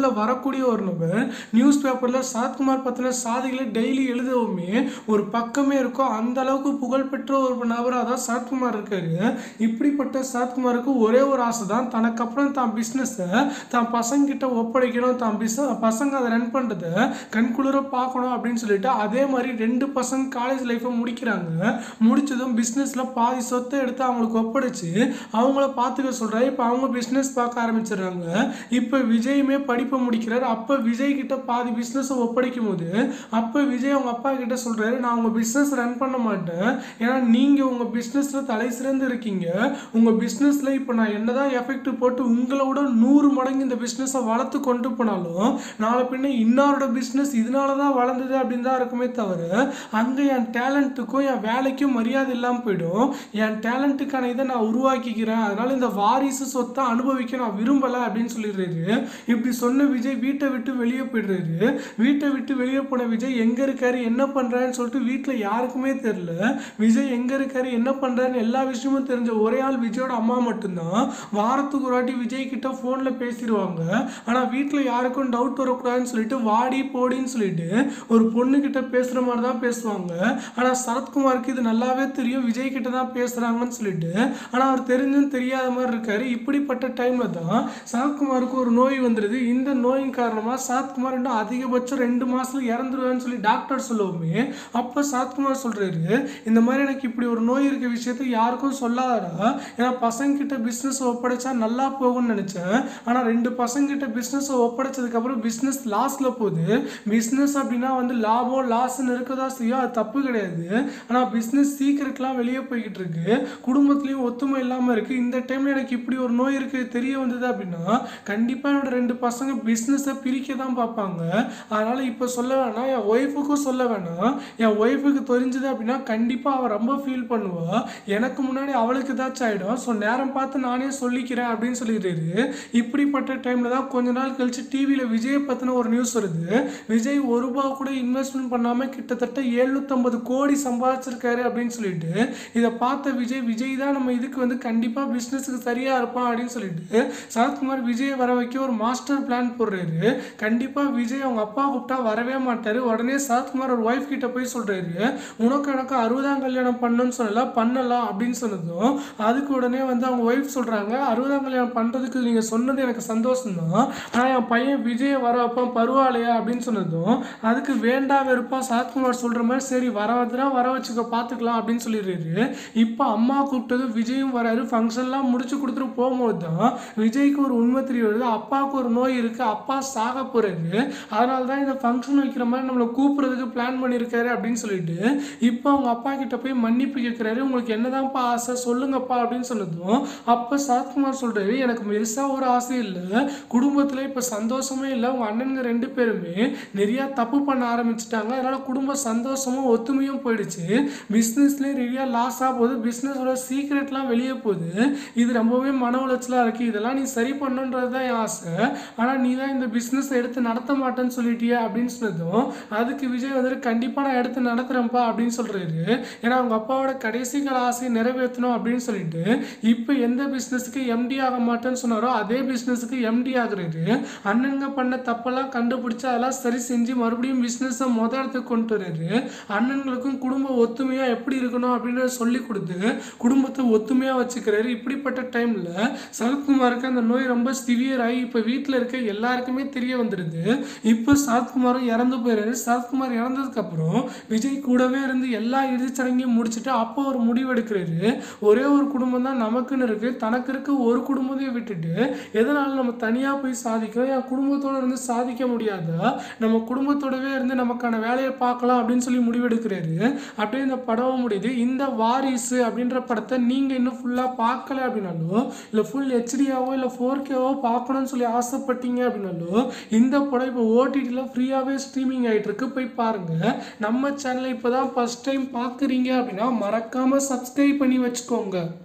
முதல்ல வரக்கூடிய ஒரு நபர். நியூஸ் பேப்பரில் சரத்குமார் பற்றின சாதிகளை டெய்லி எழுதவுமே ஒரு பக்கமே இருக்கும். அந்த அளவுக்கு புகழ்பெற்ற ஒரு நபராக தான் சரத்குமார் இருக்காரு. இப்படிப்பட்ட சரத்குமாருக்கு ஒரே ஒரு ஆசை தான், தனக்கு அப்புறம் தான் பிஸ்னஸை தான் பசங்க கிட்ட ஒப்படைக்கணும், தான் பிஸ் பசங்க அதை ரன் பண்ணுறதை கண்குளிர பார்க்கணும் அப்படின்னு சொல்லிட்டு அதே மாதிரி ரெண்டு பசங்க காலேஜ் லைஃப்பை முடிக்கிறாங்க. முடிச்சதும் பிஸ்னஸில் பாதி சொத்தை எடுத்து அவங்களுக்கு ஒப்படைச்சு அவங்கள பார்த்துக்க சொல்கிறாரு. இப்போ அவங்க பிஸ்னஸ் பார்க்க ஆரம்பிச்சிடுறாங்க. இப்போ விஜயுமே படிப்பை முடிக்கிறார். அப்போ விஜய் கிட்ட பாதி பிஸ்னஸை ஒப்படைக்கும் போது அப்போ விஜய் அவங்க அப்பா கிட்ட சொல்கிறாரு, நான் உங்கள் பிஸ்னஸ் ரன் பண்ண மாட்டேன், ஏன்னா நீங்கள் உங்கள் பிஸ்னஸில் தலை சிறந்து இருக்கீங்க. உங்கள் பிஸ்னஸில் இப்போ நான் என்னதான் எஃபெக்ட் போட்டு உங்களோட நூறு மடங்கு இந்த பிஸ்னஸை வளர்த்து கொண்டு போனாலும் நாளை பின்ன இன்னொரு பிஸ்னஸ் இதனால தான் வளர்ந்தது அப்படின்னு தான் இருக்குமே தவிர அங்கே என் டேலண்ட்டுக்கும் என் வேலைக்கும் மரியாதை இல்லாமல் போயிடும். என் டேலண்ட்டுக்கான இதை நான் உருவாக்கிக்கிறேன், அதனால இந்த வாரிசு சொத்தை அனுபவிக்க நான் விரும்பலை அப்படின்னு சொல்லிடுறாரு. இப்படி சொன்ன விஜய் வீட்டை விட்டு வெளியே போயிடுறாரு. வீட்டை விட்டு வெளியே போன விஜய் எங்கே இருக்காரு என்ன பண்ணுறாருன்னு சொல்லிட்டு வீட்டில் யாருக்குமே தெரியல. விஜய் எங்கே இருக்காரு என்ன பண்ணுறாருன்னு எல்லா விஷயமும் தெரிஞ்ச ஒரே ஆள் விஜயோட அம்மா மட்டும்தான். வாரத்துக்கு ஒரு வாட்டி விஜய் கிட்ட ஃபோனில் பேசிடுவாங்க. ஆனால் வீட்டில் யாருக்கும் டவுட் வரக்கூடாதுன்னு சொல்லிட்டு வாடி போடின்னு சொல்லிட்டு ஒரு பொண்ணு கிட்ட பேசுகிற மாதிரி தான் பேசுவாங்க. ஆனால் சரத்குமாருக்கு இது நல்லாவே தெரியும் விஜய் கிட்ட தான் பேசுகிறாங்கன்னு சொல்லிட்டு. ஆனால் அவர் தெரிஞ்சும் தெரியாத மாதிரி இருக்காரு. இப்படிப்பட்ட டைமில் தான் சரத்குமாருக்கு ஒரு நோய் வந்துடுது. இந்த நோயின் காரணமாக சரத்குமார் இன்னும் அதிகபட்சம் ரெண்டு மாதத்தில் இறந்துருவேன்னு சொல்லி டாக்டர் சொல்லுவோமே அப்போ சரத்குமார் சொல்கிறாரு, இந்த மாதிரி எனக்கு இப்படி ஒரு நோய் இருக்க விஷயத்தை யாருக்கும் சொல்லாதடா, ஏன்னா பசங்க கிட்ட பிஸ்னஸ் ஒப்படைச்சா நல்லா போகும்னு நினச்சேன். ஆனால் ரெண்டு பசங்க கிட்ட பிஸ்னஸ் ஒப்படைச்சதுக்கப்புறம் பிஸ்னஸ் லாஸில் போகுது. பிஸ்னஸ் அப்படின்னா வந்து லாபம் லாஸ்ன்னு இருக்கதா செய்யும், அது தப்பு கிடையாது. ஆனால் பிஸ்னஸ் சீக்கிரட்லாம் வெளியே போய்கிட்டு இருக்கு, குடும்பத்துலேயும் ஒத்துமை இல்லாமல் இருக்குது. இந்த டைமில் எனக்கு இப்படி ஒரு நோய் இருக்குது தெரிய வந்தது அப்படின்னா கண்டிப்பாக என்னோட ரெண்டு பசங்க பிஸ்னஸை பிரிக்க தான் பார்ப்பாங்க. அதனால் இப்போ சொல்ல வேணாம், என் ஒய்ஃபுக்கும் சொல்ல வேணாம். என் ஒய்ஃபுக்கு தெரிஞ்சது அப்படின்னா கண்டிப்பாக அவள் ரொம்ப ஃபீல் பண்ணுவா, எனக்கு முன்னாடி அவளுக்கு ஏதாச்சும் ஆகிடும். ஸோ நேரம் பார்த்து நானே சொல்லிக்கிறேன் அப்படின்னு சொல்லிடுறாரு. இப்படிப்பட்ட டைமில் தான் கொஞ்ச நாள் கழிச்சு டிவியில் விஜயை பற்றின ஒரு நியூஸ் வருது. விஜய் ஒரு ரூபா கூட இன்வெஸ்ட்மெண்ட் பண்ணாமல் கிட்டத்தட்ட எழுநூற்றம்பது கோடி சம்பாதிச்சிருக்காரு அப்படின்னு சொல்லிட்டு இதை பார்த்த விஜய் விஜய் தான் நம்ம இதுக்கு வந்து கண்டிப்பாக பிஸ்னஸுக்கு சரியாக இருப்பான் அப்படின்னு சொல்லிட்டு சரத்குமார் விஜயை வர வைக்க ஒரு மாஸ்டர் பிளான் போடுறாரு. கண்டிப்பாக விஜய் அவங்க அப்பா கூப்பிட்டா வரவே மாட்டார். உடனே சரத்குமார் ஒரு ஒய்ஃப் கிட்ட போய் சொல்கிறாரு, உனக்கு எனக்கு அறுபதாம் கல்யாணம் பண்ணணும்னு சொல்லலாம் பண்ணலாம் அப்படின்னு சொன்னதும் அதுக்கு உடனே வந்து அவங்க ஒய்ஃப் சொல்கிறாங்க, அறுபதாம் கல்யாணம் பண்ணுறதுக்கு நீங்கள் சொன்னது எனக்கு சந்தோஷம் தான், ஆனால் என் பையன் விஜயை வர வைப்பான் பரவாயில்லையா அப்படின்னு சொன்னதும் அதுக்கு வேண்டா வெறுப்பா சரத்குமார் சொல்கிற மாதிரி சரி வர வந்துடா வர வச்சுக்க பார்த்துக்கலாம் அப்படின்னு சொல்லிடுறாரு. இப்போ அம்மா கூப்பிட்டது விஜயும் வராரு. ஃபங்க்ஷன்லாம் முடிச்சு கொடுத்துட்டு போகும்போது தான் விஜய்க்கு ஒரு உண்மை தெரிய வருது, அப்பாவுக்கு ஒரு நோய் இருக்குது, அப்பா சாக போகிறாரு, அதனால தான் இந்த ஃபங்க்ஷன் வைக்கிற மாதிரி நம்மளை கூப்பிட்றதுக்கு பிளான் பண்ணியிருக்காரு அப்படின்னு சொல்லிட்டு இப்போ அவங்க அப்பா கிட்ட போய் மன்னிப்பு கேட்குறாரு. உங்களுக்கு என்னதான்ப்பா ஆசை சொல்லுங்கப்பா அப்படின்னு சொன்னதும் அப்போ சரத்குமார் சொல்கிறாரு, எனக்கு பெருசாக ஒரு ஆசை இல்லை, குடும்பத்தில் இப்போ சந்தோஷமே இல்லை, உங்கள் அண்ணனுங்க ரெண்டு பேருமே நிறையா தப்பு பண்ண ஆரம்பிச்சிட்டாங்க, அதனால் குடும்ப சந்தோஷமும் ஒத்துமையும் போயிடுச்சு, பிஸ்னஸ்லேயும் நிறையா லாஸ் ஆக போகுது, பிஸ்னஸோட சீக்ரெட்லாம் வெளியே போகுது, இது ரொம்பவே மன உளைச்சலாக இருக்குது, இதெல்லாம் நீ சரி பண்ணுன்றது தான் என் ஆசை, ஆனால் நீ தான் இந்த பிஸ்னஸை எடுத்து நடத்த மாட்டேன்னு சொல்லிட்டியா அப்படின்னு சொன்னதும் அதுக்கு விஜய் வந்துட்டு கண்டிப்பாக நான் எடுத்து நடத்துகிறேன்ப்பா அப்படின்னு சொல்கிறாரு. ஏன்னா அவங்க அப்பாவோட கடைசி கால ஆசையை நிறைவேற்றணும் அப்படின்னு சொல்லிட்டு இப்போ எந்த பிஸ்னஸுக்கு எம்டி ஆக மாட்டேன்னு சொன்னாரோ அதே பிஸ்னஸுக்கு எம்டி ஆகுறாரு. அண்ணனுங்க பண்ண தப்பெல்லாம் கண்டுபிடிச்சு அதெல்லாம் சரி செஞ்சு மறுபடியும் பிஸ்னஸை மொதல் இடத்துக்கு கொண்டு வர்றாரு. அண்ணன்களுக்கும் குடும்ப ஒத்துமையாக எப்படி இருக்கணும் அப்படின்னு சொல்லி கொடுத்து குடும்பத்தை ஒத்துமையாக வச்சுக்கிறாரு. இப்படிப்பட்ட டைமில் சரத்குமாருக்கு அந்த நோய் ரொம்ப சிவியர் ஆகி இப்போ வீட்டில் இருக்க எல்லாருக்குமே தெரிய வந்துடுது. இப்போ சரத்குமாரும் இறந்து போயிடுறாரு. சரத்குமார் இறந்ததுக்கப்புறம் விஜய் கூடவே இருந்து எல்லா இறுதிச்சடங்கையும் முடிச்சுட்டு அப்போ ஒரு முடிவு எடுக்கிறாரு, ஒரே ஒரு குடும்பம் தான் நமக்குன்னு இருக்குது, தனக்கு இருக்க ஒரு குடும்பத்தையும் விட்டுட்டு எதனால நம்ம தனியாக போய் சாதிக்கிறோம், என் குடும்பத்தோடு இருந்து சாதிக்க முடியாதா, நம்ம குடும்பத்தோடவே இருந்து நமக்கான வேலையை பார்க்கலாம் அப்படின்னு சொல்லி முடிவெடுக்கிறாரு. அப்படியே இந்த படம் முடியுது. இந்த வாரிசு அப்படின்ற படத்தை நீங்கள் இன்னும் ஃபுல்லாக பார்க்கல அப்படின்னாலும் இல்லை ஃபுல் ஹெச்டியாவோ இல்லை ஃபோர் கேவோ பார்க்கணும்னு சொல்லி ஆசைப்பட்டீங்க அப்படின்னாலும் இந்த படம் இப்போ ஓடிடியில் ஃப்ரீயாகவே ஸ்ட்ரீமிங் ஆகிட்டு இருக்கு, போய் பாருங்கள். நம்ம சேனலை இப்போ தான் ஃபஸ்ட் டைம் பார்க்குறீங்க அப்படின்னா மறக்காமல் சப்ஸ்கிரைப் பண்ணி வச்சுக்கோங்க.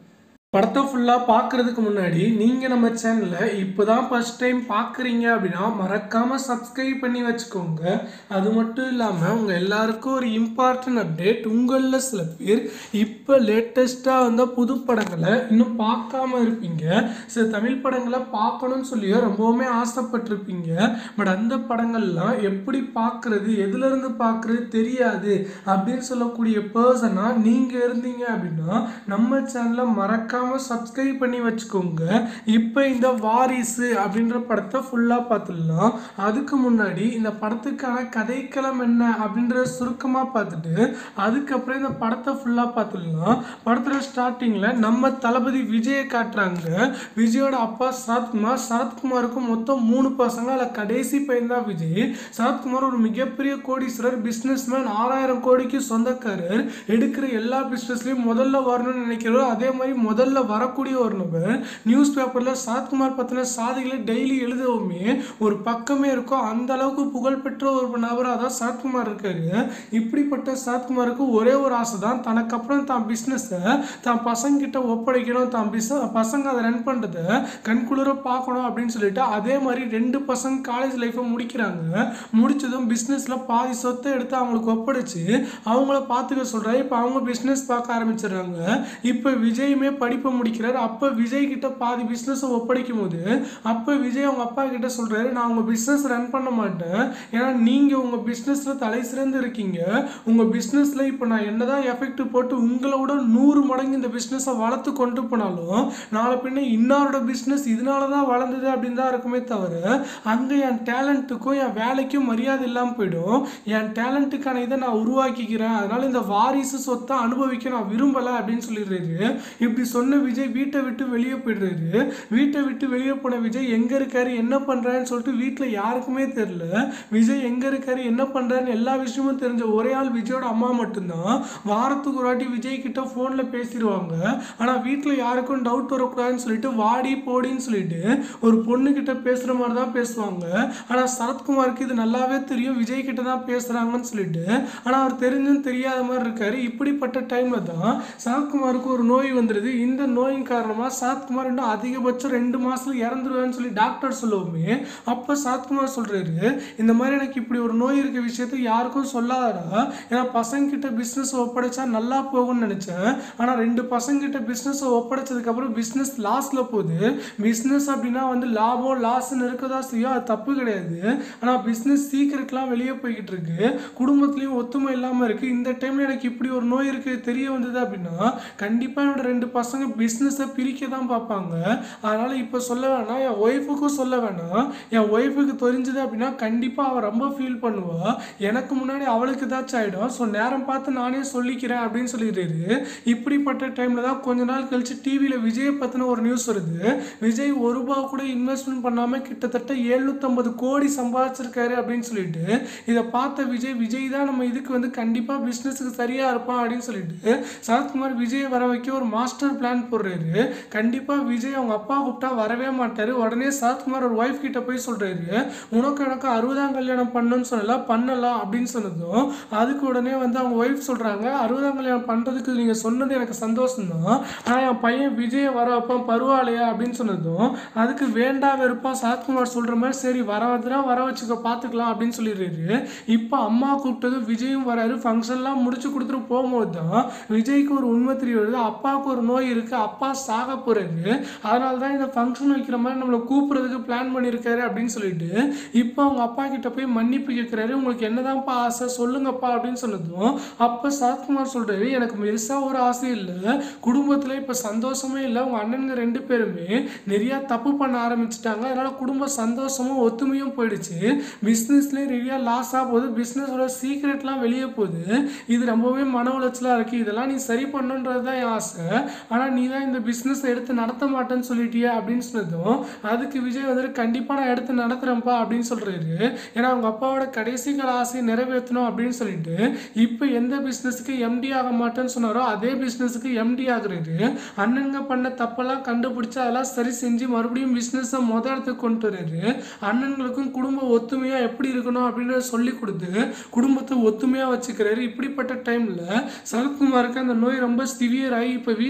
படத்தை ஃபுல்லாக பார்க்குறதுக்கு முன்னாடி நீங்கள் நம்ம சேனலை இப்போ தான் ஃபஸ்ட் டைம் பார்க்குறீங்க அப்படின்னா மறக்காமல் சப்ஸ்கிரைப் பண்ணி வச்சுக்கோங்க. அது மட்டும் இல்லாமல் உங்கள் எல்லாருக்கும் ஒரு இம்பார்ட்டன்ட் அப்டேட். உங்களில் சில பேர் இப்போ லேட்டஸ்ட்டாக வந்த புது படங்களை இன்னும் பார்க்காம இருப்பீங்க. சில தமிழ் படங்களை பார்க்கணும்னு சொல்லியோ ரொம்பவுமே ஆசைப்பட்டிருப்பீங்க. பட் அந்த படங்கள்லாம் எப்படி பார்க்குறது, எதுலேருந்து பார்க்குறது தெரியாது அப்படின்னு சொல்லக்கூடிய பர்சனாக நீங்கள் இருந்தீங்க அப்படின்னா நம்ம சேனலை மறக்க சப்ஸ்கிரைப் பண்ணி வச்சுக்கோங்க. இப்போ இந்த வாரிசு அப்படின்ற படத்தை ஃபுல்லா பார்த்துடலாம். அதுக்கு முன்னாடி இந்த படத்துக்கான கதைக்களம் என்ன அப்படின்ற சுருக்கமா பார்த்துட்டு அதுக்கப்புறம் இந்த படத்தை ஃபுல்லா பார்த்துடலாம். படத்துல ஸ்டார்டிங்ல நம்ம தளபதி விஜயை காட்டுறாங்க. விஜயோட அப்பா சரத்குமார். சரத்குமாருக்கு மொத்தம் மூணு பசங்க. அதில் கடைசி பையன் தான் விஜய். சரத்குமார் ஒரு மிகப்பெரிய கோடீஸ்வரர், பிஸ்னஸ்மேன், ஆறாயிரம் கோடிக்கு சொந்தக்காரர். எடுக்கிற எல்லா பிஸ்னஸ்லையும் முதல்ல வரணும்னு நினைக்கிறோம். அதே மாதிரி முதல்ல வரக்கூடிய ஒரு நபர். நியூஸ் பேப்பர்ல சரத்குமார் பத்தின சாதிகளை டெய்லி எழுதவுமே ஒரு பக்கமே இருக்கும். அந்த அளவுக்கு புகழ்பெற்ற ஒரு நபராக தான் சரத்குமார் இருக்காரு. இப்படிப்பட்ட சரத்குமாருக்கு ஒரே ஒரு ஆசை தான், தனக்கு அப்புறம் தான் பிஸ்னஸை தான் பசங்க கிட்ட ஒப்படைக்கணும், தான் பிஸ்னஸ் பசங்க அதை ரன் பண்ணுறதை கண்குளிர பார்க்கணும் அப்படின்னு சொல்லிட்டு அதே மாதிரி ரெண்டு பசங்க காலேஜ் லைஃப்பை முடிக்கிறாங்க. முடிச்சதும் பிஸ்னஸில் பாதி சொத்தை எடுத்து அவங்களுக்கு ஒப்படைச்சு அவங்கள பார்த்துக்க சொல்கிறாரு. இப்போ அவங்க பிஸ்னஸ் பார்க்க ஆரம்பிச்சிடுறாங்க. இப்போ விஜயுமே படிப்பை முடிக்கிறார். அப்போ விஜய் கிட்ட பாதி பிஸ்னஸை ஒப்படைக்கும் போது அப்போ விஜய் அவங்க அப்பா கிட்ட சொல்றாரு, நான் உங்க பிஸ்னஸ் ரன் பண்ண மாட்டேன், ஏன்னா நீங்க உங்க பிஸ்னஸ்ல தலை சிறந்து இருக்கீங்க. உங்க பிஸ்னஸ்ல இப்போ நான் என்னதான் எஃபெக்ட் போட்டு உங்களோட நூறு மடங்கு இந்த பிஸ்னஸை வளர்த்து கொண்டு போனாலும் நாளை பின்ன இன்னொரு பிஸ்னஸ் இதனால தான் வளர்ந்தது அப்படின்னு தான் இருக்குமே தவிர அங்கே என் டேலண்ட்டுக்கும் என் வேலைக்கும் மரியாதை இல்லாமல் போயிடும். என் டேலண்ட்டுக்கான இதை நான் உருவாக்கிக்கிறேன், அதனால இந்த வாரிசு சொத்தை அனுபவிக்க நான் விரும்பலை அப்படின்னு சொல்லிடுறாரு. இப்படி சொன்ன விஜய் வீட்டை விட்டு வெளியே போயிடுறாரு. வீட்டை விட்டு வெளியே போன விஜய் எங்க இருக்காரு, என்ன பண்றாருன்னு சொல்லிட்டு வீட்டில் யாருக்குமே தெரியல. விஜய் எங்க இருக்காரு, என்ன பண்றாருன்னு எல்லா விஷயமும் தெரிஞ்ச ஒரே ஆள் விஜயோட அம்மா மட்டும்தான். வாரத்துக்கு ஒரு வாட்டி விஜய் கிட்ட போன்ல பேசிடுவாங்க. ஆனா வீட்டில் யாருக்கும் டவுட் வரக்கூடாதுன்னு சொல்லிட்டு வாடி போடின்னு சொல்லிட்டு ஒரு பொண்ணு கிட்ட பேசுற மாதிரி தான் பேசுவாங்க. ஆனா சரத்குமாருக்கு இது நல்லாவே தெரியும் விஜய் கிட்ட தான் பேசுறாங்கன்னு சொல்லிட்டு. ஆனா அவர் தெரிஞ்சும் தெரியாத மாதிரி இருக்காரு. இப்படிப்பட்ட டைம்ல தான் சரத்குமாருக்கு ஒரு நோய் வந்துடுது. இந்த நோயின் காரணமா சரத்குமார் இன்னும் அதிகபட்சம் ரெண்டு மாசத்துல இறந்துருவேன்னு சொல்லி டாக்டர் சொல்லுவோமே. அப்ப சரத்குமார் சொல்றாரு, இந்த மாதிரி எனக்கு இப்படி ஒரு நோய் இருக்க விஷயத்தை யாருக்கும் சொல்லாதடா, ஏன்னா பசங்க கிட்ட பிசினஸ் ஒப்படைச்சா நல்லா போகும்னு நினைச்சேன். ஆனா ரெண்டு பசங்க கிட்ட பிசினஸ் ஒப்படைச்சதுக்கு அப்புறம் பிசினஸ் லாஸ்ல போகுது. பிசினஸ் அப்படின்னா வந்து லாபம் லாஸ்ன்னு இருக்கதா செய்யும், அது தப்பு கிடையாது. ஆனா பிசினஸ் சீக்கிரட்லாம் வெளியே போய்கிட்டு இருக்கு, குடும்பத்திலையும் ஒத்துமை இல்லாம இருக்கு. இந்த டைம்ல எனக்கு இப்படி ஒரு நோய் இருக்கு தெரிய வந்தது அப்படின்னா கண்டிப்பா என்னோட ரெண்டு பசங்க பிஸ்னஸை பிரிக்க தான் பார்ப்பாங்க. அதனால இப்போ சொல்ல வேணாம், என் ஒய்ஃபுக்கும் சொல்ல வேணாம். என் ஒய்ஃபுக்கு தெரிஞ்சது அப்படின்னா கண்டிப்பாக அவள் ரொம்ப ஃபீல் பண்ணுவா. எனக்கு முன்னாடி அவளுக்கு ஏதாச்சும் ஆகிடும். ஸோ நேரம் பார்த்து நானே சொல்லிக்கிறேன் அப்படின்னு சொல்லிடுறாரு. இப்படிப்பட்ட டைமில் தான் கொஞ்ச நாள் கழிச்சு டிவியில் விஜயை பற்றின ஒரு நியூஸ் வருது. விஜய் ஒரு ரூபா கூட இன்வெஸ்ட்மெண்ட் பண்ணாமல் கிட்டத்தட்ட எழுநூற்றம்பது கோடி சம்பாதிச்சிருக்காரு அப்படின்னு சொல்லிட்டு இதை பார்த்த விஜய் விஜய் தான் நம்ம இதுக்கு வந்து கண்டிப்பாக பிஸ்னஸுக்கு சரியாக இருப்பான் அப்படின்னு சொல்லிட்டு சரத்குமார் விஜயை வர வைக்க ஒரு மாஸ்டர் பிளான் போடுறாரு. கண்டிப்பாக விஜய் அவங்க அப்பா கூப்பிட்டா வரவே மாட்டார். உடனே சரத்குமார் ஒரு ஒய்ஃப் கிட்ட போய் சொல்றாரு, உனக்கு எனக்கு அறுபதாம் கல்யாணம் பண்ணணும்னு சொல்லலாம், பண்ணலாம் அப்படின்னு சொன்னதும் அதுக்கு உடனே வந்து அவங்க ஒய்ஃப் சொல்றாங்க, அறுபதாம் கல்யாணம் பண்றதுக்கு நீங்க சொன்னது எனக்கு சந்தோஷம் தான், ஆனால் என் பையன் விஜய் வர வைப்பான் பரவாயில்லையா அப்படின்னு சொன்னதும் அதுக்கு வேண்டா வெறுப்பா சரத்குமார் சொல்ற மாதிரி சரி வர வந்துடா வர வச்சுக்க பார்த்துக்கலாம் அப்படின்னு சொல்லிடுறாரு. இப்போ அம்மா கூப்பிட்டது விஜயும் வராரு. ஃபங்க்ஷன்லாம் முடிச்சு கொடுத்துட்டு போகும்போது தான் விஜய்க்கு ஒரு உண்மை தெரிய வருது, அப்பாவுக்கு ஒரு நோய் இருக்கு, அப்பா சாக போறாரு, அதனால தான் இந்த ஃபங்க்ஷன் வைக்கிற மாதிரி நம்மளை கூப்பிடுறதுக்கு பிளான் பண்ணியிருக்காரு அப்படின்னு சொல்லிட்டு இப்போ அவங்க அப்பா கிட்ட போய் மன்னிப்பு கேட்குறாரு. உங்களுக்கு என்னதான்ப்பா ஆசை சொல்லுங்கப்பா அப்படின்னு சொன்னதும் அப்போ சரத்குமார் சொல்றாரு, எனக்கு பெருசாக ஒரு ஆசை இல்லை, குடும்பத்தில் இப்போ சந்தோஷமே இல்லை, உங்க அண்ணனுங்க ரெண்டு பேருமே நிறைய தப்பு பண்ண ஆரம்பிச்சுட்டாங்க, அதனால குடும்ப சந்தோஷமும் ஒத்துமையும் போயிடுச்சு, பிஸ்னஸ்லேயும் நிறைய லாஸ் ஆக போகுது, பிஸ்னஸோட சீக்ரெட்லாம் வெளியே போகுது, இது ரொம்பவே மன உளைச்சலாக இருக்குது, இதெல்லாம் நீ சரி பண்ணுன்றது தான் என் ஆசை, ஆனால் நீ தான் இந்த பிஸ்னஸ் எடுத்து நடத்த மாட்டேன்னு சொல்லிட்டியா அப்படின்னு சொன்னதும் அதுக்கு விஜய் வந்துட்டு கண்டிப்பாக நான் எடுத்து நடத்துகிறேன்ப்பா அப்படின்னு சொல்கிறாரு. ஏன்னா அவங்க அப்பாவோட கடைசி கால ஆசையை நிறைவேற்றணும் அப்படின்னு சொல்லிட்டு இப்போ எந்த பிஸ்னஸுக்கு எம்டி ஆக மாட்டேன்னு சொன்னாரோ அதே பிஸ்னஸுக்கு எம்டி ஆகுறாரு. அண்ணனுங்க பண்ண தப்பெல்லாம் கண்டுபிடிச்சு அதெல்லாம் சரி செஞ்சு மறுபடியும் பிஸ்னஸை மொத இடத்துக்கு கொண்டு வர்றாரு. அண்ணன்களுக்கும் குடும்ப ஒத்துமையாக எப்படி இருக்கணும் அப்படின்னு சொல்லி கொடுத்து குடும்பத்தை ஒத்துமையாக வச்சுக்கிறாரு. இப்படிப்பட்ட டைமில் சரத்குமாருக்கு அந்த நோய் ரொம்ப சிவியர் ஆகி இப்போ வீட்டில் இருக்க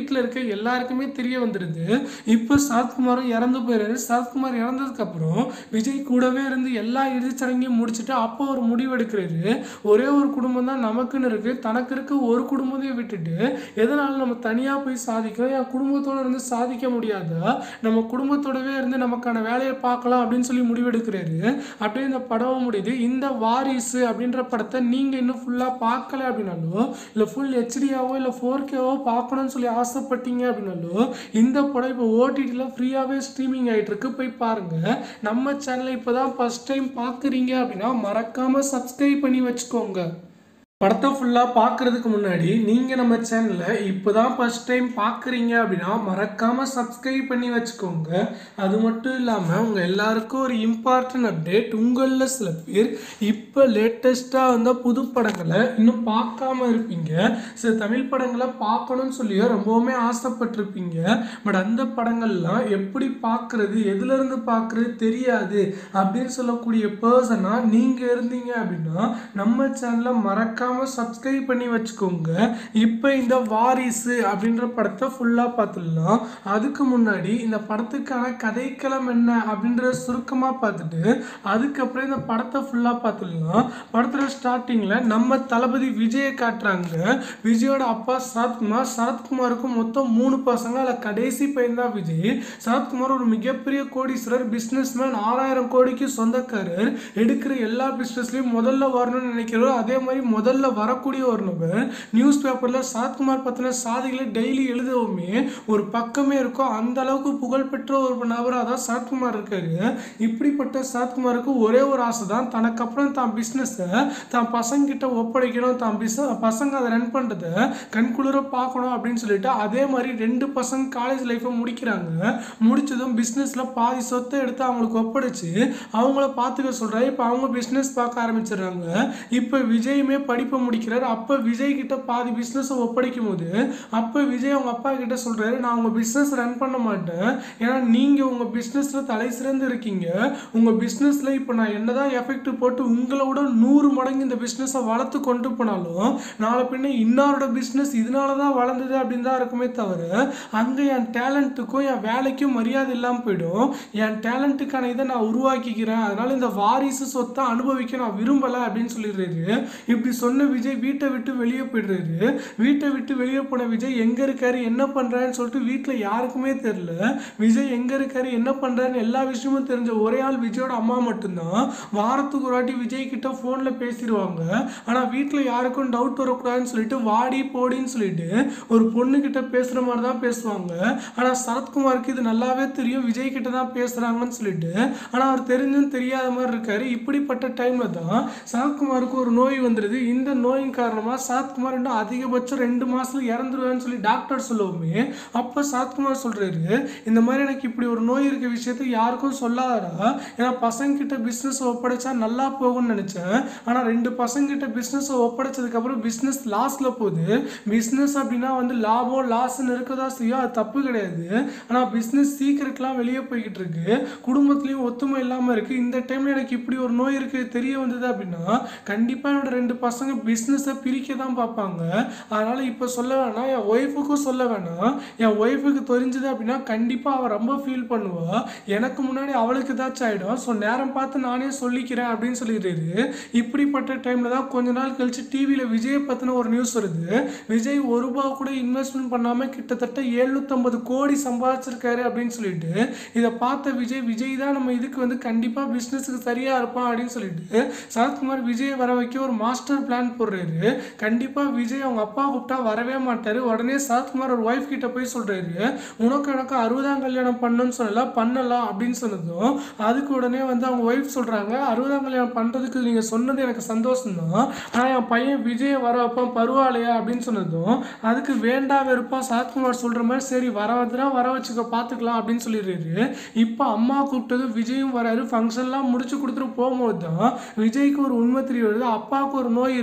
எல்லாருக்குமே தெரிய வந்துடுது. இப்போ சரத்குமாரும் இறந்து போயிடுறாரு. சரத்குமார் இறந்ததுக்கு அப்புறம் விஜய் கூடவே இருந்து எல்லா இறுதிச்சடங்கையும் முடிச்சுட்டு அப்போ ஒரு முடிவு எடுக்கிறாரு. ஒரே ஒரு குடும்பம் தான் நமக்குன்னு இருக்கு, தனக்கு இருக்க ஒரு குடும்பத்தையும் விட்டுட்டு எதனால நம்ம தனியாக போய் சாதிக்கிறோம், என் குடும்பத்தோடு இருந்து சாதிக்க முடியாதா, நம்ம குடும்பத்தோடவே இருந்து நமக்கான வேலையை பார்க்கலாம் அப்படின்னு சொல்லி முடிவெடுக்கிறாரு. அப்படியே இந்த படம் முடியுது. இந்த வாரிசு அப்படின்ற படத்தை நீங்கள் இன்னும் ஃபுல்லாக பார்க்கல அப்படின்னாலோ, இல்லை ஃபுல் ஹெச்டியாவோ இல்லை ஃபோர் கேவோ பார்க்கணும்னு சொல்லி ஆசைப்பட்டீங்க அப்படின்னாலோ, இந்த படம் இப்போ ஓடிடியில் ஃப்ரீயாகவே ஸ்ட்ரீமிங் ஆகிட்டு இருக்கு, போய் பாருங்கள். நம்ம சேனலை இப்போ தான் ஃபஸ்ட் டைம் பார்க்குறீங்க அப்படின்னா மறக்காமல் சப்ஸ்கிரைப் பண்ணி வச்சுக்கோங்க. படத்தை ஃபுல்லாக பார்க்குறதுக்கு முன்னாடி நீங்கள் நம்ம சேனலை இப்போ தான் ஃபஸ்ட் டைம் பார்க்குறீங்க அப்படின்னா மறக்காமல் சப்ஸ்கிரைப் பண்ணி வச்சுக்கோங்க. அது மட்டும் இல்லாமல் உங்கள் எல்லாருக்கும் ஒரு இம்பார்ட்டன்ட் அப்டேட். உங்களில் சில பேர் இப்போ லேட்டஸ்ட்டாக வந்த புது படங்களை இன்னும் பார்க்காம இருப்பீங்க. சில தமிழ் படங்களை பார்க்கணும்னு சொல்லியோ ரொம்பவுமே ஆசைப்பட்டிருப்பீங்க. பட் அந்த படங்கள்லாம் எப்படி பார்க்குறது, எதுலேருந்து பார்க்குறது தெரியாது அப்படின்னு சொல்லக்கூடிய பர்சனாக நீங்கள் இருந்தீங்க அப்படின்னா நம்ம சேனலை மறக்க சப்ஸ்கிரைப் பண்ணி வச்சுக்கோங்க. இப்போ இந்த வாரிசு அப்படின்ற படத்தை ஃபுல்லா பார்த்துடலாம். அதுக்கு முன்னாடி இந்த படத்துக்கான கதைக்களம் என்ன அப்படின்ற சுருக்கமா பார்த்துட்டு அதுக்கப்புறம் இந்த படத்தை ஃபுல்லா பார்த்துடலாம். படத்துல ஸ்டார்டிங்ல நம்ம தளபதி விஜயை காட்டுறாங்க. விஜயோட அப்பா சரத்குமார். சரத்குமாருக்கு மொத்தம் மூணு பசங்க, அதில் கடைசி பையன் தான் விஜய். சரத்குமார் ஒரு மிகப்பெரிய கோடீஸ்வரர், பிசினஸ் மேன், ஆறாயிரம் கோடிக்கு சொந்தக்காரர், எடுக்கிற எல்லா பிசினஸ்லயும் முதல்ல வரணும்னு நினைக்கிறோம். அதே மாதிரி முதல்ல வரக்கூடிய ஒரு நபர். நியூஸ் பேப்பர்ல சரத்குமார் பத்தின சாதிகளை டெய்லி எழுதவுமே ஒரு பக்கமே இருக்கும். அந்த அளவுக்கு புகழ்பெற்ற ஒரு நபராக தான் சரத்குமார் இருக்காரு. இப்படிப்பட்ட சரத்குமாருக்கு ஒரே ஒரு ஆசை தான், தனக்கு அப்புறம் தான் பிஸ்னஸை தான் பசங்க கிட்ட ஒப்படைக்கணும், தான் பிஸ் பசங்க அதை ரன் பண்ணுறதை கண்குளிர பார்க்கணும் அப்படின்னு சொல்லிட்டு அதே மாதிரி ரெண்டு பசங்க காலேஜ் லைஃப்பை முடிக்கிறாங்க. முடிச்சதும் பிஸ்னஸில் பாதி சொத்தை எடுத்து அவங்களுக்கு ஒப்படைச்சு அவங்கள பார்த்துக்க சொல்கிறாரு. இப்போ அவங்க பிஸ்னஸ் பார்க்க ஆரம்பிச்சிடுறாங்க. இப்போ விஜயுமே படிப்பு முடிக்கிறார். அப்போ விஜய் கிட்ட பாதி பிஸ்னஸை ஒப்படைக்கும் போது அப்போ விஜய் அவங்க அப்பா கிட்ட சொல்றாரு, நான் உங்க பிஸ்னஸ் ரன் பண்ண மாட்டேன், ஏன்னா நீங்க உங்க பிஸ்னஸ்ல தலை சிறந்து இருக்கீங்க. உங்க பிஸ்னஸ்ல இப்போ நான் என்னதான் எஃபெக்ட் போட்டு உங்களோட நூறு மடங்கு இந்த பிஸ்னஸை வளர்த்து கொண்டு போனாலும் நாளை பின்ன இன்னொருட பிஸ்னஸ் இதனால தான் வளர்ந்தது அப்படின்னு தான் இருக்குமே தவிர அங்கே என் டேலண்ட்டுக்கும் என் வேலைக்கும் மரியாதை இல்லாமல் போயிடும். என் டேலண்ட்டுக்கான இதை நான் உருவாக்கிக்கிறேன், அதனால இந்த வாரிசு சொத்தை அனுபவிக்க நான் விரும்பலை அப்படின்னு சொல்லிடுறாரு. இப்படி சொன்ன விஜய் வீட்டை விட்டு வெளியே போயிடுறாரு. வீட்டை விட்டு வெளியே போன விஜய் எங்க இருக்காரு, என்ன பண்றாருன்னு சொல்லிட்டு வீட்டில் யாருக்குமே தெரியல. விஜய் எங்க இருக்காரு, என்ன பண்றாருன்னு எல்லா விஷயமும் தெரிஞ்ச ஒரே ஆள் விஜயோட அம்மா மட்டும்தான். வாரத்துக்கு ஒரு வாட்டி விஜய் கிட்ட போன்ல பேசிடுவாங்க. ஆனா வீட்டில் யாருக்கும் டவுட் வரக்கூடாதுன்னு சொல்லிட்டு வாடி போடின்னு சொல்லிட்டு ஒரு பொண்ணு கிட்ட பேசுற மாதிரி தான் பேசுவாங்க. ஆனா சரத்குமாருக்கு இது நல்லாவே தெரியும், விஜய் கிட்ட தான் பேசுறாங்கன்னு சொல்லிட்டு. ஆனா அவர் தெரிஞ்சும் தெரியாத மாதிரி இருக்காரு. இப்படிப்பட்ட டைம்ல தான் சரத்குமாருக்கு ஒரு நோய் வந்துருது. இந்த நோயின் காரணமாக சரத்குமார் இன்னும் அதிகபட்சம் ரெண்டு மாசத்துல இறந்துருவேன்னு சொல்லி டாக்டர் சொல்லவுமே அப்போ சரத்குமார் சொல்றாரு, இந்த மாதிரி எனக்கு இப்படி ஒரு நோய் இருக்க விஷயத்தை யாருக்கும் சொல்லாதடா, ஏன்னா பசங்க கிட்ட பிஸ்னஸ் ஒப்படைச்சா நல்லா போகும்னு நினைச்சேன். ஆனால் ரெண்டு பசங்க கிட்ட பிஸ்னஸ் ஒப்படைச்சதுக்கு அப்புறம் பிஸ்னஸ் லாஸ்ல போகுது. பிஸ்னஸ் அப்படின்னா வந்து லாபம் லாஸ்ன்னு இருக்கதா செய்யும், அது தப்பு கிடையாது. ஆனால் பிஸ்னஸ் சீக்கிரட்லாம் வெளியே போய்கிட்டு இருக்கு, குடும்பத்துலேயும் ஒத்துமை இல்லாமல் இருக்கு. இந்த டைம்ல எனக்கு இப்படி ஒரு நோய் இருக்கு தெரிய வந்தது அப்படின்னா கண்டிப்பாக என்னோட ரெண்டு பசங்க பிஸ்னஸை பிரிக்க தான் பார்ப்பாங்க. அதனால் இப்போ சொல்ல வேணாம், என் ஒய்ஃபுக்கும் சொல்ல வேணாம். என் ஒய்ஃபுக்கு தெரிஞ்சது அப்படின்னா கண்டிப்பாக அவள் ரொம்ப ஃபீல் பண்ணுவாள், எனக்கு முன்னாடி அவளுக்கு ஏதாச்சும் ஆகிடும். ஸோ நேரம் பார்த்து நானே சொல்லிக்கிறேன் அப்படின்னு சொல்லிடுறாரு. இப்படிப்பட்ட டைமில் தான் கொஞ்ச நாள் கழிச்சு டிவியில் விஜயை பற்றின ஒரு நியூஸ் வருது. விஜய் ஒரு ரூபா கூட இன்வெஸ்ட்மெண்ட் பண்ணாமல் கிட்டத்தட்ட எழுநூற்றம்பது கோடி சம்பாதிச்சிருக்காரு அப்படின்னு சொல்லிட்டு இதை பார்த்த விஜய் விஜய் தான் நம்ம இதுக்கு வந்து கண்டிப்பாக பிஸ்னஸுக்கு சரியாக இருப்பான் அப்படின்னு சொல்லிட்டு சரத்குமார் விஜயை வர வைக்க ஒரு மாஸ்டர் பிளான் போடுறாரு. கண்டிப்பாக விஜய் அவங்க அப்பா கூப்பிட்டா வரவே மாட்டார். உடனே சரத்குமார் ஒரு ஒய்ஃப் கிட்ட போய் சொல்றாரு, உனக்கு எனக்கு அறுபதாம் கல்யாணம் பண்ணணும்னு சொல்லலாம், பண்ணலாம் அப்படின்னு சொன்னதும் அதுக்கு உடனே வந்து அவங்க ஒய்ஃப் சொல்றாங்க, அறுபதாம் கல்யாணம் பண்றதுக்கு நீங்க சொன்னது எனக்கு சந்தோஷம் தான், ஆனால் என் பையன் விஜய் வர வைப்பான் பரவாயில்லையா அப்படின்னு சொன்னதும் அதுக்கு வேண்டா வெறுப்பா சரத்குமார் சொல்ற மாதிரி சரி வர வந்துனா வர வச்சுக்க பார்த்துக்கலாம் அப்படின்னு சொல்லிடுறாரு. இப்போ அம்மா கூப்பிட்டது விஜயும் வராரு. ஃபங்க்ஷன்லாம் முடிச்சு கொடுத்துட்டு போகும்போது தான் விஜய்க்கு ஒரு உண்மை தெரிய வருது, அப்பாவுக்கு ஒரு நோய் இருக்கு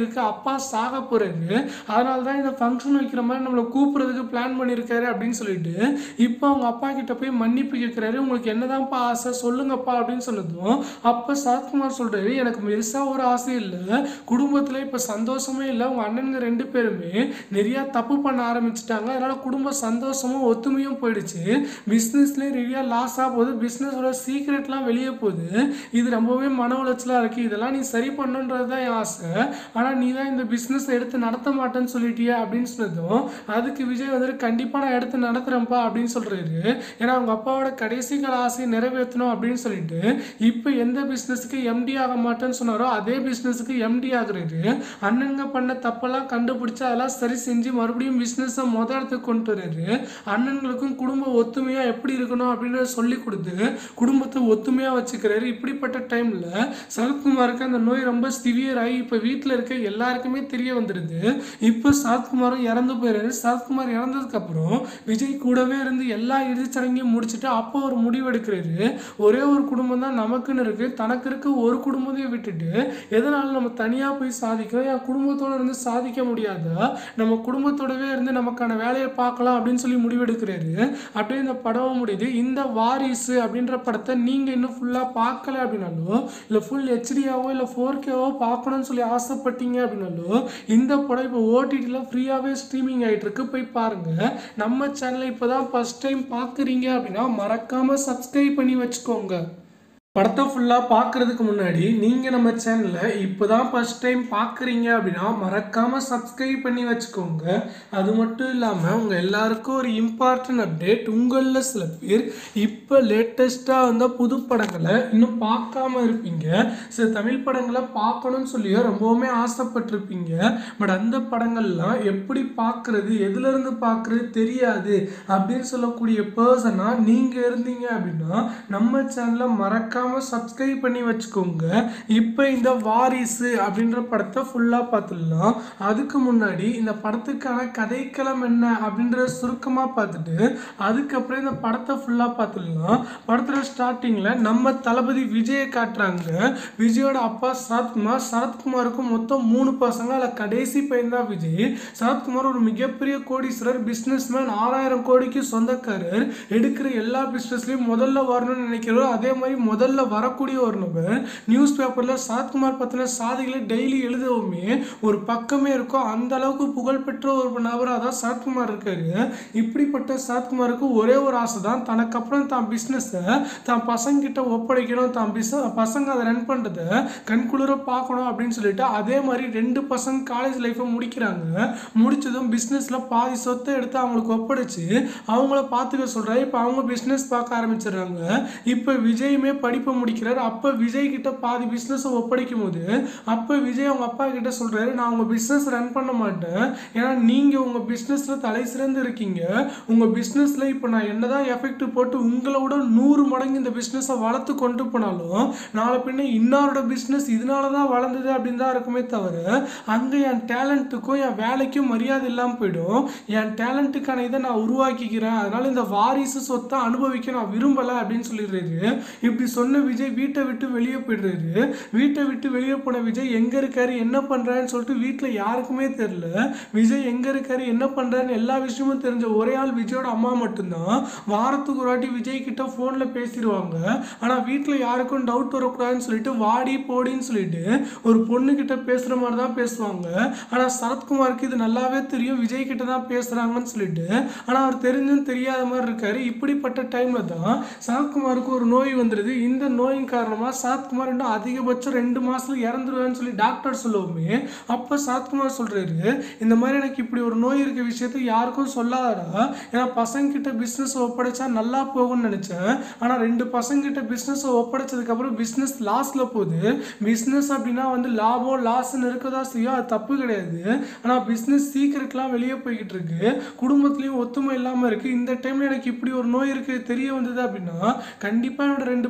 இருக்கு, அப்பா சாக போறாரு, அதனால தான் இந்த ஃபங்க்ஷன் வைக்கிற மாதிரி நம்மளை கூப்பிடுறதுக்கு பிளான் பண்ணியிருக்காரு அப்படின்னு சொல்லிட்டு இப்போ அவங்க அப்பா கிட்ட போய் மன்னிப்பு கேட்குறாரு. உங்களுக்கு என்னதான்ப்பா ஆசை சொல்லுங்கப்பா அப்படின்னு சொன்னதும் அப்போ சரத்குமார் சொல்றாரு, எனக்கு பெருசாக ஒரு ஆசை இல்லை, குடும்பத்தில் இப்போ சந்தோஷமே இல்லை, உங்கள் அண்ணனுங்க ரெண்டு பேருமே நிறையா தப்பு பண்ண ஆரம்பிச்சிட்டாங்க, அதனால குடும்ப சந்தோஷமும் ஒத்துமையும் போயிடுச்சு, பிஸ்னஸ்லேயே நிறையா லாஸ் ஆக போகுது, பிஸ்னஸோட சீக்ரெட்லாம் வெளியே போகுது, இது ரொம்பவே மன உளைச்சலாக இருக்குது, இதெல்லாம் நீ சரி பண்ணுன்றது தான் என் ஆசை, ஆனால் நீ தான் இந்த பிஸ்னஸ் எடுத்து நடத்த மாட்டேன்னு சொல்லிட்டியா அப்படின்னு சொன்னதும் அதுக்கு விஜய் வந்துட்டு கண்டிப்பாக நான் எடுத்து நடத்துகிறேன்ப்பா அப்படின்னு சொல்கிறாரு. ஏன்னா அவங்க அப்பாவோட கடைசி கால ஆசையை நிறைவேற்றணும் அப்படின்னு சொல்லிட்டு இப்போ எந்த பிஸ்னஸுக்கு எம்டி ஆக மாட்டேன்னு சொன்னாரோ அதே பிஸ்னஸுக்கு எம்டி ஆகுறாரு. அண்ணனுங்க பண்ண தப்பெல்லாம் கண்டுபிடிச்சு அதெல்லாம் சரி செஞ்சு மறுபடியும் பிஸ்னஸை மொத இடத்துக்கு கொண்டு வர்றாரு. அண்ணன்களுக்கும் குடும்ப ஒத்துமையாக எப்படி இருக்கணும் அப்படின்றத சொல்லி கொடுத்து குடும்பத்தை ஒத்துமையாக வச்சுக்கிறாரு. இப்படிப்பட்ட டைமில் சரத்குமாருக்கு அந்த நோய் ரொம்ப சிவியர் ஆகி இப்போ வீட்டில் இருக்க எல்லாருக்குமே தெரிய வந்துடுது. இப்போ சரத்குமாரும் இறந்து போயிடுறாரு. சரத்குமார் இறந்ததுக்கு அப்புறம் விஜய் கூடவே இருந்து எல்லா இறுதிச்சடங்கையும் முடிச்சுட்டு அப்போ ஒரு முடிவு எடுக்கிறாரு. ஒரே ஒரு குடும்பம் தான் நமக்குன்னு இருக்கு, தனக்கு இருக்க ஒரு குடும்பத்தையும் விட்டுட்டு எதனால நம்ம தனியாக போய் சாதிக்கிறோம், என் குடும்பத்தோடு இருந்து சாதிக்க முடியாதா, நம்ம குடும்பத்தோடவே இருந்து நமக்கான வேலையை பார்க்கலாம் அப்படின்னு சொல்லி முடிவெடுக்கிறாரு. அப்படியே இந்த படம் முடியுது. இந்த வாரிசு அப்படின்ற படத்தை நீங்கள் இன்னும் ஃபுல்லாக பார்க்கல அப்படின்னாலும் இல்லை ஃபுல் ஹெச்டியாவோ இல்லை ஃபோர் கேவோ பார்க்கணும்னு சொல்லி ஆசைப்பட்டீங்க அப்படின்னாலும் இந்த படம் இப்போ ஓடிடியில் ஃப்ரீயாகவே ஸ்ட்ரீமிங் ஆகிட்டு இருக்கு, போய் பாருங்கள். நம்ம சேனலை இப்போ தான் ஃபர்ஸ்ட் டைம் பார்க்குறீங்க அப்படின்னா மறக்காமல் சப்ஸ்கிரைப் பண்ணி வச்சுக்கோங்க. படத்தை ஃபுல்லாக பார்க்குறதுக்கு முன்னாடி நீங்கள் நம்ம சேனலில் இப்போ தான் ஃபஸ்ட் டைம் பார்க்குறீங்க அப்படின்னா மறக்காமல் சப்ஸ்கிரைப் பண்ணி வச்சுக்கோங்க. அது மட்டும் இல்லாமல் உங்கள் எல்லாருக்கும் ஒரு இம்பார்ட்டன்ட் அப்டேட், உங்களில் சில பேர் இப்போ லேட்டஸ்ட்டாக வந்த புது படங்களை இன்னும் பார்க்காம இருப்பீங்க, சில தமிழ் படங்களை பார்க்கணும்னு சொல்லியோ ரொம்பவுமே ஆசைப்பட்டிருப்பீங்க. பட் அந்த படங்கள்லாம் எப்படி பார்க்குறது, எதுலேருந்து பார்க்குறது தெரியாது அப்படின்னு சொல்லக்கூடிய பர்சனாக நீங்கள் இருந்தீங்க அப்படின்னா நம்ம சேனலை மறக்காம சப்ஸ்கிரைப் பண்ணி வச்சுக்கோங்க. இப்போ இந்த வாரிசு அப்படின்ற படத்தை ஃபுல்லாக பார்த்துடலாம். அதுக்கு முன்னாடி இந்த படத்துக்கான கதைக்களம் என்ன அப்படின்றத சுருக்கமாக பார்த்துட்டு அதுக்கப்புறம் இந்த படத்தை ஃபுல்லாக பார்த்துடலாம். படத்தில் ஸ்டார்டிங்கில் நம்ம தளபதி விஜயை காட்டுறாங்க. விஜயோட அப்பா சரத்குமார், சரத்குமாருக்கு மொத்தம் மூணு பசங்க, அதில் கடைசி பையன் தான் விஜய். சரத்குமார் ஒரு மிகப்பெரிய கோடீஸ்வரர், பிஸ்னஸ்மேன், ஆறாயிரம் கோடிக்கு சொந்தக்காரர், எடுக்கிற எல்லா பிஸ்னஸ்லையும் முதல்ல வரணும்னு நினைக்கிறோம். அதே மாதிரி முதல்ல வரக்கூடிய ஒரு நபர், நியூஸ் பேப்பரில் சரத்குமார் பற்றின சாதிகளை டெய்லி எழுதவுமே ஒரு பக்கமே இருக்கும், அந்த அளவுக்கு புகழ்பெற்ற ஒரு நபராக தான் சரத்குமார் இருக்காரு. இப்படிப்பட்ட சரத்குமாருக்கு ஒரே ஒரு ஆசை தான், தனக்கு அப்புறம் தான் பிஸ்னஸை தான் பசங்கிட்ட ஒப்படைக்கணும், தான் பிஸ் பசங்க அதை ரன் பண்ணுறதை கண்குளிர பார்க்கணும் அப்படின்னு சொல்லிட்டு அதே மாதிரி ரெண்டு பசங்க காலேஜ் லைஃப்பை முடிக்கிறாங்க. முடிச்சதும் பிஸ்னஸில் பாதி சொத்தை எடுத்து அவங்களுக்கு ஒப்படைச்சு அவங்கள பார்த்துக்க சொல்கிறாரு. இப்போ அவங்க பிஸ்னஸ் பார்க்க ஆரம்பிச்சிடுறாங்க. இப்போ விஜயுமே படிப்பு முடிக்கிறார். அப்போ விஜய் கிட்ட பாதி பிஸ்னஸை ஒப்படைக்கும் போது அப்போ விஜய் அவங்க அப்பா கிட்ட சொல்றாரு, நான் உங்க பிஸ்னஸ் ரன் பண்ண மாட்டேன், ஏன்னா நீங்க உங்க பிஸ்னஸ்ல தலை சிறந்து இருக்கீங்க, உங்க பிஸ்னஸ்ல இப்போ நான் என்னதான் எஃபெக்ட் போட்டு உங்களோட நூறு மடங்கு இந்த பிஸ்னஸை வளர்த்து கொண்டு போனாலும் நாளை பின்ன இன்னாரோட பிஸ்னஸ் இதனால தான் வளர்ந்தது அப்படின்னு தான் இருக்குமே தவிர அங்கே என் டேலண்ட்டுக்கும் என் வேலைக்கும் மரியாதை இல்லாமல் போயிடும். என் டேலண்ட்டுக்கான இதை நான் உருவாக்கிக்கிறேன், அதனால இந்த வாரிசு சொத்தை அனுபவிக்க நான் விரும்பலை அப்படின்னு சொல்லிடுறாரு. இப்படி சொன்ன விஜய் வீட்டை விட்டு வெளியே போயிடுறாரு. வீட்டை விட்டு வெளியே போன விஜய் எங்க இருக்காரு, என்ன பண்றாருன்னு சொல்லிட்டு வீட்டில் யாருக்குமே தெரியல. விஜய் எங்க இருக்காரு, என்ன பண்றாருன்னு எல்லா விஷயமும் தெரிஞ்ச ஒரே ஆள் விஜயோட அம்மா மட்டும்தான். வாரத்துக்கு ஒரு வாட்டி விஜய் கிட்ட போன்ல பேசிடுவாங்க. ஆனா வீட்டில் யாருக்கும் டவுட் வரக்கூடாதுன்னு சொல்லிட்டு வாடி போடின்னு சொல்லிட்டு ஒரு பொண்ணு கிட்ட பேசுற மாதிரி தான் பேசுவாங்க. ஆனா சரத்குமாருக்கு இது நல்லாவே தெரியும், விஜய் கிட்ட தான் பேசுறாங்கன்னு சொல்லிட்டு. ஆனா அவர் தெரிஞ்சும் தெரியாத மாதிரி இருக்காரு. இப்படிப்பட்ட டைம்ல தான் சரத்குமாருக்கு ஒரு நோய் வந்துடுது. இந்த நோயின் காரணமாக சரத்குமார் இன்னும் அதிகபட்சம் ரெண்டு மாசத்துல இறந்துருவேன்னு சொல்லி டாக்டர் சொல்லவுமே அப்போ சரத்குமார் சொல்றாரு, இந்த மாதிரி எனக்கு இப்படி ஒரு நோய் இருக்க விஷயத்த யாருக்கும் சொல்லாதடா, ஏன்னா பசங்க கிட்ட பிஸ்னஸ் ஒப்படைச்சா நல்லா போகும்னு நினைச்சேன், ஆனால் ரெண்டு பசங்க கிட்ட பிஸ்னஸ் ஒப்படைச்சதுக்கு அப்புறம் பிஸ்னஸ் லாஸ்ல போகுது. பிஸ்னஸ் அப்படின்னா வந்து லாபம் லாஸ்ன்னு இருக்கதா செய்யும், அது தப்பு கிடையாது. ஆனால் பிஸ்னஸ் சீக்கிரட்லாம் வெளியே போய்கிட்டு இருக்கு, குடும்பத்திலையும் ஒத்துமை இல்லாமல் இருக்கு. இந்த டைம்ல எனக்கு இப்படி ஒரு நோய் இருக்கு தெரிய வந்தது அப்படின்னா கண்டிப்பாக என்னோட ரெண்டு பசங்க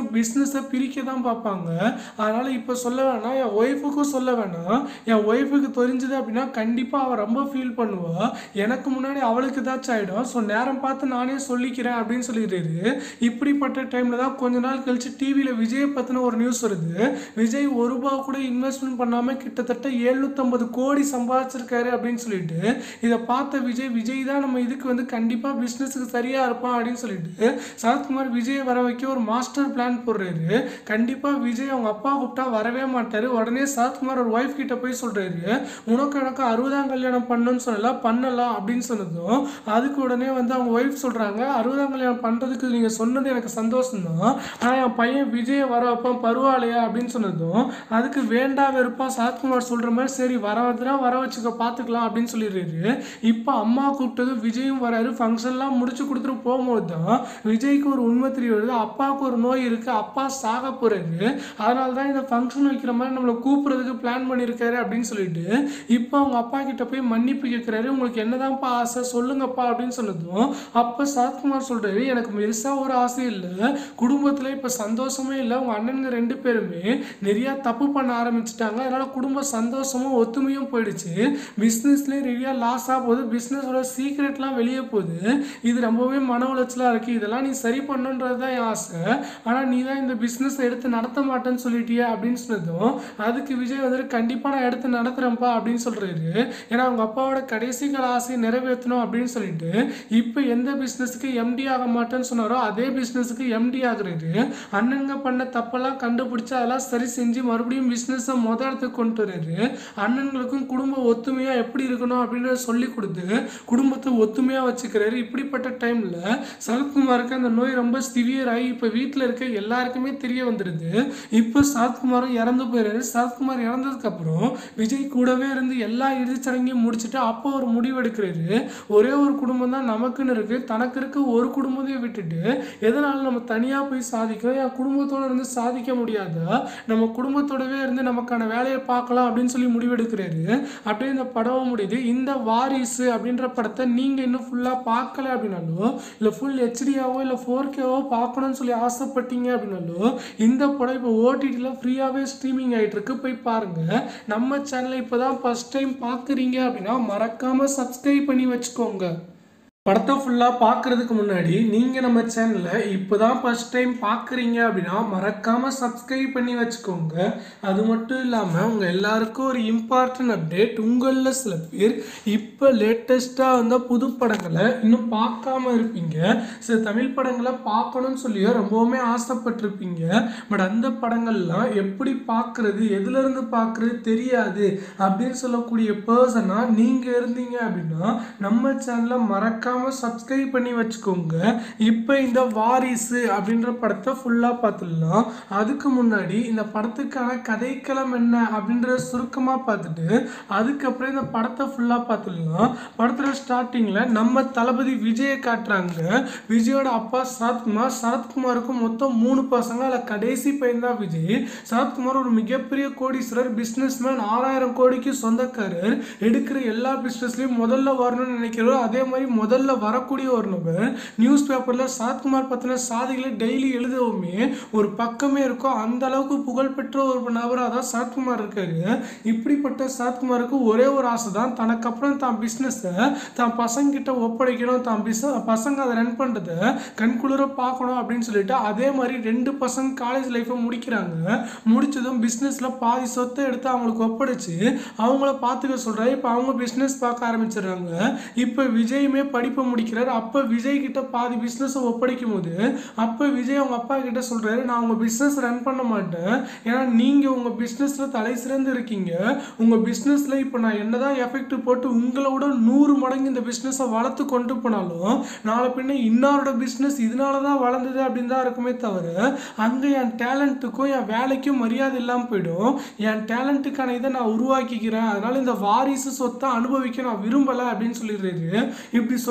பிஸ்னஸை பிரிக்க தான் பார்ப்பாங்க. அதனால் இப்போ சொல்ல வேணாம், என் ஒய்ஃபுக்கும் சொல்ல வேணாம். என் ஒய்ஃபுக்கு தெரிஞ்சுது அப்படின்னா கண்டிப்பாக அவள் ரொம்ப ஃபீல் பண்ணுவாள். எனக்கு முன்னாடி அவளுக்கு ஏதாச்சும் ஆகிடும். ஸோ நேரம் பார்த்து நானே சொல்லிக்கிறேன் அப்படின்னு சொல்லிடுறாரு. இப்படிப்பட்ட டைமில் தான் கொஞ்ச நாள் கழிச்சு டிவியில் விஜயை பற்றின ஒரு நியூஸ் வருது. விஜய் ஒரு ரூபா கூட இன்வெஸ்ட்மெண்ட் பண்ணாமல் கிட்டத்தட்ட எழுநூற்றம்பது கோடி சம்பாதிச்சிருக்காரு அப்படின்னு சொல்லிட்டு இதை பார்த்த விஜய் விஜய் தான் நம்ம இதுக்கு வந்து கண்டிப்பாக பிஸ்னஸுக்கு சரியாக இருப்பான் அப்படின்னு சொல்லிட்டு சரத்குமார் விஜயை வர வைக்க ஒரு மாஸ்டர் பிளான் போடுறாரு. கண்டிப்பாக விஜய் அவங்க அப்பா கூப்பிட்டா வரவே மாட்டார். உடனே சரத்குமார் ஒரு ஒய்ஃப் கிட்ட போய் சொல்கிறாரு, உனக்கு எனக்கு அறுபதாம் கல்யாணம் பண்ணணும்னு சொல்லலாம், பண்ணலாம் அப்படின்னு சொன்னதும் அதுக்கு உடனே வந்து அவங்க ஒய்ஃப் சொல்கிறாங்க, அறுபதாம் கல்யாணம் பண்ணுறதுக்கு நீங்கள் சொன்னது எனக்கு சந்தோஷம் தான், ஆனால் என் பையன் விஜயை வர வைப்பான் பரவாயில்லையா அப்படின்னு சொன்னதும் அதுக்கு வேண்டா வெறுப்பா சரத்குமார் சொல்கிற மாதிரி சரி வர வந்துனா வர வச்சுக்க பார்த்துக்கலாம் அப்படின்னு சொல்லிடுறாரு. இப்போ அம்மா கூப்பிட்டது விஜயும் வராரு. ஃபங்க்ஷன்லாம் முடிச்சு கொடுத்துட்டு போகும்போது தான் விஜய்க்கு ஒரு உண்மை தெரிய வருது, அப்பாவுக்கு ஒரு நோய் இருக்குது, அப்பா சாக போகிறாரு, அதனால தான் இந்த ஃபங்க்ஷன் வைக்கிற மாதிரி நம்மளை கூப்பிட்றதுக்கு பிளான் பண்ணியிருக்காரு அப்படின்னு சொல்லிட்டு இப்போ அவங்க அப்பா கிட்ட போய் மன்னிப்பு கேட்குறாரு. உங்களுக்கு என்னதான்ப்பா ஆசை சொல்லுங்கப்பா அப்படின்னு சொன்னதும் அப்போ சரத்குமார் சொல்கிறாரு, எனக்கு பெருசாக ஒரு ஆசை இல்லை, குடும்பத்தில் இப்போ சந்தோஷமே இல்லை, உங்கள் அண்ணனுங்க ரெண்டு பேருமே நிறையா தப்பு பண்ண ஆரம்பிச்சிட்டாங்க, அதனால் குடும்ப சந்தோஷமும் ஒத்துமையும் போயிடுச்சு, பிஸ்னஸ்லேயே நிறையா லாஸ் ஆக போகுது, பிஸ்னஸோட சீக்ரெட்லாம் வெளியே போகுது, இது ரொம்பவே மன உளைச்சலாக இருக்குது, இதெல்லாம் நீ சரி பண்ணுன்றது தான் என் ஆசை, ஆனால் நீ தான் இந்த பிஸ்னஸை எடுத்து நடத்த மாட்டேன்னு சொல்லிட்டியே அப்படின்னு சொன்னதும் அதுக்கு விஜய் வந்துட்டு கண்டிப்பாக நான் எடுத்து நடத்துகிறேன்ப்பா அப்படின்னு சொல்கிறாரு. ஏன்னா அவங்க அப்பாவோட கடைசி கால ஆசையை நிறைவேற்றணும் அப்படின்னு சொல்லிட்டு இப்போ எந்த பிஸ்னஸுக்கு எம்டி ஆக மாட்டேன்னு சொன்னாரோ அதே பிஸ்னஸுக்கு எம்டி ஆகுறாரு. அண்ணனுங்க பண்ண தப்பெல்லாம் கண்டுபிடிச்சு அதெல்லாம் சரி செஞ்சு மறுபடியும் பிஸ்னஸை மொதல் இடத்துக்கு கொண்டு வர்றாரு. அண்ணன்களுக்கும் குடும்ப ஒத்துமையாக எப்படி இருக்கணும் அப்படின்றத சொல்லி கொடுத்து குடும்பத்தை ஒத்துமையாக வச்சுக்கிறாரு. இப்படிப்பட்ட டைமில் சரத்குமாருக்கு அந்த நோய் ரொம்ப சிவியர் ஆகி இப்போ வீட்டில் இருக்க எல்லாருக்குமே தெரிய வந்துடுது. இப்போ சரத்குமாரும் இறந்து போயிடுறாரு. சரத்குமார் இறந்ததுக்கப்புறம் விஜய் கூடவே இருந்து எல்லா இறுதிச்சடங்கையும் முடிச்சுட்டு அப்போ ஒரு முடிவு எடுக்கிறாரு. ஒரே ஒரு குடும்பம் தான் நமக்குன்னு இருக்குது, தனக்கு இருக்க ஒரு குடும்பத்தையும் விட்டுட்டு எதனால நம்ம தனியாக போய் சாதிக்கிறோம், என் குடும்பத்தோடு இருந்து சாதிக்க முடியாதா, நம்ம குடும்பத்தோடவே இருந்து நமக்கான வேலையை பார்க்கலாம் அப்படின்னு சொல்லி முடிவெடுக்கிறாரு. அப்படியே இந்த படம் முடியுது. இந்த வாரிசு அப்படின்ற படத்தை நீங்கள் இன்னும் ஃபுல்லாக பார்க்கல அப்படின்னாலும் இல்லை ஃபுல் ஹெச்டியாவோ இல்லை ஃபோர் கேவோ பார்க்கணும்னு சொல்லி ஆசைப்பட்டீங்க அப்படின்னாலும் இந்த படம் இப்போ ஓடிடியில் ஃப்ரீயாகவே ஸ்ட்ரீமிங் ஆகிட்டு இருக்கு, போய் பாருங்கள். நம்ம சேனலை இப்போ தான் ஃபஸ்ட் டைம் பார்க்குறீங்க அப்படின்னா மறக்காமல் சப்ஸ்கிரைப் பண்ணி வச்சுக்கோங்க. படத்தை ஃபுல்லாக பார்க்குறதுக்கு முன்னாடி நீங்கள் நம்ம சேனலை இப்போ தான் ஃபஸ்ட் டைம் பார்க்குறீங்க அப்படின்னா மறக்காமல் சப்ஸ்கிரைப் பண்ணி வச்சுக்கோங்க. அது மட்டும் இல்லாமல் உங்கள் எல்லாருக்கும் ஒரு இம்பார்ட்டன்ட் அப்டேட், உங்களில் சில பேர் இப்போ லேட்டஸ்ட்டாக வந்த புது படங்களை இன்னும் பார்க்காம இருப்பீங்க, சில தமிழ் படங்களை பார்க்கணும்னு சொல்லியோ ரொம்பவுமே ஆசைப்பட்டிருப்பீங்க. பட் அந்த படங்கள்லாம் எப்படி பார்க்குறது, எதுலேருந்து பார்க்குறது தெரியாது அப்படின்னு சொல்லக்கூடிய பர்சனாக நீங்கள் இருந்தீங்க அப்படின்னா நம்ம சேனலை மறக்காம சப்ஸ்கிரைப் பண்ணி வச்சுக்கோங்க. இப்போ இந்த வாரிசு அப்படின்ற படத்தை ஃபுல்லாக பார்த்துடலாம். அதுக்கு முன்னாடி இந்த படத்துக்கான கதைக்களம் என்ன அப்படின்றத சுருக்கமாக பார்த்துட்டு அதுக்கப்புறம் இந்த படத்தை ஃபுல்லாக பார்த்துடலாம். படத்தில் ஸ்டார்டிங்கில் நம்ம தளபதி விஜயை காட்டுறாங்க. விஜயோட அப்பா சரத்குமார், சரத்குமாருக்கு மொத்தம் மூணு பசங்க, அதில் கடைசி பையன் தான் விஜய். சரத்குமார் ஒரு மிகப்பெரிய கோடீஸ்வரர், பிஸ்னஸ்மேன், ஆறாயிரம் கோடிக்கு சொந்தக்காரர், எடுக்கிற எல்லா பிஸ்னஸ்லையும் முதல்ல வரணும்னு நினைக்கிறோம். அதே மாதிரி முதல்ல வரக்கூடிய ஒரு நபர். நியூஸ் பேப்பரில் சரத்குமார் பற்றின சாதிகளை டெய்லி எழுதவுமே ஒரு பக்கமே இருக்கும். அந்த அளவுக்கு புகழ்பெற்ற ஒரு நபராக தான் சரத்குமார் இருக்காரு. இப்படிப்பட்ட சரத்குமாருக்கு ஒரே ஒரு ஆசை தான், தனக்கு அப்புறம் தான் பிஸ்னஸை தான் பசங்கிட்ட ஒப்படைக்கணும், தான் பிஸ் பசங்க அதை ரன் பண்ணுறதை கண்குளிர பார்க்கணும் அப்படின்னு சொல்லிட்டு அதே மாதிரி ரெண்டு பசங்க காலேஜ் லைஃப்பை முடிக்கிறாங்க. முடிச்சதும் பிஸ்னஸில் பாதி சொத்தை எடுத்து அவங்களுக்கு ஒப்படைச்சு அவங்கள பார்த்துக்க சொல்கிறாரு. இப்போ அவங்க பிஸ்னஸ் பார்க்க ஆரம்பிச்சிடுறாங்க. இப்போ விஜயுமே படிப்பு முடிக்கிறார். அப்போ விஜய் கிட்ட பாதி பிஸ்னஸை ஒப்படைக்கும் போது அப்போ விஜய் அவங்க அப்பா கிட்ட சொல்றாரு, நான் உங்க பிஸ்னஸ் ரன் பண்ண மாட்டேன், ஏன்னா நீங்க உங்க பிஸ்னஸ்ல தலை சிறந்து இருக்கீங்க, உங்க பிஸ்னஸ்ல இப்போ நான் என்னதான் எஃபெக்ட் போட்டு உங்களோட நூறு மடங்கு இந்த பிஸ்னஸை வளர்த்து கொண்டு போனாலும் நாளை பின்ன இன்னொரு பிஸ்னஸ் இதனால தான் வளர்ந்தது அப்படின்னு தான் இருக்குமே தவிர அங்கே என் டேலண்ட்டுக்கும் என் வேலைக்கும் மரியாதை இல்லாமல் போயிடும். என் டேலண்ட்டுக்கான இதை நான் உருவாக்கிக்கிறேன், அதனால இந்த வாரிசு சொத்தை அனுபவிக்க நான் விரும்பலை அப்படின்னு சொல்லிடுறாரு. இப்படி சொன்ன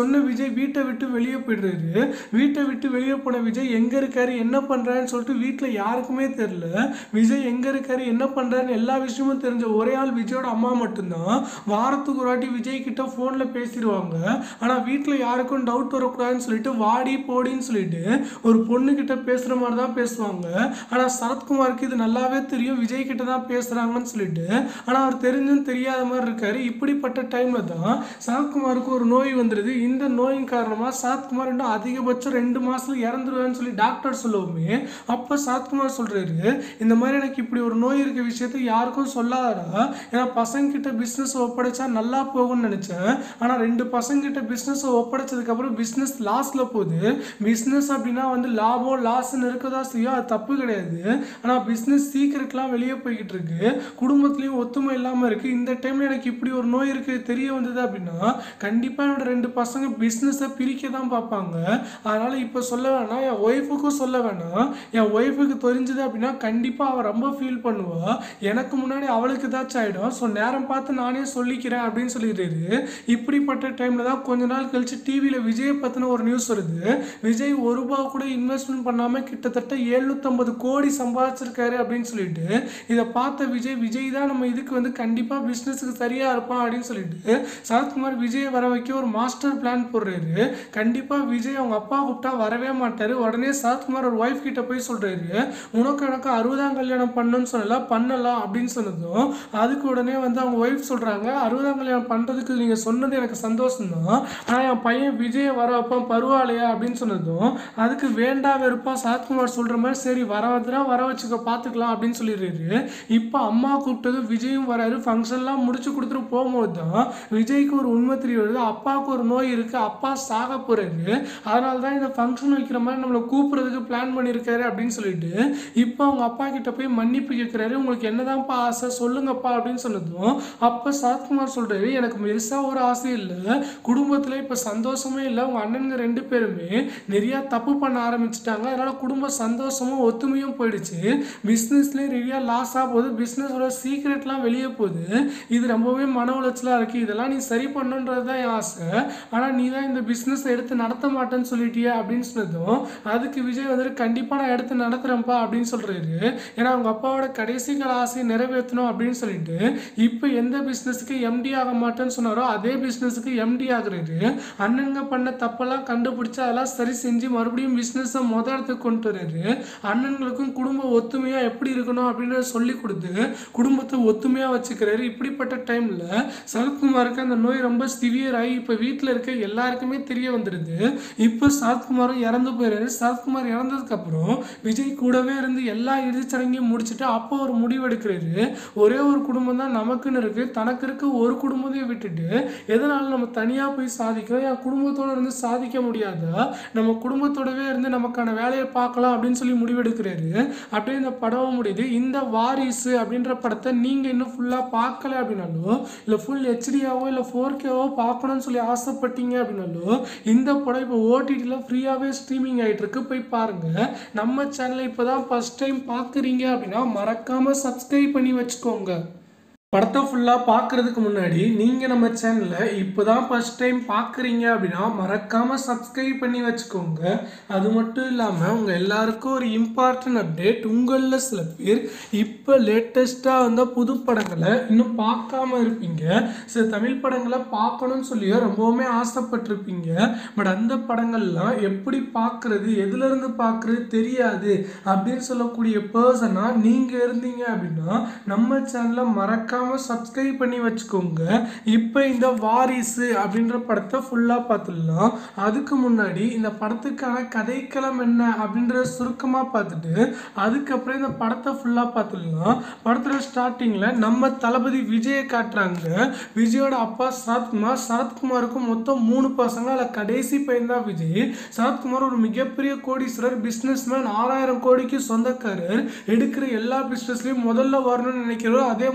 சொன்ன விஜய் வீட்டை விட்டு வெளியே போயிடுறாரு. வீட்டை விட்டு வெளியே போன விஜய் எங்கே இருக்காரு என்ன பண்ணுறாருன்னு சொல்லிட்டு வீட்டில் யாருக்குமே தெரியல. விஜய் எங்கே இருக்காரு என்ன பண்ணுறாருன்னு எல்லா விஷயமும் தெரிஞ்ச ஒரே ஆள் விஜயோட அம்மா மட்டும்தான். வாரத்துக்கு ஒரு வாட்டி விஜய் கிட்ட ஃபோனில் பேசிடுவாங்க. ஆனால் வீட்டில் யாருக்கும் டவுட் வரக்கூடாதுன்னு சொல்லிட்டு வாடி போடின்னு சொல்லிட்டு ஒரு பொண்ணு கிட்ட பேசுகிற மாதிரி தான் பேசுவாங்க. ஆனால் சரத்குமாருக்கு இது நல்லாவே தெரியும் விஜய் கிட்ட தான் பேசுகிறாங்கன்னு சொல்லிட்டு. ஆனால் அவர் தெரிஞ்சும் தெரியாத மாதிரி இருக்காரு. இப்படிப்பட்ட டைமில் தான் சரத்குமாருக்கு ஒரு நோய் வந்துடுது. இந்த நோயின் காரணமாக சரத்குமார் இன்னும் அதிகபட்சம் ரெண்டு மாதத்துல இறந்துருவேன்னு சொல்லி டாக்டர் சொல்லுவோமே, அப்போ சரத்குமார் சொல்கிறாரு, இந்த மாதிரி எனக்கு இப்படி ஒரு நோய் இருக்க விஷயத்தை யாருக்கும் சொல்லாதடா, ஏன்னா பசங்கிட்ட பிஸ்னஸ் ஒப்படைச்சா நல்லா போகும்னு நினச்சேன். ஆனால் ரெண்டு பசங்கிட்ட பிஸ்னஸை ஒப்படைச்சதுக்கப்புறம் பிஸ்னஸ் லாஸில் போகுது. பிஸ்னஸ் அப்படின்னா வந்து லாபம் லாஸ்ன்னு இருக்கதா செய்யும், அது தப்பு கிடையாது. ஆனால் பிஸ்னஸ் சீக்கிரட்லாம் வெளியே போய்கிட்டு இருக்கு, குடும்பத்துலேயும் ஒத்துமை இல்லாமல் இருக்குது. இந்த டைமில் எனக்கு இப்படி ஒரு நோய் இருக்குது தெரிய வந்தது அப்படின்னா கண்டிப்பாக என்னோட ரெண்டு பசங்க பிஸ்னஸை பிரிக்க தான் பார்ப்பாங்க. அதனால் இப்போ சொல்ல வேணாம், என் ஒய்ஃபுக்கும் சொல்ல வேணாம். என் ஒய்ஃபுக்கு தெரிஞ்சது அப்படின்னா கண்டிப்பாக அவள் ரொம்ப ஃபீல் பண்ணுவா. எனக்கு முன்னாடி அவளுக்கு ஏதாச்சும் ஆகிடும். ஸோ நேரம் பார்த்து நானே சொல்லிக்கிறேன் அப்படின்னு சொல்லிடுறாரு. இப்படிப்பட்ட டைமில் தான் கொஞ்ச நாள் கழிச்சு டிவியில் விஜயை பற்றின ஒரு நியூஸ் வருது. விஜய் ஒரு ரூபா கூட இன்வெஸ்ட்மெண்ட் பண்ணாமல் கிட்டத்தட்ட எழுநூற்றம்பது கோடி சம்பாதிச்சிருக்காரு அப்படின்னு சொல்லிட்டு இதை பார்த்த விஜய் விஜய் தான் நம்ம இதுக்கு வந்து கண்டிப்பாக பிஸ்னஸுக்கு சரியாக இருப்பான் அப்படின்னு சொல்லிட்டு சரத்குமார் விஜயை வர வைக்க ஒரு மாஸ்டர் பிளான் போடுறாரு. கண்டிப்பாக விஜய் அவங்க அப்பா கூப்பிட்டா வரவே மாட்டார். உடனே சரத்குமார் ஒரு ஒய்ஃப் கிட்ட போய் சொல்கிறாரு, உனக்கு எனக்கு அறுபதாம் கல்யாணம் பண்ணணும்னு சொல்லலாம் பண்ணலாம் அப்படின்னு சொன்னதும் அதுக்கு உடனே வந்து அவங்க ஒய்ஃப் சொல்கிறாங்க, அறுபதாம் கல்யாணம் பண்ணுறதுக்கு நீங்கள் சொன்னது எனக்கு சந்தோஷம் தான், ஆனால் என் பையன் விஜயை வர வைப்பான் பரவாயில்லையா அப்படின்னு சொன்னதும் அதுக்கு வேண்டா வெறுப்பா சரத்குமார் சொல்கிற மாதிரி சரி வர வந்துடா வர வச்சுக்க பார்த்துக்கலாம் அப்படின்னு சொல்லிடுறாரு. இப்போ அம்மா கூப்பிட்டது விஜயும் வராரு. ஃபங்க்ஷன்லாம் முடிச்சு கொடுத்துட்டு போகும்போது தான் விஜய்க்கு ஒரு உண்மை தெரிய வருது, அப்பாவுக்கு ஒரு நோய் இருக்குது, அப்பா சாக போகிறாரு, அதனால தான் இந்த ஃபங்க்ஷன் வைக்கிற மாதிரி நம்மளை கூப்பிட்றதுக்கு பிளான் பண்ணியிருக்காரு அப்படின்னு சொல்லிட்டு இப்போ அவங்க அப்பா கிட்ட போய் மன்னிப்பு கேட்குறாரு. உங்களுக்கு என்னதான்ப்பா ஆசை சொல்லுங்கப்பா அப்படின்னு சொன்னதும் அப்போ சரத்குமார் சொல்கிறாரு, எனக்கு பெருசாக ஒரு ஆசை இல்லை, குடும்பத்தில் இப்போ சந்தோஷமே இல்லை, உங்கள் அண்ணனுங்க ரெண்டு பேருமே நிறையா தப்பு பண்ண ஆரம்பிச்சிட்டாங்க, அதனால் குடும்ப சந்தோஷமும் ஒத்துமையும் போயிடுச்சு, பிஸ்னஸ்லேயும் நிறையா லாஸ் ஆக போகுது, பிஸ்னஸோட சீக்ரெட்லாம் வெளியே போகுது, இது ரொம்பவே மன உளைச்சலாக இருக்குது, இதெல்லாம் நீ சரி பண்ணுன்றது தான் என் ஆசை, ஆனால் நீ தான் இந்த பிஸ்னஸை எடுத்து நடத்த மாட்டேன்னு சொல்லிட்டியா அப்படின்னு சொன்னதும் அதுக்கு விஜய் வந்துட்டு கண்டிப்பாக நான் எடுத்து நடத்துகிறேன்ப்பா அப்படின்னு சொல்கிறாரு. ஏன்னா அவங்க அப்பாவோட கடைசி கால ஆசையை நிறைவேற்றணும் அப்படின்னு சொல்லிட்டு இப்போ எந்த பிஸ்னஸுக்கு எம்டி ஆக மாட்டேன்னு சொன்னாரோ அதே பிஸ்னஸுக்கு எம்டி ஆகுறாரு. அண்ணனுங்க பண்ண தப்பெல்லாம் கண்டுபிடிச்சு அதெல்லாம் சரி செஞ்சு மறுபடியும் பிஸ்னஸை மொதல் இடத்துக்கு கொண்டு வர்றாரு. அண்ணன்களுக்கும் குடும்ப ஒத்துமையாக எப்படி இருக்கணும் அப்படின்னு சொல்லி கொடுத்து குடும்பத்தை ஒத்துமையாக வச்சுக்கிறாரு. இப்படிப்பட்ட டைமில் சரத்குமாருக்கு அந்த நோய் ரொம்ப சிவியர் ஆகி இப்போ வீட்டில் இருக்க எல்லாருக்குமே தெரிய வந்துடுது. இப்போ சரத்குமாரும் இறந்து போயிடுறாரு. சரத்குமார் இறந்ததுக்கப்புறம் விஜய் கூடவே இருந்து எல்லா இறுதிச்சடங்கையும் முடிச்சுட்டு அப்போ ஒரு முடிவு எடுக்கிறாரு, ஒரே ஒரு குடும்பம் தான் நமக்குன்னு இருக்குது, தனக்கு இருக்க ஒரு குடும்பத்தையும் விட்டுட்டு எதனால நம்ம தனியாக போய் சாதிக்கிறோம், என் குடும்பத்தோடு இருந்து சாதிக்க முடியாதா, நம்ம குடும்பத்தோடவே இருந்து நமக்கான வேலையை பார்க்கலாம் அப்படின்னு சொல்லி முடிவெடுக்கிறாரு. அப்படியே இந்த படம் முடியுது. இந்த வாரிசு அப்படின்ற படத்தை நீங்கள் இன்னும் ஃபுல்லாக பார்க்கல அப்படின்னாலும் இல்லை ஃபுல் ஹெச்டியாவோ இல்லை ஃபோர் கேவோ பார்க்கணும்னு சொல்லி ஆசைப்பட்டீங்க அப்படின்னாலும் இந்த படம் இப்போ ஓடிடியில் ஃப்ரீயாகவே ஸ்ட்ரீமிங் ஆகிட்டு இருக்கு, போய் பாருங்கள். நம்ம சேனலை இப்போ தான் ஃபஸ்ட் டைம் பார்க்குறீங்க அப்படின்னா மறக்காமல் சப்ஸ்கிரைப் பண்ணி வச்சுக்கோங்க. படத்தை ஃபுல்லாக பார்க்குறதுக்கு முன்னாடி நீங்கள் நம்ம சேனலை இப்போ தான் ஃபஸ்ட் டைம் பார்க்குறீங்க அப்படின்னா மறக்காமல் சப்ஸ்கிரைப் பண்ணி வச்சுக்கோங்க. அது மட்டும் இல்லாமல் உங்கள் எல்லாருக்கும் ஒரு இம்பார்ட்டன்ட் அப்டேட், உங்களில் சில பேர் இப்போ லேட்டஸ்ட்டாக வந்த புது படங்களை இன்னும் பார்க்காம இருப்பீங்க, சில தமிழ் படங்களை பார்க்கணும்னு சொல்லியோ ரொம்பவுமே ஆசைப்பட்டிருப்பீங்க. பட் அந்த படங்கள்லாம் எப்படி பார்க்குறது எதுலேருந்து பார்க்குறது தெரியாது அப்படின்னு சொல்லக்கூடிய பர்சனாக நீங்கள் இருந்தீங்க அப்படின்னா நம்ம சேனலை மறக்காம சப்ஸ்கிரைப் பண்ணி வச்சுக்கோங்க. இப்போ இந்த வாரிசு அப்படின்ற படத்தை ஃபுல்லாக பார்த்துடலாம். அதுக்கு முன்னாடி இந்த படத்துக்கான கதைக்களம் என்ன அப்படின்ற சுருக்கமாக பார்த்துட்டு அதுக்கப்புறம் இந்த படத்தை ஃபுல்லாக பார்த்துடலாம். படத்தில் ஸ்டார்டிங்கில் நம்ம தளபதி விஜயை காட்டுறாங்க. விஜயோட அப்பா சரத்குமார், சரத்குமாருக்கும் மொத்தம் மூணு பசங்க, அதில் கடைசி பையன் தான் விஜய். சரத்குமார் ஒரு மிகப்பெரிய கோடீஸ்வரர், பிஸ்னஸ் மேன், ஆறாயிரம் கோடிக்கு சொந்தக்காரர், எடுக்கிற எல்லா பிஸ்னஸ்லையும் முதல்ல வரணும்னு நினைக்கிறோம். அதே மாதிரி முதல்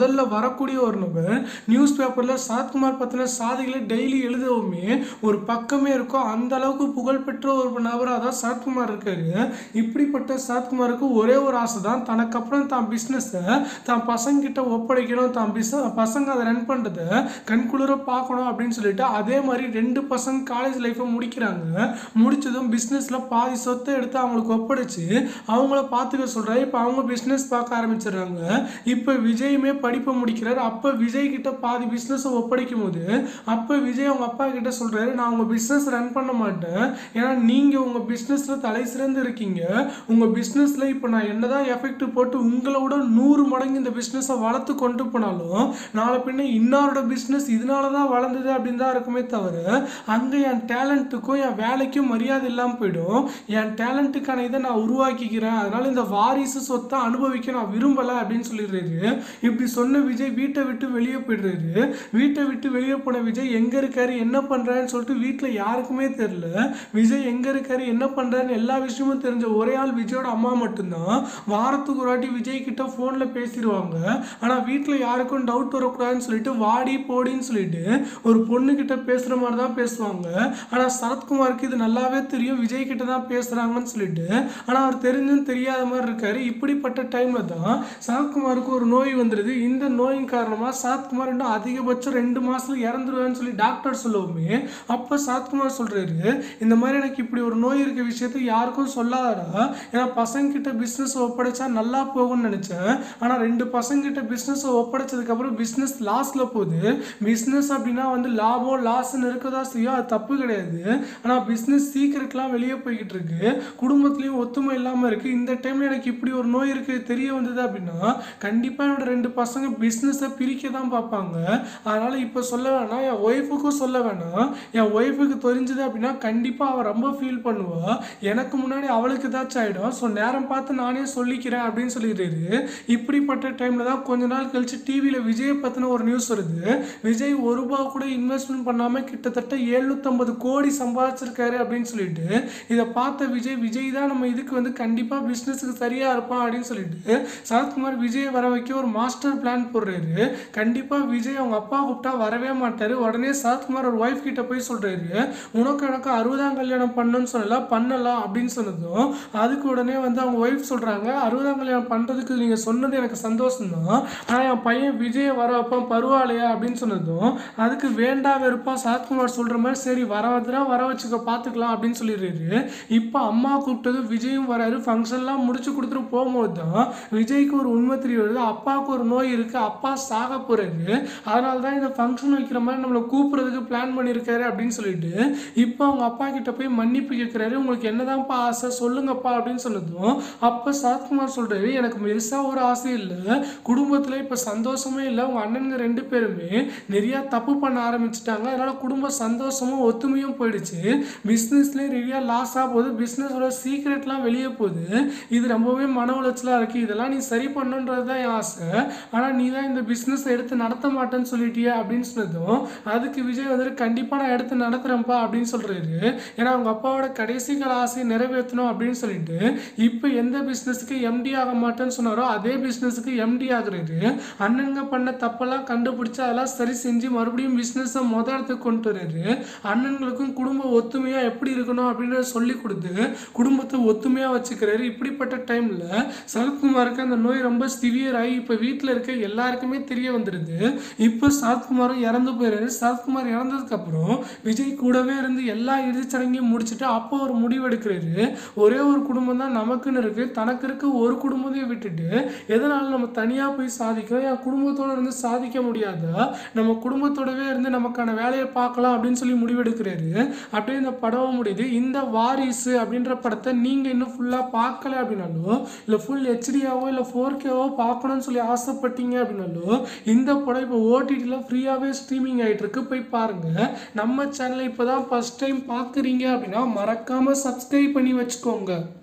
முதல்ல வரக்கூடிய ஒரு நபர். நியூஸ் பேப்பரில் சரத்குமார் பற்றின சாதிகளை டெய்லி எழுதவுமே ஒரு பக்கமே இருக்கும். அந்த அளவுக்கு புகழ்பெற்ற ஒரு நபராக தான் சரத்குமார் இருக்காரு. இப்படிப்பட்ட சரத்குமாருக்கு ஒரே ஒரு ஆசை தான், தனக்கு அப்புறம் தான் பிஸ்னஸை தான் பசங்க கிட்ட ஒப்படைக்கணும், தான் பிஸ் பசங்க அதை ரன் பண்ணுறதை கண்குளிர பார்க்கணும் அப்படின்னு சொல்லிட்டு அதே மாதிரி ரெண்டு பசங்க காலேஜ் லைஃப்பை முடிக்கிறாங்க. முடிச்சதும் பிஸ்னஸில் பாதி சொத்தை எடுத்து அவங்களுக்கு ஒப்படைச்சு அவங்கள பார்த்துக்க சொல்கிறாரு. இப்போ அவங்க பிஸ்னஸ் பார்க்க ஆரம்பிச்சிடுறாங்க. இப்போ விஜயுமே படிப்பை முடிக்கிறார். அப்போ விஜய் கிட்ட பாதி பிஸ்னஸை ஒப்படைக்கும் போது அப்போ விஜய் அவங்க அப்பா கிட்ட சொல்கிறாரு, நான் உங்கள் பிஸ்னஸ் ரன் பண்ண மாட்டேன், ஏன்னா நீங்கள் உங்கள் பிஸ்னஸில் தலை சிறந்து இருக்கீங்க. உங்கள் பிஸ்னஸில் இப்போ நான் என்னதான் எஃபெக்ட் போட்டு உங்களோட நூறு மடங்கு இந்த பிஸ்னஸை வளர்த்து கொண்டு போனாலும் நாளை பின்ன இன்னொருட பிஸ்னஸ் இதனால தான் வளர்ந்தது அப்படின்னு தான் இருக்குமே தவிர அங்கே என் டேலண்ட்டுக்கும் என் வேலைக்கும் மரியாதை இல்லாமல் போயிடும். என் டேலண்ட்டுக்கான இதை நான் உருவாக்கிக்கிறேன், அதனால இந்த வாரிசு சொத்தை அனுபவிக்க நான் விரும்பலை அப்படின்னு சொல்லிடுறாரு. இப்படி சொன்ன விஜய் வீட்டை விட்டு வெளியே போயிடுறாரு. வீட்டை விட்டு வெளியே போன விஜய் எங்கே இருக்காரு என்ன பண்ணுறாருன்னு சொல்லிட்டு வீட்டில் யாருக்குமே தெரியல. விஜய் எங்கே இருக்காரு என்ன பண்ணுறாருன்னு எல்லா விஷயமும் தெரிஞ்ச ஒரே ஆள் விஜயோட அம்மா மட்டும்தான். வாரத்துக்கு ஒரு வாட்டி விஜய் கிட்ட ஃபோனில் பேசிடுவாங்க. ஆனால் வீட்டில் யாருக்கும் டவுட் வரக்கூடாதுன்னு சொல்லிட்டு வாடி போடின்னு சொல்லிட்டு ஒரு பொண்ணு கிட்ட பேசுகிற மாதிரி தான் பேசுவாங்க. ஆனால் சரத்குமாருக்கு இது நல்லாவே தெரியும் விஜய் கிட்ட தான் பேசுகிறாங்கன்னு சொல்லிட்டு. ஆனால் அவர் தெரிஞ்சும் தெரியாத மாதிரி இருக்காரு. இப்படிப்பட்ட டைமில் தான் சரத்குமாருக்கு ஒரு நோய் வந்துடுது. இந்த நோயின் காரணமாக சரத்குமார் இன்னும் அதிகபட்சம் ரெண்டு மாதத்தில் இறந்துருவான்னு சொல்லி டாக்டர் சொல்லுவோமே. அப்போ சரத்குமார் சொல்கிறாரு, இந்த மாதிரி எனக்கு இப்படி ஒரு நோய் இருக்க விஷயத்தை யாருக்கும் சொல்லாதடா, ஏன்னா பசங்க கிட்ட பிஸ்னஸ் ஒப்படைச்சா நல்லா போகும்னு நினச்சேன். ஆனால் ரெண்டு பசங்க கிட்ட பிஸ்னஸ் ஒப்படைச்சதுக்கப்புறம் பிஸ்னஸ் லாஸில் போகுது. பிஸ்னஸ் அப்படின்னா வந்து லாபம் லாஸ்ன்னு இருக்கதா செய்யும், அது தப்பு கிடையாது. ஆனால் பிஸ்னஸ் சீக்கிரட்லாம் வெளியே போய்கிட்டு இருக்கு, குடும்பத்துலேயும் ஒத்துமை இல்லாமல் இருக்குது. இந்த டைமில் எனக்கு இப்படி ஒரு நோய் இருக்குது தெரிய வந்தது அப்படின்னா கண்டிப்பாக என்னோட ரெண்டு பசங்க பிஸ்னஸை பிரிக்க தான் பார்ப்பாங்க. அதனால் இப்போ சொல்ல வேணாம், என் ஒய்ஃபுக்கும் சொல்ல வேணாம். என் ஒய்ஃபுக்கு தெரிஞ்சது அப்படின்னா கண்டிப்பாக அவள் ரொம்ப ஃபீல் பண்ணுவாள். எனக்கு முன்னாடி அவளுக்கு ஏதாச்சும் ஆகிடும். ஸோ நேரம் பார்த்து நானே சொல்லிக்கிறேன் அப்படின்னு சொல்லிடுறாரு. இப்படிப்பட்ட டைமில் தான் கொஞ்ச நாள் கழிச்சு டிவியில் விஜயை பற்றின ஒரு நியூஸ் வருது. விஜய் ஒரு ரூபா கூட இன்வெஸ்ட்மெண்ட் பண்ணாமல் கிட்டத்தட்ட எழுநூற்றம்பது கோடி சம்பாதிச்சிருக்காரு அப்படின்னு சொல்லிட்டு இதை பார்த்த விஜய் விஜய் தான் நம்ம இதுக்கு வந்து கண்டிப்பாக பிஸ்னஸுக்கு சரியாக இருப்பான் அப்படின்னு சொல்லிட்டு சரத்குமார் விஜயை வர வைக்க ஒரு மாஸ்டர் பிளான் போடுறாரு. கண்டிப்பாக விஜய் அவங்க அப்பா கூப்பிட்டா வரவே மாட்டார். உடனே சரத்குமார் ஒரு ஒய்ஃப் கிட்ட போய் சொல்கிறாரு, உனக்கு எனக்கு அறுபதாம் கல்யாணம் பண்ணணும்னு சொல்லலாம் பண்ணலாம் அப்படின்னு சொன்னதும் அதுக்கு உடனே வந்து அவங்க ஒய்ஃப் சொல்கிறாங்க, அறுபதாம் கல்யாணம் பண்ணுறதுக்கு நீங்கள் சொன்னது எனக்கு சந்தோஷம் தான், ஆனால் என் பையன் விஜய் வர வைப்பான் பரவாயில்லையா அப்படின்னு சொன்னதும் அதுக்கு வேண்டா வெறுப்பா சரத்குமார் சொல்கிற மாதிரி சரி வர வந்துடா வர வச்சுக்க பார்த்துக்கலாம் அப்படின்னு சொல்லிடுறாரு. இப்போ அம்மா கூப்பிட்டது விஜயும் வராரு. ஃபங்க்ஷன்லாம் முடிச்சு கொடுத்துட்டு போகும்போது தான் விஜய்க்கு ஒரு உண்மை தெரிய வருது, அப்பாவுக்கு ஒரு நோய் இருக்குது, அப்பா சாக போகிறாரு, அதனால தான் இந்த ஃபங்க்ஷன் வைக்கிற மாதிரி நம்மளை கூப்பிட்றதுக்கு பிளான் பண்ணியிருக்காரு அப்படின்னு சொல்லிட்டு இப்போ அவங்க அப்பா கிட்ட போய் மன்னிப்பு கேட்குறாரு. உங்களுக்கு என்னதான்ப்பா ஆசை சொல்லுங்கப்பா அப்படின்னு சொன்னதும் அப்போ சரத்குமார் சொல்கிறாரு, எனக்கு பெருசாக ஒரு ஆசை இல்லை, குடும்பத்தில் இப்போ சந்தோஷமே இல்லை, உங்கள் அண்ணனுங்க ரெண்டு பேருமே நிறையா தப்பு பண்ண ஆரம்பிச்சிட்டாங்க, அதனால் குடும்ப சந்தோஷமும் ஒத்துமையும் போயிடுச்சு, பிஸ்னஸ்லேயும் நிறையா லாஸாக போகுது, பிஸ்னஸோட சீக்ரெட்லாம் வெளியே போகுது, இது ரொம்பவே மன உளைச்சலாக இருக்குது, இதெல்லாம் நீ சரி பண்ணுன்றது தான் என் ஆசை, ஆனால் நீ தான் இந்த பிஸ்னஸை எடுத்து நடத்த மாட்டேன்னு சொல்லிட்டியா அப்படின்னு சொன்னதும் அதுக்கு விஜய் வந்துட்டு கண்டிப்பாக நான் எடுத்து நடத்துகிறேன்ப்பா அப்படின்னு சொல்கிறாரு. ஏன்னா அவங்க அப்பாவோட கடைசி கால ஆசையை நிறைவேற்றணும் அப்படின்னு சொல்லிட்டு இப்போ எந்த பிஸ்னஸுக்கு எம்டி ஆக மாட்டேன்னு சொன்னாரோ அதே பிஸ்னஸுக்கு எம்டி ஆகுறாரு. அண்ணங்க பண்ண தப்பெல்லாம் கண்டுபிடிச்சு அதெல்லாம் சரி செஞ்சு மறுபடியும் பிஸ்னஸை மொத இடத்துக்கு கொண்டு வர்றாரு. அண்ணன்களுக்கும் குடும்ப ஒத்துமையாக எப்படி இருக்கணும் அப்படின்றத சொல்லி கொடுத்து குடும்பத்தை ஒத்துமையாக வச்சுக்கிறாரு. இப்படிப்பட்ட டைமில் சரத்குமாருக்கு அந்த நோய் ரொம்ப சிவியர் ஆகி இப்போ வீட்டில் இருக்க எல்லாருக்குமே தெரிய வந்துடுது. இப்போ சரத்குமாரும் இறந்து போயிடுறாரு. சரத்குமார் இறந்ததுக்கப்புறம் விஜய் கூடவே இருந்து எல்லா இறுதிச்சடங்கையும் முடிச்சுட்டு அப்போ ஒரு முடிவு எடுக்கிறாரு. ஒரே ஒரு குடும்பம் தான் நமக்குன்னு இருக்குது, தனக்கு இருக்க ஒரு குடும்பத்தையும் விட்டுட்டு எதனால நம்ம தனியாக போய் சாதிக்கிறோம், என் குடும்பத்தோடு இருந்து சாதிக்க முடியாதா, நம்ம குடும்பத்தோடவே இருந்து நமக்கான வேலையை பார்க்கலாம் அப்படின்னு சொல்லி முடிவெடுக்கிறாரு. அப்படியே இந்த படம் முடியுது. இந்த வாரிசு அப்படின்ற படத்தை நீங்கள் இன்னும் ஃபுல்லாக பார்க்கல அப்படின்னாலோ இல்லை ஃபுல் ஹெச்டியாவோ இல்லை ஃபோர் கேவோ பார்க்கணும்னு சொல்லி ஆசைப்பட்டீங்க அப்படின்னாலோ இந்த படம் இப்போ ஓடிடியில் ஃப்ரீயாகவே ஸ்ட்ரீமிங் ஆகிட்டு இருக்கு, போய் பாருங்கள். நம்ம சேனலை இப்போ தான் ஃபஸ்ட் டைம் பார்க்குறீங்க அப்படின்னா மறக்காமல் சப்ஸ்கிரைப் பண்ணி வச்சுக்கோங்க.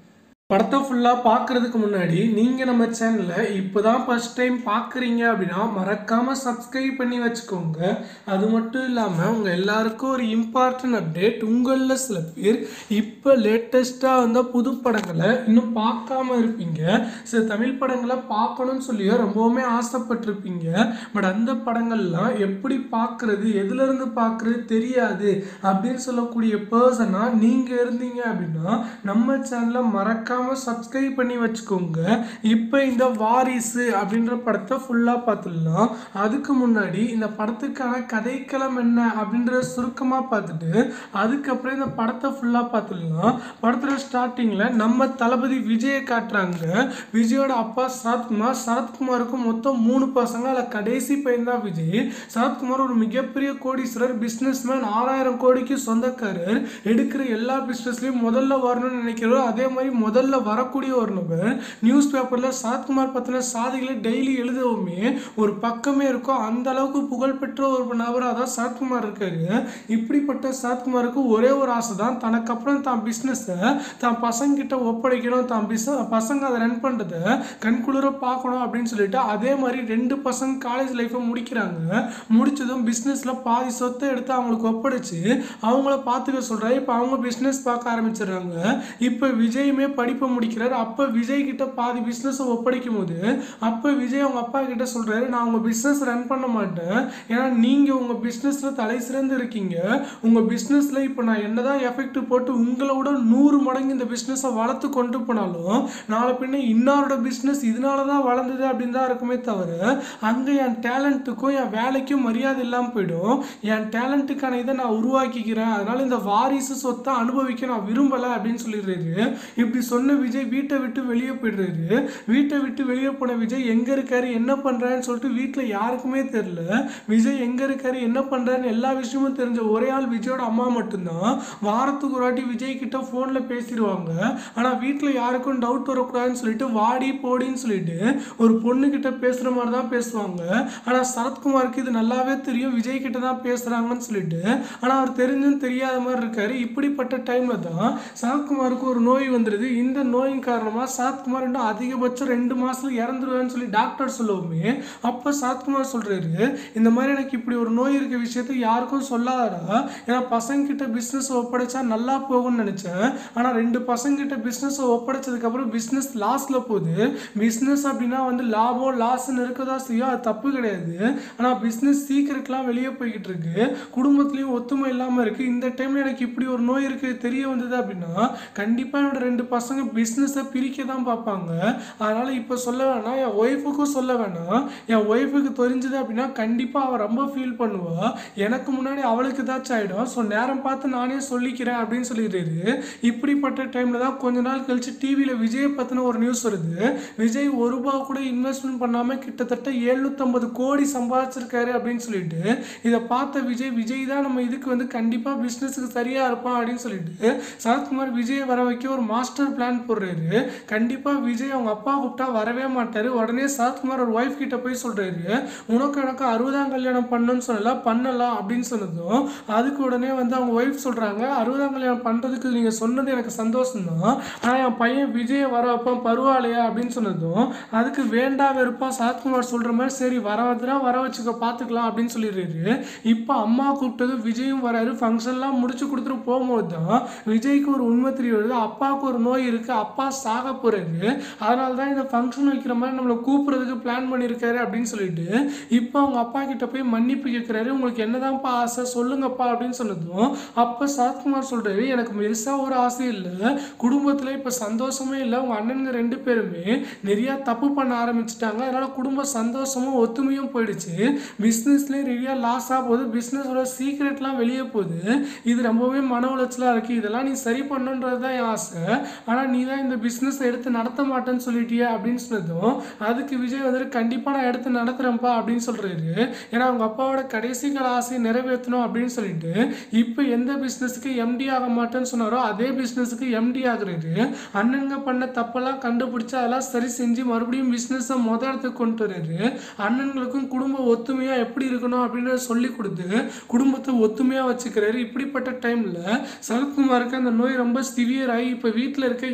படத்தை ஃபுல்லாக பார்க்குறதுக்கு முன்னாடி நீங்கள் நம்ம சேனலை இப்போ தான் ஃபஸ்ட் டைம் பார்க்குறீங்க அப்படின்னா மறக்காமல் சப்ஸ்கிரைப் பண்ணி வச்சுக்கோங்க. அது மட்டும் இல்லாமல் உங்கள் எல்லாருக்கும் ஒரு இம்பார்ட்டன்ட் அப்டேட். உங்களில் சில பேர் இப்போ லேட்டஸ்ட்டாக வந்த புது படங்களை இன்னும் பார்க்காம இருப்பீங்க. சில தமிழ் படங்களை பார்க்கணும்னு சொல்லியோ ரொம்பவுமே ஆசைப்பட்டிருப்பீங்க. பட் அந்த படங்கள்லாம் எப்படி பார்க்குறது, எதுலேருந்து பார்க்குறது தெரியாது அப்படின்னு சொல்லக்கூடிய பர்சனாக நீங்கள் இருந்தீங்க அப்படின்னா நம்ம சேனலை மறக்க சப்ஸ்கிரைப் பண்ணி வச்சுக்கோங்க. இப்போ இந்த வாரிசு அப்படின்ற படத்தை ஃபுல்லா பார்த்துடலாம். அதுக்கு முன்னாடி இந்த படத்துக்கான கதைக்களம் என்ன அப்படின்ற சுருக்கமா பார்த்துட்டு அதுக்கப்புறம் இந்த படத்தை ஃபுல்லா பார்த்துடலாம். படத்துல ஸ்டார்டிங்ல நம்ம தளபதி விஜயை காட்டுறாங்க. விஜயோட அப்பா சரத்குமார். சரத்குமாருக்கு மொத்தம் மூணு பசங்க. அதில் கடைசி பையன் தான் விஜய். சரத்குமார் ஒரு மிகப்பெரிய கோடீஸ்வரர், பிசினஸ் மேன், ஆறாயிரம் கோடிக்கு சொந்தக்காரர். எடுக்கிற எல்லா பிசினஸ்லயும் முதல்ல வரணும்னு நினைக்கிறோம். அதே மாதிரி முதல்ல வரக்கூடிய ஒரு நபர். நியூஸ் பேப்பர்ல சரத்குமார் பத்தின சாதிகளை டெய்லி எழுதவுமே ஒரு பக்கமே இருக்கும். அந்த அளவுக்கு புகழ்பெற்ற ஒரு நபராக தான் சரத்குமார் இருக்காரு. இப்படிப்பட்ட சரத்குமாருக்கு ஒரே ஒரு ஆசை தான், தனக்கு அப்புறம் தான் பிஸ்னஸை தான் பசங்க கிட்ட ஒப்படைக்கணும், தான் பிஸ்னஸ் பசங்க அதை ரன் பண்ணுறதை கண்குளிர பார்க்கணும் அப்படின்னு சொல்லிட்டு அதே மாதிரி ரெண்டு பசங்க காலேஜ் லைஃப்பை முடிக்கிறாங்க. முடிச்சதும் பிஸ்னஸில் பாதி சொத்தை எடுத்து அவங்களுக்கு ஒப்படைச்சு அவங்கள பார்த்துக்க சொல்கிறாரு. இப்போ அவங்க பிஸ்னஸ் பார்க்க ஆரம்பிச்சிடுறாங்க. இப்போ விஜயுமே படிப்பை முடிக்கிறார். அப்போ விஜய் கிட்ட பாதி பிஸ்னஸை ஒப்படைக்கும் போது அப்போ விஜய் அவங்க அப்பா கிட்ட சொல்றாரு, நான் உங்க பிஸ்னஸ் ரன் பண்ண மாட்டேன், ஏன்னா நீங்க உங்க பிஸ்னஸ்ல தலை சிறந்து இருக்கீங்க. உங்க பிஸ்னஸ்ல இப்போ நான் என்னதான் எஃபெக்ட் போட்டு உங்களோட நூறு மடங்கு இந்த பிஸ்னஸை வளர்த்து கொண்டு போனாலும் நாளை பின்ன இன்னொருட பிஸ்னஸ் இதனால தான் வளர்ந்தது அப்படின்னு தான் இருக்குமே தவிர அங்கே என் டேலண்ட்டுக்கும் என் வேலைக்கும் மரியாதை இல்லாமல் போயிடும். என் டேலண்ட்டுக்கான இதை நான் உருவாக்கிக்கிறேன், அதனால இந்த வாரிசு சொத்தை அனுபவிக்க நான் விரும்பலை அப்படின்னு சொல்லிடுறாரு. இப்படி சொன்ன விஜய் வீட்டை விட்டு வெளியே போயிடுறாரு. வீட்டை விட்டு வெளியே போன விஜய் எங்க இருக்காரு, என்ன பண்றாருன்னு சொல்லிட்டு வீட்டில் யாருக்குமே தெரியல. விஜய் எங்க இருக்காரு, என்ன பண்றாருன்னு எல்லா விஷயமும் தெரிஞ்ச ஒரே ஆள் விஜயோட அம்மா மட்டும்தான். வாரத்துக்கு ஒரு வாட்டி விஜய் கிட்ட போன்ல பேசிடுவாங்க. ஆனா வீட்டில் யாருக்கும் டவுட் வரக்கூடாதுன்னு சொல்லிட்டு வாடி போடின்னு சொல்லிட்டு ஒரு பொண்ணு கிட்ட பேசுற மாதிரி தான் பேசுவாங்க. ஆனா சரத்குமாருக்கு இது நல்லாவே தெரியும், விஜய் கிட்ட தான் பேசுறாங்கன்னு சொல்லிட்டு. ஆனா அவர் தெரிஞ்சும் தெரியாத மாதிரி இருக்காரு. இப்படிப்பட்ட டைம்ல தான் சரத்குமாருக்கு ஒரு நோய் வந்துருது. இந்த நோயின் காரணமாக சரத்குமார் இன்னும் அதிகபட்சம் ரெண்டு மாசத்துல இறந்துருவேன்னு சொல்லி டாக்டர் சொல்லவுமே அப்போ சரத்குமார் சொல்றாரு, இந்த மாதிரி எனக்கு இப்படி ஒரு நோய் இருக்க விஷயத்தை யாருக்கும் சொல்லாதடா, ஏன்னா பசங்க கிட்ட பிஸ்னஸ் ஒப்படைச்சா நல்லா போகும்னு நினைச்சேன். ஆனால் ரெண்டு பசங்க கிட்ட பிஸ்னஸ் ஒப்படைச்சதுக்கு அப்புறம் பிஸ்னஸ் லாஸ்ல போகுது. பிஸ்னஸ் அப்படின்னா வந்து லாபம் லாஸ்ன்னு இருக்கதான் செய்யும், அது தப்பு கிடையாது. ஆனால் பிஸ்னஸ் சீக்கிரட்லாம் வெளியே போய்கிட்டு இருக்கு, குடும்பத்துலேயும் ஒத்துமை இல்லாமல் இருக்கு. இந்த டைம்ல எனக்கு இப்படி ஒரு நோய் இருக்கு தெரிய வந்தது அப்படின்னா கண்டிப்பாக என்னோட ரெண்டு பசங்க பிஸ்னஸை பிரிக்க தான் பார்ப்பாங்க. அதனால் இப்போ சொல்ல வேணாம், என் ஒய்ஃபுக்கும் சொல்ல வேணாம். என் ஒய்ஃபுக்கு தெரிஞ்சது அப்படின்னா கண்டிப்பாக அவள் ரொம்ப ஃபீல் பண்ணுவாள். எனக்கு முன்னாடி அவளுக்கு ஏதாச்சும் ஆகிடும். ஸோ நேரம் பார்த்து நானே சொல்லிக்கிறேன் அப்படின்னு சொல்லிடுறாரு. இப்படிப்பட்ட டைமில் தான் கொஞ்ச நாள் கழிச்சு டிவியில் விஜயை பற்றின ஒரு நியூஸ் வருது. விஜய் ஒரு ரூபா கூட இன்வெஸ்ட்மெண்ட் பண்ணாமல் கிட்டத்தட்ட எழுநூற்றம்பது கோடி சம்பாதிச்சிருக்காரு அப்படின்னு சொல்லிட்டு இதை பார்த்த விஜய் விஜய் தான் நம்ம இதுக்கு வந்து கண்டிப்பாக பிஸ்னஸுக்கு சரியாக இருப்பான் அப்படின்னு சொல்லிட்டு சரத்குமார் விஜயை வர வைக்க ஒரு மாஸ்டர் பிளான் போடுறாரு. கண்டிப்பாக விஜய் அவங்க அப்பா கூப்பிட்டா வரவே மாட்டார். உடனே சரத்குமார் ஒரு ஒய்ஃப் கிட்ட போய் சொல்றாரு, உனக்கு எனக்கு அறுபதாம் கல்யாணம் பண்ணணும்னு சொல்லலாம், பண்ணலாம் அப்படின்னு சொன்னதும் அதுக்கு உடனே வந்து அவங்க ஒய்ஃப் சொல்றாங்க, அறுபதாம் கல்யாணம் பண்றதுக்கு நீங்க சொன்னது எனக்கு சந்தோஷம் தான், ஆனால் என் பையன் விஜயை வர வைப்பான் பரவாயில்லையா அப்படின்னு சொன்னதும் அதுக்கு வேண்டா வெறுப்பா சரத்குமார் சொல்ற மாதிரி சரி வர வந்துனா வர வச்சுக்க பார்த்துக்கலாம் அப்படின்னு சொல்லிடுறாரு. இப்போ அம்மா கூப்பிட்டது விஜயும் வராரு. ஃபங்க்ஷன்லாம் முடிச்சு கொடுத்துட்டு போகும்போது தான் விஜய்க்கு ஒரு உண்மை தெரிய வருது, அப்பாவுக்கு ஒரு நோய் இருக்கு, அப்பா சாக போறாரு, அதனால தான் இந்த ஃபங்க்ஷன் வைக்கிற மாதிரி நம்மளை கூப்பிடுறதுக்கு பிளான் பண்ணியிருக்காரு அப்படின்னு சொல்லிட்டு இப்போ அவங்க அப்பா கிட்ட போய் மன்னிப்பு கேட்குறாரு. உங்களுக்கு என்னதான்ப்பா ஆசை சொல்லுங்கப்பா அப்படின்னு சொன்னதும் அப்போ சரத்குமார் சொல்றாரு, எனக்கு பெருசாக ஒரு ஆசை இல்லை, குடும்பத்தில் இப்போ சந்தோஷமே இல்லை, உங்கள் அண்ணனுங்க ரெண்டு பேருமே நிறையா தப்பு பண்ண ஆரம்பிச்சிட்டாங்க, அதனால குடும்ப சந்தோஷமும் ஒத்துமையும் போயிடுச்சு, பிஸ்னஸ்லேயும் நிறையா லாஸ் ஆக போகுது, பிஸ்னஸோட சீக்ரெட்லாம் வெளியே போகுது, இது ரொம்பவே மன உளைச்சலாக இருக்குது, இதெல்லாம் நீ சரி பண்ணுன்றது தான் என் ஆசை, ஆனால் நீ தான் இந்த பிஸ்னஸ் எடுத்து நடத்த மாட்டேன்னு சொல்லிட்டியா அப்படின்னு சொன்னதும் அதுக்கு விஜய் வந்துட்டு கண்டிப்பாக நான் எடுத்து நடத்துகிறேன்ப்பா அப்படின்னு சொல்கிறாரு. ஏன்னா அவங்க அப்பாவோட கடைசி கால ஆசையை நிறைவேற்றணும் அப்படின்னு சொல்லிட்டு இப்போ எந்த பிஸ்னஸுக்கு எம்டி ஆக மாட்டேன்னு சொன்னாரோ அதே பிஸ்னஸுக்கு எம்டி ஆகுறாரு. அண்ணனுங்க பண்ண தப்பெல்லாம் கண்டுபிடிச்சு அதெல்லாம் சரி செஞ்சு மறுபடியும் பிஸ்னஸை மொத இடத்துக்கு கொண்டு வர்றாரு. அண்ணன்களுக்கும் குடும்ப ஒத்துமையாக எப்படி இருக்கணும் அப்படின்னு சொல்லி கொடுத்து குடும்பத்தை ஒத்துமையாக வச்சுக்கிறாரு. இப்படிப்பட்ட டைமில் சரத்குமாருக்கு அந்த நோய் ரொம்ப சிவியர் ஆகி இப்போ வீட்டில் இருக்க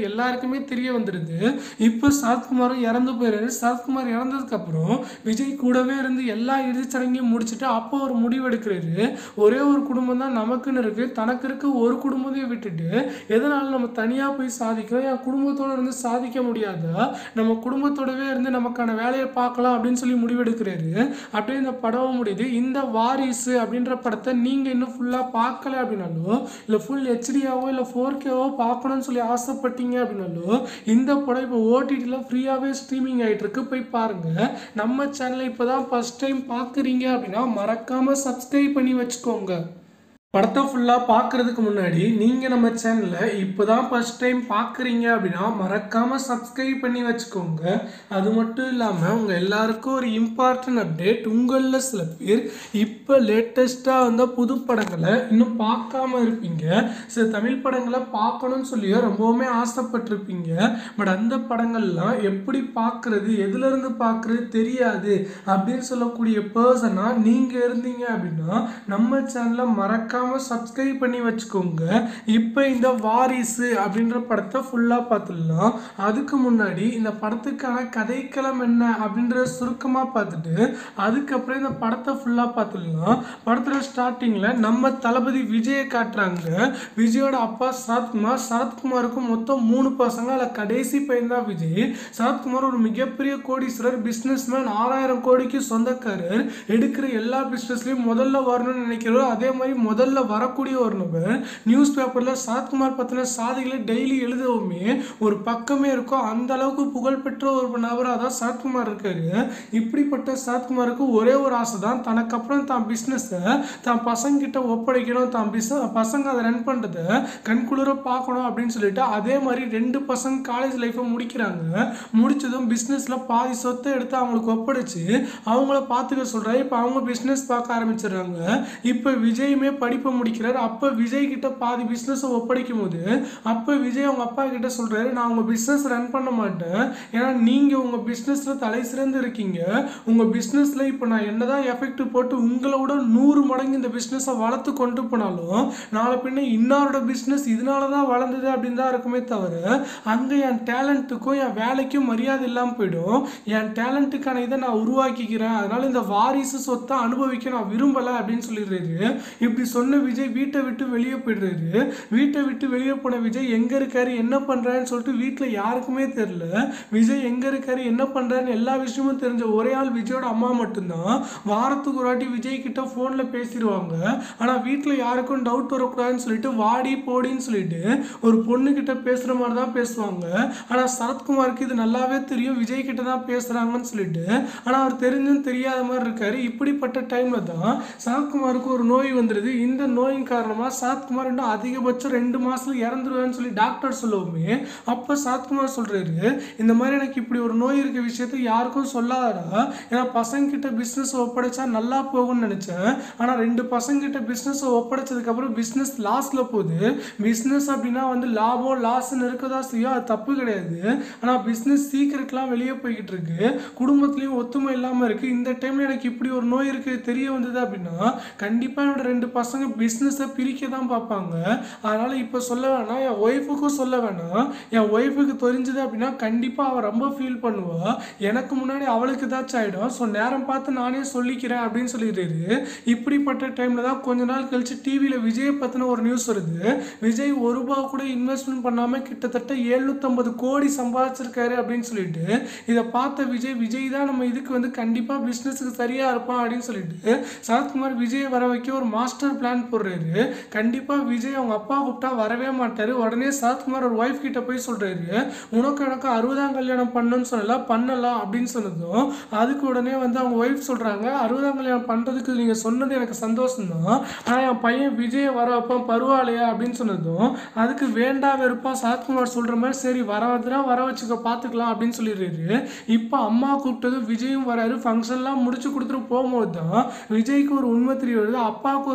எல்லாருக்குமே தெரிய வந்துடுது. இப்போ சரத்குமாரும் இறந்து போயிடுறாரு. சரத்குமார் இறந்ததுக்கு அப்புறம் விஜய் கூடவே இருந்து எல்லா இறுதிச்சடங்கையும் முடிச்சுட்டு அப்போ ஒரு முடிவு எடுக்கிறாரு. ஒரே ஒரு குடும்பம் தான் நமக்குன்னு இருக்கு, தனக்கு இருக்க ஒரு குடும்பத்தையும் விட்டுட்டு எதனால நம்ம தனியா போய் சாதிக்கிறோம், என் குடும்பத்தோட இருந்து சாதிக்க முடியாதா, நம்ம குடும்பத்தோடவே இருந்து நமக்கான வேலையை பார்க்கலாம் அப்படின்னு சொல்லி முடிவெடுக்கிறாரு. அப்படியே இந்த படம் முடியுது. இந்த வாரிசு அப்படின்ற படத்தை நீங்க இன்னும் ஃபுல்லா பார்க்கல அப்படின்னாலோ இல்லை ஃபுல் ஹெச்டியாவோ இல்லை ஃபோர் கேவோ பார்க்கணும்னு சொல்லி ஆசைப்பட்டீங்க அப்படின்னாலோ இந்த படம் இப்போ ஓடிடியில் ஃப்ரீயாகவே ஸ்ட்ரீமிங் ஆகிட்டு இருக்கு, போய் பாருங்க. நம்ம சேனலை இப்போ தான் ஃபர்ஸ்ட் டைம் பார்க்குறீங்க அப்படின்னா மறக்காம சப்ஸ்கிரைப் பண்ணி வச்சுக்கோங்க. படத்தை ஃபுல்லாக பார்க்குறதுக்கு முன்னாடி நீங்கள் நம்ம சேனலில் இப்போ தான் ஃபஸ்ட் டைம் பார்க்குறீங்க அப்படின்னா மறக்காமல் சப்ஸ்கிரைப் பண்ணி வச்சுக்கோங்க. அது மட்டும் இல்லாமல் உங்கள் எல்லாருக்கும் ஒரு இம்பார்ட்டன்ட் அப்டேட். உங்களில் சில பேர் இப்போ லேட்டஸ்ட்டாக வந்த புது படங்களை இன்னும் பார்க்காம இருப்பீங்க. சில தமிழ் படங்களை பார்க்கணும்னு சொல்லியோ ரொம்பவுமே ஆசைப்பட்டிருப்பீங்க. பட் அந்த படங்கள்லாம் எப்படி பார்க்குறது, எதுலேருந்து பார்க்குறது தெரியாது அப்படின்னு சொல்லக்கூடிய பர்சனாக நீங்கள் இருந்தீங்க அப்படின்னா நம்ம சேனலை மறக்காம சப்ஸ்கிரைப் பண்ணி வச்சுக்கோங்க. இப்போ இந்த வாரிசு அப்படின்ற படத்தை ஃபுல்லாக பார்த்துடலாம். அதுக்கு முன்னாடி இந்த படத்துக்கான கதைக்களம் என்ன அப்படின்றத சுருக்கமாக பார்த்துட்டு அதுக்கப்புறம் இந்த படத்தை ஃபுல்லாக பார்த்துடலாம். படத்தில் ஸ்டார்டிங்கில் நம்ம தளபதி விஜயை காட்டுறாங்க. விஜயோட அப்பா சரத்குமார். சரத்குமாருக்கு மொத்தம் மூணு பசங்க, அதில் கடைசி பையன் தான் விஜய். சரத்குமார் ஒரு மிகப்பெரிய கோடீஸ்வரர், பிஸ்னஸ் மேன், ஆறாயிரம் கோடிக்கு சொந்தக்காரர். எடுக்கிற எல்லா பிஸ்னஸ்லையும் முதல்ல வரணும்னு நினைக்கிறோம். அதே மாதிரி முதல்ல வரக்கூடிய ஒரு நபர். நியூஸ் பேப்பர்ல சரத்குமார் பத்தின சாதிகளை டெய்லி எழுதவுமே ஒரு பக்கமே இருக்கும். அந்த அளவுக்கு புகழ்பெற்ற ஒரு நபராக தான் சரத்குமார் இருக்காரு. இப்படிப்பட்ட சரத்குமாருக்கு ஒரே ஒரு ஆசை தான், தனக்கு அப்புறம் தான் பிஸ்னஸை தான் பசங்க கிட்ட ஒப்படைக்கணும், தான் பிஸ்னஸ் பசங்க அதை ரன் பண்ணுறதை கண்குளிர பார்க்கணும் அப்படின்னு சொல்லிட்டு அதே மாதிரி ரெண்டு பசங்க காலேஜ் லைஃப்பை முடிக்கிறாங்க. முடிச்சதும் பிஸ்னஸில் பாதி சொத்தை எடுத்து அவங்களுக்கு ஒப்படைச்சு அவங்கள பார்த்துக்க சொல்கிறாரு. இப்போ அவங்க பிஸ்னஸ் பார்க்க ஆரம்பிச்சிடுறாங்க. இப்போ விஜயுமே படிப்பு முடிக்கிறார். அப்ப விஜய் கிட்ட பாதி பிசினஸ் ஒப்படைக்கும் போது அப்ப விஜய் அவங்க அப்பா கிட்ட சொல்றாரு, நான் உங்க பிசினஸ் ரன் பண்ண மாட்டேன், ஏன்னா நீங்க உங்க பிசினஸ்ல தலை சிறந்து இருக்கீங்க. உங்க பிசினஸ்ல இப்ப நான் என்னதான் எஃபெக்ட் போட்டு உங்களோட நூறு மடங்கு இந்த பிசினஸ் வளர்த்து கொண்டு போனாலும் நாளை பின்ன இன்னாரோட பிசினஸ் இதனாலதான் வளர்ந்தது அப்படின்னு தான் இருக்குமே தவிர அங்க என் டேலண்ட்டுக்கும் என் வேலைக்கும் மரியாதை இல்லாம போயிடும். என் டேலண்ட்டுக்கான இதை நான் உருவாக்கிக்கிறேன், அதனால இந்த வாரிசு சொத்தை அனுபவிக்க நான் விரும்பல அப்படின்னு சொல்லிடுறாரு. இப்படி சொன்ன விஜய் வீட்டை விட்டு வெளியே போயிடுறாரு. வீட்டை விட்டு வெளியே போன விஜய் எங்க இருக்காரு, என்ன பண்றாருன்னு சொல்லிட்டு வீட்டுல யாருக்குமே தெரியல. விஜய் எங்க இருக்காரு, என்ன பண்றாருன்னு எல்லா விஷயமும் தெரிஞ்ச ஒரே ஆள் விஜயோட அம்மா மட்டும்தான். வாரத்துக்கு ஒரு வாட்டி விஜய் கிட்ட போன்ல பேசிடுவாங்க. ஆனா வீட்டுல யாருக்கும் டவுட் வரக்கூடாதுன்னு சொல்லிட்டு வாடி போடின்னு சொல்லிட்டு ஒரு பொண்ணு கிட்ட பேசுற மாதிரி தான் பேசுவாங்க. ஆனா சரத்குமாருக்கு இது நல்லாவே தெரியும், விஜய் கிட்ட தான் பேசுறாங்கன்னு சொல்லிட்டு. ஆனா அவர் தெரிஞ்சும் தெரியாத மாதிரி இருக்காரு. இப்படிப்பட்ட டைம்ல தான் சரத்குமாருக்கு ஒரு நோய் வந்துடுது. இந்த நோயின் காரணமா சரத்குமார் இன்னும் அதிகபட்சம் ரெண்டு மாசத்துல இறந்துருவேன்னு சொல்லி டாக்டர் சொல்லவுமே அப்ப சரத்குமார் சொல்றாரு, இந்த மாதிரி எனக்கு இப்படி ஒரு நோய் இருக்க விஷயத்த யாருக்கும் சொல்லாதடா, ஏன்னா பசங்க கிட்ட பிசினஸ் ஒப்படைச்சா நல்லா போகும்னு நினைச்சேன். ஆனா ரெண்டு பசங்க கிட்ட பிசினஸ் ஒப்படைச்சதுக்கு அப்புறம் பிசினஸ் லாஸ்ல போகுது. பிசினஸ் அப்படின்னா வந்து லாபம் லாஸ்ன்னு இருக்கதா செய்யும், அது தப்பு கிடையாது. ஆனா பிசினஸ் சீக்கிரட்லாம் வெளியே போய்கிட்டு இருக்கு, குடும்பத்திலயும் ஒத்துமை இல்லாம இருக்கு. இந்த டைம்ல எனக்கு இப்படி ஒரு நோய் இருக்கு தெரிய வந்தது அப்படின்னா கண்டிப்பா என்னோட ரெண்டு பசங்க பிஸ்னஸை பிரிக்க தான் பார்ப்பாங்க. அதனால் இப்போ சொல்ல வேணாம், என் ஒய்ஃபுக்கும் சொல்ல வேணாம். என் ஒய்ஃபுக்கு தெரிஞ்சது அப்படின்னா கண்டிப்பாக அவள் ரொம்ப ஃபீல் பண்ணுவாள், எனக்கு முன்னாடி அவளுக்கு ஏதாச்சும் ஆகிடும். ஸோ நேரம் பார்த்து நானே சொல்லிக்கிறேன் அப்படின்னு சொல்லிடுறாரு. இப்படிப்பட்ட டைமில் தான் கொஞ்ச நாள் கழிச்சு டிவியில் விஜயை பற்றின ஒரு நியூஸ் வருது. விஜய் ஒரு ரூபா கூட இன்வெஸ்ட்மெண்ட் பண்ணாமல் கிட்டத்தட்ட எழுநூற்றம்பது கோடி சம்பாதிச்சிருக்காரு அப்படின்னு சொல்லிட்டு இதை பார்த்த விஜய் விஜய் தான் நம்ம இதுக்கு வந்து கண்டிப்பாக பிஸ்னஸுக்கு சரியாக இருப்பான் அப்படின்னு சொல்லிட்டு சரத்குமார் விஜயை வர வைக்க ஒரு மாஸ்டர் பிளான் போடுறாரு. கண்டிப்பா விஜய் அவங்க அப்பா கூப்பிட்டா வரவே மாட்டாரு. உடனே சரத்குமார் ஒரு ஒய்ஃப் கிட்ட போய் சொல்றாரு, உனக்கு எனக்கு அறுபதாம் கல்யாணம் பண்ணணும்னு சொல்லலாம், பண்ணலாம் அப்படின்னு சொன்னதும் அதுக்கு உடனே வந்து அவங்க ஒய்ஃப் சொல்றாங்க, அறுபதாம் கல்யாணம் பண்றதுக்கு நீங்க சொன்னது எனக்கு சந்தோஷம் தான், ஆனா என் பையன் விஜய் வர வைப்பான் பரவாயில்லையா அப்படின்னு சொன்னதும் அதுக்கு வேண்டா வெறுப்பா சரத்குமார் சொல்ற மாதிரி சரி வர வந்துனா வர வச்சுக்க பாத்துக்கலாம் அப்படின்னு சொல்லிடுறாரு. இப்ப அம்மா கூப்பிட்டது விஜயும் வராரு. ஃபங்க்ஷன்லாம் முடிச்சு கொடுத்துட்டு போகும்போது தான் விஜய்க்கு ஒரு உண்மை தெரிய வருது, அப்பாவுக்கு ஒரு நோய் இருக்கு,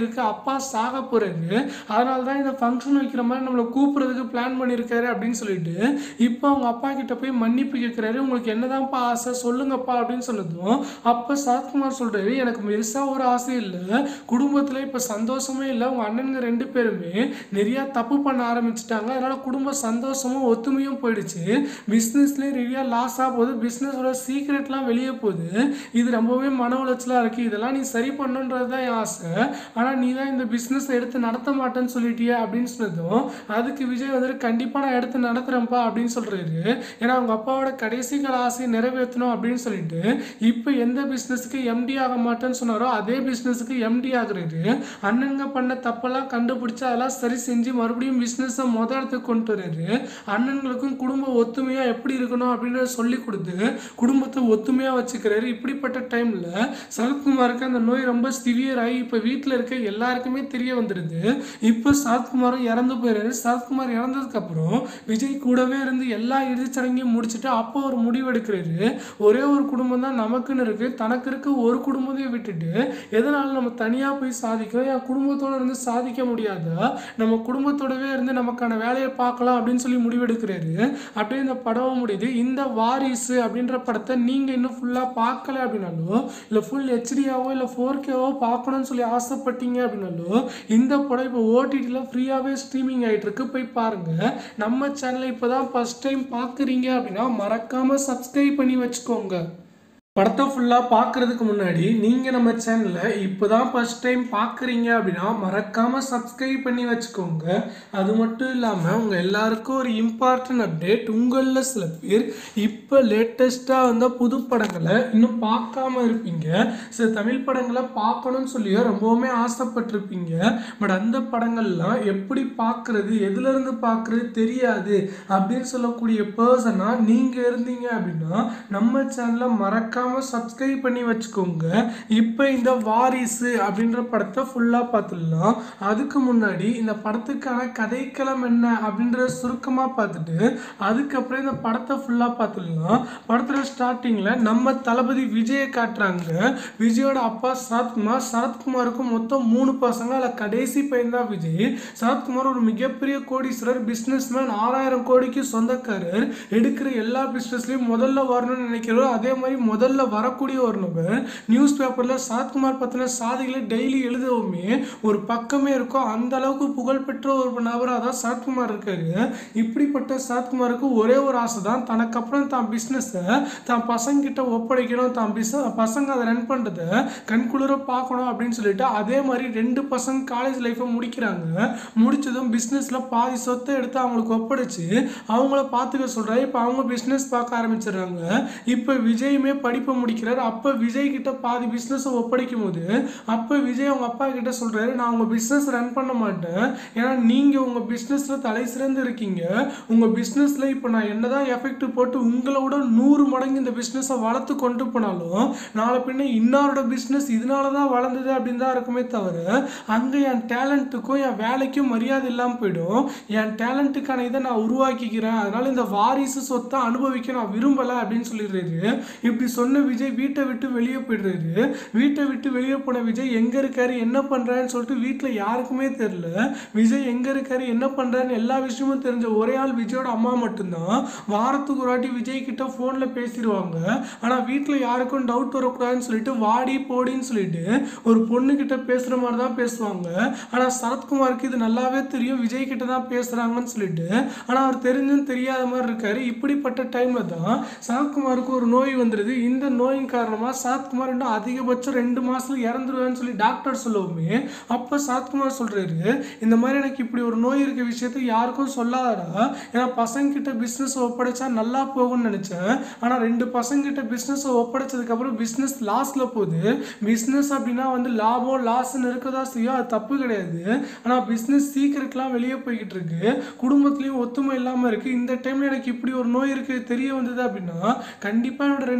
இருக்குது, அப்பா சாக போகிறாரு, அதனால தான் இந்த ஃபங்க்ஷன் வைக்கிற மாதிரி நம்மளை கூப்பிட்றதுக்கு பிளான் பண்ணியிருக்காரு அப்படின்னு சொல்லிட்டு இப்போ அவங்க அப்பா கிட்ட போய் மன்னிப்பு கேட்குறாரு. உங்களுக்கு என்னதான்ப்பா ஆசை சொல்லுங்கப்பா அப்படின்னு சொன்னதும் அப்போ சரத்குமார் சொல்கிறாரு, எனக்கு பெருசாக ஒரு ஆசை இல்லை, குடும்பத்தில் இப்போ சந்தோஷமே இல்லை, உங்கள் அண்ணனுங்க ரெண்டு பேருமே நிறையா தப்பு பண்ண ஆரம்பிச்சிட்டாங்க, அதனால் குடும்ப சந்தோஷமும் ஒத்துமையும் போயிடுச்சு, பிஸ்னஸ்லேயே நிறையா லாஸ் ஆக போகுது, பிஸ்னஸோட சீக்ரெட்லாம் வெளியே போகுது, இது ரொம்பவே மன உளைச்சலாக இருக்குது, இதெல்லாம் நீ சரி பண்ணுன்றது தான் என் ஆசை, ஆனால் நீ தான் இந்த பிஸ்னஸை எடுத்து நடத்த மாட்டேன்னு சொல்லிட்டியே அப்படின்னு சொன்னதும் அதுக்கு விஜய் வந்துட்டு கண்டிப்பாக நான் எடுத்து நடத்துகிறேன்ப்பா அப்படின்னு சொல்கிறாரு. ஏன்னா அவங்க அப்பாவோட கடைசி கால ஆசையை நிறைவேற்றணும் அப்படின்னு சொல்லிட்டு இப்போ எந்த பிஸ்னஸுக்கு எம்டி ஆக மாட்டேன்னு சொன்னாரோ அதே பிஸ்னஸுக்கு எம்டி ஆகுறாரு. அண்ணனுங்க பண்ண தப்பெல்லாம் கண்டுபிடிச்சு அதெல்லாம் சரி செஞ்சு மறுபடியும் பிஸ்னஸை மொத இடத்துக்கு கொண்டு வர்றாரு. அண்ணன்களுக்கும் குடும்ப ஒத்துமையாக எப்படி இருக்கணும் அப்படின்றத சொல்லி கொடுத்து குடும்பத்தை ஒத்துமையாக வச்சுக்கிறாரு. இப்படிப்பட்ட டைமில் சரத்குமாருக்கு அந்த நோய் ரொம்ப சிவியர் ஆகி இப்போ வீட்டில் இருக்க எல்லாருக்குமே தெரிய வந்துடுது. இப்போ சரத்குமாரும் இறந்து போயிடுறாரு. சரத்குமார் இறந்ததுக்கப்புறம் விஜய் கூடவே இருந்து எல்லா இறுதிச்சடங்கையும் முடிச்சுட்டு அப்போ ஒரு முடிவு எடுக்கிறாரு. ஒரே ஒரு குடும்பம் தான் நமக்குன்னு இருக்குது, தனக்கு இருக்க ஒரு குடும்பத்தையும் விட்டுட்டு எதனால நம்ம தனியாக போய் சாதிக்கிறோம், என் குடும்பத்தோடு இருந்து சாதிக்க முடியாதா, நம்ம குடும்பத்தோடவே இருந்து நமக்கான வேலையை பார்க்கலாம் அப்படின்னு சொல்லி முடிவெடுக்கிறாரு. அப்படியே இந்த படம் முடியுது. இந்த வாரிசு அப்படின்ற படத்தை நீங்கள் இன்னும் ஃபுல்லாக பார்க்கல அப்படின்னாலும் இல்லை ஃபுல் ஹெச்டியாவோ இல்லை ஃபோர் கேவோ பார்க்கணும்னு சொல்லி ஆசைப்பட்டீங்க அப்படின்னாலும் இந்த படம் இப்போ ஓடிடியில் ஃப்ரீயாகவே ஸ்ட்ரீமிங் ஆகிட்டு இருக்கு, போய் பாருங்கள். நம்ம சேனலை இப்போ தான் ஃபஸ்ட் டைம் பார்க்குறீங்க அப்படின்னா மறக்காமல் சப்ஸ்கிரைப் பண்ணி வச்சுக்கோங்க. படத்தை ஃபுல்லாக பார்க்குறதுக்கு முன்னாடி நீங்கள் நம்ம சேனலில் இப்போ தான் ஃபஸ்ட் டைம் பார்க்குறீங்க அப்படின்னா மறக்காமல் சப்ஸ்கிரைப் பண்ணி வச்சுக்கோங்க. அது மட்டும் இல்லாமல் உங்கள் எல்லாருக்கும் ஒரு இம்பார்ட்டன்ட் அப்டேட், உங்களில் சில பேர் இப்போ லேட்டஸ்ட்டாக வந்த புது படங்களை இன்னும் பார்க்காம இருப்பீங்க, சில தமிழ் படங்களை பார்க்கணும்னு சொல்லியோ ரொம்பவுமே ஆசைப்பட்டிருப்பீங்க. பட் அந்த படங்கள்லாம் எப்படி பார்க்குறது, எதுலேருந்து பார்க்குறது தெரியாது அப்படின்னு சொல்லக்கூடிய பர்சனாக நீங்கள் இருந்தீங்க அப்படின்னா நம்ம சேனலை மறக்காம சப்ஸ்கிரைப் பண்ணி வச்சுக்கோங்க. இப்போ இந்த வாரிசு அப்படின்ற படத்தை ஃபுல்லாக பார்த்துடலாம். அதுக்கு முன்னாடி இந்த படத்துக்கான கதைக்களம் என்ன அப்படின்றத சுருக்கமாக பார்த்துட்டு அதுக்கப்புறம் இந்த படத்தை ஃபுல்லாக பார்த்துடலாம். படத்தில் ஸ்டார்டிங்கில் நம்ம தளபதி விஜயை காட்டுறாங்க. விஜயோட அப்பா சரத்குமார், சரத்குமாருக்கு மொத்தம் மூணு பசங்க, அதில் கடைசி பையன் தான் விஜய். சரத்குமார் ஒரு மிகப்பெரிய கோடீஸ்வரர், பிஸ்னஸ்மேன், ஆறாயிரம் கோடிக்கு சொந்தக்காரர், எடுக்கிற எல்லா பிஸ்னஸ்லையும் முதல்ல வரணும்னு நினைக்கிறோம். அதே மாதிரி முதல்ல வரக்கூடிய ஒரு நபர். நியூஸ் பேப்பரில் சரத்குமார் பற்றின சாதிகளை டெய்லி எழுதவுமே ஒரு பக்கமே இருக்கும், அந்த அளவுக்கு புகழ்பெற்ற ஒரு நபராக தான் சரத்குமார் இருக்காரு. இப்படிப்பட்ட சரத்குமாருக்கு ஒரே ஒரு ஆசை தான், தனக்கு அப்புறம் தான் பிஸ்னஸை தான் பசங்கிட்ட ஒப்படைக்கணும், தான் பிஸ் பசங்க அதை ரன் பண்ணுறதை கண்குளிர பார்க்கணும் அப்படின்னு சொல்லிட்டு அதே மாதிரி ரெண்டு பசங்க காலேஜ் லைஃப்பை முடிக்கிறாங்க. முடிச்சதும் பிஸ்னஸில் பாதி சொத்தை எடுத்து அவங்களுக்கு ஒப்படைச்சு அவங்கள பார்த்துக்க சொல்கிறாரு. இப்போ அவங்க பிஸ்னஸ் பார்க்க ஆரம்பிச்சிடுறாங்க. இப்போ விஜயுமே படிப்பு முடிக்கிறார். அப்போ விஜய் கிட்ட பாதி பிஸ்னஸை ஒப்படைக்கும் போது அப்போ விஜய் அவங்க அப்பா கிட்ட சொல்றாரு, நான் உங்க பிஸ்னஸ் ரன் பண்ண மாட்டேன், ஏன்னா நீங்க உங்க பிஸ்னஸ்ல தலை சிறந்து இருக்கீங்க, உங்க பிஸ்னஸ்ல இப்போ நான் என்னதான் எஃபெக்ட் போட்டு உங்களோட நூறு மடங்கு இந்த பிஸ்னஸை வளர்த்து கொண்டு போனாலும் நாளை பின்ன இன்னாரோட பிஸ்னஸ் இதனால தான் வளர்ந்தது அப்படின்னு தான் இருக்குமே தவிர அங்கே என் டேலண்ட்டுக்கும் என் வேலைக்கும் மரியாதை இல்லாமல் போயிடும். என் டேலண்ட்டுக்கான இதை நான் உருவாக்கிக்கிறேன், அதனால இந்த வாரிசு சொத்தை அனுபவிக்க நான் விரும்பலை அப்படின்னு சொல்லிடுறாரு. இப்படி சொன்ன விஜய் வீட்டை விட்டு வெளியே போயிடுறாரு. வீட்டை விட்டு வெளியே போன விஜய் எங்க இருக்காரு என்ன பண்றாருன்னு சொல்லிட்டு வீட்டில் யாருக்குமே தெரியல. விஜய் எங்க இருக்காரு என்ன பண்றாருன்னு எல்லா விஷயமும் தெரிஞ்ச ஒரே ஆள் விஜயோட அம்மா மட்டும்தான். வாரத்துக்கு ஒரு வாட்டி விஜய் கிட்ட போன்ல பேசிடுவாங்க. ஆனா வீட்டில் யாருக்கும் டவுட் வரக்கூடாதுன்னு சொல்லிட்டு வாடி போடின்னு சொல்லிட்டு ஒரு பொண்ணு கிட்ட பேசுற மாதிரி தான் பேசுவாங்க. ஆனா சரத்குமாருக்கு இது நல்லாவே தெரியும் விஜய் கிட்ட தான் பேசுறாங்கன்னு சொல்லிட்டு, ஆனா அவர் தெரிஞ்சும் தெரியாத மாதிரி இருக்காரு. இப்படிப்பட்ட டைம்ல தான் சரத்குமாருக்கு ஒரு நோய் வந்துடுது. இந்த நோயின் காரணமாக சரத்குமார் இன்னும் அதிகபட்சம் ரெண்டு மாதத்துல இறந்துருவேன்னு சொல்லி டாக்டர் சொல்லவுமே அப்போ சரத்குமார் சொல்கிறாரு, இந்த மாதிரி எனக்கு இப்படி ஒரு நோய் இருக்க விஷயத்தை யாருக்கும் சொல்லாதடா, ஏன்னா பசங்கிட்ட பிஸ்னஸ் ஒப்படைச்சா நல்லா போகும்னு நினச்சேன், ஆனால் ரெண்டு பசங்கிட்ட பிஸ்னஸை ஒப்படைச்சதுக்கப்புறம் பிஸ்னஸ் லாஸில் போகுது. பிஸ்னஸ் அப்படின்னா வந்து லாபம் லாஸ்ன்னு இருக்கதா செய்யும், அது தப்பு கிடையாது. ஆனால் பிஸ்னஸ் சீக்கிரட்லாம் வெளியே போய்கிட்டு இருக்கு, குடும்பத்துலேயும் ஒத்துமை இல்லாமல் இருக்குது. இந்த டைமில் எனக்கு இப்படி ஒரு நோய் இருக்குது தெரிய வந்தது அப்படின்னா கண்டிப்பாக என்னோட ரெண்டு பசங்க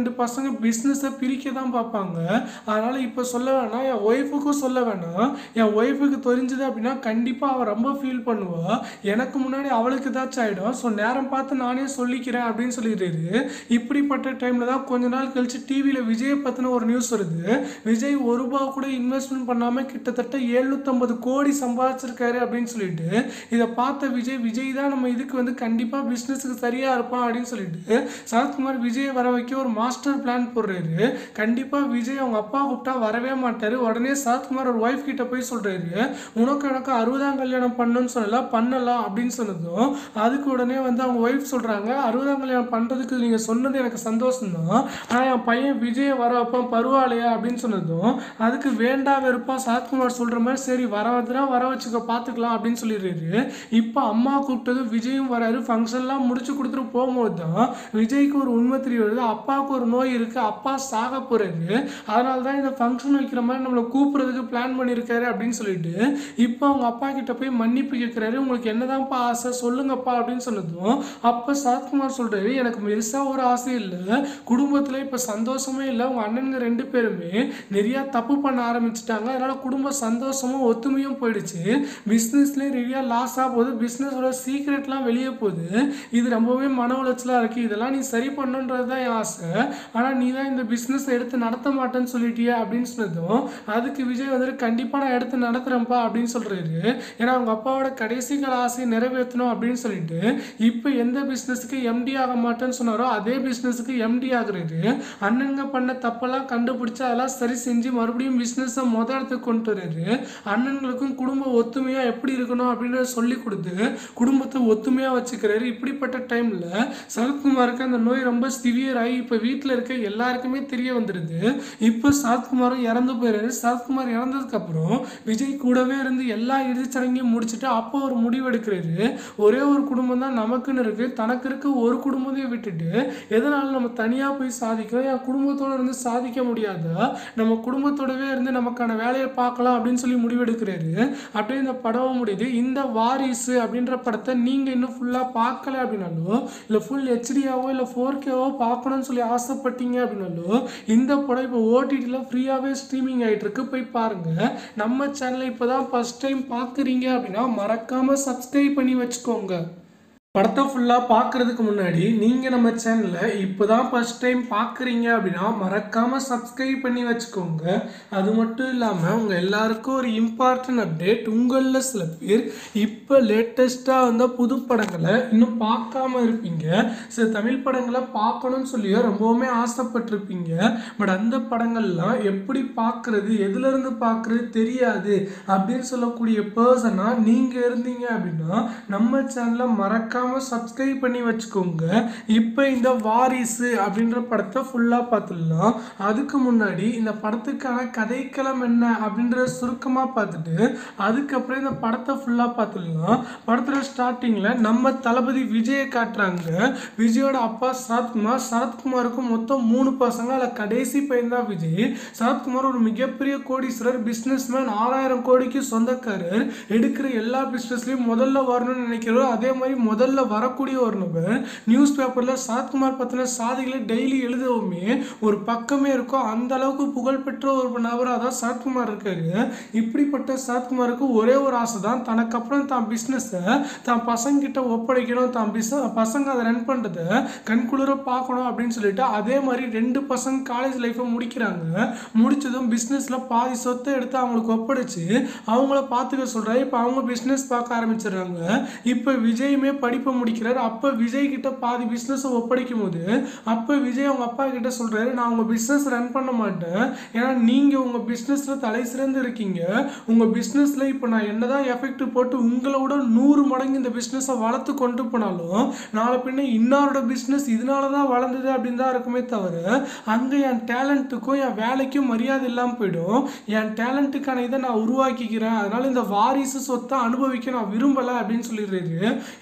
பசங்க பிஸ்னஸை பிரிக்க தான் பார்ப்பாங்க. அதனால் இப்போ சொல்ல வேணாம், என் ஒய்ஃபுக்கும் சொல்ல வேணாம். என் ஒய்ஃபுக்கு தெரிஞ்சுது அப்படின்னா கண்டிப்பாக அவள் ரொம்ப ஃபீல் பண்ணுவாள். எனக்கு முன்னாடி அவளுக்கு ஏதாச்சும் ஆகிடும். ஸோ நேரம் பார்த்து நானே சொல்லிக்கிறேன் அப்படின்னு சொல்லிடுறாரு. இப்படிப்பட்ட டைமில் தான் கொஞ்ச நாள் கழிச்சு டிவியில் விஜயை பற்றின ஒரு நியூஸ் வருது. விஜய் ஒரு ரூபா கூட இன்வெஸ்ட்மெண்ட் பண்ணாமல் கிட்டத்தட்ட எழுநூற்றம்பது கோடி சம்பாதிச்சிருக்காரு அப்படின்னு சொல்லிட்டு இதை பார்த்த விஜய் விஜய் தான் நம்ம இதுக்கு வந்து கண்டிப்பாக பிஸ்னஸுக்கு சரியாக இருப்பான் அப்படின்னு சொல்லிட்டு சரத்குமார் விஜயை வர வைக்க ஒரு மாஸ்டர் பிளான் போடுறாரு. கண்டிப்பாக விஜய் அவங்க அப்பா கூப்பிட்டா வரவே மாட்டார். உடனே சரத்குமார் ஒரு ஒய்ஃப் கிட்ட போய் சொல்கிறாரு, உனக்கு எனக்கு அறுபதாம் கல்யாணம் பண்ணணும்னு சொல்லலாம், பண்ணலாம் அப்படின்னு சொன்னதும் அதுக்கு உடனே வந்து அவங்க ஒய்ஃப் சொல்கிறாங்க, அறுபதாம் கல்யாணம் பண்ணுறதுக்கு நீங்கள் சொன்னது எனக்கு சந்தோஷம் தான், ஆனால் என் பையன் விஜயை வர வைப்பான் பரவாயில்லையா அப்படின்னு சொன்னதும் அதுக்கு வேண்டா வெறுப்பா சரத்குமார் சொல்கிற மாதிரி சரி வர வந்துடா வர வச்சுக்க பார்த்துக்கலாம் அப்படின்னு சொல்லிடுறாரு. இப்போ அம்மா கூப்பிட்டது விஜயும் வராரு. ஃபங்க்ஷன்லாம் முடிச்சு கொடுத்துட்டு போகும்போது தான் விஜய்க்கு ஒரு உண்மை தெரிய வருது, அப்பாவுக்கு ஒரு நோய் இருக்குது, அப்பா சாக போகிறாரு, அதனால தான் இந்த ஃபங்க்ஷன் வைக்கிற மாதிரி நம்மளை கூப்பிட்றதுக்கு பிளான் பண்ணியிருக்காரு அப்படின்னு சொல்லிட்டு இப்போ அவங்க அப்பா கிட்ட போய் மன்னிப்பு கேட்குறாரு. உங்களுக்கு என்னதான்ப்பா ஆசை சொல்லுங்கப்பா அப்படின்னு சொன்னதும் அப்போ சரத்குமார் சொல்கிறாரு, எனக்கு பெருசாக ஒரு ஆசை இல்லை, குடும்பத்தில் இப்போ சந்தோஷமே இல்லை, உங்கள் அண்ணனுங்க ரெண்டு பேருமே நிறையா தப்பு பண்ண ஆரம்பிச்சிட்டாங்க, அதனால் குடும்ப சந்தோஷமும் ஒத்துமையும் போயிடுச்சு, பிஸ்னஸ்லேயும் நிறையா லாஸ் ஆக போகுது, பிஸ்னஸோட சீக்ரெட்லாம் வெளியே போகுது, இது ரொம்பவே மன உளைச்சலாக இருக்குது, இதெல்லாம் நீ சரி பண்ணுன்றது தான் என் ஆசை, ஆனால் நீ தான் இந்த பிஸ்னஸை எடுத்து நடத்த மாட்டேன்னு சொல்லிட்டியே அப்படின்னு சொன்னதும் அதுக்கு விஜய் வந்துட்டு கண்டிப்பாக நான் எடுத்து நடத்துகிறேன்ப்பா அப்படின்னு சொல்கிறாரு. ஏன்னா அவங்க அப்பாவோட கடைசி கால ஆசையை நிறைவேற்றணும் அப்படின்னு சொல்லிட்டு இப்போ எந்த பிஸ்னஸுக்கு எம்டி ஆக மாட்டேன்னு சொன்னாரோ அதே பிஸ்னஸுக்கு எம்டி ஆகுறாரு. அண்ணனுங்க பண்ண தப்பெல்லாம் கண்டுபிடிச்சு அதெல்லாம் சரி செஞ்சு மறுபடியும் பிஸ்னஸை மொதல் இடத்துக்கு கொண்டு வர்றாரு. அண்ணன்களுக்கும் குடும்ப ஒத்துமையாக எப்படி இருக்கணும் அப்படின்னு சொல்லி கொடுத்து குடும்பத்தை ஒத்துமையாக வச்சுக்கிறாரு. இப்படிப்பட்ட டைமில் சரத்குமாருக்கு அந்த நோய் ரொம்ப சிவியர் ஆகி இப்போ வீட்டில் இருக்க எல்லாருக்குமே தெரிய வந்துடுது. இப்போ சரத்குமாரும் இறந்து போயிடுறாரு. சரத்குமார் இறந்ததுக்கப்புறம் விஜய் கூடவே இருந்து எல்லா இறுதிச்சடங்கையும் முடிச்சுட்டு அப்போ ஒரு முடிவு எடுக்கிறாரு, ஒரே ஒரு குடும்பம் தான் நமக்குன்னு இருக்குது, தனக்கு இருக்க ஒரு குடும்பத்தையும் விட்டுட்டு எதனால நம்ம தனியாக போய் சாதிக்கிறோம், என் குடும்பத்தோடு இருந்து சாதிக்க முடியாதா, நம்ம குடும்பத்தோடவே இருந்து நமக்கான வேலையை பார்க்கலாம் அப்படின்னு சொல்லி முடிவெடுக்கிறாரு. அப்படியே இந்த படம் முடியுது. இந்த வாரிசு அப்படின்ற படத்தை நீங்கள் இன்னும் ஃபுல்லாக பார்க்கல அப்படின்னாலும் இல்லை ஃபுல் ஹெச்டியாவோ இல்லை ஃபோர் கேவோ பார்க்கணும்னு சொல்லி ஆசைப்பட்டீங்க அப்படின்னாலும் இந்த படம் இப்போ ஓடிடியில் ஃப்ரீயாகவே ஸ்ட்ரீமிங் ஆகிட்டு இருக்கு, போய் பாருங்கள். நம்ம சேனலை இப்போ தான் ஃபஸ்ட் டைம் பார்க்குறீங்க அப்படின்னா மறக்காமல் சப்ஸ்கிரைப் பண்ணி வச்சுக்கோங்க. படத்தை ஃபுல்லாக பார்க்குறதுக்கு முன்னாடி நீங்கள் நம்ம சேனலை இப்போ தான் ஃபஸ்ட் டைம் பார்க்குறீங்க அப்படின்னா மறக்காமல் சப்ஸ்கிரைப் பண்ணி வச்சுக்கோங்க. அது மட்டும் இல்லாமல் உங்கள் எல்லாருக்கும் ஒரு இம்பார்ட்டன்ட் அப்டேட், உங்களில் சில பேர் இப்போ லேட்டஸ்ட்டாக வந்த புது படங்களை இன்னும் பார்க்காம இருப்பீங்க, சில தமிழ் படங்களை பார்க்கணும்னு சொல்லியோ ரொம்பவுமே ஆசைப்பட்டிருப்பீங்க. பட் அந்த படங்கள்லாம் எப்படி பார்க்குறது, எதுலேருந்து பார்க்குறது தெரியாது அப்படின்னு சொல்லக்கூடிய பர்சனாக நீங்கள் இருந்தீங்க அப்படின்னா நம்ம சேனலை மறக்காம சப்ஸ்கிரைப் பண்ணி வச்சுக்கோங்க. இப்போ இந்த வாரிசு அப்படின்ற படத்தை ஃபுல்லாக பார்த்துடலாம். அதுக்கு முன்னாடி இந்த படத்துக்கான கதைக்களம் என்ன அப்படின்றத சுருக்கமாக பார்த்துட்டு அதுக்கப்புறம் இந்த படத்தை ஃபுல்லாக பார்த்துடலாம். படத்தில் ஸ்டார்டிங்கில் நம்ம தளபதி விஜயை காட்டுறாங்க. விஜயோட அப்பா சரத்குமார், சரத்குமாருக்கு மொத்தம் மூணு பசங்க, அதில் கடைசி பையன் தான் விஜய். சரத்குமார் ஒரு மிகப்பெரிய கோடீஸ்வரர், பிஸ்னஸ்மேன், ஆறாயிரம் கோடிக்கு சொந்தக்காரர், எடுக்கிற எல்லா பிஸ்னஸ்லையும் முதல்ல வரணும்னு நினைக்கிறோம். அதே மாதிரி முதல்ல வரக்கூடிய ஒரு நபர். நியூஸ் பேப்பரில் சரத்குமார் பற்றின சாதிகளை டெய்லி எழுதவுமே ஒரு பக்கமே இருக்கும், அந்த அளவுக்கு புகழ்பெற்ற ஒரு நபராக தான் சரத்குமார் இருக்காரு. இப்படிப்பட்ட சரத்குமாருக்கு ஒரே ஒரு ஆசை தான், தனக்கு அப்புறம் தான் பிஸ்னஸை தான் பசங்க கிட்ட ஒப்படைக்கணும், தான் பிஸ்னஸ் பசங்க அதை ரன் பண்ணுறதை கண்குளிர பார்க்கணும் அப்படின்னு சொல்லிட்டு அதே மாதிரி ரெண்டு பசங்க காலேஜ் லைஃப்பை முடிக்கிறாங்க. முடிச்சதும் பிஸ்னஸில் பாதி சொத்தை எடுத்து அவங்களுக்கு ஒப்படைச்சு அவங்கள பார்த்துக்க சொல்கிறாரு. இப்போ அவங்க பிஸ்னஸ் பார்க்க ஆரம்பிச்சிடுறாங்க. இப்போ விஜயுமே படிப்பை முடிக்கிறார். அப்போ விஜய் கிட்ட பாதி பிஸ்னஸை ஒப்படைக்கும் போது அப்போ விஜய் அவங்க அப்பா கிட்ட சொல்கிறாரு, நான் உங்கள் பிஸ்னஸ் ரன் பண்ண மாட்டேன், ஏன்னா நீங்கள் உங்கள் பிஸ்னஸில் தலை சிறந்து இருக்கீங்க, உங்கள் பிஸ்னஸில் இப்போ நான் என்னதான் எஃபெக்ட் போட்டு உங்களோட நூறு மடங்கு இந்த பிஸ்னஸை வளர்த்து கொண்டு போனாலும் நாளை பின்ன இன்னொருட பிஸ்னஸ் இதனால தான் வளர்ந்தது அப்படின்னு தான் இருக்குமே தவிர அங்கே என் டேலண்ட்டுக்கும் என் வேலைக்கும் மரியாதை இல்லாமல் போயிடும். என் டேலண்ட்டுக்கான இதை நான் உருவாக்கிக்கிறேன், அதனால் இந்த வாரிசு சொத்தை அனுபவிக்க நான் விரும்பலை அப்படின்னு சொல்லிடுறாரு. இப்படி சொன்ன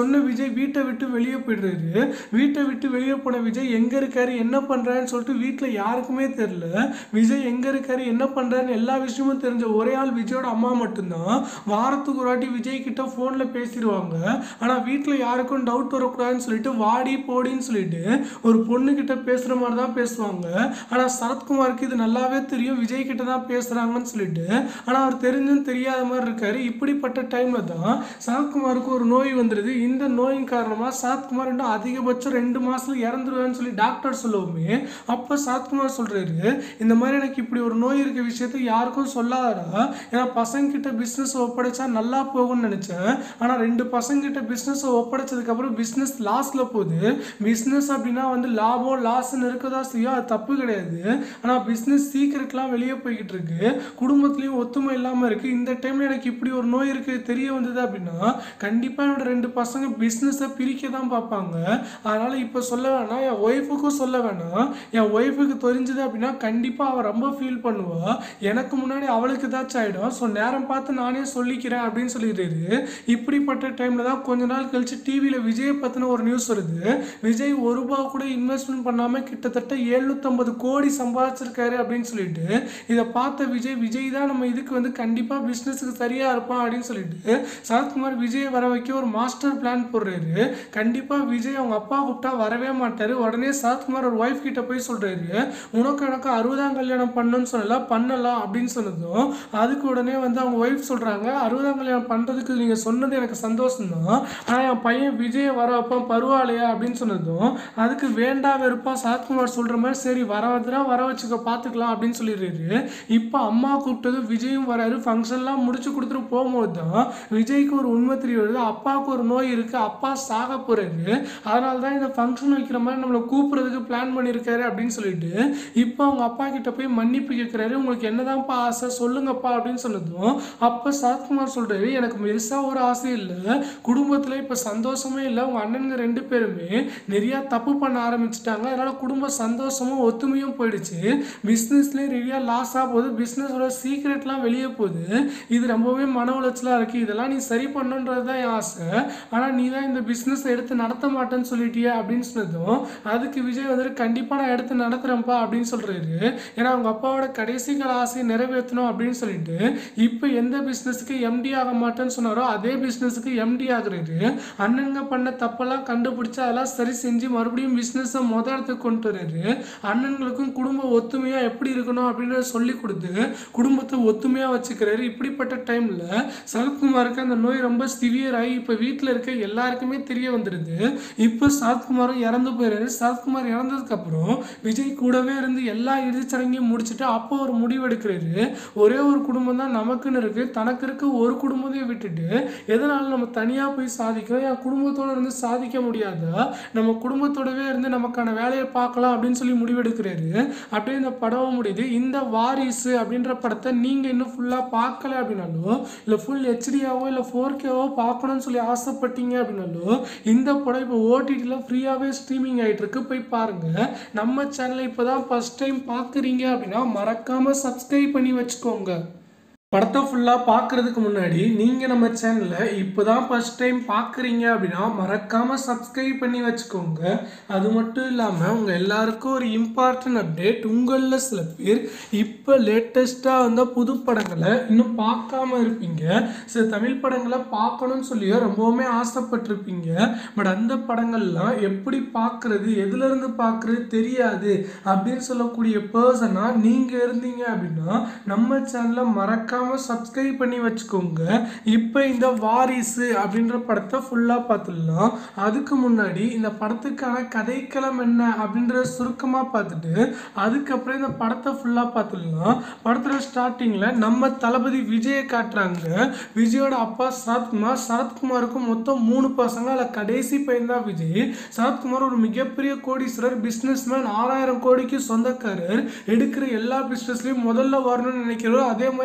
சொன்ன விஜய் வீட்டை விட்டு வெளியே போயிடுறாரு. வீட்டை விட்டு வெளியே போன விஜய் எங்க இருக்காரு என்ன பண்றாருன்னு சொல்லிட்டு வீட்டில் யாருக்குமே தெரியல. விஜய் எங்க இருக்காரு என்ன பண்றாருன்னு எல்லா விஷயமும் தெரிஞ்ச ஒரே ஆள் விஜயோட அம்மா மட்டும்தான். வாரத்துக்கு ஒரு வாட்டி விஜய் கிட்ட போன்ல பேசிடுவாங்க. ஆனா வீட்டில் யாருக்கும் டவுட் வரக்கூடாதுன்னு சொல்லிட்டு வாடி போடின்னு சொல்லிட்டு ஒரு பொண்ணு கிட்ட பேசுற மாதிரி தான் பேசுவாங்க. ஆனா சரத்குமாருக்கு இது நல்லாவே தெரியும் விஜய் கிட்ட தான் பேசுறாங்கன்னு சொல்லிட்டு. ஆனா அவர் தெரிஞ்சும் தெரியாத மாதிரி இருக்காரு. இப்படிப்பட்ட டைம்ல தான் சரத்குமாருக்கு ஒரு நோய் வந்துருது. இந்த நோயின் காரணமா சரத்குமார் இன்னும் அதிகபட்சம் ரெண்டு மாசத்துல இறந்துருவேன்னு சொல்லி டாக்டர் சொல்லுவோமே, அப்ப சரத்குமார் சொல்றாரு, இந்த மாதிரி எனக்கு இப்படி ஒரு நோய் இருக்க விஷயத்தை யாருக்கும் சொல்லாதடா. ஏன்னா பசங்க கிட்ட பிசினஸ் ஒப்படைச்சா நல்லா போகும்னு நினைச்சேன். ஆனா ரெண்டு பசங்க கிட்ட பிசினஸ் ஒப்படைச்சதுக்கு அப்புறம் பிசினஸ் லாஸ்ல போகுது. பிசினஸ் அப்படின்னா வந்து லாபம் லாஸ்ன்னு இருக்கதா செய்யும், அது தப்பு கிடையாது. ஆனா பிசினஸ் சீக்கிரட்லாம் வெளியே போய்கிட்டு இருக்கு. குடும்பத்திலையும் ஒத்துமை இல்லாம இருக்கு. இந்த டைம்ல எனக்கு இப்படி ஒரு நோய் இருக்கு தெரிய வந்தது அப்படின்னா கண்டிப்பா என்னோட ரெண்டு பசங்க பிசினஸை பிரிக்க தான் பார்ப்பாங்க. அதனால இப்ப சொல்ல வேணாம், என் ஒய்ஃபுக்கும் சொல்ல வேணாம். என் ஒய்ஃபுக்கு தெரிஞ்சது அப்படின்னா கண்டிப்பா அவ ரொம்ப ஃபீல் பண்ணுவா. எனக்கு முன்னாடி அவளுக்கு ஏதாச்சும் ஆயிடும். ஸோ நேரம் பார்த்து நானே சொல்லிக்கிறேன் அப்படின்னு சொல்லிடுறாரு. இப்படிப்பட்ட டைம்ல தான் கொஞ்ச நாள் கழிச்சு டிவியில விஜய் பத்தின ஒரு நியூஸ் வருது. விஜய் ஒரு ரூபாய் கூட இன்வெஸ்ட்மெண்ட் பண்ணாம கிட்டத்தட்ட எழுநூத்தி ஐம்பது கோடி சம்பாதிச்சிருக்காரு அப்படின்னு சொல்லிட்டு இதை பார்த்த விஜய் விஜய் தான் நம்ம இதுக்கு வந்து கண்டிப்பா பிசினஸுக்கு சரியா இருப்பான் அப்படின்னு சொல்லிட்டு சரத்குமார் விஜய் வர வைக்க ஒரு மாஸ்டர் பிளான் போடுறாரு. கண்டிப்பா விஜய் அவங்க அப்பா கூப்பிட்டா வரவே மாட்டாரு. உடனே சரத்குமார் ஒரு ஒய்ஃப் கிட்ட போய் சொல்றாரு, உனக்கு எனக்கு அறுபதாம் கல்யாணம் பண்ணணும்னு சொல்லலாம் பண்ணலாம் அப்படின்னு சொன்னதும் அதுக்கு உடனே வந்து அவங்க ஒய்ஃப் சொல்றாங்க, அறுபதாம் கல்யாணம் பண்றதுக்கு நீங்க சொன்னது எனக்கு சந்தோஷம் தான், ஆனா என் பையன் விஜய் வர வைப்பா பரவாயில்லையா அப்படின்னு சொன்னதும் அதுக்கு வேண்டா வெறுப்பா சரத்குமார் சொல்ற மாதிரி சரி வர வந்துடா வர வச்சுக்க பாத்துக்கலாம் அப்படின்னு சொல்லிடுறாரு. இப்ப அம்மா கூப்பிட்டது விஜயும் வராரு. ஃபங்க்ஷன்லாம் முடிச்சு கொடுத்துட்டு போகும்போது தான் விஜய்க்கு ஒரு உண்மை தெரிய வருது. அப்பாவுக்கு ஒரு நோய் இருக்கு, அப்பா சாக போறாரு. அதனால தான் இந்த ஃபங்க்ஷன் வைக்கிற மாதிரி நம்மளை கூப்பிடுறதுக்கு பிளான் பண்ணியிருக்காரு அப்படின்னு சொல்லிட்டு இப்போ அவங்க அப்பா கிட்ட போய் மன்னிப்பு கேட்கிறாரு. உங்களுக்கு என்னதான்ப்பா ஆசை சொல்லுங்கப்பா அப்படின்னு சொன்னதும் அப்ப சரத்குமார் சொல்றாரு, எனக்கு பெருசா ஒரு ஆசை இல்லை, குடும்பத்துல இப்ப சந்தோஷமே இல்லை, உங்க அண்ணனுங்க ரெண்டு பேருமே நிறைய தப்பு பண்ண ஆரம்பிச்சுட்டாங்க, அதனால குடும்ப சந்தோஷமும் ஒத்துமையும் போயிடுச்சு, பிசினஸ்லயும் நிறைய லாஸ் ஆக போகுது, பிசினஸோட சீக்ரெட்லாம் வெளியே போகுது, இது ரொம்பவே மன உளைச்சலா இருக்கு, இதெல்லாம் நீ சரி பண்ணுன்றதுதான் என் ஆசை, ஆனா நீ தான் இந்த பிசினஸ் எடுத்து நடத்த மாட்டேன்னு சொல்லிட்டியா அப்படின்னு சொன்னதும் அதுக்கு விஜய் வந்து கண்டிப்பா நான் எடுத்து நடத்துறேன்ப்பா அப்படின்னு சொல்றாரு. ஏன்னா அவங்க அப்பாவோட கடைசி கால ஆசையை நிறைவேற்றணும் அப்படின்னு சொல்லிட்டு இப்ப எந்த பிசினஸுக்கு எம்டி ஆக மாட்டேன்னு சொன்னாரோ அதே பிசினஸுக்கு எம்டி ஆகுறாரு. அண்ணங்க பண்ண தப்பெல்லாம் கண்டுபிடிச்சு அதெல்லாம் சரி செஞ்சு மறுபடியும் பிசினஸ் மொத இடத்துக்கு கொண்டு வர்றாரு. அண்ணன்களுக்கும் குடும்ப ஒத்துமையா எப்படி இருக்கணும் அப்படின்னு சொல்லி கொடுத்து குடும்பத்தை ஒத்துமையா வச்சுக்கிறாரு. இப்படிப்பட்ட டைம்ல சரத்குமாருக்கு அந்த நோய் ரொம்ப சிவியர் ஆகி இப்ப வீட்டுல இருக்க எல்லாருக்குமே தெரிய வந்துடுது. இப்ப சரத்குமாரும் இறந்து போயிடுறாரு. சரத்குமார் இறந்ததுக்கு அப்புறம் விஜய் கூடவே இருந்து எல்லா இறுதிச்சடங்கையும் முடிச்சுட்டு அப்போ ஒரு முடிவு எடுக்கிறாரு. ஒரே ஒரு குடும்பம் தான் நமக்குன்னு இருக்கு, தனக்கு இருக்க ஒரு குடும்பத்தையும் விட்டுட்டு எதனால நம்ம தனியா போய் சாதிக்கிறோம், என் குடும்பத்தோட இருந்து சாதிக்க முடியாதா, நம்ம குடும்பத்தோடவே இருந்து நமக்கான வேலையை பார்க்கலாம் அப்படின்னு சொல்லி முடிவெடுக்கிறாரு. அப்படியே இந்த படம் முடியுது. இந்த வாரிசு அப்படின்ற படத்தை நீங்க இன்னும் ஃபுல்லா பார்க்கல அப்படின்னாலோ இல்ல ஃபுல் ஹெச்டியாவோ இல்ல ஃபோர் கேவோ பார்க்கணும்னு சொல்லி ஆசைப்பட்டீங்க அப்படின்னாலோ இந்த படம் இப்போ ஓடிடில ஃப்ரீயாவே ஸ்ட்ரீமிங் ஆயிட்டு இருக்கு, போய் பாருங்க. நம்ம சேனலை இப்பதான் ஃபர்ஸ்ட் டைம் பார்க்குறீங்க அப்படின்னா மறக்காம சப்ஸ்கிரைப் பண்ணி வச்சுக்கோங்க. படத்தை ஃபுல்லாக பார்க்குறதுக்கு முன்னாடி நீங்கள் நம்ம சேனலில் இப்போ தான் ஃபஸ்ட் டைம் பார்க்குறீங்க அப்படின்னா மறக்காமல் சப்ஸ்கிரைப் பண்ணி வச்சுக்கோங்க. அது மட்டும் இல்லாமல் உங்கள் எல்லாருக்கும் ஒரு இம்பார்ட்டன்ட் அப்டேட், உங்களில் சில பேர் இப்போ லேட்டஸ்ட்டாக வந்த புது படங்களை இன்னும் பார்க்காம இருப்பீங்க, சில தமிழ் படங்களை பார்க்கணும்னு சொல்லியோ ரொம்பவுமே ஆசைப்பட்டிருப்பீங்க. பட் அந்த படங்கள்லாம் எப்படி பார்க்குறது எதுலேருந்து பார்க்குறது தெரியாது அப்படின்னு சொல்லக்கூடிய பர்சனாக நீங்கள் இருந்தீங்க அப்படின்னா நம்ம சேனலில் மறக்க சப்ஸ்கிரைப் பண்ணி வச்சுக்கோங்க. இப்போ இந்த வாரிசு அப்படின்ற படத்தை ஃபுல்லா பார்த்துடலாம். அதுக்கு முன்னாடி இந்த படத்துக்கான கதைக்களம் என்ன அப்படின்ற சுருக்கமா பார்த்துட்டு அதுக்கப்புறம் இந்த படத்தை ஃபுல்லா பார்த்துடலாம். படத்துல ஸ்டார்டிங்ல நம்ம தளபதி விஜயை காட்டுறாங்க. விஜயோட அப்பா சரத்குமார். சரத்குமாருக்கு மொத்தம் மூணு பசங்க, அதில் கடைசி பையன் தான் விஜய். சரத்குமார் ஒரு மிகப்பெரிய கோடீஸ்வரர், பிசினஸ் மேன், ஆறாயிரம் கோடிக்கு சொந்தக்காரர், எடுக்கிற எல்லா பிசினஸ்லயும் முதல்ல வரணும்னு நினைக்கிறோம். அதே மாதிரி முதல்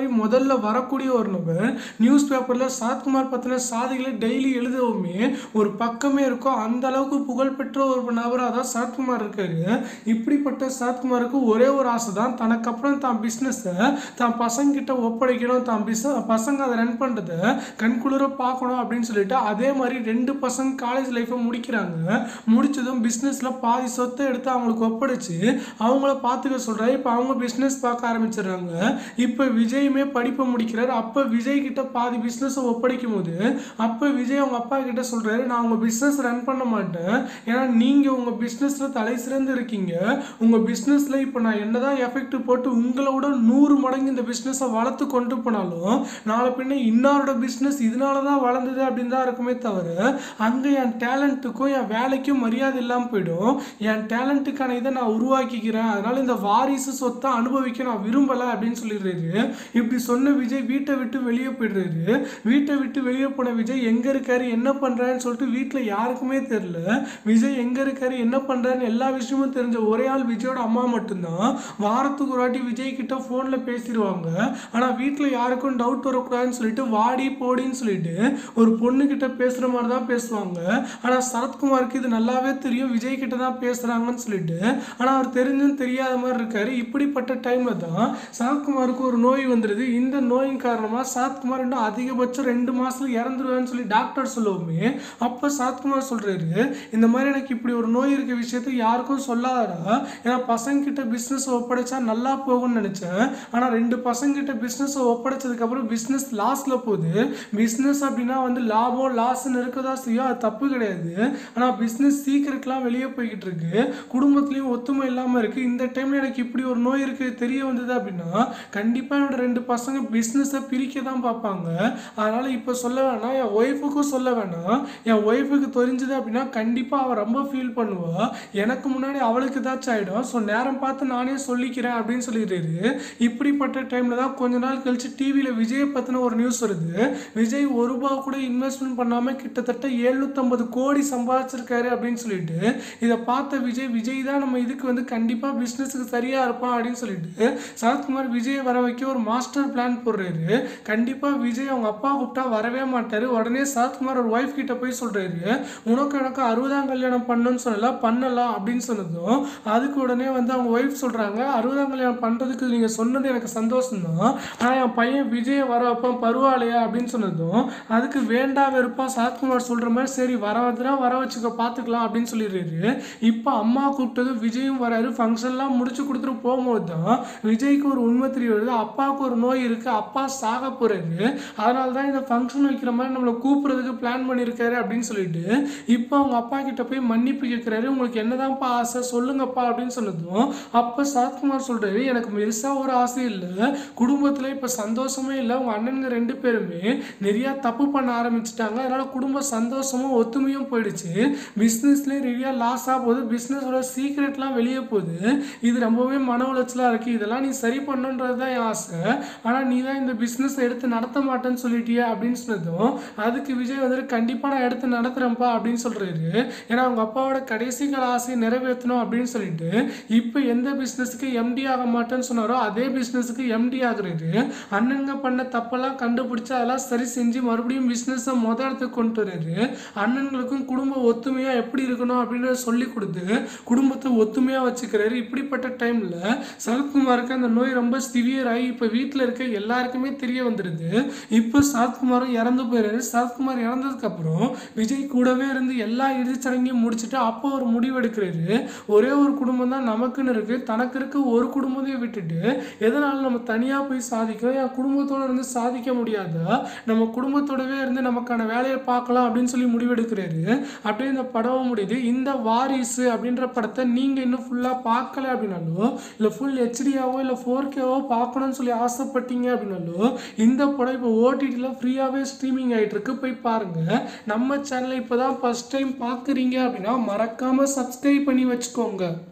முதல்ல வரக்கூடிய ஒரு நபர். நியூஸ் பேப்பர்ல சரத்குமார் பத்தின சாதிகளை டெய்லி எழுதவுமே ஒரு பக்கமே இருக்கும். அந்த அளவுக்கு புகழ்பெற்ற ஒரு நபராக தான் சரத்குமார் இருக்காரு. இப்படிப்பட்ட சரத்குமாருக்கு ஒரே ஒரு ஆசை தான், தனக்கு அப்புறம் தான் பிஸ்னஸை தான் பசங்க கிட்ட ஒப்படைக்கணும், தான் பிஸ் பசங்க அதை ரன் பண்ணுறதை கண்குளிர பார்க்கணும் அப்படின்னு சொல்லிட்டு அதே மாதிரி ரெண்டு பசங்க காலேஜ் லைஃப்பை முடிக்கிறாங்க. முடிச்சதும் பிஸ்னஸில் பாதி சொத்தை எடுத்து அவங்களுக்கு ஒப்படைச்சு அவங்கள பார்த்துக்க சொல்கிறாரு. இப்போ அவங்க பிஸ்னஸ் பார்க்க ஆரம்பிச்சிடுறாங்க. இப்போ விஜயுமே படிப்பை முடிக்கிறார். அப்போ விஜய் கிட்ட பாதி பிஸ்னஸை ஒப்படைக்கும் போது அப்போ விஜய் அவங்க அப்பா கிட்ட சொல்கிறாரு, நான் உங்கள் பிஸ்னஸ் ரன் பண்ண மாட்டேன், ஏன்னா நீங்கள் உங்கள் பிஸ்னஸில் தலை சிறந்து இருக்கீங்க. உங்கள் பிஸ்னஸில் இப்போ நான் என்னதான் எஃபெக்ட் போட்டு உங்களோட நூறு மடங்கு இந்த பிஸ்னஸை வளர்த்து கொண்டு போனாலும் நாளை பின்ன இன்னொருட பிஸ்னஸ் இதனால தான் வளர்ந்தது அப்படின்னு தான் இருக்குமே தவிர அங்கே என் டேலண்ட்டுக்கும் என் வேலைக்கும் மரியாதை இல்லாமல் போயிடும். என் டேலண்ட்டுக்கான இதை நான் உருவாக்கிக்கிறேன், அதனால இந்த வாரிசு சொத்தை அனுபவிக்க நான் விரும்பலை அப்படின்னு சொல்லிடுறாரு. இப்படி சொன்ன விஜய் வீட்டை விட்டு வெளியே போயிடுறாரு. வீட்டை விட்டு வெளியே போன விஜய் எங்கே இருக்காரு என்ன பண்ணுறாருன்னு சொல்லிட்டு வீட்டில் யாருக்குமே தெரியல. விஜய் எங்கே இருக்காரு என்ன பண்ணுறாருன்னு எல்லா விஷயமும் தெரிஞ்ச ஒரே ஆள் விஜயோட அம்மா மட்டும்தான். வாரத்துக்கு ஒரு வாட்டி விஜய் கிட்ட ஃபோனில் பேசிடுவாங்க. ஆனால் வீட்டில் யாருக்கும் டவுட் வரக்கூடாதுன்னு சொல்லிட்டு வாடி போடின்னு சொல்லிட்டு ஒரு பொண்ணு கிட்ட பேசுகிற மாதிரி தான் பேசுவாங்க. ஆனால் சரத்குமாருக்கு இது நல்லாவே தெரியும் விஜய் கிட்ட தான் பேசுகிறாங்கன்னு சொல்லிட்டு. ஆனால் அவர் தெரிஞ்சும் தெரியாத மாதிரி இருக்காரு. இப்படிப்பட்ட டைமில் தான் சரத்குமாருக்கு ஒரு நோய் வந்துடுது. இந்த நோயின் காரணமாக சரத்குமார் இன்னும் அதிகபட்சம் ரெண்டு மாதத்துல இறந்துருவேன்னு சொல்லி டாக்டர் சொல்லுவோமே. அப்போ சரத்குமார் சொல்கிறாரு, இந்த மாதிரி எனக்கு இப்படி ஒரு நோய் இருக்க விஷயத்தை யாருக்கும் சொல்லாதடா, ஏன்னா பசங்க கிட்ட பிஸ்னஸ் ஒப்படைச்சா நல்லா போகும்னு நினச்சேன். ஆனால் ரெண்டு பசங்க கிட்ட பிஸ்னஸ் ஒப்படைச்சதுக்கப்புறம் பிஸ்னஸ் லாஸில் போகுது. பிஸ்னஸ் அப்படின்னா வந்து லாபம் லாஸ்ன்னு இருக்கதா செய்யும், அது தப்பு கிடையாது. ஆனால் பிஸ்னஸ் சீக்கிரட்லாம் வெளியே போய்கிட்டு இருக்கு, குடும்பத்துலேயும் ஒத்துமை இல்லாமல் இருக்குது. இந்த டைமில் எனக்கு இப்படி ஒரு நோய் இருக்குது தெரிய வந்தது அப்படின்னா கண்டிப்பாக என்னோட ரெண்டு பசங்க பிஸ்னஸை பிரிக்க தான் பார்ப்பாங்க. அதனால் இப்போ சொல்ல வேணாம், என் ஒய்ஃபுக்கும் சொல்ல வேணாம். என் ஒய்ஃபுக்கு தெரிஞ்சது அப்படின்னா கண்டிப்பாக அவள் ரொம்ப ஃபீல் பண்ணுவாள், எனக்கு முன்னாடி அவளுக்கு ஏதாச்சும் ஆகிடும். ஸோ நேரம் பார்த்து நானே சொல்லிக்கிறேன் அப்படின்னு சொல்லிடுறாரு. இப்படிப்பட்ட டைமில் தான் கொஞ்ச நாள் கழிச்சு டிவியில் விஜயை பற்றின ஒரு நியூஸ் வருது. விஜய் ஒரு ரூபா கூட இன்வெஸ்ட்மெண்ட் பண்ணாமல் கிட்டத்தட்ட எழுநூற்றம்பது கோடி சம்பாதிச்சிருக்காரு அப்படின்னு சொல்லிட்டு இதை பார்த்த விஜய் விஜய் தான் நம்ம இதுக்கு வந்து கண்டிப்பாக பிஸ்னஸுக்கு சரியாக இருப்பான் அப்படின்னு சொல்லிட்டு சரத்குமார் விஜயை வர வைக்க ஒரு மாஸ்டர் பிளான் போடுறாரு. கண்டிப்பாக விஜய் அவங்க அப்பா கூப்பிட்டா வரவே மாட்டார். உடனே சரத்குமார் ஒரு ஒய்ஃப் கிட்ட போய் சொல்கிறாரு, உனக்கு எனக்கு அறுபதாம் கல்யாணம் பண்ணணும்னு சொல்லலாம் பண்ணலாம் அப்படின்னு சொன்னதும் அதுக்கு உடனே வந்து அவங்க ஒய்ஃப் சொல்கிறாங்க, அறுபதாம் கல்யாணம் பண்ணுறதுக்கு நீங்கள் சொன்னது எனக்கு சந்தோஷம் தான், ஆனால் என் பையன் விஜயை வர வைப்பான் பரவாயில்லையா அப்படின்னு சொன்னதும் அதுக்கு வேண்டா வெறுப்பா சரத்குமார் சொல்கிற மாதிரி சரி வர வந்துனா வர வச்சுக்க பார்த்துக்கலாம் அப்படின்னு சொல்லிடுறாரு. இப்போ அம்மா கூப்பிட்டது விஜயும் வராரு. ஃபங்க்ஷன்லாம் முடிச்சு கொடுத்துட்டு போகும்போது தான் விஜய்க்கு ஒரு உண்மை தெரிய வருது, அப்பாவுக்கு ஒரு நோய் இருக்குது, அப்பா சாக போகிறாரு, அதனால தான் இந்த ஃபங்க்ஷன் வைக்கிற மாதிரி நம்மளை கூப்பிட்றதுக்கு பிளான் பண்ணியிருக்காரு அப்படின்னு சொல்லிட்டு இப்போ அவங்க அப்பா கிட்ட போய் மன்னிப்பு கேட்குறாரு. உங்களுக்கு என்னதான்ப்பா ஆசை சொல்லுங்கப்பா அப்படின்னு சொன்னதும் அப்போ சரத்குமார் சொல்கிறாரு, எனக்கு பெருசாக ஒரு ஆசை இல்லை, குடும்பத்தில் இப்போ சந்தோஷமே இல்லை, உங்கள் அண்ணனுங்க ரெண்டு பேருமே நிறையா தப்பு பண்ண ஆரம்பிச்சிட்டாங்க, அதனால் குடும்ப சந்தோஷமும் ஒத்துமையும் போயிடுச்சு, பிஸ்னஸ்லேயும் நிறையா லாஸ் ஆக போகுது, பிஸ்னஸோட சீக்ரெட்லாம் வெளியே போகுது, இது ரொம்பவே மன உளைச்சலாக இருக்குது, இதெல்லாம் நீ சரி பண்ணுன்றது தான் என் ஆசை, ஆனால் நீ தான் இந்த பிஸ்னஸ் எடுத்து நடத்த மாட்டேன்னு சொல்லிட்டியா அப்படின்னு சொன்னதும் அதுக்கு விஜய் வந்துட்டு கண்டிப்பாக நான் எடுத்து நடத்துகிறேன்ப்பா அப்படின்னு சொல்கிறாரு. ஏன்னா அவங்க அப்பாவோட கடைசி கால ஆசையை நிறைவேற்றணும் அப்படின்னு சொல்லிட்டு இப்போ எந்த பிஸ்னஸுக்கு எம்டி ஆக மாட்டேன்னு சொன்னாரோ அதே பிஸ்னஸுக்கு எம்டி ஆகுறாரு. அண்ணனுங்க பண்ண தப்பெல்லாம் கண்டுபிடிச்சு அதெல்லாம் சரி செஞ்சு மறுபடியும் பிஸ்னஸை மொத இடத்துக்கு கொண்டு வர்றாரு. அண்ணன்களுக்கும் குடும்ப ஒத்துமையாக எப்படி இருக்கணும் அப்படின்னு சொல்லி கொடுத்து குடும்பத்தை ஒத்துமையாக வச்சுக்கிறாரு. இப்படிப்பட்ட டைமில் சரத்குமாருக்கு அந்த நோய் ரொம்ப சிவியர் ஆகி இப்போ வீட்டில் இருக்க எல்லாருக்குமே தெரிய வந்துடுது. இப்போ சரத்குமாரும் இறந்து போயிடுறாரு. சரத்குமார் இறந்ததுக்கப்புறம் விஜய் கூடவே இருந்து எல்லா இறுதிச்சடங்கையும் முடிச்சுட்டு அப்போ ஒரு முடிவு எடுக்கிறாரு. ஒரே ஒரு குடும்பம் தான் நமக்குன்னு இருக்குது, தனக்கு இருக்க ஒரு குடும்பத்தையும் விட்டுட்டு எதனால நம்ம தனியாக போய் சாதிக்கிறோம், என் குடும்பத்தோடு இருந்து சாதிக்க முடியாதா, நம்ம குடும்பத்தோடவே இருந்து நமக்கான வேலையை பார்க்கலாம் அப்படின்னு சொல்லி முடிவெடுக்கிறாரு. அப்படியே இந்த படம் முடியுது. இந்த வாரிசு அப்படின்ற படத்தை நீங்கள் இன்னும் ஃபுல்லாக பார்க்கல அப்படின்னாலோ இல்லை ஃபுல் ஹெச்டியாவோ இல்லை ஃபோர் கேவோ பார்க்கணும்னு சொல்லி ஆசைப்பட்டீங்க அப்படின்னாலோ இந்த படம் இப்போ ஓடிடியில் ஃப்ரீயாகவே ஸ்ட்ரீமிங் ஆகிட்டு இருக்கு, போய் பாருங்கள். நம்ம சேனலை இப்போ தான் ஃபஸ்ட் டைம் பார்க்குறீங்க அப்படின்னா மறக்காமல் சப்ஸ்கிரைப் பண்ணி வச்சுக்கோங்க.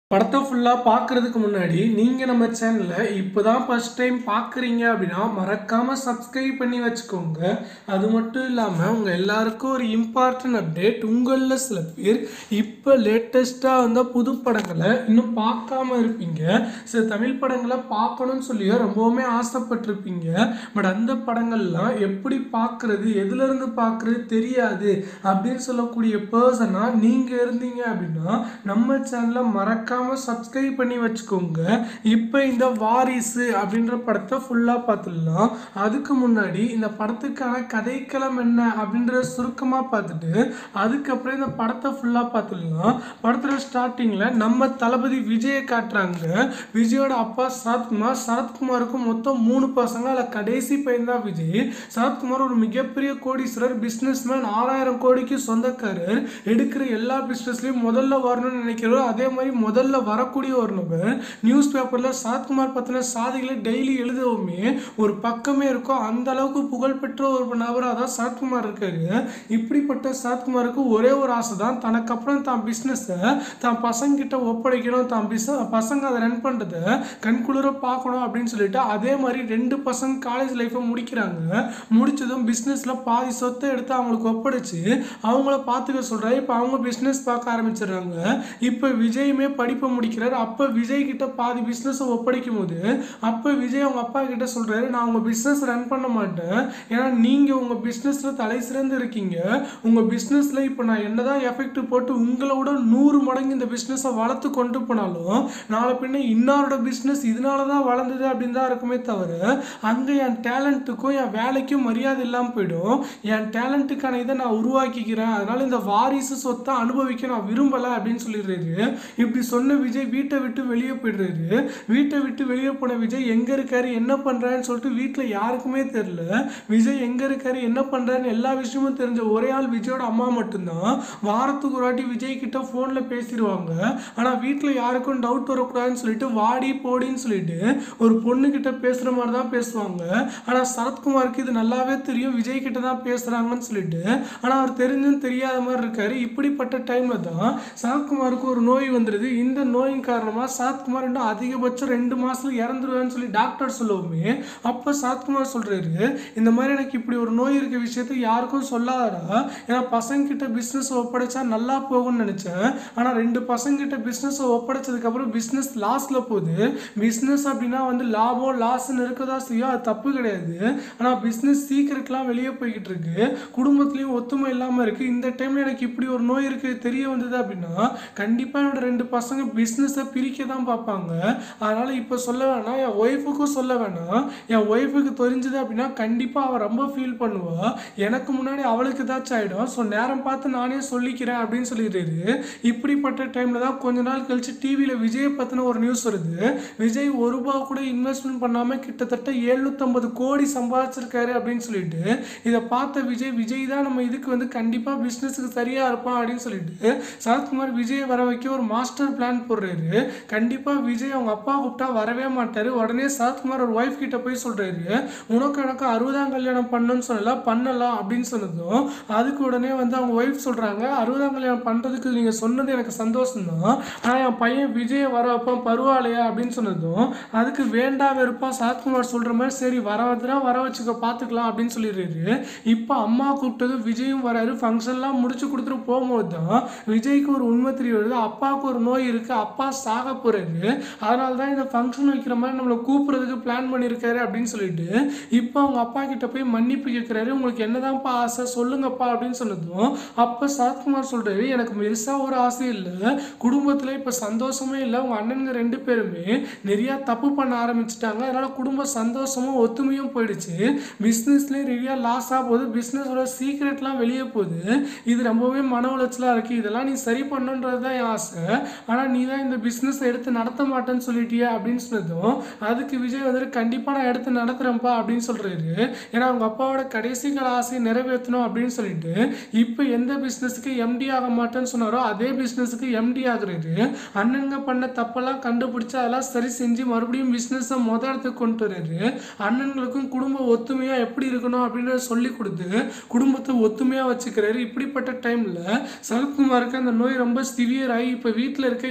படத்தை ஃபுல்லாக பார்க்குறதுக்கு முன்னாடி நீங்கள் நம்ம சேனலை இப்போ தான் ஃபஸ்ட் டைம் பார்க்குறீங்க அப்படின்னா மறக்காமல் சப்ஸ்கிரைப் பண்ணி வச்சுக்கோங்க. அது மட்டும் இல்லாமல் உங்கள் எல்லாருக்கும் ஒரு இம்பார்ட்டன்ட் அப்டேட். உங்களில் சில பேர் இப்போ லேட்டஸ்ட்டாக வந்த புது படங்களை இன்னும் பார்க்காம இருப்பீங்க. சில தமிழ் படங்களை பார்க்கணும்னு சொல்லியோ ரொம்பவுமே ஆசைப்பட்டிருப்பீங்க. பட் அந்த படங்கள்லாம் எப்படி பார்க்குறது, எதுலேருந்து பார்க்குறது தெரியாது அப்படின்னு சொல்லக்கூடிய பர்சனாக நீங்கள் இருந்தீங்க அப்படின்னா நம்ம சேனலை மறக்காம சப்ஸ்கிரைப் பண்ணி வச்சுக்கோங்க. இப்போ இந்த வாரிசு அப்படின்ற படத்தை ஃபுல்லாக பார்த்துடலாம். அதுக்கு முன்னாடி இந்த படத்துக்கான கதைக்களம் என்ன அப்படின்றத சுருக்கமாக பார்த்துட்டு அதுக்கப்புறம் இந்த படத்தை ஃபுல்லாக பார்த்துடலாம். படத்தில் ஸ்டார்டிங்கில் நம்ம தளபதி விஜயை காட்டுறாங்க. விஜயோட அப்பா சரத்குமார். சரத்குமாருக்கு மொத்தம் மூணு பசங்க. அதில் கடைசி பையன் தான் விஜய். சரத்குமார் ஒரு மிகப்பெரிய கோடீஸ்வரர், பிஸ்னஸ் மேன், ஆறாயிரம் கோடிக்கு சொந்தக்காரர். எடுக்கிற எல்லா பிஸ்னஸ்லையும் முதல்ல வரணும்னு நினைக்கிறோம். அதே மாதிரி முதல்ல வரக்கூடிய ஒரு நபர். நியூஸ் பேப்பர்ல சரத்குமார் பத்தின சாதிகளை டெய்லி எழுதவுமே ஒரு பக்கமே இருக்கும். அந்த அளவுக்கு புகழ்பெற்ற ஒரு நபராக தான் சரத்குமார் இருக்காரு. இப்படிப்பட்ட சரத்குமாருக்கு ஒரே ஒரு ஆசை தான், தனக்கு அப்புறம் தான் பிஸ்னஸை தான் பசங்க கிட்ட ஒப்படைக்கணும், தான் பிஸ்னஸ் பசங்க அதை ரன் பண்ணுறதை கண்குளிர பார்க்கணும் அப்படின்னு சொல்லிட்டு அதே மாதிரி ரெண்டு பசங்க காலேஜ் லைஃப்பை முடிக்கிறாங்க. முடிச்சதும் பிஸ்னஸில் பாதி சொத்தை எடுத்து அவங்களுக்கு ஒப்படைச்சு அவங்கள பார்த்துக்க சொல்கிறாரு. இப்போ அவங்க பிஸ்னஸ் பார்க்க ஆரம்பிச்சிடுறாங்க. இப்போ விஜயுமே படிப்பு முடிக்கிறார். அப்போ விஜய் கிட்ட பாதி பிஸ்னஸை ஒப்படைக்கும் போது அப்போ விஜய் அவங்க அப்பா கிட்ட சொல்றாரு, நான் உங்க பிஸ்னஸ் ரன் பண்ண மாட்டேன், ஏன்னா நீங்க உங்க பிஸ்னஸ்ல தலை சிறந்து இருக்கீங்க. உங்க பிஸ்னஸ்ல இப்போ நான் என்னதான் எஃபெக்ட் போட்டு உங்களோட நூறு மடங்கு இந்த பிஸ்னஸை வளர்த்து கொண்டு போனாலும் நாளை பின்ன இன்னாரோட பிஸ்னஸ் இதனால தான் வளர்ந்தது அப்படின்னு தான் இருக்குமே தவிர அங்கே என் டேலண்ட்டுக்கும் என் வேலைக்கும் மரியாதை இல்லாமல் போயிடும். என் டேலண்ட்டுக்கான இதை நான் உருவாக்கிக்கிறேன், அதனால இந்த வாரிசு சொத்தை அனுபவிக்க நான் விரும்பலை அப்படின்னு சொல்லிடுறாரு. இப்படி சொன்ன விஜய் வீட்டை விட்டு வெளியே போயிடுறாரு. வீட்டை விட்டு வெளியே போன விஜய் எங்க இருக்காரு, என்ன பண்றாருன்னு சொல்லிட்டு வீட்டில் யாருக்குமே தெரியல. விஜய் எங்க இருக்காரு, என்ன பண்றாருன்னு எல்லா விஷயமும் தெரிஞ்ச ஒரே ஆள் விஜயோட அம்மா மட்டும்தான். வாரத்துக்கு ஒரு வாட்டி விஜய் கிட்ட போன்ல பேசிடுவாங்க. ஆனா வீட்டில் யாருக்கும் டவுட் வரக்கூடாதுன்னு சொல்லிட்டு வாடி போடின்னு சொல்லிட்டு ஒரு பொண்ணு கிட்ட பேசுற மாதிரி தான் பேசுவாங்க. ஆனா சரத்குமாருக்கு இது நல்லாவே தெரியும், விஜய் கிட்ட தான் பேசுறாங்கன்னு சொல்லிட்டு. ஆனா அவர் தெரிஞ்சும் தெரியாத மாதிரி இருக்காரு. இப்படிப்பட்ட டைம்ல தான் சரத்குமாருக்கு ஒரு நோய் வந்துடுது. இந்த நோயின் காரணமா சரத்குமார் இன்னும் அதிகபட்சம் ரெண்டு மாசத்துல இறந்துருவேன்னு சொல்லி டாக்டர் சொல்லவுமே அப்ப சரத்குமார் சொல்றாரு, இந்த மாதிரி எனக்கு இப்படி ஒரு நோய் இருக்க விஷயத்தை யாருக்கும் சொல்லாதடா, ஏன்னா பசங்க கிட்ட பிசினஸ் ஒப்படைச்சா நல்லா போகும்னு நினைச்சேன். ஆனா ரெண்டு பசங்க கிட்ட பிசினஸ் ஒப்படைச்சதுக்கு அப்புறம் பிசினஸ் லாஸ்ல போகுது. பிசினஸ் அப்படின்னா வந்து லாபம் லாஸ்ன்னு இருக்கதா செய்யும், அது தப்பு கிடையாது. ஆனா பிசினஸ் சீக்கிரட்லாம் வெளியே போய்கிட்டு இருக்கு, குடும்பத்திலயும் ஒத்துமை இல்லாம இருக்கு. இந்த டைம்ல எனக்கு இப்படி ஒரு நோய் இருக்கு தெரிய வந்தது அப்படின்னா கண்டிப்பா என்னோட ரெண்டு பசங்க பிஸ்னஸை பிரிக்க தான் பார்ப்பாங்க. அதனால் இப்போ சொல்ல வேணாம், என் ஒய்ஃபுக்கும் சொல்ல வேணாம். என் ஒய்ஃபுக்கு தெரிஞ்சது அப்படின்னா கண்டிப்பாக அவள் ரொம்ப ஃபீல் பண்ணுவாள். எனக்கு முன்னாடி அவளுக்கு ஏதாச்சும் ஆகிடும். ஸோ நேரம் பார்த்து நானே சொல்லிக்கிறேன் அப்படின்னு சொல்லிடுறாரு. இப்படிப்பட்ட டைமில் தான் கொஞ்ச நாள் கழிச்சு டிவியில் விஜயை பற்றின ஒரு நியூஸ் வருது. விஜய் ஒரு ரூபா கூட இன்வெஸ்ட்மெண்ட் பண்ணாமல் கிட்டத்தட்ட எழுநூற்றம்பது கோடி சம்பாதிச்சிருக்காரு அப்படின்னு சொல்லிட்டு இதை பார்த்த விஜய் விஜய் தான் நம்ம இதுக்கு வந்து கண்டிப்பாக பிஸ்னஸுக்கு சரியாக இருப்பான் அப்படின்னு சொல்லிட்டு சரத்குமார் விஜயை வர வைக்க ஒரு மாஸ்டர் பிளான் போடுறாரு. கண்டிப்பா விஜய் அவங்க அப்பா கூப்பிட்டா வரவே மாட்டாரு. உடனே சரத்குமார் ஒரு ஒய்ஃப் கிட்ட போய் சொல்றாரு, உனக்கு எனக்கு அறுபதாம் கல்யாணம் பண்ணணும்னு சொல்லலாம், பண்ணலாம் அப்படின்னு சொன்னதும் அதுக்கு உடனே வந்து அவங்க ஒய்ஃப் சொல்றாங்க, அறுபதாம் கல்யாணம் பண்றதுக்கு நீங்க சொன்னது எனக்கு சந்தோஷம் தான், ஆனா என் பையன் விஜய் வர வைப்பான் பரவாயில்லையா அப்படின்னு சொன்னதும் அதுக்கு வேண்டா வெறுப்பா சரத்குமார் சொல்ற மாதிரி சரி வர வந்துடா வர வச்சுக்க பாத்துக்கலாம் அப்படின்னு சொல்லிடுறாரு. இப்போ அம்மா கூப்பிட்டது விஜயும் வராரு. ஃபங்க்ஷன்லாம் முடிச்சு கொடுத்துட்டு போகும்போது தான் விஜய்க்கு ஒரு உண்மை தெரிய வருது, அப்பாவுக்கு ஒரு நோய் இருக்கு, அப்பா சாக போறாரு, அதனால தான் இந்த ஃபங்க்ஷன் வைக்கிற மாதிரி நம்மளை கூப்பிடுறதுக்கு பிளான் பண்ணியிருக்காரு அப்படின்னு சொல்லிட்டு இப்போ அவங்க அப்பா கிட்ட போய் மன்னிப்பு கேட்கிறாரு. உங்களுக்கு என்னதான்ப்பா ஆசை சொல்லுங்கப்பா அப்படின்னு சொன்னதும் அப்போ சரத்குமார் சொல்றாரு, எனக்கு பெருசா ஒரு ஆசை இல்லை, குடும்பத்துல இப்போ சந்தோஷமே இல்லை, உங்க அண்ணனுங்க ரெண்டு பேருமே நிறைய தப்பு பண்ண ஆரம்பிச்சுட்டாங்க, அதனால குடும்ப சந்தோஷமும் ஒத்துமையும் போயிடுச்சு, பிஸ்னஸ்லேயே நிறைய லாஸ் ஆக போகுது, பிஸ்னஸோட சீக்ரெட்லாம் வெளியே போகுது, இது ரொம்பவே மன உளைச்சலாக இருக்கு, இதெல்லாம் நீ சரி பண்ணுன்றது தான் என் ஆசை, ஆனால் நீ தான் இந்த பிஸ்னஸ் எடுத்து நடத்த மாட்டேன்னு சொல்லிட்டியே அப்படின்னு சொன்னதும் அதுக்கு விஜய் வந்துட்டு கண்டிப்பாக நான் எடுத்து நடத்துகிறேன்ப்பா அப்படின்னு சொல்கிறாரு. ஏன்னா அவங்க அப்பாவோட கடைசி கால ஆசையை நிறைவேற்றணும் அப்படின்னு சொல்லிட்டு இப்போ எந்த பிஸ்னஸுக்கு எம்டி ஆக மாட்டேன்னு சொன்னாரோ அதே பிஸ்னஸுக்கு எம்டி ஆகுறாரு. அண்ணனுங்க பண்ண தப்பெல்லாம் கண்டுபிடிச்சு அதெல்லாம் சரி செஞ்சு மறுபடியும் பிஸ்னஸை மொத இடத்துக்கு கொண்டு வர்றாரு. அண்ணன்களுக்கும் குடும்ப ஒத்துமையாக எப்படி இருக்கணும் அப்படின்றத சொல்லி கொடுத்து குடும்பத்தை ஒத்துமையாக வச்சுக்கிறாரு. இப்படிப்பட்ட டைமில் சரத்குமாருக்கு அந்த நோய் ரொம்ப சிவியர் ஆகி இப்போ வீட்டில் இருக்க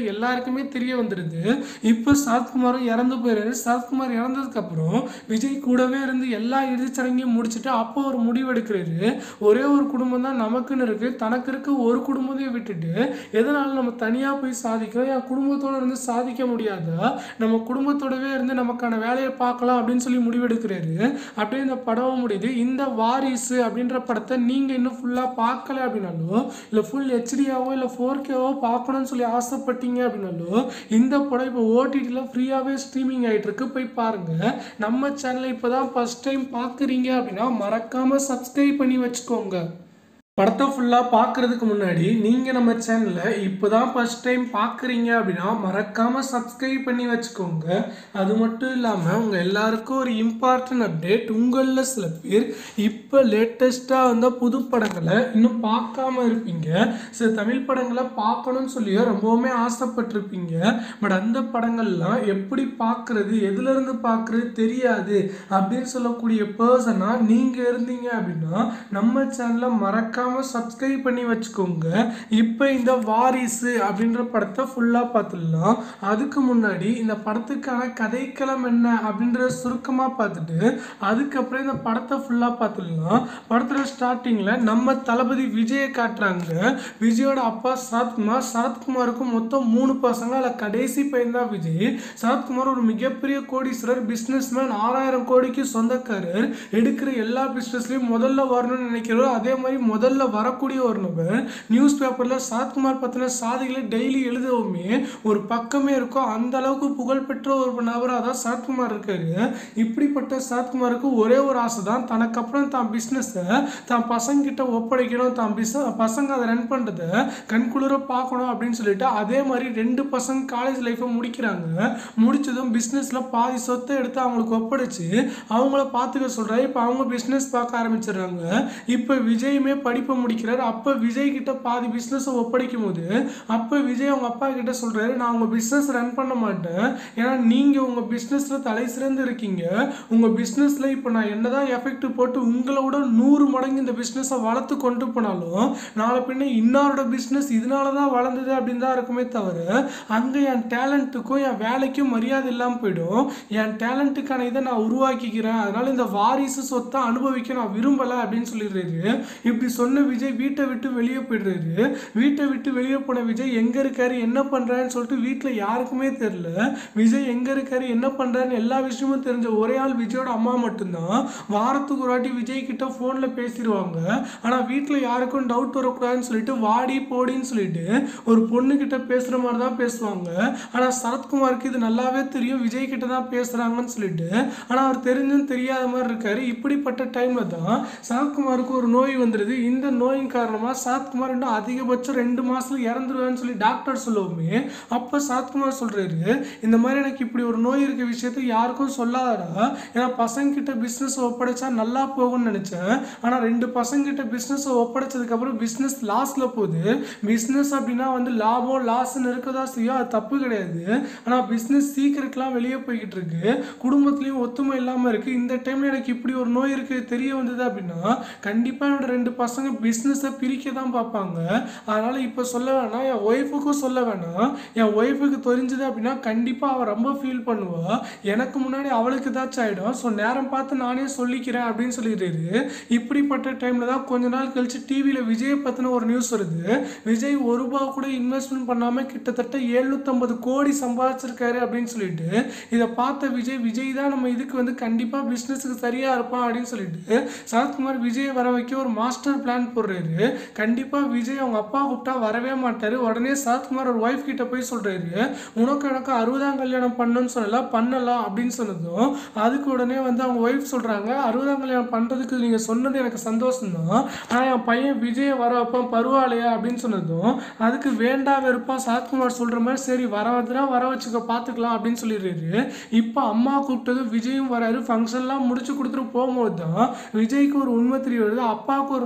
எல்லாருக்குமே தெரிய வந்துடுது. இப்போ சரத்குமாரும் இறந்து போயிடுறாரு. சரத்குமார் இறந்ததுக்கப்புறம் விஜய் கூடவே இருந்து எல்லா இறுதிச்சடங்கையும் முடிச்சுட்டு அப்போ ஒரு முடிவு எடுக்கிறாரு. ஒரே ஒரு குடும்பம் தான் நமக்குன்னு இருக்கு, தனக்கு இருக்க ஒரு குடும்பத்தையும் விட்டுட்டு எதனால நம்ம தனியாக போய் சாதிக்கிறோம், என் குடும்பத்தோடு இருந்து சாதிக்க முடியாதா, நம்ம குடும்பத்தோடவே இருந்து நமக்கான வேலையை பார்க்கலாம் அப்படின்னு சொல்லி முடிவெடுக்கிறாரு. அப்படியே இந்த படம் முடியுது. இந்த வாரிசு அப்படின்ற படத்தை நீங்கள் இன்னும் ஃபுல்லாக பார்க்கல அப்படின்னாலும், இல்லை ஃபுல் ஹெச்டியாவோ இல்லை ஃபோர் கேவோ பார்க்கணும்னு சொல்லி ஆசைப்பட்டீங்க அப்படின்னாலும், இந்த படம் இப்போ ஓடிடியில் ஃப்ரீயாகவே ஸ்ட்ரீமிங் ஆகிட்டு இருக்கு, போய் பாருங்கள். நம்ம சேனலை இப்போ தான் ஃபஸ்ட் டைம் பார்க்குறீங்க அப்படின்னா மறக்காமல் சப்ஸ்கிரைப் பண்ணி வச்சுக்கோங்க. படத்தை ஃபுல்லாக பார்க்குறதுக்கு முன்னாடி நீங்கள் நம்ம சேனலில் இப்போ தான் ஃபஸ்ட் டைம் பார்க்குறீங்க அப்படின்னா மறக்காமல் சப்ஸ்கிரைப் பண்ணி வச்சுக்கோங்க. அது மட்டும் இல்லாமல் உங்கள் எல்லாருக்கும் ஒரு இம்பார்ட்டன்ட் அப்டேட். உங்களில் சில பேர் இப்போ லேட்டஸ்ட்டாக வந்த புது படங்களை இன்னும் பார்க்காம இருப்பீங்க. சில தமிழ் படங்களை பார்க்கணும்னு சொல்லியோ ரொம்பவுமே ஆசைப்பட்டிருப்பீங்க. பட் அந்த படங்கள்லாம் எப்படி பார்க்குறது, எதுலேருந்து பார்க்குறது தெரியாது அப்படின்னு சொல்லக்கூடிய பர்சனாக நீங்கள் இருந்தீங்க அப்படின்னா நம்ம சேனலை மறக்காம சப்ஸ்கிரைப் பண்ணி வச்சுக்கோங்க. இப்போ இந்த வாரிசு அப்படின்ற படத்தை ஃபுல்லாக பார்த்துடலாம். அதுக்கு முன்னாடி இந்த படத்துக்கான கதைக்களம் என்ன அப்படின்றத சுருக்கமாக பார்த்துட்டு அதுக்கப்புறம் இந்த படத்தை ஃபுல்லாக பார்த்துடலாம். படத்தில் ஸ்டார்டிங்கில் நம்ம தளபதி விஜயை காட்டுறாங்க. விஜயோட அப்பா சரத்குமார். சரத்குமாருக்கு மொத்தம் மூணு பசங்க, அதில் கடைசி பையன் தான் விஜய். சரத்குமார் ஒரு மிகப்பெரிய கோடீஸ்வரர், பிஸ்னஸ் மேன், ஆறாயிரம் கோடிக்கு சொந்தக்காரர், எடுக்கிற எல்லா பிஸ்னஸ்லையும் முதல்ல வரணும்னு நினைக்கிறோம். அதே மாதிரி முதல்ல வரக்கூடிய ஒரு நபர். நியூஸ் பேப்பரில் சரத்குமார் பற்றின சாதிகளை டெய்லி எழுதவுமே ஒரு பக்கமே இருக்கும். அந்த அளவுக்கு புகழ்பெற்ற ஒரு நபராக தான் சரத்குமார் இருக்காரு. இப்படிப்பட்ட சரத்குமாருக்கு ஒரே ஒரு ஆசை தான், தனக்கு அப்புறம் தான் பிஸ்னஸை தான் பசங்க கிட்ட ஒப்படைக்கணும், தான் பிஸ் பசங்க அதை ரன் பண்ணுறதை கண்குளிர பார்க்கணும் அப்படின்னு சொல்லிட்டு அதே மாதிரி ரெண்டு பசங்க காலேஜ் லைஃப்பை முடிக்கிறாங்க. முடிச்சதும் பிஸ்னஸில் பாதி சொத்தை எடுத்து அவங்களுக்கு ஒப்படைச்சு அவங்கள பார்த்துக்க சொல்கிறாரு. இப்போ அவங்க பிஸ்னஸ் பார்க்க ஆரம்பிச்சிடுறாங்க. இப்போ விஜயுமே படிப்பு முடிக்கிறார். அப்போ விஜய் கிட்ட பாதி பிஸ்னஸை ஒப்படைக்கும் போது அப்போ விஜய் அவங்க அப்பா கிட்ட சொல்றாரு, நான் உங்க பிஸ்னஸ் ரன் பண்ண மாட்டேன், ஏன்னா நீங்க உங்க பிஸ்னஸ்ல தலை சிறந்து இருக்கீங்க. உங்க பிஸ்னஸ்ல இப்போ நான் என்னதான் எஃபெக்ட் போட்டு உங்களோட நூறு மடங்கு இந்த பிஸ்னஸை வளர்த்து கொண்டு போனாலும் நாளை பின்ன இன்னாரோட பிஸ்னஸ் இதனால தான் வளர்ந்தது அப்படின்னு தான் இருக்குமே தவிர அங்கே என் டேலண்ட்டுக்கும் என் வேலைக்கும் மரியாதை இல்லாமல் போயிடும். என் டேலண்ட்டுக்கான இதை நான் உருவாக்கிக்கிறேன், அதனால இந்த வாரிசு சொத்தை அனுபவிக்க நான் விரும்பலை அப்படின்னு சொல்லிடுறாரு. இப்படி சொன்ன விஜய் வீட்டை விட்டு வெளியே போயிடுறாரு. வீட்டை விட்டு வெளியே போன விஜய் எங்க இருக்காரு, என்ன பண்றாருன்னு சொல்லிட்டு வீட்டில் யாருக்குமே தெரியல. விஜய் எங்க இருக்காரு, என்ன பண்றாருன்னு எல்லா விஷயமும் தெரிஞ்ச ஒரே ஆள் விஜயோட அம்மா மட்டும்தான். வாரத்துக்கு ஒரு வாட்டி விஜய் கிட்ட போன்ல பேசிடுவாங்க. ஆனா வீட்டில் யாருக்கும் டவுட் வரக்கூடாதுன்னு சொல்லிட்டு வாடி போடின்னு சொல்லிட்டு ஒரு பொண்ணு கிட்ட பேசுற மாதிரி தான் பேசுவாங்க. ஆனா சரத்குமாருக்கு இது நல்லாவே தெரியும், விஜய் கிட்ட தான் பேசுறாங்கன்னு சொல்லிட்டு. ஆனா அவர் தெரிஞ்சும் தெரியாத மாதிரி இருக்காரு. இப்படிப்பட்ட டைம்ல தான் சரத்குமாருக்கு ஒரு நோய் வந்துடுது. இந்த நோயின் காரணமாக சரத்குமார் இன்னும் அதிகபட்சம் ரெண்டு மாசத்துல இறந்துருவேன்னு சொல்லி டாக்டர் சொல்லுவோமே. அப்போ சரத்குமார் சொல்றாரு, இந்த மாதிரி எனக்கு இப்படி ஒரு நோய் இருக்க விஷயத்தை யாருக்கும் சொல்லாதடா, ஏன்னா பசங்க கிட்ட பிஸ்னஸ் ஒப்படைச்சா நல்லா போகும்னு நினைச்சேன். ஆனால் ரெண்டு பசங்க கிட்ட பிஸ்னஸ் ஒப்படைச்சதுக்கு அப்புறம் பிஸ்னஸ் லாஸ்ல போகுது. பிஸ்னஸ் அப்படின்னா வந்து லாபம் லாஸ்ன்னு இருக்கதா செய்யும், அது தப்பு கிடையாது. ஆனால் பிஸ்னஸ் சீக்கிரட்லாம் வெளியே போய்கிட்டு இருக்கு, குடும்பத்துலேயும் ஒத்துமை இல்லாமல் இருக்கு. இந்த டைம்ல எனக்கு இப்படி ஒரு நோய் இருக்கு தெரிய வந்தது அப்படின்னா கண்டிப்பாக என்னோட ரெண்டு பசங்க பிஸ்னஸை பிரிக்க தான் பார்ப்பாங்க. அதனால இப்போ சொல்ல வேணாம், என் ஒய்ஃபுக்கும் சொல்ல வேணாம். என் ஒய்ஃபுக்கு தெரிஞ்சது அப்படின்னா கண்டிப்பாக அவள் ரொம்ப ஃபீல் பண்ணுவா, எனக்கு முன்னாடி அவளுக்கு ஏதாச்சும் ஆகிடும். ஸோ நேரம் பார்த்து நானே சொல்லிக்கிறேன் அப்படின்னு சொல்லிடுறாரு. இப்படிப்பட்ட டைமில் தான் கொஞ்ச நாள் கழிச்சு டிவியில் விஜய் பற்றின ஒரு நியூஸ் வருது. விஜய் ஒரு ரூபா கூட இன்வெஸ்ட்மெண்ட் பண்ணாமல் கிட்டத்தட்ட எழுநூற்றம்பது கோடி சம்பாதிச்சிருக்காரு அப்படின்னு சொல்லிட்டு இதை பார்த்த விஜய் விஜய் தான் நம்ம இதுக்கு வந்து கண்டிப்பாக பிஸ்னஸுக்கு சரியாக இருப்பான் அப்படின்னு சொல்லிட்டு சரத்குமார் விஜய் வர வைக்க ஒரு மாஸ்டர் பிளான் போடுறாரு. கண்டிப்பாக விஜய் அவங்க அப்பா கூப்பிட்டா வரவே மாட்டார். உடனே சரத்குமார் ஒரு ஒய்ஃப் கிட்ட போய் சொல்றாரு, உனக்கு எனக்கு அறுபதாம் கல்யாணம் பண்ணணும்னு சொல்லலாம், பண்ணலாம் அப்படின்னு சொன்னதும் அதுக்கு உடனே வந்து அவங்க ஒய்ஃப் சொல்றாங்க, அறுபதாம் கல்யாணம் பண்றதுக்கு நீங்க சொன்னது எனக்கு சந்தோஷம் தான், ஆனால் என் பையன் விஜய் வர வைப்பான் பரவாயில்லையா அப்படின்னு சொன்னதும் அதுக்கு வேண்டாம் வெறுப்பான் சரத்குமார் சொல்ற மாதிரி சரி வர வந்துடா வர வச்சுக்க பார்த்துக்கலாம் அப்படின்னு சொல்லிடுறாரு. இப்போ அம்மா கூப்பிட்டது விஜயும் வராரு. ஃபங்க்ஷன்லாம் முடிச்சு கொடுத்துட்டு போகும்போது தான் விஜய்க்கு ஒரு உண்மை தெரிய வருது, அப்பாவுக்கு ஒரு நோய் இருக்கு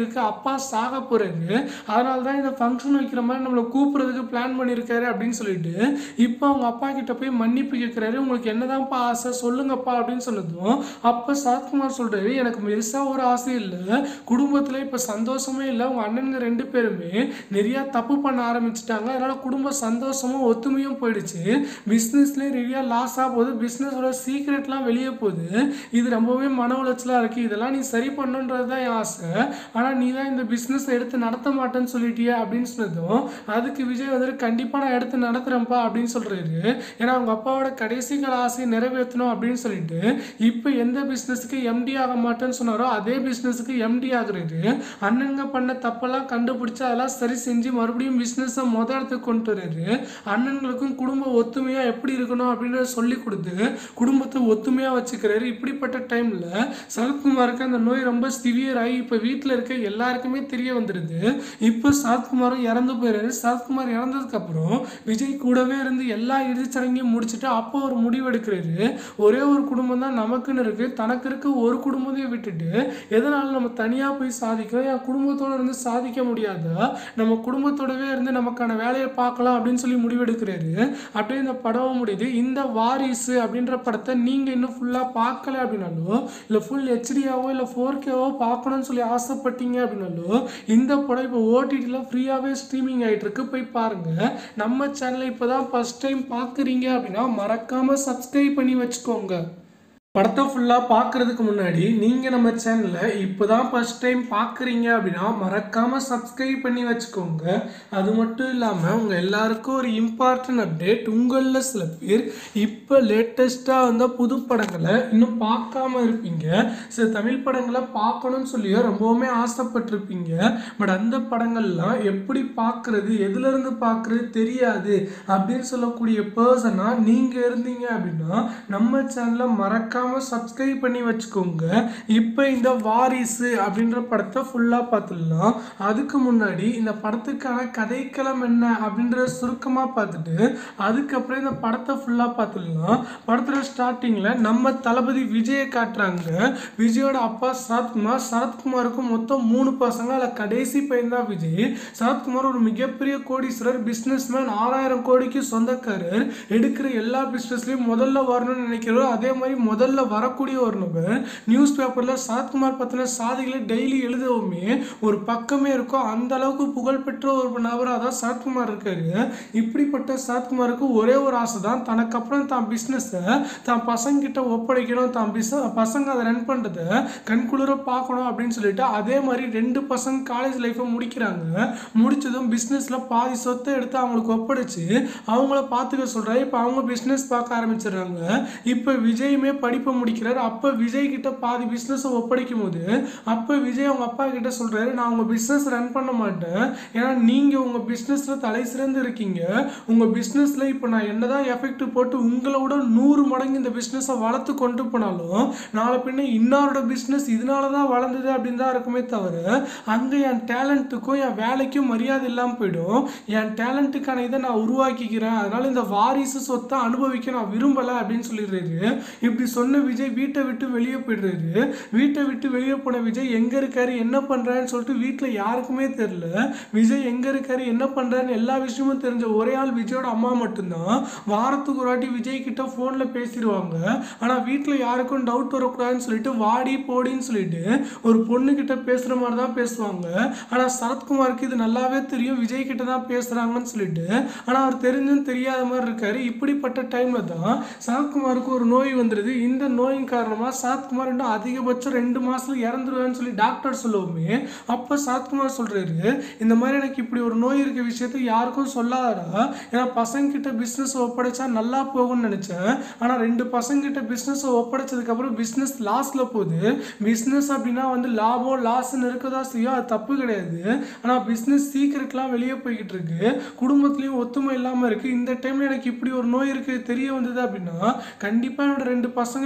இருக்கு, அப்பா சாக போறாரு, அதனால தான் இந்த ஃபங்க்ஷன் வைக்கிற மாதிரி நம்மளை கூப்பிடுறதுக்கு பிளான் பண்ணியிருக்காரு அப்படின்னு சொல்லிட்டு இப்போ அவங்க அப்பா கிட்ட போய் மன்னிப்பு கேட்குறாரு. உங்களுக்கு என்னதான்ப்பா ஆசை சொல்லுங்கப்பா அப்படின்னு சொன்னதும் அப்போ சரத்குமார் சொல்றாரு, எனக்கு பெருசா ஒரு ஆசை இல்லை, குடும்பத்தில் இப்போ சந்தோஷமே இல்லை, உங்க அண்ணனுங்க ரெண்டு பேருமே நிறைய தப்பு பண்ண ஆரம்பிச்சுட்டாங்க, அதனால குடும்ப சந்தோஷமும் ஒத்துமையும் போயிடுச்சு, பிஸ்னஸ்லேயும் நிறைய லாஸ் ஆக போகுது, பிஸ்னஸோட சீக்ரெட்லாம் வெளியே போகுது, இது ரொம்பவே மன உளைச்சலாக இருக்குது, இதெல்லாம் நீ சரி பண்ணுன்றது தான் என் ஆசை, ஆனால் நீ தான் இந்த பிஸ்னஸ் எடுத்து நடத்த மாட்டேன்னு சொல்லிட்டியே அப்படின்னு சொன்னதும் அதுக்கு விஜய் வந்துட்டு கண்டிப்பாக நான் எடுத்து நடத்துகிறேன்ப்பா அப்படின்னு சொல்கிறாரு. ஏன்னா அவங்க அப்பாவோட கடைசி கால ஆசையை நிறைவேற்றணும் அப்படின்னு சொல்லிட்டு இப்போ எந்த பிஸ்னஸுக்கு எம்டி ஆக மாட்டேன்னு சொன்னாரோ அதே பிஸ்னஸுக்கு எம்டி ஆகுறாரு. அண்ணனுங்க பண்ண தப்பெல்லாம் கண்டுபிடிச்சு அதெல்லாம் சரி செஞ்சு மறுபடியும் பிஸ்னஸை மொதல் இடத்துக்கு கொண்டு வர்றாரு. அண்ணன்களுக்கும் குடும்ப ஒத்துமையாக எப்படி இருக்கணும் அப்படின்றத சொல்லி கொடுத்து குடும்பத்தை ஒத்துமையாக வச்சுக்கிறாரு. இப்படிப்பட்ட டைமில் சரத்குமாருக்கு அந்த நோய் ரொம்ப சிவியர் ஆகி இப்போ வீட்டில் இருக்க எல்லாருக்குமே தெரிய வந்துடுது. இப்போ சரத்குமாரும் இறந்து போயிடுறாரு. சரத்குமார் இறந்ததுக்கப்புறம் விஜய் கூடவே இருந்து எல்லா இறுதிச்சடங்கையும் முடிச்சுட்டு அப்போ ஒரு முடிவு எடுக்கிறாரு. ஒரே ஒரு குடும்பம் தான் நமக்குன்னு இருக்கு, தனக்கு இருக்க ஒரு குடும்பத்தையும் விட்டுட்டு எதனால நம்ம தனியாக போய் சாதிக்கிறோம், என் குடும்பத்தோடு இருந்து சாதிக்க முடியாதா, நம்ம குடும்பத்தோடவே இருந்து நமக்கான வேலையை பார்க்கலாம் அப்படின்னு சொல்லி முடிவெடுக்கிறாரு. அப்படியே இந்த படம் முடியுது. இந்த வாரிசு அப்படின்ற படத்தை நீங்கள் இன்னும் ஃபுல்லாக பார்க்கல அப்படின்னாலும் இல்லை ஃபுல் ஹெச்டியாவோ இல்லை ஃபோர் கேவோ பார்க்கணும்னு சொல்லி ஆசைப்பட்டீங்க அப்படின்னாலும் இந்த படம் இப்போ ஓடிடியில் ஃப்ரீயாகவே ஸ்ட்ரீமிங் ஆகிட்டு இருக்கு, போய் பாருங்கள். நம்ம சேனலை இப்போ தான் ஃபஸ்ட் டைம் பார்க்குறீங்க அப்படின்னா மறக்காமல் சப்ஸ்கிரைப் பண்ணி வச்சுக்கோங்க. படத்தை ஃபுல்லாக பார்க்குறதுக்கு முன்னாடி நீங்கள் நம்ம சேனலை இப்போ தான் ஃபஸ்ட் டைம் பார்க்குறீங்க அப்படின்னா மறக்காமல் சப்ஸ்கிரைப் பண்ணி வச்சுக்கோங்க. அது மட்டும் இல்லாமல் உங்கள் எல்லாருக்கும் ஒரு இம்பார்ட்டன்ட் அப்டேட், உங்களில் சில பேர் இப்போ லேட்டஸ்ட்டாக வந்த புது படங்களை இன்னும் பார்க்காம இருப்பீங்க, சில தமிழ் படங்களை பார்க்கணும்னு சொல்லியோ ரொம்பவுமே ஆசைப்பட்டிருப்பீங்க. பட் அந்த படங்கள்லாம் எப்படி பார்க்குறது, எதுலேருந்து பார்க்குறது தெரியாது அப்படின்னு சொல்லக்கூடிய பர்சனாக நீங்கள் இருந்தீங்க அப்படின்னா நம்ம சேனலை மறக்காம சப்ஸ்கிரைப் பண்ணி வச்சுக்கோங்க. இப்போ இந்த வாரிசு அப்படின்ற படத்தை ஃபுல்லாக பார்த்துடலாம். அதுக்கு முன்னாடி இந்த படத்துக்கான கதைக்களம் என்ன அப்படின்றத சுருக்கமாக பார்த்துட்டு அதுக்கப்புறம் இந்த படத்தை ஃபுல்லாக பார்த்துடலாம். படத்தில் ஸ்டார்டிங்கில் நம்ம தளபதி விஜயை காட்டுறாங்க. விஜயோட அப்பா சரத்குமார், சரத்குமாருக்கு மொத்தம் மூணு பசங்க, அதில் கடைசி பையன் தான் விஜய். சரத்குமார் ஒரு மிகப்பெரிய கோடீஸ்வரர், பிஸ்னஸ் மேன், ஆறாயிரம் கோடிக்கு சொந்தக்காரர், எடுக்கிற எல்லா பிஸ்னஸ்லையும் முதல்ல வரணும்னு நினைக்கிறோம். அதே மாதிரி முதல்ல வரக்கூடிய ஒரு நபர். நியூஸ் பேப்பரில் சரத்குமார் பற்றின சாதிகளை டெய்லி எழுதவுமே ஒரு பக்கமே இருக்கும், அந்த அளவுக்கு புகழ்பெற்ற ஒரு நபராக தான் சரத்குமார் இருக்காரு. இப்படிப்பட்ட சரத்குமாருக்கு ஒரே ஒரு ஆசை தான், தனக்கு அப்புறம் தான் பிஸ்னஸை தான் பசங்க கிட்ட ஒப்படைக்கணும், தான் பிஸ் பசங்க அதை ரன் பண்ணுறதை கண்குளிர பார்க்கணும் அப்படின்னு சொல்லிட்டு அதே மாதிரி ரெண்டு பசங்க காலேஜ் லைஃப்பை முடிக்கிறாங்க. முடிச்சதும் பிஸ்னஸில் பாதி சொத்தை எடுத்து அவங்களுக்கு ஒப்படைச்சு அவங்கள பார்த்துக்க சொல்கிறாரு. இப்போ அவங்க பிஸ்னஸ் பார்க்க ஆரம்பிச்சிடுறாங்க. இப்போ விஜயுமே படிப்பை முடிக்கிறார். அப்போ விஜய் கிட்ட பாதி பிஸ்னஸை ஒப்படைக்கும் போது அப்போ விஜய் அவங்க அப்பா கிட்ட சொல்றாரு, நான் உங்க பிஸ்னஸ் ரன் பண்ண மாட்டேன், ஏன்னா நீங்க உங்க பிஸ்னஸ்ல தலை சிறந்து இருக்கீங்க, உங்க பிஸ்னஸ்ல இப்போ நான் என்னதான் எஃபெக்ட் போட்டு உங்களோட நூறு மடங்கு இந்த பிஸ்னஸை வளர்த்து கொண்டு போனாலும் நாளை பின்ன இன்னொரு பிஸ்னஸ் இதனால தான் வளர்ந்தது அப்படின்னு தான் இருக்குமே தவிர அங்கே என் டேலண்ட்டுக்கும் என் வேலைக்கும் மரியாதை இல்லாமல் போயிடும். என் டேலண்ட்டுக்கான இதை நான் உருவாக்கிக்கிறேன், அதனால இந்த வாரிசு சொத்தை அனுபவிக்க நான் விரும்பலை அப்படின்னு சொல்லிடுறாரு. இப்படி சொன்ன விஜய் வீட்டை விட்டு வெளியே போயிடுறாரு. வீட்டை விட்டு வெளியே போன விஜய் எங்க இருக்காரு என்ன பண்றாருன்னு சொல்லிட்டு வீட்டில் யாருக்குமே தெரியல. விஜய் எங்க இருக்காரு என்ன பண்றாருன்னு எல்லா விஷயமும் தெரிஞ்ச ஒரே ஆள் விஜயோட அம்மா மட்டும்தான். வாரத்துக்கு ஒரு வாட்டி விஜய் கிட்ட போன்ல பேசிடுவாங்க. ஆனா வீட்டில் யாருக்கும் டவுட் வரக்கூடாதுன்னு சொல்லிட்டு வாடி போடின்னு சொல்லிட்டு ஒரு பொண்ணு கிட்ட பேசுற மாதிரி தான் பேசுவாங்க. ஆனா சரத்குமாருக்கு இது நல்லாவே தெரியும் விஜய் கிட்ட தான் பேசுறாங்கன்னு சொல்லிட்டு, ஆனா அவர் தெரிஞ்சும் தெரியாத மாதிரி இருக்காரு. இப்படிப்பட்ட டைம்ல தான் சரத்குமாருக்கு ஒரு நோய் வந்துடுது. இந்த நோயின் காரணமாக சரத்குமார் இன்னும் அதிகபட்சம் ரெண்டு மாதத்தில் இறந்துருவேன்னு சொல்லி டாக்டர் சொல்லுவோமே, அப்போ சரத்குமார் சொல்கிறாரு, இந்த மாதிரி எனக்கு இப்படி ஒரு நோய் இருக்க விஷயத்தை யாருக்கும் சொல்லாதடா, ஏன்னா பசங்கிட்ட பிஸ்னஸ் ஒப்படைச்சா நல்லா போகும்னு நினச்சேன், ஆனால் ரெண்டு பசங்கிட்ட பிஸ்னஸை ஒப்படைச்சதுக்கப்புறம் பிஸ்னஸ் லாஸில் போகுது. பிஸ்னஸ் அப்படின்னா வந்து லாபம் லாஸ்ன்னு இருக்கதா செய்யும், அது தப்பு கிடையாது. ஆனால் பிஸ்னஸ் சீக்கிரட்லாம் வெளியே போய்கிட்டு இருக்கு, குடும்பத்துலேயும் ஒத்துமை இல்லாமல் இருக்குது. இந்த டைமில் எனக்கு இப்படி ஒரு நோய் இருக்குது தெரிய வந்தது அப்படின்னா கண்டிப்பாக என்னோட ரெண்டு பசங்க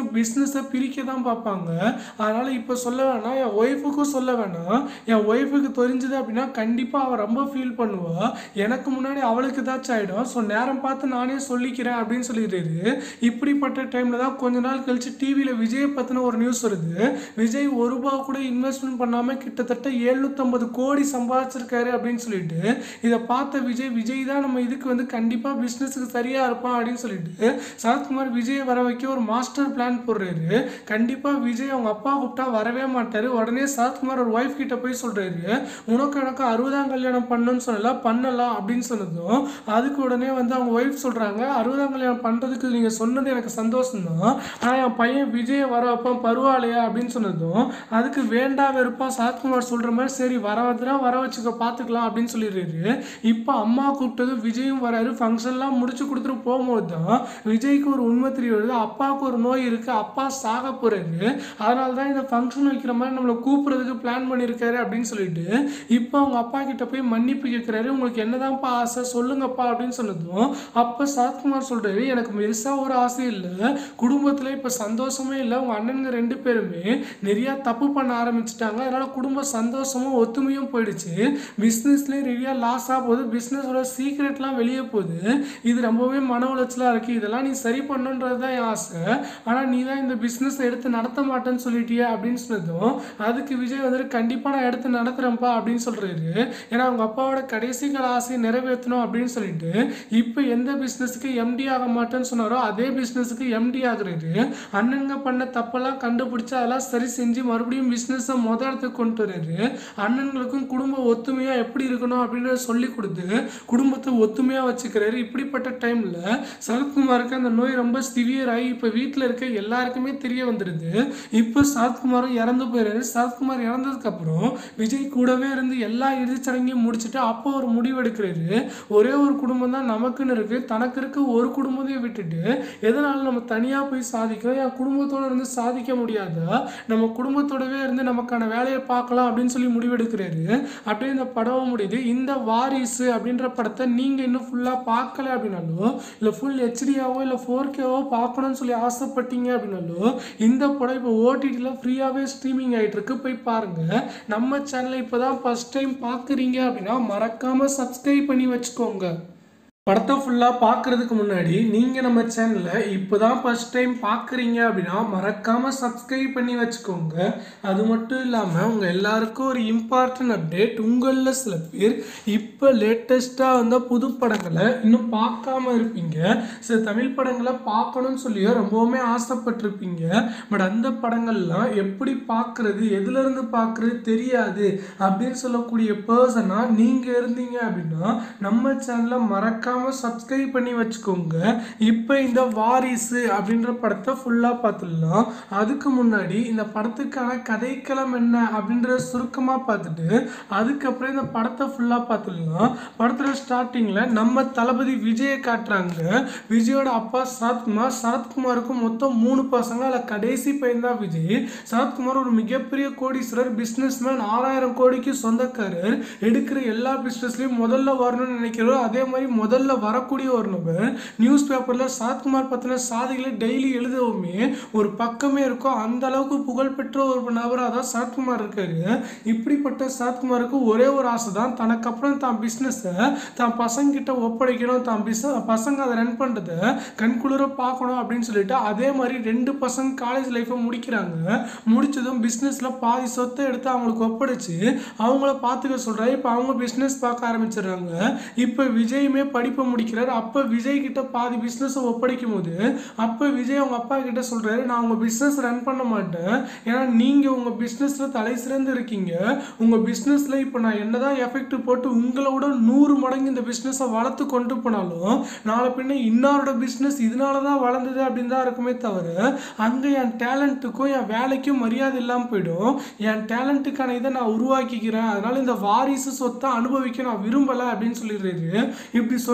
பசங்க பிஸ்னஸை பிரிக்க தான் பார்ப்பாங்க. அதனால் இப்போ சொல்ல வேணாம், என் ஒய்ஃபுக்கும் சொல்ல வேணாம். என் ஒய்ஃபுக்கு தெரிஞ்சுது அப்படின்னா கண்டிப்பாக அவள் ரொம்ப ஃபீல் பண்ணுவாள். எனக்கு முன்னாடி அவளுக்கு ஏதாச்சும் ஆகிடும். ஸோ நேரம் பார்த்து நானே சொல்லிக்கிறேன் அப்படின்னு சொல்லிடுறாரு. இப்படிப்பட்ட டைமில் தான் கொஞ்ச நாள் கழிச்சு டிவியில் விஜயை பற்றின ஒரு நியூஸ் வருது. விஜய் ஒரு ரூபா கூட இன்வெஸ்ட்மெண்ட் பண்ணாமல் கிட்டத்தட்ட எழுநூற்றம்பது கோடி சம்பாதிச்சிருக்காரு அப்படின்னு சொல்லிட்டு இதை பார்த்த விஜய் விஜய் தான் நம்ம இதுக்கு வந்து கண்டிப்பாக பிஸ்னஸுக்கு சரியாக இருப்பான் அப்படின்னு சொல்லிட்டு சரத்குமார் விஜயை வர வைக்க ஒரு மாஸ்டர் பிளான் போடுறாரு. கண்டிப்பாக விஜய் அவங்க அப்பா கூப்பிட்டா வரவே மாட்டார். உடனே சரத்குமார் ஒரு ஒய்ஃப் கிட்ட போய் சொல்கிறாரு, உனக்கு எனக்கு அறுபதாம் கல்யாணம் பண்ணணும்னு சொல்லலாம், பண்ணலாம் அப்படின்னு சொன்னதும் அதுக்கு உடனே வந்து அவங்க ஒய்ஃப் சொல்கிறாங்க, அறுபதாம் கல்யாணம் பண்ணுறதுக்கு நீங்கள் சொன்னது எனக்கு சந்தோஷம் தான், ஆனால் என் பையன் விஜயை வர வைப்பான் பரவாயில்லையா அப்படின்னு சொன்னதும் அதுக்கு வேண்டா வெறுப்பா சரத்குமார் சொல்கிற மாதிரி சரி வர வந்துடா வர வச்சுக்க பார்த்துக்கலாம் அப்படின்னு சொல்லிடுறாரு. இப்போ அம்மா கூப்பிட்டது விஜயும் வராரு. ஃபங்க்ஷன்லாம் முடிச்சு கொடுத்துட்டு போகும்போது தான் விஜய்க்கு ஒரு உண்மை தெரிய வருது, அப்பாவுக்கு ஒரு நோய் இருக்குது, அப்பா சாக போகிறாரு, அதனால தான் இந்த ஃபங்க்ஷன் வைக்கிற மாதிரி நம்மளை கூப்பிட்றதுக்கு பிளான் பண்ணியிருக்காரு அப்படின்னு சொல்லிட்டு இப்போ அவங்க அப்பா கிட்ட போய் மன்னிப்பு கேட்குறாரு. உங்களுக்கு என்னதான்ப்பா ஆசை சொல்லுங்கப்பா அப்படின்னு சொன்னதும் அப்போ சரத்குமார் சொல்கிறாரு, எனக்கு பெருசாக ஒரு ஆசை இல்லை, குடும்பத்தில் இப்போ சந்தோஷமே இல்லை, உங்கள் அண்ணனுங்க ரெண்டு பேருமே நிறையா தப்பு பண்ண ஆரம்பிச்சிட்டாங்க, அதனால் குடும்ப சந்தோஷமும் ஒத்துமையும் போயிடுச்சு, பிஸ்னஸ்லேயும் நிறையா லாஸாக போகுது, பிஸ்னஸோட சீக்ரெட்லாம் வெளியே போகுது, இது ரொம்பவே மன உளைச்சலாக இருக்குது, இதெல்லாம் நீ சரி பண்ணுன்றது தான் என் ஆசை, ஆனால் நீ தான் இந்த பிஸ்னஸை எடுத்து நடத்த மாட்டேன்னு சொல்லிட்டியா அப்படின்னு சொன்னதும் அதுக்கு விஜய் வந்துட்டு கண்டிப்பாக நான் எடுத்து நடத்துகிறேன்ப்பா அப்படின்னு சொல்கிறாரு. ஏன்னா அவங்க அப்பாவோட கடைசி கால ஆசையை நிறைவேற்றணும் அப்படின்னு சொல்லிட்டு இப்போ எந்த பிஸ்னஸுக்கு எம்டி ஆக மாட்டேன்னு சொன்னாரோ அதே பிஸ்னஸுக்கு எம்டி ஆகுறாரு. அண்ணங்க பண்ண தப்பெல்லாம் கண்டுபிடிச்சு அதெல்லாம் சரி செஞ்சு மறுபடியும் பிஸ்னஸை மொத இடத்துக்கு கொண்டு வர்றாரு. அண்ணன்களுக்கும் குடும்ப ஒத்துமையாக எப்படி இருக்கணும் அப்படின்னு சொல்லி கொடுத்து குடும்பத்தை ஒத்துமையாக வச்சுக்கிறாரு. இப்படிப்பட்ட டைமில் சரத்குமாருக்கு அந்த நோய் ரொம்ப சிவியர் ஆகி இப்போ வீட்டில் இருக்க எல்லாருக்குமே தெரிய வந்துடுது. இப்போ சரத்குமாரும் இறந்து போயிடுறாரு. சரத்குமார் இறந்ததுக்கப்புறம் விஜய் கூடவே இருந்து எல்லா இறுதிச்சடங்கையும் முடிச்சுட்டு அப்போ ஒரு முடிவு எடுக்கிறாரு. ஒரே ஒரு குடும்பம் தான் நமக்குன்னு இருக்குது, தனக்கு இருக்க ஒரு குடும்பத்தையும் விட்டுட்டு எதனால நம்ம தனியாக போய் சாதிக்கிறோம், என் குடும்பத்தோடு இருந்து சாதிக்க முடியாதா, நம்ம குடும்பத்தோடவே இருந்து நமக்கான வேலையை பார்க்கலாம் அப்படின்னு சொல்லி முடிவெடுக்கிறாரு. அப்படியே இந்த படம் முடியுது. இந்த வாரிசு அப்படின்ற படத்தை நீங்கள் இன்னும் ஃபுல்லாக பார்க்கல அப்படின்னாலோ இல்லை ஃபுல் ஹெச்டியாவோ இல்லை ஃபோர் கேவோ பார்க்கணும்னு சொல்லி ஆசைப்பட்டீங்க அப்படின்னாலோ இந்த படம் இப்போ ஓடிடியில் ஃப்ரீயாகவே ஸ்ட்ரீமிங் ஆகிட்டு இருக்கு, போய் பாருங்கள். நம்ம சேனலை இப்போ தான் ஃபஸ்ட் டைம் பார்க்குறீங்க அப்படின்னா மறக்காமல் சப்ஸ்கிரைப் பண்ணி வச்சுக்கோங்க. படத்தை ஃபுல்லாக பார்க்குறதுக்கு முன்னாடி நீங்கள் நம்ம சேனலை இப்போ தான் ஃபஸ்ட் டைம் பார்க்குறீங்க அப்படின்னா மறக்காமல் சப்ஸ்கிரைப் பண்ணி வச்சுக்கோங்க. அது மட்டும் இல்லாமல் உங்கள் எல்லாருக்கும் ஒரு இம்பார்ட்டன்ட் அப்டேட், உங்களில் சில பேர் இப்போ லேட்டஸ்ட்டாக வந்த புது படங்களை இன்னும் பார்க்காம இருப்பீங்க, சில தமிழ் படங்களை பார்க்கணும்னு சொல்லியோ ரொம்பவுமே ஆசைப்பட்டிருப்பீங்க. பட் அந்த படங்கள்லாம் எப்படி பார்க்குறது, எதுலேருந்து பார்க்குறது தெரியாது அப்படின்னு சொல்லக்கூடிய பர்சனாக நீங்கள் இருந்தீங்க அப்படின்னா நம்ம சேனலை மறக்க சப்ஸ்கிரைப் பண்ணி வச்சுக்கோங்க. இப்போ இந்த வாரிசு அப்படின்ற படத்தை ஃபுல்லாக பார்த்துடலாம். அதுக்கு முன்னாடி இந்த படத்துக்கான கதைக்களம் என்ன அப்படின்ற சுருக்கமாக பார்த்துட்டு அதுக்கப்புறம் இந்த படத்தை ஃபுல்லாக பார்த்துடலாம். படத்தில் ஸ்டார்டிங்கில் நம்ம தளபதி விஜயை காட்டுறாங்க. விஜயோட அப்பா சரத்குமார், சரத்குமாருக்கு மொத்தம் மூணு பசங்க, அதில் கடைசி பையன் தான் விஜய். சரத்குமார் ஒரு மிகப்பெரிய கோடீஸ்வரர், பிஸ்னஸ்மேன், ஆறாயிரம் கோடிக்கு சொந்தக்காரர், எடுக்கிற எல்லா பிஸ்னஸ்லையும் முதல்ல வரணும்னு நினைக்கிறோம். அதே மாதிரி முதல்ல வரக்கூடிய ஒரு நபர். நியூஸ் பேப்பரில் சரத்குமார் பற்றின சாதிகளை டெய்லி எழுதவுமே ஒரு பக்கமே இருக்கும், அந்த அளவுக்கு புகழ்பெற்ற ஒரு நபராக தான் சரத்குமார் இருக்காரு. இப்படிப்பட்ட சரத்குமாருக்கு ஒரே ஒரு ஆசை தான், தனக்கு அப்புறம் தான் பிஸ்னஸை தான் பசங்க கிட்ட ஒப்படைக்கணும், தான் பிஸ் பசங்க அதை ரன் பண்ணுறதை கண்குளிர பார்க்கணும் அப்படின்னு சொல்லிட்டு அதே மாதிரி ரெண்டு பசங்க காலேஜ் லைஃப்பை முடிக்கிறாங்க. முடிச்சதும் பிஸ்னஸில் பாதி சொத்தை எடுத்து அவங்களுக்கு ஒப்படைச்சு அவங்கள பார்த்துக்க சொல்கிறாரு. இப்போ அவங்க பிஸ்னஸ் பார்க்க ஆரம்பிச்சிடுறாங்க. இப்போ விஜயுமே படிப்பு முடிக்கிறார். அப்போ விஜய் கிட்ட பாதி பிஸ்னஸை ஒப்படைக்கும் போது அப்போ விஜய் அவங்க அப்பா கிட்ட சொல்றாரு, நான் உங்க பிஸ்னஸ் ரன் பண்ண மாட்டேன், ஏன்னா நீங்க உங்க பிஸ்னஸ்ல தலை சிறந்து இருக்கீங்க, உங்க பிஸ்னஸ்ல இப்போ நான் என்னதான் எஃபெக்ட் போட்டு உங்களோட நூறு மடங்கு இந்த பிஸ்னஸை வளர்த்து கொண்டு போனாலும் நாளை பின்ன இன்னொருட பிஸ்னஸ் இதனால தான் வளர்ந்தது அப்படின்னு தான் இருக்குமே தவிர அங்கே என் டேலண்ட்டுக்கும் என் வேலைக்கும் மரியாதை இல்லாமல் போயிடும். என் டேலண்ட்டுக்கான இதை நான் உருவாக்கிக்கிறேன், அதனால இந்த வாரிசு சொத்தை அனுபவிக்க நான் விரும்பலை அப்படின்னு சொல்லிடுறாரு. இப்படி சொன்ன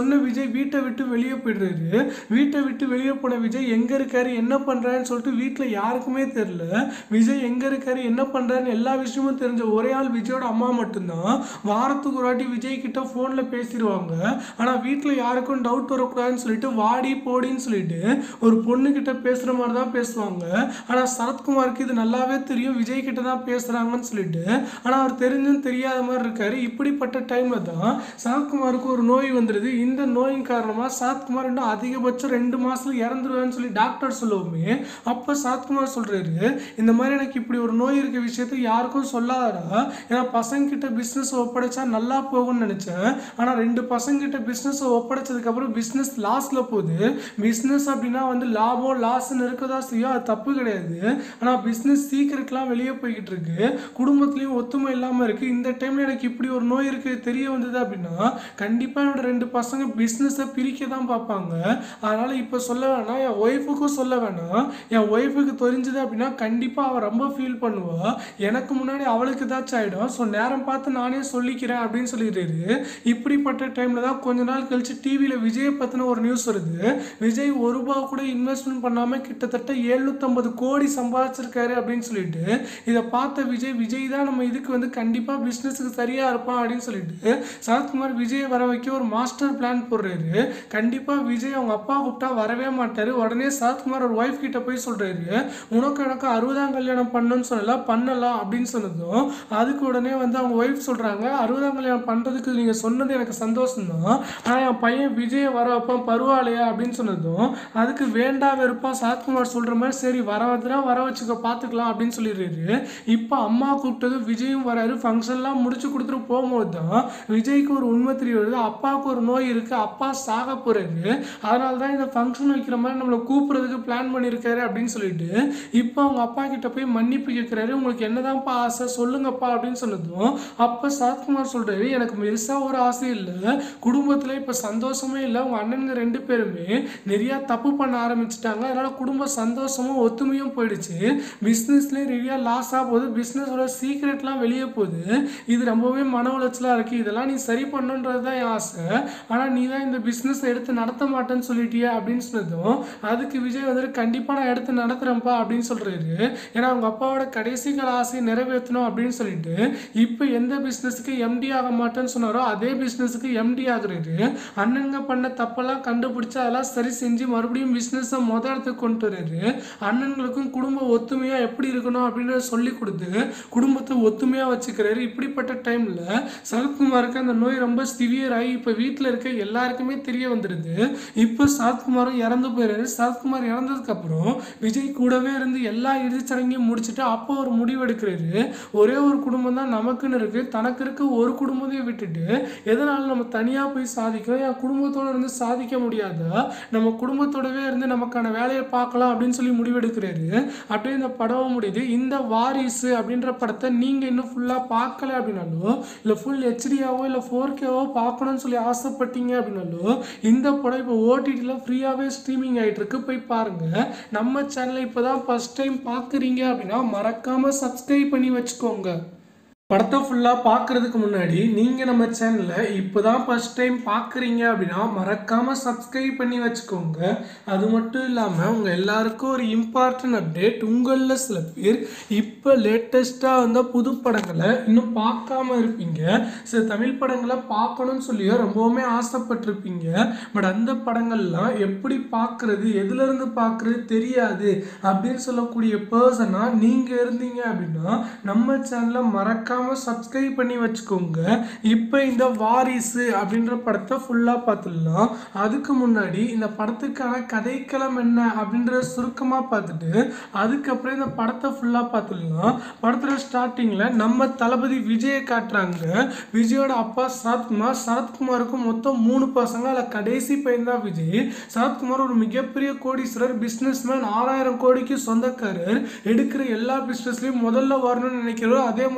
சொன்ன விஜய் வீட்டை விட்டு வெளியே போயிடுறாரு. வீட்டை விட்டு வெளியே போன விஜய் எங்க இருக்காரு, என்ன பண்றாருன்னு சொல்லிட்டு வீட்டில் யாருக்குமே தெரியல. விஜய் எங்க இருக்காரு, என்ன பண்றாருன்னு எல்லா விஷயமும் தெரிஞ்ச ஒரே ஆள் விஜயோட அம்மா மட்டும்தான். வாரத்துக்கு ஒரு வாட்டி விஜய் கிட்ட போன்ல பேசிடுவாங்க. ஆனா வீட்டில் யாருக்கும் டவுட் வரக்கூடாதுன்னு சொல்லிட்டு வாடி போடின்னு சொல்லிட்டு ஒரு பொண்ணு கிட்ட பேசுற மாதிரி தான் பேசுவாங்க. ஆனா சரத்குமாருக்கு இது நல்லாவே தெரியும் விஜய் கிட்ட தான் பேசுறாங்கன்னு சொல்லிட்டு. ஆனா அவர் தெரிஞ்சும் தெரியாத மாதிரி இருக்காரு. இப்படிப்பட்ட டைம்ல தான் சரத்குமாருக்கு ஒரு நோய் வந்துடுது. இந்த நோயின் காரணமா சரத்குமார் இன்னும் அதிகபட்சம் ரெண்டு மாசத்துல இறந்துருவேன்னு சொல்லி டாக்டர் சொல்லுவோமே, அப்ப சரத்குமார் சொல்றாரு, இந்த மாதிரி எனக்கு இப்படி ஒரு நோய் இருக்க விஷயத்தை யாருக்கும் சொல்லாதடா, ஏன்னா பசங்க கிட்ட பிசினஸ் ஒப்படைச்சா நல்லா போகும்னு நினைச்சேன். ஆனா ரெண்டு பசங்க கிட்ட பிசினஸ் ஒப்படைச்சதுக்கு அப்புறம் பிசினஸ் லாஸ்ல போகுது. பிசினஸ் அப்படின்னா வந்து லாபம் லாஸ்ன்னு இருக்கதா செய்யும், அது தப்பு கிடையாது. ஆனா பிசினஸ் சீக்கிரட்லாம் வெளியே போய்கிட்டு இருக்கு, குடும்பத்திலையும் ஒத்துமை இல்லாம இருக்கு. இந்த டைம்ல எனக்கு இப்படி ஒரு நோய் இருக்கு தெரிய வந்தது அப்படின்னா கண்டிப்பா என்னோட ரெண்டு பசங்க பிசினஸை பிரிக்க தான் பார்ப்பாங்க. அதனால இப்ப சொல்ல வேணாம், என் ஒய்ஃபுக்கும் சொல்ல வேணாம். என் ஒய்ஃபுக்கு தெரிஞ்சது அப்படின்னா கண்டிப்பா அவ ரொம்ப ஃபீல் பண்ணுவா. எனக்கு முன்னாடி அவளுக்கு ஏதாச்சும் ஆயிடும். ஸோ நேரம் பார்த்து நானே சொல்லிக்கிறேன் அப்படின்னு சொல்லிடுறாரு. இப்படிப்பட்ட டைம்ல தான் கொஞ்ச நாள் கழிச்சு டிவியில விஜயை பத்தின ஒரு நியூஸ் வருது. விஜய் ஒரு ரூபாய் கூட இன்வெஸ்ட்மெண்ட் பண்ணாம கிட்டத்தட்ட எழுநூத்தி ஐம்பது கோடி சம்பாதிச்சிருக்காரு அப்படின்னு சொல்லிட்டு இதை பார்த்த விஜய் விஜய் தான் நம்ம இதுக்கு வந்து கண்டிப்பா பிசினஸுக்கு சரியா இருப்பான் அப்படின்னு சொல்லிட்டு சரத்குமார் விஜயை வர வைக்க ஒரு மாஸ்டர் பிளான் போடுறாரு. கண்டிப்பா விஜய் அவங்க அப்பா கூப்பிட்டா வரவே மாட்டாரு. உடனே சரத்குமார் ஒரு ஒய்ஃப் கிட்ட போய் சொல்றாரு, உனக்கு எனக்கு அறுபதாம் கல்யாணம் பண்ணணும்னு சொல்லலாம், பண்ணலாம் அப்படின்னு சொன்னதும் அதுக்கு உடனே வந்து அவங்க ஒய்ஃப் சொல்றாங்க, அறுபதாம் கல்யாணம் பண்றதுக்கு நீங்க சொன்னது எனக்கு சந்தோஷம் தான், ஆனா என் பையன் விஜய் வர வைப்பான் பரவாயில்லையா அப்படின்னு சொன்னதும் அதுக்கு வேண்டா வெறுப்பா சரத்குமார் சொல்ற மாதிரி சரி வர வந்துனா வர வச்சுக்க பாத்துக்கலாம் அப்படின்னு சொல்லிடுறாரு. இப்ப அம்மா கூப்பிட்டது விஜயும் வராரு. ஃபங்க்ஷன்லாம் முடிச்சு கொடுத்துட்டு போகும்போது தான் விஜய்க்கு ஒரு உண்மை தெரிய வருது, அப்பாவுக்கு ஒரு நோய் இருக்கு, அப்பா சாக போறாரு, அதனால தான் இந்த ஃபங்க்ஷன் வைக்கிற மாதிரி நம்மளை கூப்பிடுறதுக்கு பிளான் பண்ணியிருக்காரு அப்படின்னு சொல்லிட்டு இப்போ அவங்க அப்பா கிட்ட போய் மன்னிப்பு கேட்கிறாரு. உங்களுக்கு என்னதான்ப்பா ஆசை சொல்லுங்கப்பா அப்படின்னு சொன்னதும் அப்ப சரத்குமார் சொல்றாரு, எனக்கு பெருசா ஒரு ஆசை இல்லை, குடும்பத்துல இப்ப சந்தோஷமே இல்லை, உங்க அண்ணனுங்க ரெண்டு பேருமே நிறைய தப்பு பண்ண ஆரம்பிச்சுட்டாங்க, அதனால குடும்ப சந்தோஷமும் ஒத்துமையும் போயிடுச்சு, பிசினஸ்லயே நிறைய லாஸ் ஆக போகுது, பிசினஸோட சீக்ரெட்லாம் வெளியே போகுது, இது ரொம்பவே மன உளைச்சலா இருக்கு, இதெல்லாம் நீ சரி பண்ணுன்றது தான் என் ஆசை, ஆனா நீ தான் இந்த பிசினஸ் எடுத்து நடத்த மாட்டேன்னு சொல்லிட்டியா அப்படின்னு சொன்னதும் அதுக்கு விஜய் வந்துட்டு கண்டிப்பா நான் எடுத்து நடத்துறேன்ப்பா அப்படின்னு சொல்றாரு. ஏன்னா அவங்க அப்பாவோட கடைசி கால ஆசையை நிறைவேற்றணும் அப்படின்னு சொல்லிட்டு இப்போ எந்த பிசினஸுக்கு எம்டி ஆக மாட்டேன்னு சொன்னாரோ அதே பிசினஸுக்கு எம்டி ஆகுறாரு. அண்ணனுங்க பண்ண தப்பெல்லாம் கண்டுபிடிச்சு அதெல்லாம் சரி செஞ்சு மறுபடியும் பிசினஸை மொத இடத்துக்கு கொண்டு வர்றாரு. அண்ணன்களுக்கும் குடும்ப ஒத்துமையா எப்படி இருக்கணும் அப்படின்னு சொல்லி கொடுத்து குடும்பத்தை ஒத்துமையா வச்சுக்கிறாரு. இப்படிப்பட்ட டைம்ல சரத்குமாருக்கு அந்த நோய் ரொம்ப சிவியர் ஆகி இப்ப வீட்டுல இருக்க எல்லாருக்குமே தெரிய வந்துடுது. இப்போ சரத்குமாரும் இறந்து போயிடுறாரு. சரத்குமார் இறந்ததுக்கு அப்புறம் விஜய் கூடவே இருந்து எல்லா இறுதிச்சடங்கையும் முடிச்சுட்டு அப்போ ஒரு முடிவு எடுக்கிறாரு, ஒரே ஒரு குடும்பம் தான் நமக்குன்னு இருக்கு, தனக்கு இருக்க ஒரு குடும்பத்தையும் விட்டுட்டு எதனால நம்ம தனியா போய் சாதிக்கிறோம், என் குடும்பத்தோட இருந்து சாதிக்க முடியாதா, நம்ம குடும்பத்தோடவே இருந்து நமக்கான வேலையை பார்க்கலாம் அப்படின்னு சொல்லி முடிவெடுக்கிறாரு. அப்படியே இந்த படம் முடியுது. இந்த வாரிசு அப்படின்ற படத்தை நீங்க இன்னும் ஃபுல்லா பார்க்கல அப்படின்னாலோ இல்ல ஃபுல் ஹெச்டியாவோ இல்ல ஃபோர் கேவோ பார்க்கணும்னு சொல்லி ஆசைப்பட்டீங்க அப்படின்னாலோ இந்த படம் இப்போ ஓடிடில ஃப்ரீயாவே ஸ்ட்ரீமிங் ஆயிட்டு இருக்கு, போய் பாருங்க. நம்ம சேனலை இப்பதான் ஃபர்ஸ்ட் டைம் பார்க்குறீங்க அப்படின்னா மறக்காம சப்ஸ்கிரைப் பண்ணி வச்சுக்கோங்க. படத்தை ஃபுல்லாக பார்க்குறதுக்கு முன்னாடி நீங்கள் நம்ம சேனலில் இப்போ தான் ஃபஸ்ட் டைம் பார்க்குறீங்க அப்படின்னா மறக்காமல் சப்ஸ்கிரைப் பண்ணி வச்சுக்கோங்க. அது மட்டும் இல்லாமல் உங்கள் எல்லாருக்கும் ஒரு இம்பார்ட்டன்ட் அப்டேட், உங்களில் சில பேர் இப்போ லேட்டஸ்ட்டாக வந்த புது படங்களை இன்னும் பார்க்காம இருப்பீங்க, சில தமிழ் படங்களை பார்க்கணும்னு சொல்லியோ ரொம்பவுமே ஆசைப்பட்டிருப்பீங்க. பட் அந்த படங்கள்லாம் எப்படி பார்க்குறது, எதுலேருந்து பார்க்குறது தெரியாது அப்படின்னு சொல்லக்கூடிய பர்சனாக நீங்கள் இருந்தீங்க அப்படின்னா நம்ம சேனலை மறக்காம சப்ஸ்கிரைப் பண்ணி வச்சுக்கோங்க. இப்போ இந்த வாரிசு அப்படின்ற படத்தை ஃபுல்லா பார்த்துடலாம். அதுக்கு முன்னாடி இந்த படத்துக்கான கதைக்களம் என்ன அப்படின்றத சுருக்கமா பார்த்துட்டு அதுக்கப்புறம் இந்த படத்தை ஃபுல்லா பார்த்துடலாம். படத்துல ஸ்டார்டிங்ல நம்ம தளபதி விஜயை காட்டுறாங்க. விஜயோட அப்பா சரத்குமார், சரத்குமாருக்கு மொத்தம் மூணு பசங்க, அதில் கடைசி பையன் தான் விஜய். சரத்குமார் ஒரு மிகப்பெரிய கோடீஸ்வரர், பிசினஸ் மேன், ஆறாயிரம் கோடிக்கு சொந்தக்காரர், எடுக்கிற எல்லா பிசினஸ்லயும் முதல்ல வரணும்னு நினைக்கிறோம். அதே மாதிரி முதல்ல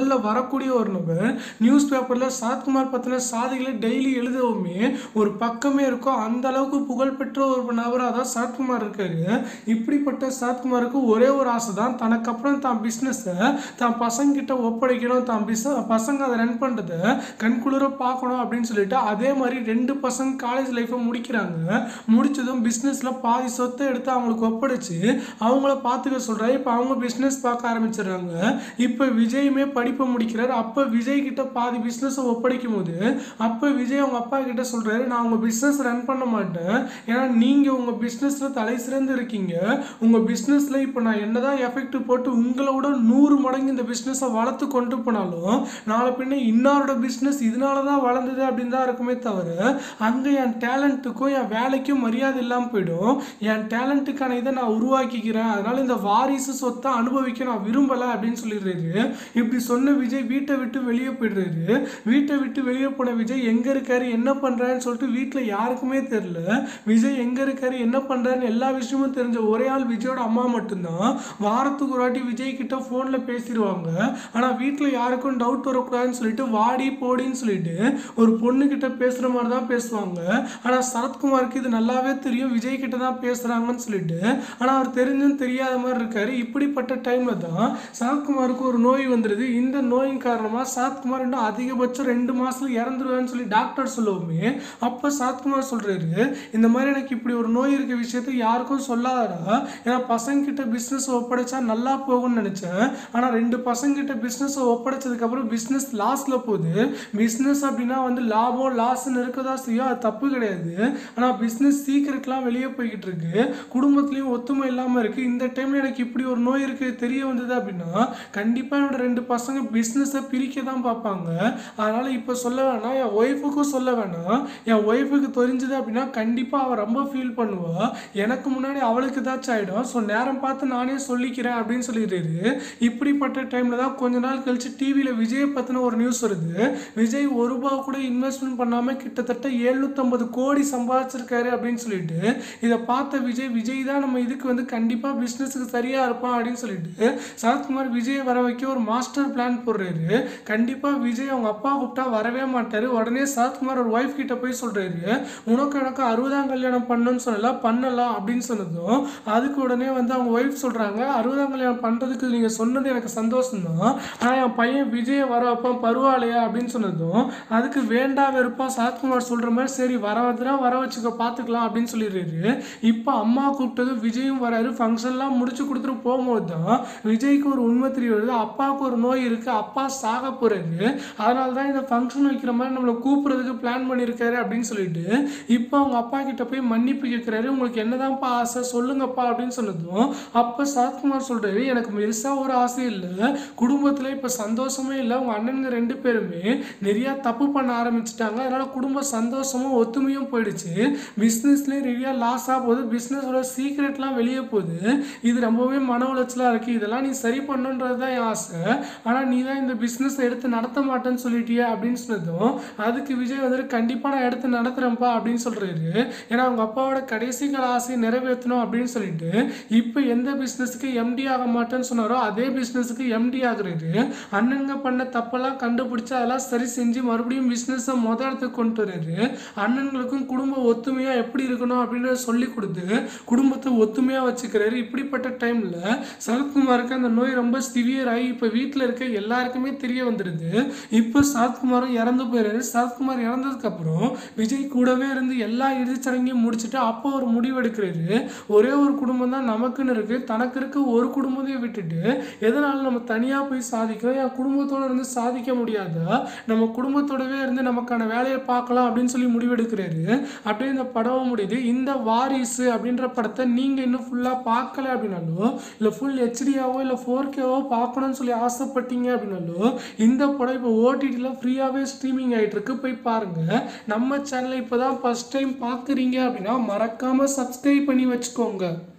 முதல்ல வரக்கூடிய ஒரு நபர். நியூஸ் பேப்பர்ல சரத்குமார் பத்தின சாதிகளை டெய்லி எழுதவுமே ஒரு பக்கமே இருக்கும். அந்த அளவுக்கு புகழ்பெற்ற ஒரு நபராக தான் சரத்குமார் இருக்காரு. இப்படிப்பட்ட சரத்குமாருக்கு ஒரே ஒரு ஆசை தான், தனக்கு அப்புறம் தான் பிஸ்னஸை தான் பசங்க கிட்ட ஒப்படைக்கணும், தான் பிஸ் பசங்க அதை ரன் பண்ணுறதை கண்குளிர பார்க்கணும் அப்படின்னு சொல்லிட்டு அதே மாதிரி ரெண்டு பசங்க காலேஜ் லைஃப்பை முடிக்கிறாங்க. முடிச்சதும் பிஸ்னஸில் பாதி சொத்தை எடுத்து அவங்களுக்கு ஒப்படைச்சு அவங்கள பார்த்துக்க சொல்கிறாரு. இப்போ அவங்க பிஸ்னஸ் பார்க்க ஆரம்பிச்சிடுறாங்க. இப்போ விஜயுமே படிப்பை முடிக்கிறார். அப்போ விஜய் கிட்ட பாதி பிஸ்னஸை ஒப்படைக்கும் போது அப்போ விஜய் அவங்க அப்பா கிட்ட சொல்கிறாரு, நான் உங்கள் பிஸ்னஸ் ரன் பண்ண மாட்டேன், ஏன்னா நீங்கள் உங்கள் பிஸ்னஸில் தலை சிறந்து இருக்கீங்க. உங்கள் பிஸ்னஸில் இப்போ நான் என்னதான் எஃபெக்ட் போட்டு உங்களோட நூறு மடங்கு இந்த பிஸ்னஸை வளர்த்து கொண்டு போனாலும் நாளை பின்ன இன்னாரோட பிஸ்னஸ் இதனால தான் வளர்ந்தது அப்படின்னு தான் இருக்குமே தவிர அங்கே என் டேலண்ட்டுக்கும் என் வேலைக்கும் மரியாதை இல்லாமல் போயிடும். என் டேலண்ட்டுக்கான இதை நான் உருவாக்கிக்கிறேன், அதனால இந்த வாரிசு சொத்தை அனுபவிக்க நான் விரும்பலை அப்படின்னு சொல்லிடுறாரு. இப்படி சொன்ன விஜய் வீட்டை விட்டு வெளியே போயிடுறாரு. வீட்டை விட்டு வெளியே போன விஜய் எங்கே இருக்காரு என்ன பண்ணுறாருன்னு சொல்லிட்டு வீட்டில் யாருக்குமே தெரியல. விஜய் எங்கே இருக்காரு என்ன பண்ணுறாருன்னு எல்லா விஷயமும் தெரிஞ்ச ஒரே ஆள் விஜயோட அம்மா மட்டும்தான். வாரத்துக்கு ஒரு வாட்டி விஜய் கிட்ட ஃபோனில் பேசிடுவாங்க. ஆனால் வீட்டில் யாருக்கும் டவுட் வரக்கூடாதுன்னு சொல்லிட்டு வாடி போடின்னு சொல்லிட்டு ஒரு பொண்ணு கிட்ட பேசுகிற மாதிரி தான் பேசுவாங்க. ஆனால் சரத்குமாருக்கு இது நல்லாவே தெரியும் விஜய் கிட்ட தான் பேசுகிறாங்கன்னு சொல்லிட்டு. ஆனால் அவர் தெரிஞ்சும் தெரியாத மாதிரி இருக்காரு. இப்படிப்பட்ட டைமில் தான் சரத்குமாருக்கு ஒரு நோய் வந்துடுது. இந்த நோயின் காரணமாக சரத்குமார் இன்னும் அதிகபட்சம் ரெண்டு மாதத்துல இறந்துருவேன்னு சொல்லி டாக்டர் சொல்லவுமே அப்போ சரத்குமார் சொல்கிறாரு, இந்த மாதிரி எனக்கு இப்படி ஒரு நோய் இருக்க விஷயத்தை யாருக்கும் சொல்லாதடா, ஏன்னா பசங்க கிட்ட பிஸ்னஸ் ஒப்படைச்சா நல்லா போகும்னு நினச்சேன். ஆனால் ரெண்டு பசங்க கிட்ட பிஸ்னஸ் ஒப்படைச்சதுக்கப்புறம் பிஸ்னஸ் லாஸில் போகுது. பிஸ்னஸ் அப்படின்னா வந்து லாபம் லாஸ்ன்னு இருக்கதா செய்யும், அது தப்பு கிடையாது. ஆனால் பிஸ்னஸ் சீக்கிரட்லாம் வெளியே போய்கிட்டு இருக்கு, குடும்பத்துலேயும் ஒத்துமை இல்லாமல் இருக்குது. இந்த டைமில் எனக்கு இப்படி ஒரு நோய் இருக்குது தெரிய வந்தது அப்படின்னா கண்டிப்பாக என்னோட ரெண்டு பசங்க பிஸ்னஸை பிரிக்க தான் பார்ப்பாங்க. அதனால் இப்போ சொல்ல வேணாம், என் ஒய்ஃபுக்கும் சொல்ல வேணாம். என் ஒய்ஃபுக்கு தெரிஞ்சது அப்படின்னா கண்டிப்பாக அவள் ரொம்ப ஃபீல் பண்ணுவாள், எனக்கு முன்னாடி அவளுக்கு ஏதாச்சும் ஆகிடும். ஸோ நேரம் பார்த்து நானே சொல்லிக்கிறேன் அப்படின்னு சொல்லிடுறாரு. இப்படிப்பட்ட டைமில் தான் கொஞ்ச நாள் கழிச்சு டிவியில் விஜயை பற்றின ஒரு நியூஸ் வருது. விஜய் ஒரு ரூபா கூட இன்வெஸ்ட்மெண்ட் பண்ணாமல் கிட்டத்தட்ட எழுநூற்றம்பது கோடி சம்பாதிச்சிருக்காரு அப்படின்னு சொல்லிட்டு இதை பார்த்த விஜய் விஜய் தான் நம்ம இதுக்கு வந்து கண்டிப்பாக பிஸ்னஸுக்கு சரியாக இருப்பான் அப்படின்னு சொல்லிட்டு சரத்குமார் விஜயை வர வைக்க ஒரு மாஸ்டர் பிளான் போடுறாரு. கண்டிப்பாக விஜய் அவங்க அப்பா கூப்பிட்டா வரவே மாட்டார். உடனே சரத்குமார் ஒரு ஒய்ஃப் கிட்ட போய் சொல்கிறாரு, உனக்கு எனக்கு அறுபதாம் கல்யாணம் பண்ணணும்னு சொல்லலாம் பண்ணலாம் அப்படின்னு சொன்னதும் அதுக்கு உடனே வந்து அவங்க ஒய்ஃப் சொல்கிறாங்க, அறுபதாம் கல்யாணம் பண்ணுறதுக்கு நீங்கள் சொன்னது எனக்கு சந்தோஷம் தான், ஆனால் என் பையன் விஜயை வர வைப்பான் பரவாயில்லையா அப்படின்னு சொன்னதும் அதுக்கு வேண்டா வெறுப்பா சரத்குமார் சொல்கிற மாதிரி சரி வர வந்துனா வர வச்சுக்க பார்த்துக்கலாம் அப்படின்னு சொல்லிடுறாரு. இப்போ அம்மா கூப்பிட்டது விஜயும் வராரு. ஃபங்க்ஷன்லாம் முடிச்சு கொடுத்துட்டு போகும்போது தான் விஜய்க்கு ஒரு உண்மை தெரிய வருது, அப்பாவுக்கு ஒரு நோய் இருக்குது, அப்பா சாக போகிறாரு, அதனால தான் இந்த ஃபங்க்ஷன் வைக்கிற மாதிரி நம்மளை கூப்பிட்றதுக்கு பிளான் பண்ணியிருக்காரு அப்படின்னு சொல்லிட்டு இப்போ அவங்க அப்பா கிட்ட போய் மன்னிப்பு கேட்குறாரு. உங்களுக்கு என்னதான்ப்பா ஆசை சொல்லுங்கப்பா அப்படின்னு சொன்னதும் அப்போ சரத்குமார் சொல்கிறாரு, எனக்கு பெருசாக ஒரு ஆசை இல்லை, குடும்பத்தில் இப்போ சந்தோஷமே இல்லை, உங்கள் அண்ணனுங்க ரெண்டு பேருமே நிறையா தப்பு பண்ண ஆரம்பிச்சிட்டாங்க, அதனால் குடும்ப சந்தோஷமும் ஒத்துமையும் போயிடுச்சு, பிஸ்னஸ்லேயே நிறையா லாஸ் ஆக போகுது, பிஸ்னஸோட சீக்ரெட்லாம் வெளியே போகுது, இது ரொம்பவே மன உளைச்சலாக இருக்குது, இதெல்லாம் நீ சரி பண்ணுன்றது தான் என் ஆசை, ஆனால் நீ தான் இந்த பிஸ்னஸை எடுத்து நடத்த மாட்டேன்னு சொல்லிட்டியே அப்படின்னு சொன்னதும் அதுக்கு விஜய் வந்துட்டு கண்டிப்பாக நான் எடுத்து நடத்துகிறேன்ப்பா அப்படின்னு சொல்கிறாரு. ஏன்னா அவங்க அப்பாவோட கடைசி கால ஆசையை நிறைவேற்றணும் அப்படின்னு சொல்லிட்டு இப்போ எந்த பிஸ்னஸுக்கு எம்டி ஆக மாட்டேன்னு சொன்னாரோ அதே பிஸ்னஸுக்கு எம்டி ஆகுறாரு. அண்ணனுங்க பண்ண தப்பெல்லாம் கண்டுபிடிச்சு அதெல்லாம் சரி செஞ்சு மறுபடியும் பிஸ்னஸை மொத இடத்துக்கு கொண்டு வர்றாரு. அண்ணன்களுக்கும் குடும்ப ஒத்துமையாக எப்படி இருக்கணும் அப்படின்றத சொல்லி கொடுத்து குடும்பத்தை ஒத்துமையாக வச்சுக்கிறாரு. இப்படிப்பட்ட டைமில் சரத்குமாருக்கு அந்த நோய் ரொம்ப சிவியர் ஆகி இப்போ வீட்டில் இருக்க எல்லாருக்குமே தெரிய வந்துடுது. இப்போ சரத்குமாரும் இறந்து போயிடுறாரு. சரத்குமார் இறந்ததுக்கப்புறம் விஜய் கூடவே இருந்து எல்லா இறுதிச்சடங்கையும் முடிச்சுட்டு அப்போ ஒரு முடிவு எடுக்கிறாரு. ஒரே ஒரு குடும்பம் தான் நமக்குன்னு இருக்குது, தனக்கு இருக்க ஒரு குடும்பத்தையும் விட்டுட்டு எதனால நம்ம தனியாக போய் சாதிக்கிறோம், என் குடும்பத்தோடு இருந்து சாதிக்க முடியாதா, நம்ம குடும்பத்தோடவே இருந்து நமக்கான வேலையை பார்க்கலாம் அப்படின்னு சொல்லி முடிவெடுக்கிறாரு. அப்படியே இந்த படம் முடியுது. இந்த வாரிசு அப்படின்ற படத்தை நீங்கள் இன்னும் ஃபுல்லாக பார்க்கல அப்படின்னாலும் இல்லை ஃபுல் ஹெச்டியாவோ இல்லை ஃபோர் கேவோ பார்க்கணும்னு சொல்லி ஆசைப்பட்டீங்க அப்படின்னாலும் இந்த படம் இப்போ ஓடிடியில் ஃப்ரீயாகவே ஸ்ட்ரீமிங் ஆகிட்டு இருக்கு, போய் பாருங்கள். நம்ம சேனலை இப்போ தான் ஃபஸ்ட் டைம் பார்க்குறீங்க அப்படின்னா மறக்காமல் சப்ஸ்கிரைப் பண்ணி வச்சுக்கோங்க.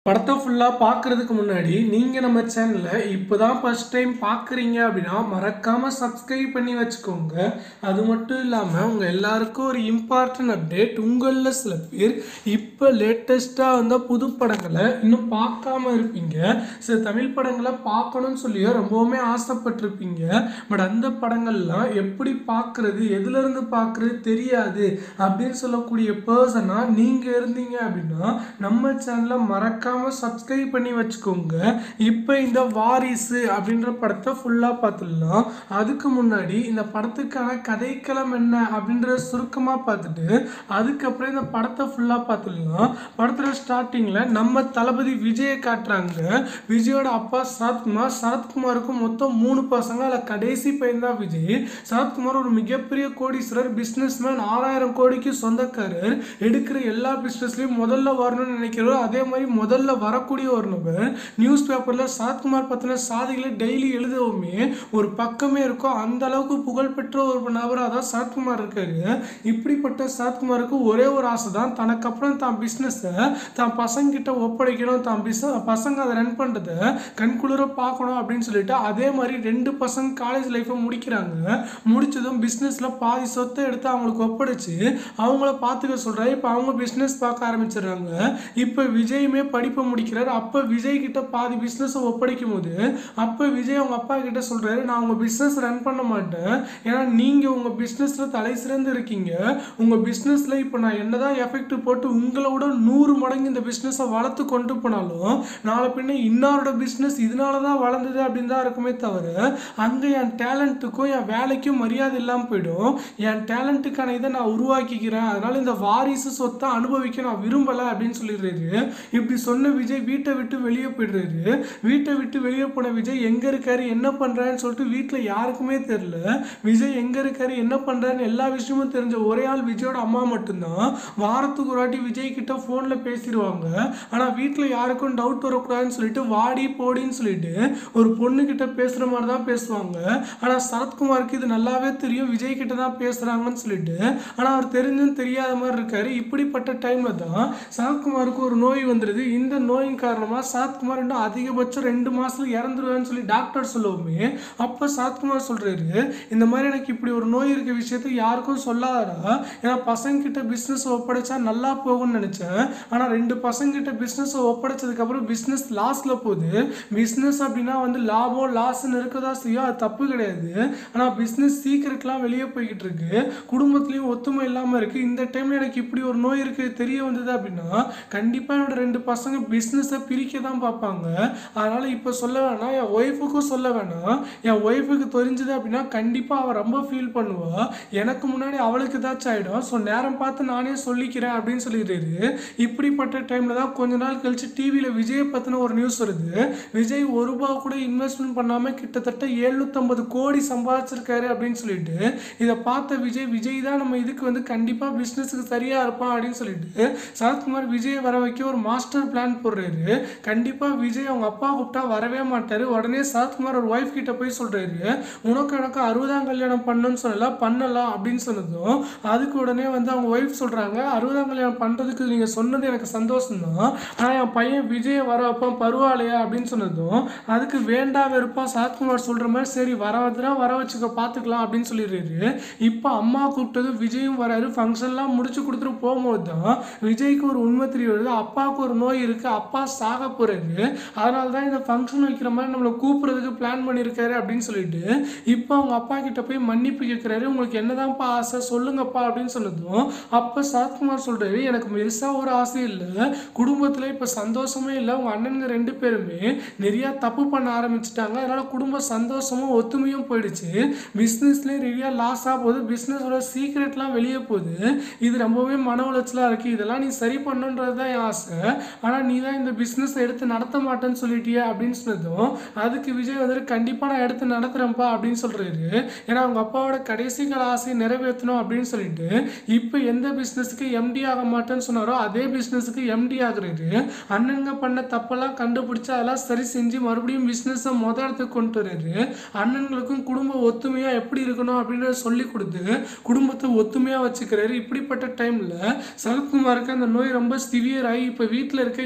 படத்தை ஃபுல்லாக பார்க்குறதுக்கு முன்னாடி நீங்கள் நம்ம சேனலை இப்போ தான் ஃபஸ்ட் டைம் பார்க்குறீங்க அப்படின்னா மறக்காமல் சப்ஸ்கிரைப் பண்ணி வச்சுக்கோங்க. அது மட்டும் இல்லாமல் உங்கள் எல்லாருக்கும் ஒரு இம்பார்ட்டன்ட் அப்டேட். உங்களில் சில பேர் இப்போ லேட்டஸ்ட்டாக வந்த புது படங்களை இன்னும் பார்க்காம இருப்பீங்க. சில தமிழ் படங்களை பார்க்கணும்னு சொல்லியோ ரொம்பவுமே ஆசைப்பட்டிருப்பீங்க. பட் அந்த படங்கள்லாம் எப்படி பார்க்குறது, எதுலேருந்து பார்க்குறது தெரியாது அப்படின்னு சொல்லக்கூடிய பர்சனாக நீங்கள் இருந்தீங்க அப்படின்னா நம்ம சேனலை மறக்காம சப்ஸ்கிரைப் பண்ணி வச்சுக்கோங்க. இப்போ இந்த வாரிசு அப்படின்ற படத்தை ஃபுல்லாக பார்த்துடலாம். அதுக்கு முன்னாடி இந்த படத்துக்கான கதைக்களம் என்ன அப்படின்றத சுருக்கமாக பார்த்துட்டு அதுக்கப்புறம் இந்த படத்தை ஃபுல்லாக பார்த்துடலாம். படத்தில் ஸ்டார்டிங்கில் நம்ம தளபதி விஜயை காட்டுறாங்க. விஜயோட அப்பா சரத்குமார். சரத்குமாருக்கு மொத்தம் மூணு பசங்க. அதில் கடைசி பையன் தான் விஜய். சரத்குமார் ஒரு மிகப்பெரிய கோடீஸ்வரர், பிஸ்னஸ் மேன், ஆறாயிரம் கோடிக்கு சொந்தக்காரர். எடுக்கிற எல்லா பிஸ்னஸ்லையும் முதல்ல வரணும்னு நினைக்கிறவர். அதே மாதிரி முதல்ல வரக்கூடிய ஒரு நபர். நியூஸ் பேப்பரில் சரத்குமார் பற்றின சாதிகளை டெய்லி எழுதவுமே ஒரு பக்கமே இருக்கும். அந்த அளவுக்கு புகழ்பெற்ற ஒரு நபராக தான் சரத்குமார் இருக்காரு. இப்படிப்பட்ட சரத்குமாருக்கு ஒரே ஒரு ஆசை தான், தனக்கு அப்புறம் தான் பிஸ்னஸை தான் பசங்க கிட்ட ஒப்படைக்கணும், தான் பிஸ் பசங்க அதை ரன் பண்ணுறதை கண்குளிர பார்க்கணும் அப்படின்னு சொல்லிட்டு அதே மாதிரி ரெண்டு பசங்க காலேஜ் லைஃப்பை முடிக்கிறாங்க. முடிச்சதும் பிஸ்னஸில் பாதி சொத்தை எடுத்து அவங்களுக்கு ஒப்படைச்சு அவங்கள பார்த்துக்க சொல்கிறாரு. இப்போ அவங்க பிஸ்னஸ் பார்க்க ஆரம்பிச்சிடுறாங்க. இப்போ விஜயுமே படிப்பை முடிக்கிறார். அப்போ விஜய் கிட்ட பாதி பிஸ்னஸை ஒப்படைக்கும் போது அப்போ விஜய் அவங்க அப்பா கிட்ட சொல்கிறாரு, நான் உங்கள் பிஸ்னஸ் ரன் பண்ண மாட்டேன், ஏன்னா நீங்கள் உங்கள் பிஸ்னஸில் தலை சிறந்து இருக்கீங்க. உங்கள் பிஸ்னஸில் இப்போ நான் என்னதான் எஃபெக்ட் போட்டு உங்களோட நூறு மடங்கு இந்த பிஸ்னஸை வளர்த்து கொண்டு போனாலும் நாளை பின்ன இன்னாரோட பிஸ்னஸ் இதனால தான் வளர்ந்தது அப்படின்னு தான் இருக்குமே தவிர அங்கே என் டேலண்ட்டுக்கும் என் வேலைக்கும் மரியாதை இல்லாமல் போயிடும். என் டேலண்ட்டுக்கான இதை நான் உருவாக்கிக்கிறேன், அதனால இந்த வாரிசு சொத்தை அனுபவிக்க நான் விரும்பலை அப்படின்னு சொல்லிடுறாரு. இப்படி சொன்ன விஜய் வீட்டை விட்டு வெளியே போயிடுறாரு. வீட்டை விட்டு வெளியே போன விஜய் எங்கே இருக்காரு, என்ன பண்ணுறான்னு சொல்லிட்டு வீட்டில் யாருக்குமே தெரியல. விஜய் எங்கே இருக்காரு, என்ன பண்ணுறாருன்னு எல்லா விஷயமும் தெரிஞ்ச ஒரே ஆள் விஜயோட அம்மா மட்டும்தான். வாரத்துக்கு ஒரு வாட்டி விஜய் கிட்ட ஃபோனில் பேசிடுவாங்க. ஆனால் வீட்டில் யாருக்கும் டவுட் வரக்கூடாதுன்னு சொல்லிட்டு வாடி போடின்னு சொல்லிட்டு ஒரு பொண்ணு கிட்ட பேசுகிற மாதிரி தான் பேசுவாங்க. ஆனால் சரத்குமாருக்கு இது நல்லாவே தெரியும், விஜய் கிட்ட தான் பேசுகிறாங்கன்னு சொல்லிட்டு. ஆனால் அவர் தெரிஞ்சும் தெரியாத மாதிரி இருக்காரு. இப்படிப்பட்ட டைமில் தான் சரத்குமாருக்கு ஒரு நோய் வந்துடுது. இந்த நோயின் காரணமாக சரத்குமார் இன்னும் அதிகபட்சம் ரெண்டு மாதத்துல இறந்துருவேன்னு சொல்லி டாக்டர் சொல்லவுமே அப்போ சரத்குமார் சொல்கிறாரு, இந்த மாதிரி எனக்கு இப்படி ஒரு நோய் இருக்க விஷயத்தை யாருக்கும் சொல்லாதடா, ஏன்னா பசங்க கிட்ட பிஸ்னஸ் ஒப்படைச்சா நல்லா போகும்னு நினச்சேன். ஆனால் ரெண்டு பசங்க கிட்ட பிஸ்னஸ் ஒப்படைச்சதுக்கப்புறம் பிஸ்னஸ் லாஸில் போகுது. பிஸ்னஸ் அப்படின்னா வந்து லாபம் லாஸ்ன்னு இருக்கதா செய்யும், அது தப்பு கிடையாது. ஆனால் பிஸ்னஸ் சீக்கிரட்லாம் வெளியே போய்கிட்டு இருக்கு, குடும்பத்துலேயும் ஒத்துமை இல்லாமல் இருக்குது. இந்த டைமில் எனக்கு இப்படி ஒரு நோய் இருக்குது தெரிய வந்தது அப்படின்னா கண்டிப்பாக என்னோட ரெண்டு பசங்க பிஸ்னஸை பிரிக்க தான் பார்ப்பாங்க. அதனால் இப்போ சொல்ல வேணாம், என் ஒய்ஃபுக்கும் சொல்ல வேணாம். என் ஒய்ஃபுக்கு தெரிஞ்சது அப்படின்னா கண்டிப்பாக அவள் ரொம்ப ஃபீல் பண்ணுவாள், எனக்கு முன்னாடி அவளுக்கு ஏதாச்சும் ஆகிடும். ஸோ நேரம் பார்த்து நானே சொல்லிக்கிறேன் அப்படின்னு சொல்லிடுறாரு. இப்படிப்பட்ட டைமில் தான் கொஞ்ச நாள் கழிச்சு டிவியில் விஜயை பற்றின ஒரு நியூஸ் வருது. விஜய் ஒரு ரூபா கூட இன்வெஸ்ட்மெண்ட் பண்ணாமல் கிட்டத்தட்ட எழுநூற்றம்பது கோடி சம்பாதிச்சிருக்காரு அப்படின்னு சொல்லிட்டு இதை பார்த்த விஜய் விஜய் தான் நம்ம இதுக்கு வந்து கண்டிப்பாக பிஸ்னஸுக்கு சரியாக இருப்பான் அப்படின்னு சொல்லிட்டு சரத்குமார் விஜயை வர வைக்க ஒரு மாஸ்டர் பிளான் போடுறாரு. கண்டிப்பாக விஜய் அவங்க அப்பா கூப்பிட்டா வரவே மாட்டார். உடனே சரத்குமார் ஒரு ஒய்ஃப் கிட்ட போய் சொல்கிறாரு, உனக்கு எனக்கு அறுபதாம் கல்யாணம் பண்ணணும்னு சொல்லலாம், பண்ணலாம் அப்படின்னு சொன்னதும் அதுக்கு உடனே வந்து அவங்க ஒய்ஃப் சொல்கிறாங்க, அறுபதாம் கல்யாணம் பண்ணுறதுக்கு நீங்கள் சொன்னது எனக்கு சந்தோஷம் தான், ஆனால் என் பையன் விஜயை வர வைப்பான் பரவாயில்லையா அப்படின்னு சொன்னதும் அதுக்கு வேண்டாம் வெறுப்பான் சரத்குமார் சொல்கிற மாதிரி சரி வர வந்துடா வர வச்சுக்க பார்த்துக்கலாம் அப்படின்னு சொல்லிடுறாரு. இப்போ அம்மா கூப்பிட்டது விஜயும் வராரு. ஃபங்க்ஷன்லாம் முடிச்சு கொடுத்துட்டு போகும்போது தான் விஜய்க்கு ஒரு உண்மை தெரிய வருது, அப்பாவுக்கு ஒரு நோய் இருக்குது, அப்பா சாக போகிறாரு, அதனால தான் இந்த ஃபங்க்ஷன் வைக்கிற மாதிரி நம்மளை கூப்பிட்றதுக்கு பிளான் பண்ணியிருக்காரு அப்படின்னு சொல்லிட்டு இப்போ அவங்க அப்பா கிட்ட போய் மன்னிப்பு கேட்குறாரு. உங்களுக்கு என்னதான்ப்பா ஆசை சொல்லுங்கப்பா அப்படின்னு சொன்னதும் அப்போ சரத்குமார் சொல்கிறாரு, எனக்கு பெருசாக ஒரு ஆசை இல்லை, குடும்பத்தில் இப்போ சந்தோஷமே இல்லை, உங்கள் அண்ணனுங்க ரெண்டு பேருமே நிறையா தப்பு பண்ண ஆரம்பிச்சிட்டாங்க, அதனால் குடும்ப சந்தோஷமும் ஒத்துமையும் போயிடுச்சு, பிஸ்னஸ்லேயும் நிறையா லாஸ் ஆக போகுது, பிஸ்னஸோட சீக்ரெட்லாம் வெளியே போகுது, இது ரொம்பவே மன உளைச்சலாக இருக்குது, இதெல்லாம் நீ சரி பண்ணுன்றது தான் என் ஆசை, ஆனால் நீ தான் இந்த பிஸ்னஸை எடுத்து நடத்த மாட்டேன்னு சொல்லிட்டியே அப்படின்னு சொன்னதும் அதுக்கு விஜய் வந்துட்டு கண்டிப்பாக நான் எடுத்து நடத்துகிறேன்ப்பா அப்படின்னு சொல்கிறாரு. ஏன்னா அவங்க அப்பாவோட கடைசி கால ஆசையை நிறைவேற்றணும் அப்படின்னு சொல்லிட்டு இப்போ எந்த பிஸ்னஸுக்கு எம்டி ஆக மாட்டேன்னு சொன்னாரோ அதே பிஸ்னஸுக்கு எம்டி ஆகுறாரு. அண்ணனுங்க பண்ண தப்பெல்லாம் கண்டுபிடிச்சு அதெல்லாம் சரி செஞ்சு மறுபடியும் பிஸ்னஸை மொதல் இடத்துக்கு கொண்டு வர்றாரு. அண்ணன்களுக்கும் குடும்ப ஒத்துமையாக எப்படி இருக்கணும் அப்படின்றத சொல்லி கொடுத்து குடும்பத்தை ஒத்துமையாக வச்சுக்கிறாரு. இப்படிப்பட்ட டைமில் சரத்குமாருக்கு அந்த நோய் ரொம்ப சிவியர் ஆகி இப்போ வீட்டில் இருக்க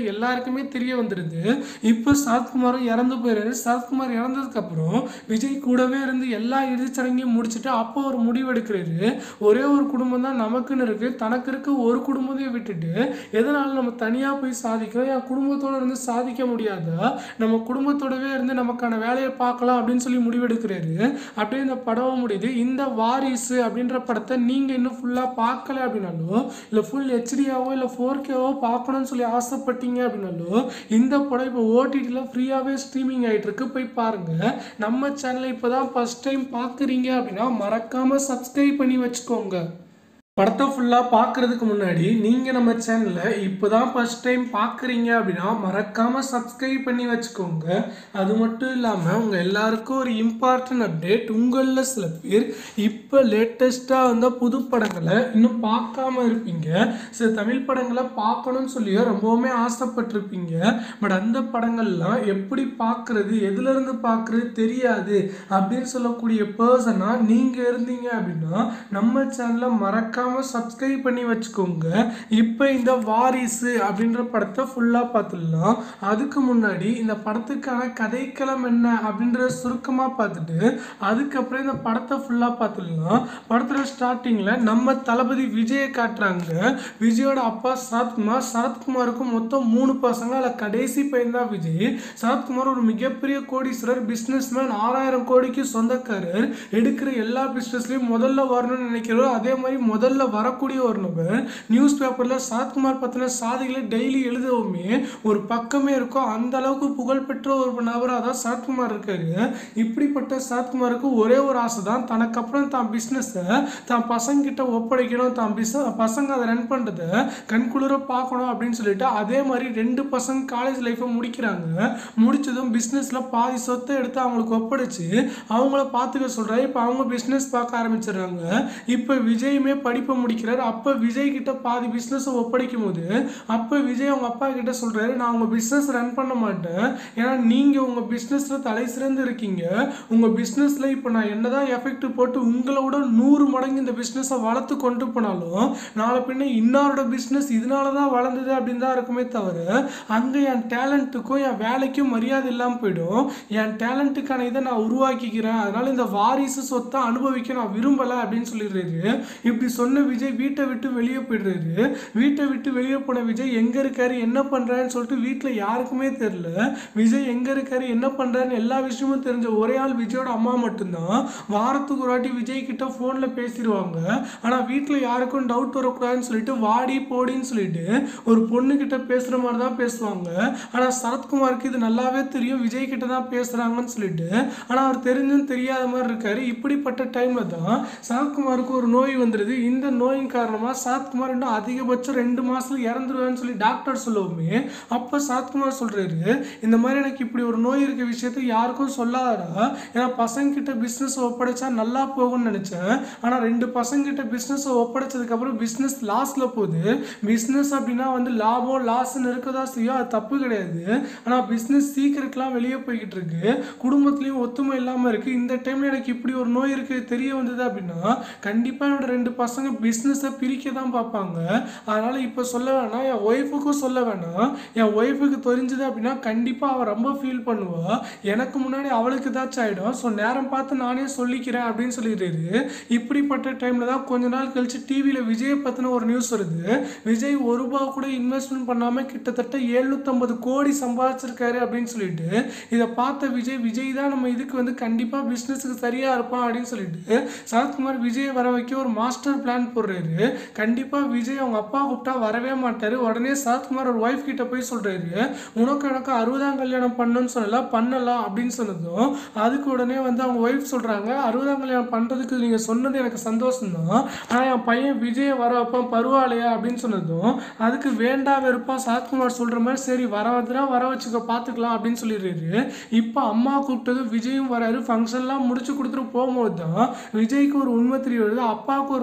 எல்லாருக்குமே தெரிய வந்துடுது. இப்போ சரத்குமாரும் இறந்து போயிடுறாரு. சரத்குமார் இறந்ததுக்கு அப்புறம் விஜய் கூடவே இருந்து எல்லா இறுதிச்சடங்கையும் முடிச்சுட்டு அப்போ ஒரு முடிவு எடுக்கிறாரு. ஒரே ஒரு குடும்பம் தான் நமக்குன்னு இருக்கு, தனக்கு இருக்க ஒரு குடும்பத்தையும் விட்டுட்டு எதனால நம்ம தனியாக போய் சாதிக்கிறோம், என் குடும்பத்தோடு இருந்து சாதிக்க முடியாதா, நம்ம குடும்பத்தோடவே இருந்து நமக்கான வேலையை பார்க்கலாம் அப்படின்னு சொல்லி முடிவெடுக்கிறாரு. அப்படியே இந்த படம் முடியுது. இந்த வாரிசு அப்படின்ற படத்தை நீங்கள் இன்னும் ஃபுல்லாக பார்க்கல அப்படின்னாலும், இல்லை ஃபுல் ஹெச்டியாவோ இல்லை ஃபோர் கேவோ பார்க்கணும்னு சொல்லி ஆசைப்பட்டீங்க அப்படின்னாலும், இந்த படம் இப்போ ஓடிடியில் ஃப்ரீயாகவே ஸ்ட்ரீமிங் ஆகிட்டு இருக்கு, போய் பாருங்கள். நம்ம சேனலை இப்போ தான் ஃபஸ்ட் டைம் பார்க்குறீங்க அப்படின்னா மறக்காமல் சப்ஸ்கிரைப் பண்ணி வச்சுக்கோங்க. படத்தை ஃபுல்லாக பார்க்குறதுக்கு முன்னாடி நீங்கள் நம்ம சேனலை இப்போ தான் ஃபஸ்ட் டைம் பார்க்குறீங்க அப்படின்னா மறக்காமல் சப்ஸ்கிரைப் பண்ணி வச்சுக்கோங்க. அது மட்டும் இல்லாமல் உங்கள் எல்லாருக்கும் ஒரு இம்பார்ட்டன்ட் அப்டேட். உங்களில் சில பேர் இப்போ லேட்டஸ்ட்டாக வந்த புது படங்களை இன்னும் பார்க்காம இருப்பீங்க. சில தமிழ் படங்களை பார்க்கணும்னு சொல்லியோ ரொம்பவுமே ஆசைப்பட்டிருப்பீங்க. பட் அந்த படங்கள்லாம் எப்படி பார்க்குறது, எதுலேருந்து பார்க்குறது தெரியாது அப்படின்னு சொல்லக்கூடிய பர்சனாக நீங்கள் இருந்தீங்க அப்படின்னா நம்ம சேனலை மறக்காம சப்ஸ்கிரைப் பண்ணி வச்சுக்கோங்க. இப்போ இந்த வாரிசு அப்படின்ற படத்தை ஃபுல்லாக பார்த்துடலாம். அதுக்கு முன்னாடி இந்த படத்துக்கான கதைக்களம் என்ன அப்படின்றத சுருக்கமாக பார்த்துட்டு அதுக்கப்புறம் இந்த படத்தை ஃபுல்லாக பார்த்துடலாம். படத்தில் ஸ்டார்டிங்கில் நம்ம தளபதி விஜயை காட்டுறாங்க. விஜயோட அப்பா சரத்குமார். சரத்குமாருக்கு மொத்தம் மூணு பசங்க, அதில் கடைசி பையன் தான் விஜய். சரத்குமார் ஒரு மிகப்பெரிய கோடீஸ்வரர், பிஸ்னஸ் மேன், ஆறாயிரம் கோடிக்கு சொந்தக்காரர், எடுக்கிற எல்லா பிஸ்னஸ்லையும் முதல்ல வரணும்னு நினைக்கிறவர். அதே மாதிரி முதல்ல வரக்கூடிய ஒரு நபர். நியூஸ் பேப்பரில் சரத்குமார் பற்றின சாதிகளை டெய்லி எழுதவுமே ஒரு பக்கமே இருக்கும். அந்த அளவுக்கு புகழ்பெற்ற ஒரு நபராக தான் சரத்குமார் இருக்காரு. இப்படிப்பட்ட சரத்குமாருக்கு ஒரே ஒரு ஆசை தான், தனக்கு அப்புறம் தான் பிஸ்னஸை தான் பசங்க கிட்ட ஒப்படைக்கணும், தான் பிஸ் பசங்க அதை ரன் பண்ணுறதை கண்குளிர பார்க்கணும் அப்படின்னு சொல்லிட்டு அதே மாதிரி ரெண்டு பசங்க காலேஜ் லைஃப்பை முடிக்கிறாங்க. முடிச்சதும் பிஸ்னஸில் பாதி சொத்தை எடுத்து அவங்களுக்கு ஒப்படைச்சு அவங்கள பார்த்துக்க சொல்கிறாரு. இப்போ அவங்க பிஸ்னஸ் பார்க்க ஆரம்பிச்சிடுறாங்க. இப்போ விஜயுமே படிப்பை முடிக்கிறார். அப்போ விஜய் கிட்ட பாதி பிஸ்னஸை ஒப்படைக்கும் போது அப்போ விஜய் அவங்க அப்பா கிட்ட சொல்றாரு, நான் உங்க பிஸ்னஸ் ரன் பண்ண மாட்டேன், ஏன்னா நீங்க உங்க பிஸ்னஸ்ல தலை சிறந்து இருக்கீங்க. உங்க பிஸ்னஸ்ல இப்போ நான் என்னதான் எஃபெக்ட் போட்டு உங்களோட நூறு மடங்கு இந்த பிஸ்னஸை வளர்த்து கொண்டு போனாலும் நாளை பின்ன இன்னொரு பிஸ்னஸ் இதனால தான் வளர்ந்தது அப்படின்னு தான் இருக்குமே தவிர அங்கே என் டேலண்ட்டுக்கும் என் வேலைக்கும் மரியாதை இல்லாமல் போயிடும். என் டேலண்ட்டுக்கான இதை நான் உருவாக்கிக்கிறேன், அதனால இந்த வாரிசு சொத்தை அனுபவிக்க நான் விரும்பலை அப்படின்னு சொல்லிடுறாரு. இப்படி சொன்ன விஜய் வீட்டை விட்டு வெளியே போயிடுறாரு. வீட்டை விட்டு வெளியே போன விஜய் எங்க இருக்காரு, என்ன பண்றாருன்னு சொல்லிட்டு வீட்டில் யாருக்குமே தெரியல. விஜய் எங்க இருக்காரு, என்ன பண்றாருன்னு எல்லா விஷயமும் தெரிஞ்ச ஒரே ஆள் விஜயோட அம்மா மட்டும்தான். வாரத்துக்கு ஒரு வாட்டி விஜய் கிட்ட போன்ல பேசிடுவாங்க. ஆனா வீட்டில் யாருக்கும் டவுட் வரக்கூடாதுன்னு சொல்லிட்டு வாடி போடின்னு சொல்லிட்டு ஒரு பொண்ணு கிட்ட பேசுற மாதிரி தான் பேசுவாங்க. ஆனா சரத்குமாருக்கு இது நல்லாவே தெரியும், விஜய் கிட்ட தான் பேசுறாங்கன்னு சொல்லிட்டு. ஆனா அவர் தெரிஞ்சும் தெரியாத மாதிரி இருக்காரு. இப்படிப்பட்ட டைம்ல தான் சரத்குமாருக்கு ஒரு நோய் வந்துடுது. இந்த நோயின் காரணமாக சரத்குமார் இன்னும் அதிகபட்சம் ரெண்டு மாதத்தில் இறந்துருவேன்னு சொல்லி டாக்டர் சொல்லுவோமே. அப்போ சரத்குமார் சொல்கிறாரு, இந்த மாதிரி எனக்கு இப்படி ஒரு நோய் இருக்க விஷயத்தை யாருக்கும் சொல்லாதடா, ஏன்னா பசங்கிட்ட பிஸ்னஸ் ஒப்படைச்சா நல்லா போகும்னு நினச்சேன். ஆனால் ரெண்டு பசங்கிட்ட பிஸ்னஸை ஒப்படைச்சதுக்கப்புறம் பிஸ்னஸ் லாஸில் போகுது. பிஸ்னஸ் அப்படின்னா வந்து லாபம் லாஸ்ன்னு இருக்கதா செய்யும், அது தப்பு கிடையாது. ஆனால் பிஸ்னஸ் சீக்கிரட்லாம் வெளியே போய்கிட்டு இருக்கு, குடும்பத்துலேயும் ஒத்துமை இல்லாமல் இருக்குது. இந்த டைமில் எனக்கு இப்படி ஒரு நோய் இருக்குது தெரிய வந்தது அப்படின்னா கண்டிப்பாக என்னோட ரெண்டு பசங்க பிஸ்னஸை பிரிக்க தான் பார்ப்பாங்க. அதனால் இப்போ சொல்ல வேணாம், என் ஒய்ஃபுக்கும் சொல்ல வேணாம். என் ஒய்ஃபுக்கு தெரிஞ்சது அப்படின்னா கண்டிப்பாக அவள் ரொம்ப ஃபீல் பண்ணுவாள், எனக்கு முன்னாடி அவளுக்கு ஏதாச்சும் ஆகிடும். ஸோ நேரம் பார்த்து நானே சொல்லிக்கிறேன் அப்படின்னு சொல்லிடுறாரு. இப்படிப்பட்ட டைமில் தான் கொஞ்ச நாள் கழிச்சு டிவியில் விஜயை பற்றின ஒரு நியூஸ் வருது. விஜய் ஒரு ரூபா கூட இன்வெஸ்ட்மெண்ட் பண்ணாமல் கிட்டத்தட்ட எழுநூற்றம்பது கோடி சம்பாதிச்சிருக்காரு அப்படின்னு சொல்லிட்டு இதை பார்த்த விஜய் விஜய் தான் நம்ம இதுக்கு வந்து கண்டிப்பாக பிஸ்னஸுக்கு சரியாக இருப்பான் அப்படின்னு சொல்லிட்டு சரத்குமார் விஜயை வர வைக்க ஒரு மாஸ்டர் பிளான் போடுறாரு. கண்டிப்பாக விஜய் அவங்க அப்பா கூப்பிட்டா வரவே மாட்டார். உடனே சரத்குமார் ஒரு ஒய்ஃப் கிட்ட போய் சொல்கிறாரு, உனக்கு எனக்கு அறுபதாம் கல்யாணம் பண்ணணும்னு சொல்லலாம், பண்ணலாம் அப்படின்னு சொன்னதும் அதுக்கு உடனே வந்து அவங்க ஒய்ஃப் சொல்கிறாங்க, அறுபதாம் கல்யாணம் பண்ணுறதுக்கு நீங்கள் சொன்னது எனக்கு சந்தோஷம் தான், ஆனால் என் பையன் விஜயை வர வைப்பான் பரவாயில்லையா அப்படின்னு சொன்னதும் அதுக்கு வேண்டா வெறுப்பா சரத்குமார் சொல்கிற மாதிரி சரி வர வந்துடா வர வச்சுக்க பார்த்துக்கலாம் அப்படின்னு சொல்லிடுறாரு. இப்போ அம்மா கூப்பிட்டது விஜயும் வராரு. ஃபங்க்ஷன்லாம் முடிச்சு கொடுத்துட்டு போகும்போது தான் விஜய்க்கு ஒரு உண்மை தெரிய வருது, அப்பாவுக்கு ஒரு நோய் இருக்குது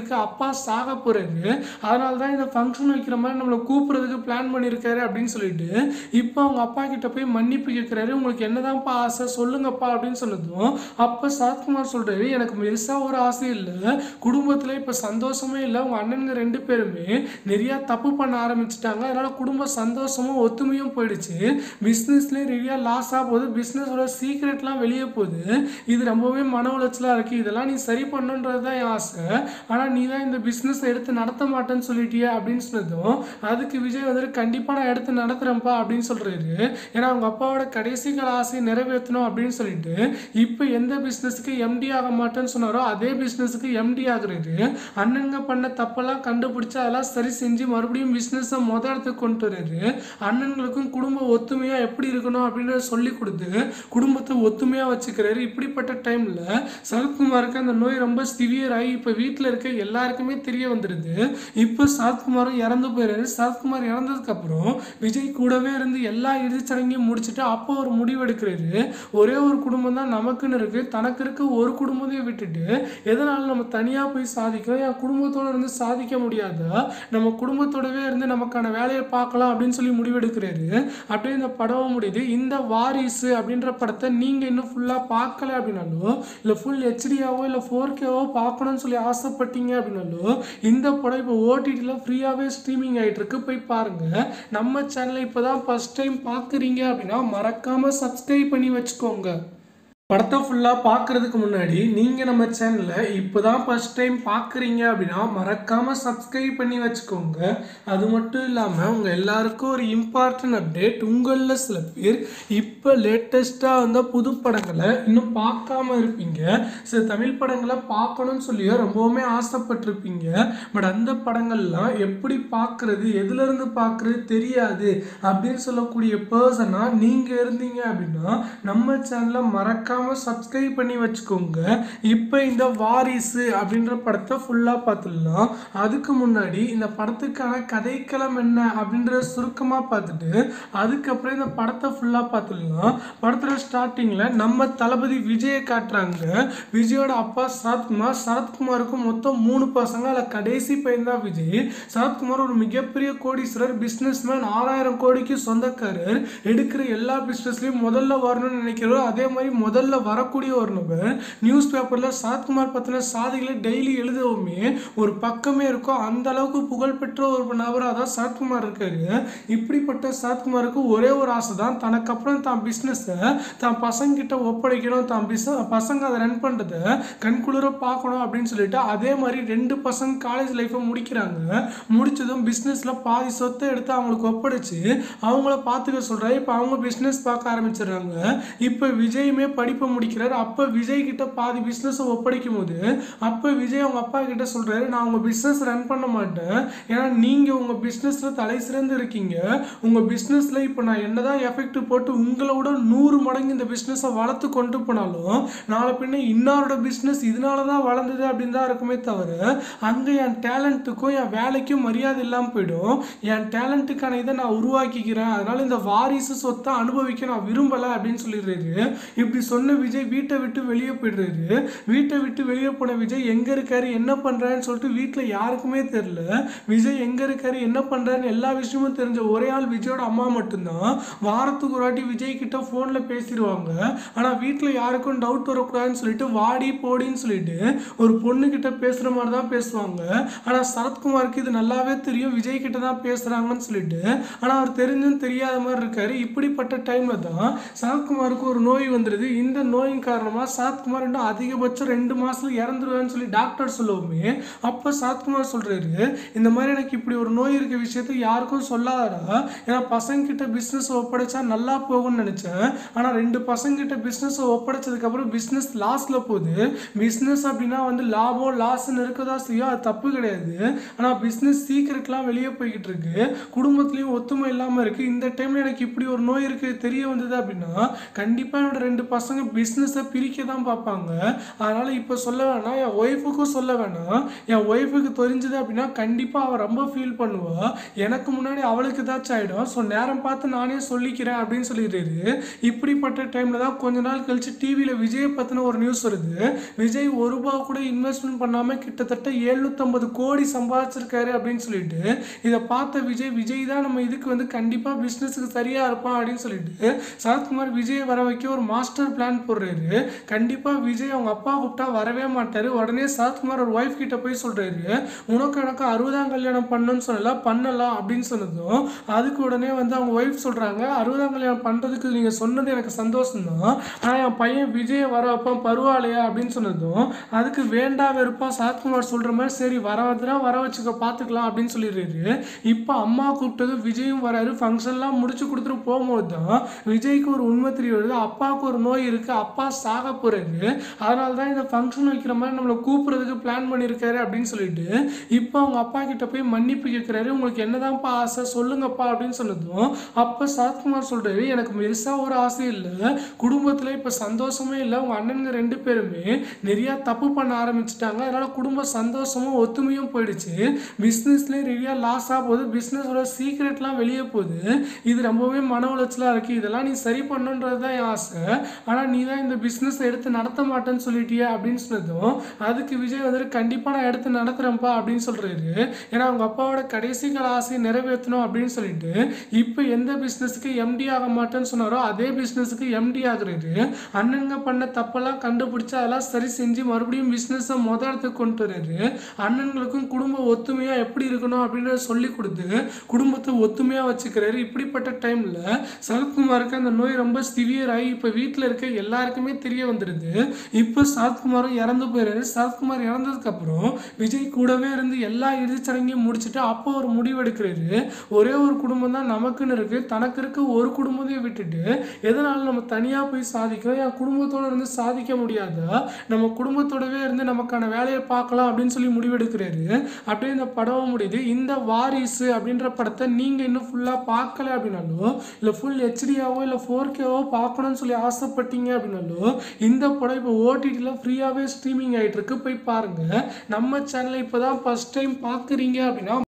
இருக்கு, அப்பா சாக போறாரு, அதனால தான் இந்த ஃபங்க்ஷன் வைக்கிற மாதிரி நம்மளை கூப்பிடுறதுக்கு பிளான் பண்ணியிருக்காரு அப்படின்னு சொல்லிட்டு இப்போ அவங்க அப்பா கிட்ட போய் மன்னிப்பு கேட்குறாரு. உங்களுக்கு என்னதான்ப்பா ஆசை சொல்லுங்கப்பா அப்படின்னு சொன்னதும் அப்போ சரத்குமார் சொல்றாரு, எனக்கு பெருசா ஒரு ஆசை இல்லை, குடும்பத்தில் இப்போ சந்தோஷமே இல்லை, உங்க அண்ணனுங்க ரெண்டு பேருமே நிறைய தப்பு பண்ண ஆரம்பிச்சிட்டாங்க, அதனால குடும்ப சந்தோஷமும் ஒத்துமையும் போயிடுச்சு, பிஸ்னஸ்லேயும் நிறைய லாஸாக போகுது, பிஸ்னஸோட சீக்ரெட்லாம் வெளியே போகுது, இது ரொம்பவே மன உளைச்சலாக இருக்குது, இதெல்லாம் நீ சரி பண்ணுன்றது தான் என் ஆசை, ஆனால் நீ தான் இந்த பிஸ்னஸ் எடுத்து நடத்த மாட்டேன்னு சொல்லிட்டியே அப்படின்னு சொன்னதும் அதுக்கு விஜய் வந்துட்டு கண்டிப்பாக நான் எடுத்து நடத்துகிறேன்ப்பா அப்படின்னு சொல்கிறாரு. ஏன்னா அவங்க அப்பாவோட கடைசி கால ஆசையை நிறைவேற்றணும் அப்படின்னு சொல்லிட்டு இப்போ எந்த பிஸ்னஸுக்கு எம்டி ஆக மாட்டேன்னு சொன்னாரோ அதே பிஸ்னஸுக்கு எம்டி ஆகுறாரு. அண்ணங்க பண்ண தப்பெல்லாம் கண்டுபிடிச்சு அதெல்லாம் சரி செஞ்சு மறுபடியும் பிஸ்னஸை மொத இடத்துக்கு கொண்டு வர்றாரு. அண்ணன்களுக்கும் குடும்ப ஒத்துமையாக எப்படி இருக்கணும் அப்படின்னு சொல்லி கொடுத்து குடும்பத்தை ஒத்துமையாக வச்சுக்கிறாரு. இப்படிப்பட்ட டைமில் சரத்குமாருக்கு அந்த நோய் ரொம்ப சிவியர் ஆகி இப்போ வீட்டில் இருக்க எல்லாருக்குமே தெரிய வந்துடுது. இப்போ சரத்குமாரும் இறந்து போயிடுறாரு. சரத்குமார் இறந்ததுக்கப்புறம் விஜய் கூடவே இருந்து எல்லா இறுதிச்சடங்கையும் முடிச்சுட்டு அப்போ ஒரு முடிவு எடுக்கிறாரு. ஒரே ஒரு குடும்பம் தான் நமக்குன்னு இருக்கு, தனக்கு இருக்க ஒரு குடும்பத்தையும் விட்டுட்டு எதனால நம்ம தனியாக போய் சாதிக்கிறோம், என் குடும்பத்தோடு இருந்து சாதிக்க முடியாதா, நம்ம குடும்பத்தோடவே இருந்து நமக்கான வேலையை பார்க்கலாம் அப்படின்னு சொல்லி முடிவெடுக்கிறாரு. அப்படியே இந்த படம் முடியுது. இந்த வாரிசு அப்படின்ற படத்தை நீங்கள் இன்னும் ஃபுல்லாக பார்க்கல அப்படின்னாலும் இல்லை ஃபுல் ஹெச்டியாவோ இல்லை ஃபோர் கேவோ பார்க்கணும்னு சொல்லி ஆசைப்பட்டீங்க அப்படின்னாலும் இந்த படம் இப்போ ஓடிடியில் ஃப்ரீயாகவே ஸ்ட்ரீமிங் ஆகிட்டு இருக்கு, போய் பாருங்கள். நம்ம சேனலை இப்போ தான் ஃபஸ்ட் டைம் பார்க்குறீங்க அப்படின்னா மறக்காமல் சப்ஸ்கிரைப் பண்ணி வச்சுக்கோங்க. படத்தை ஃபுல்லாக பார்க்குறதுக்கு முன்னாடி நீங்கள் நம்ம சேனலை இப்போ தான் ஃபஸ்ட் டைம் பார்க்குறீங்க அப்படின்னா மறக்காமல் சப்ஸ்கிரைப் பண்ணி வச்சுக்கோங்க. அது மட்டும் இல்லாமல் உங்கள் எல்லாருக்கும் ஒரு இம்பார்ட்டன்ட் அப்டேட், உங்களில் சில பேர் இப்போ லேட்டஸ்ட்டாக வந்த புது படங்களை இன்னும் பார்க்காம இருப்பீங்க, சில தமிழ் படங்களை பார்க்கணும்னு சொல்லியோ ரொம்பவுமே ஆசைப்பட்டிருப்பீங்க. பட் அந்த படங்கள்லாம் எப்படி பார்க்குறது, எதுலேருந்து பார்க்குறது தெரியாது அப்படின்னு சொல்லக்கூடிய பர்சனாக நீங்கள் இருந்தீங்க அப்படின்னா நம்ம சேனலை மறக்க சப்ஸ்கிரைப் பண்ணி வச்சுக்கோங்க. இப்போ இந்த வாரிசு அப்படின்ற படத்தை ஃபுல்லாக பார்த்துடலாம். அதுக்கு முன்னாடி இந்த படத்துக்கான கதைக்களம் என்ன அப்படின்ற சுருக்கமாக பார்த்துட்டு அதுக்கப்புறம் இந்த படத்தை ஃபுல்லாக பார்த்துடலாம். படத்தில் ஸ்டார்டிங்கில் நம்ம தளபதி விஜயை காட்டுறாங்க. விஜயோட அப்பா சரத்குமார், சரத்குமாருக்கு மொத்தம் மூணு பசங்க, அதில் கடைசி பையன் தான் விஜய். சரத்குமார் ஒரு மிகப்பெரிய கோடீஸ்வரர், பிஸ்னஸ்மேன், ஆறாயிரம் கோடிக்கு சொந்தக்காரர், எடுக்கிற எல்லா பிஸ்னஸ்லையும் முதல்ல வரணும்னு நினைக்கிறோம். அதே மாதிரி முதல்ல வரக்கூடிய ஒரு நபர். நியூஸ் பேப்பர்ல சரத்குமார் பத்தின சாதிகளை டெய்லி எழுதவுமே ஒரு பக்கமே இருக்கும், அந்த அளவுக்கு புகழ்பெற்ற ஒரு நபராக தான் சரத்குமார் இருக்காரு. இப்படிப்பட்ட சரத்குமாருக்கு ஒரே ஒரு ஆசை தான், தனக்கு அப்புறம் தான் பிஸ்னஸை தான் பசங்க கிட்ட ஒப்படைக்கணும், தான் பிஸ் பசங்க அதை ரன் பண்ணுறதை கண்குளிர பார்க்கணும் அப்படின்னு சொல்லிட்டு அதே மாதிரி ரெண்டு பசங்க காலேஜ் லைஃப்பை முடிக்கிறாங்க. முடிச்சதும் பிஸ்னஸில் பாதி சொத்தை எடுத்து அவங்களுக்கு ஒப்படைச்சு அவங்கள பார்த்துக்க சொல்கிறாரு. இப்போ அவங்க பிஸ்னஸ் பார்க்க ஆரம்பிச்சிடுறாங்க. இப்போ விஜயுமே படிப்பு முடிக்கிறார். அப்போ விஜய் கிட்ட பாதி பிஸ்னஸை ஒப்படைக்கும் போது அப்போ விஜய் அவங்க அப்பா கிட்ட சொல்றாரு, நான் உங்க பிஸ்னஸ் ரன் பண்ண மாட்டேன், ஏன்னா நீங்க உங்க பிஸ்னஸ்ல தலை சிறந்து இருக்கீங்க, உங்க பிஸ்னஸ்ல இப்போ நான் என்னதான் எஃபெக்ட் போட்டு உங்களோட நூறு மடங்கு இந்த பிஸ்னஸை வளர்த்து கொண்டு போனாலும் நாளை பின்ன இன்னொருட பிஸ்னஸ் இதனால தான் வளர்ந்தது அப்படின்னு தான் இருக்குமே தவிர அங்கே என் டேலண்ட்டுக்கும் என் வேலைக்கும் மரியாதை இல்லாமல் போயிடும். என் டேலண்ட்டுக்கான இதை நான் உருவாக்கிக்கிறேன், அதனால இந்த வாரிசு சொத்தை அனுபவிக்க நான் விரும்பலை அப்படின்னு சொல்லிடுறாரு. இப்படி சொன்ன விஜய் வீட்டை விட்டு வெளியே போயிடுறாரு. வீட்டை விட்டு வெளியே போன விஜய் எங்க இருக்காரு, என்ன பண்றாருன்னு சொல்லிட்டு வீட்டில் யாருக்குமே தெரியல. விஜய் எங்க இருக்காரு, என்ன பண்றாருன்னு எல்லா விஷயமும் தெரிஞ்ச ஒரே ஆள் விஜயோட அம்மா மட்டும்தான். வாரத்துக்கு ஒரு வாட்டி விஜய் கிட்ட போன்ல பேசிடுவாங்க. ஆனா வீட்டில் யாருக்கும் டவுட் வரக்கூடாதுன்னு சொல்லிட்டு வாடி போடின்னு சொல்லிட்டு ஒரு பொண்ணு கிட்ட பேசுற மாதிரி தான் பேசுவாங்க. ஆனா சரத்குமாருக்கு இது நல்லாவே தெரியும், விஜய் கிட்ட தான் பேசுறாங்கன்னு சொல்லிட்டு. ஆனா அவர் தெரிஞ்சும் தெரியாத மாதிரி இருக்காரு. இப்படிப்பட்ட டைம்ல தான் சரத்குமாருக்கு ஒரு நோய் வந்துடுது. இந்த நோயின் காரணமாக சரத்குமார் இன்னும் அதிகபட்சம் ரெண்டு மாசத்துல இறந்துருவேன்னு சொல்லி டாக்டர் சொல்லவுமே அப்போ சரத்குமார் சொல்றாரு, இந்த மாதிரி எனக்கு இப்படி ஒரு நோய் இருக்க விஷயத்தை யாருக்கும் சொல்லாதடா, ஏன்னா பசங்க கிட்ட பிஸ்னஸ் ஒப்படைச்சா நல்லா போகும்னு நினைச்சேன், ஆனா ரெண்டு பசங்க கிட்ட பிஸ்னஸ் ஒப்படைச்சதுக்கு அப்புறம் பிஸ்னஸ் லாஸ்ல போகுது. பிஸ்னஸ் அப்படின்னா வந்து லாபம் லாஸ்ன்னு இருக்கதா செய்யும், அது தப்பு கிடையாது. ஆனா பிஸ்னஸ் சீக்கிரட்லாம் வெளியே போய்கிட்டு இருக்கு, குடும்பத்திலையும் ஒத்துமை இல்லாம இருக்கு. இந்த டைம்ல எனக்கு இப்படி ஒரு நோய் இருக்கு தெரிய வந்தது அப்படின்னா கண்டிப்பா என்னோட ரெண்டு பசங்க பிஸ்னஸை பிரிக்க தான் பார்ப்பாங்க. அதனால் இப்போ சொல்ல வேணாம், என் ஒய்ஃபுக்கும் சொல்ல வேணாம். என் ஒய்ஃபுக்கு தெரிஞ்சுது அப்படின்னா கண்டிப்பாக அவள் ரொம்ப ஃபீல் பண்ணுவாள். எனக்கு முன்னாடி அவளுக்கு ஏதாச்சும் ஆகிடும். ஸோ நேரம் பார்த்து நானே சொல்லிக்கிறேன் அப்படின்னு சொல்லிடுறாரு. இப்படிப்பட்ட டைமில் தான் கொஞ்ச நாள் கழிச்சு டிவியில் விஜயை பற்றின ஒரு நியூஸ் வருது. விஜய் ஒரு ரூபா கூட இன்வெஸ்ட்மெண்ட் பண்ணாமல் கிட்டத்தட்ட எழுநூற்றம்பது கோடி சம்பாதிச்சிருக்காரு அப்படின்னு சொல்லிட்டு இதை பார்த்த விஜய் விஜய் தான் நம்ம இதுக்கு வந்து கண்டிப்பாக பிஸ்னஸுக்கு சரியாக இருப்பான் அப்படின்னு சொல்லிட்டு சரத்குமார் விஜயை வர வைக்க ஒரு மாஸ்டர் பிளான் போடுறாரு. கண்டிப்பாக விஜய் அவங்க அப்பா கூப்பிட்டா வரவே மாட்டார். உடனே சரத்குமார் ஒரு ஒய்ஃப் கிட்ட போய் சொல்கிறாரு, உனக்கு எனக்கு அறுபதாம் கல்யாணம் பண்ணணும்னு சொல்லலாம், பண்ணலாம் அப்படின்னு சொன்னதும் அதுக்கு உடனே வந்து அவங்க ஒய்ஃப் சொல்கிறாங்க, அறுபதாம் கல்யாணம் பண்ணுறதுக்கு நீங்கள் சொன்னது எனக்கு சந்தோஷம் தான், ஆனால் என் பையன் விஜயை வர வைப்பான் பரவாயில்லையா அப்படின்னு சொன்னதும் அதுக்கு வேண்டா வெறுப்பா சரத்குமார் சொல்கிற மாதிரி சரி வர வந்துனா வர வச்சுக்க பார்த்துக்கலாம் அப்படின்னு சொல்லிடுறாரு. இப்போ அம்மா கூப்பிட்டது விஜயும் வராரு. ஃபங்க்ஷன்லாம் முடிச்சு கொடுத்துட்டு போகும்போது தான் விஜய்க்கு ஒரு உண்மை தெரிய வருது, அப்பாவுக்கு ஒரு நோய் இருக்குது, அப்பா சாக போகிறாரு, அதனால தான் இந்த ஃபங்க்ஷன் வைக்கிற மாதிரி நம்மளை கூப்பிட்றதுக்கு பிளான் பண்ணியிருக்காரு அப்படின்னு சொல்லிட்டு இப்போ அவங்க அப்பா கிட்ட போய் மன்னிப்பு கேட்குறாரு. உங்களுக்கு என்னதான்ப்பா ஆசை சொல்லுங்கப்பா அப்படின்னு சொன்னதும் அப்போ சரத்குமார் சொல்கிறாரு, எனக்கு பெருசாக ஒரு ஆசை இல்லை, குடும்பத்தில் இப்போ சந்தோஷமே இல்லை, உங்கள் அண்ணனுங்க ரெண்டு பேருமே நிறையா தப்பு பண்ண ஆரம்பிச்சிட்டாங்க, அதனால் குடும்ப சந்தோஷமும் ஒத்துமையும் போயிடுச்சு, பிஸ்னஸ்லேயே நிறையா லாஸ் ஆக போகுது, பிஸ்னஸோட சீக்ரெட்லாம் வெளியே போகுது, இது ரொம்பவே மன உளைச்சலாக இருக்குது, இதெல்லாம் நீ சரி பண்ணுன்றது தான் என் ஆசை, ஆனால் நீ தான் இந்த பிஸ்னஸை எடுத்து நடத்த மாட்டேன்னு சொல்லிட்டியா அப்படின்னு சொன்னதும் அதுக்கு விஜய் வந்துட்டு கண்டிப்பாக நான் எடுத்து நடத்துகிறேன்ப்பா அப்படின்னு சொல்கிறாரு. ஏன்னா அவங்க அப்பாவோட கடைசி கால ஆசையை நிறைவேற்றணும் அப்படின்னு சொல்லிட்டு இப்போ எந்த பிஸ்னஸுக்கு எம்டி ஆக மாட்டேன்னு சொன்னாரோ அதே பிஸ்னஸுக்கு எம்டி ஆகுறாரு. அண்ணனுங்க பண்ண தப்பெல்லாம் கண்டுபிடிச்சு அதெல்லாம் சரி செஞ்சு மறுபடியும் பிஸ்னஸை மொத இடத்துக்கு கொண்டு வர்றாரு. அண்ணன்களுக்கும் குடும்ப ஒத்துமையாக எப்படி இருக்கணும் அப்படின்றத சொல்லி கொடுத்து குடும்பத்தை ஒத்துமையாக வச்சுக்கிறாரு. இப்படிப்பட்ட டைமில் சரத்குமாருக்கு அந்த நோய் ரொம்ப சிவியர் ஆகி இப்போ வீட்டில் இருக்க எல்லாருக்குமே தெரிய வந்துடுது. இப்போ சரத்குமாரும் இறந்து போயிடுறாரு. சரத்குமார் இறந்ததுக்கப்புறம் விஜய் கூடவே இருந்து எல்லா இறுதிச்சடங்கையும் முடிச்சுட்டு அப்போ ஒரு முடிவு எடுக்கிறாரு. ஒரே ஒரு குடும்பம் தான் நமக்குன்னு இருக்குது, தனக்கு இருக்க ஒரு குடும்பத்தையும் விட்டுட்டு எதனால நம்ம தனியாக போய் சாதிக்கிறோம், என் குடும்பத்தோடு இருந்து சாதிக்க முடியாதா, நம்ம குடும்பத்தோடவே இருந்து நமக்கான வேலையை பார்க்கலாம் அப்படின்னு சொல்லி முடிவெடுக்கிறாரு. அப்படியே இந்த படம் முடியுது. இந்த வாரிசு அப்படின்ற படத்தை நீங்கள் இன்னும் ஃபுல்லாக பார்க்கல அப்படின்னாலோ இல்லை ஃபுல் ஹெச்டியாவோ இல்லை ஃபோர் கேவோ பார்க்கணும்னு சொல்லி ஆசைப்பட்டீங்க அப்படின்னாலோ இந்த படம் இப்போ ஓடிடியில் ஃப்ரீயாகவே ஸ்ட்ரீமிங் ஆகிட்டு இருக்கு, போய் பாருங்கள். நம்ம சேனலை இப்போ தான் ஃபஸ்ட் டைம் பார்க்குறீங்க அப்படின்னா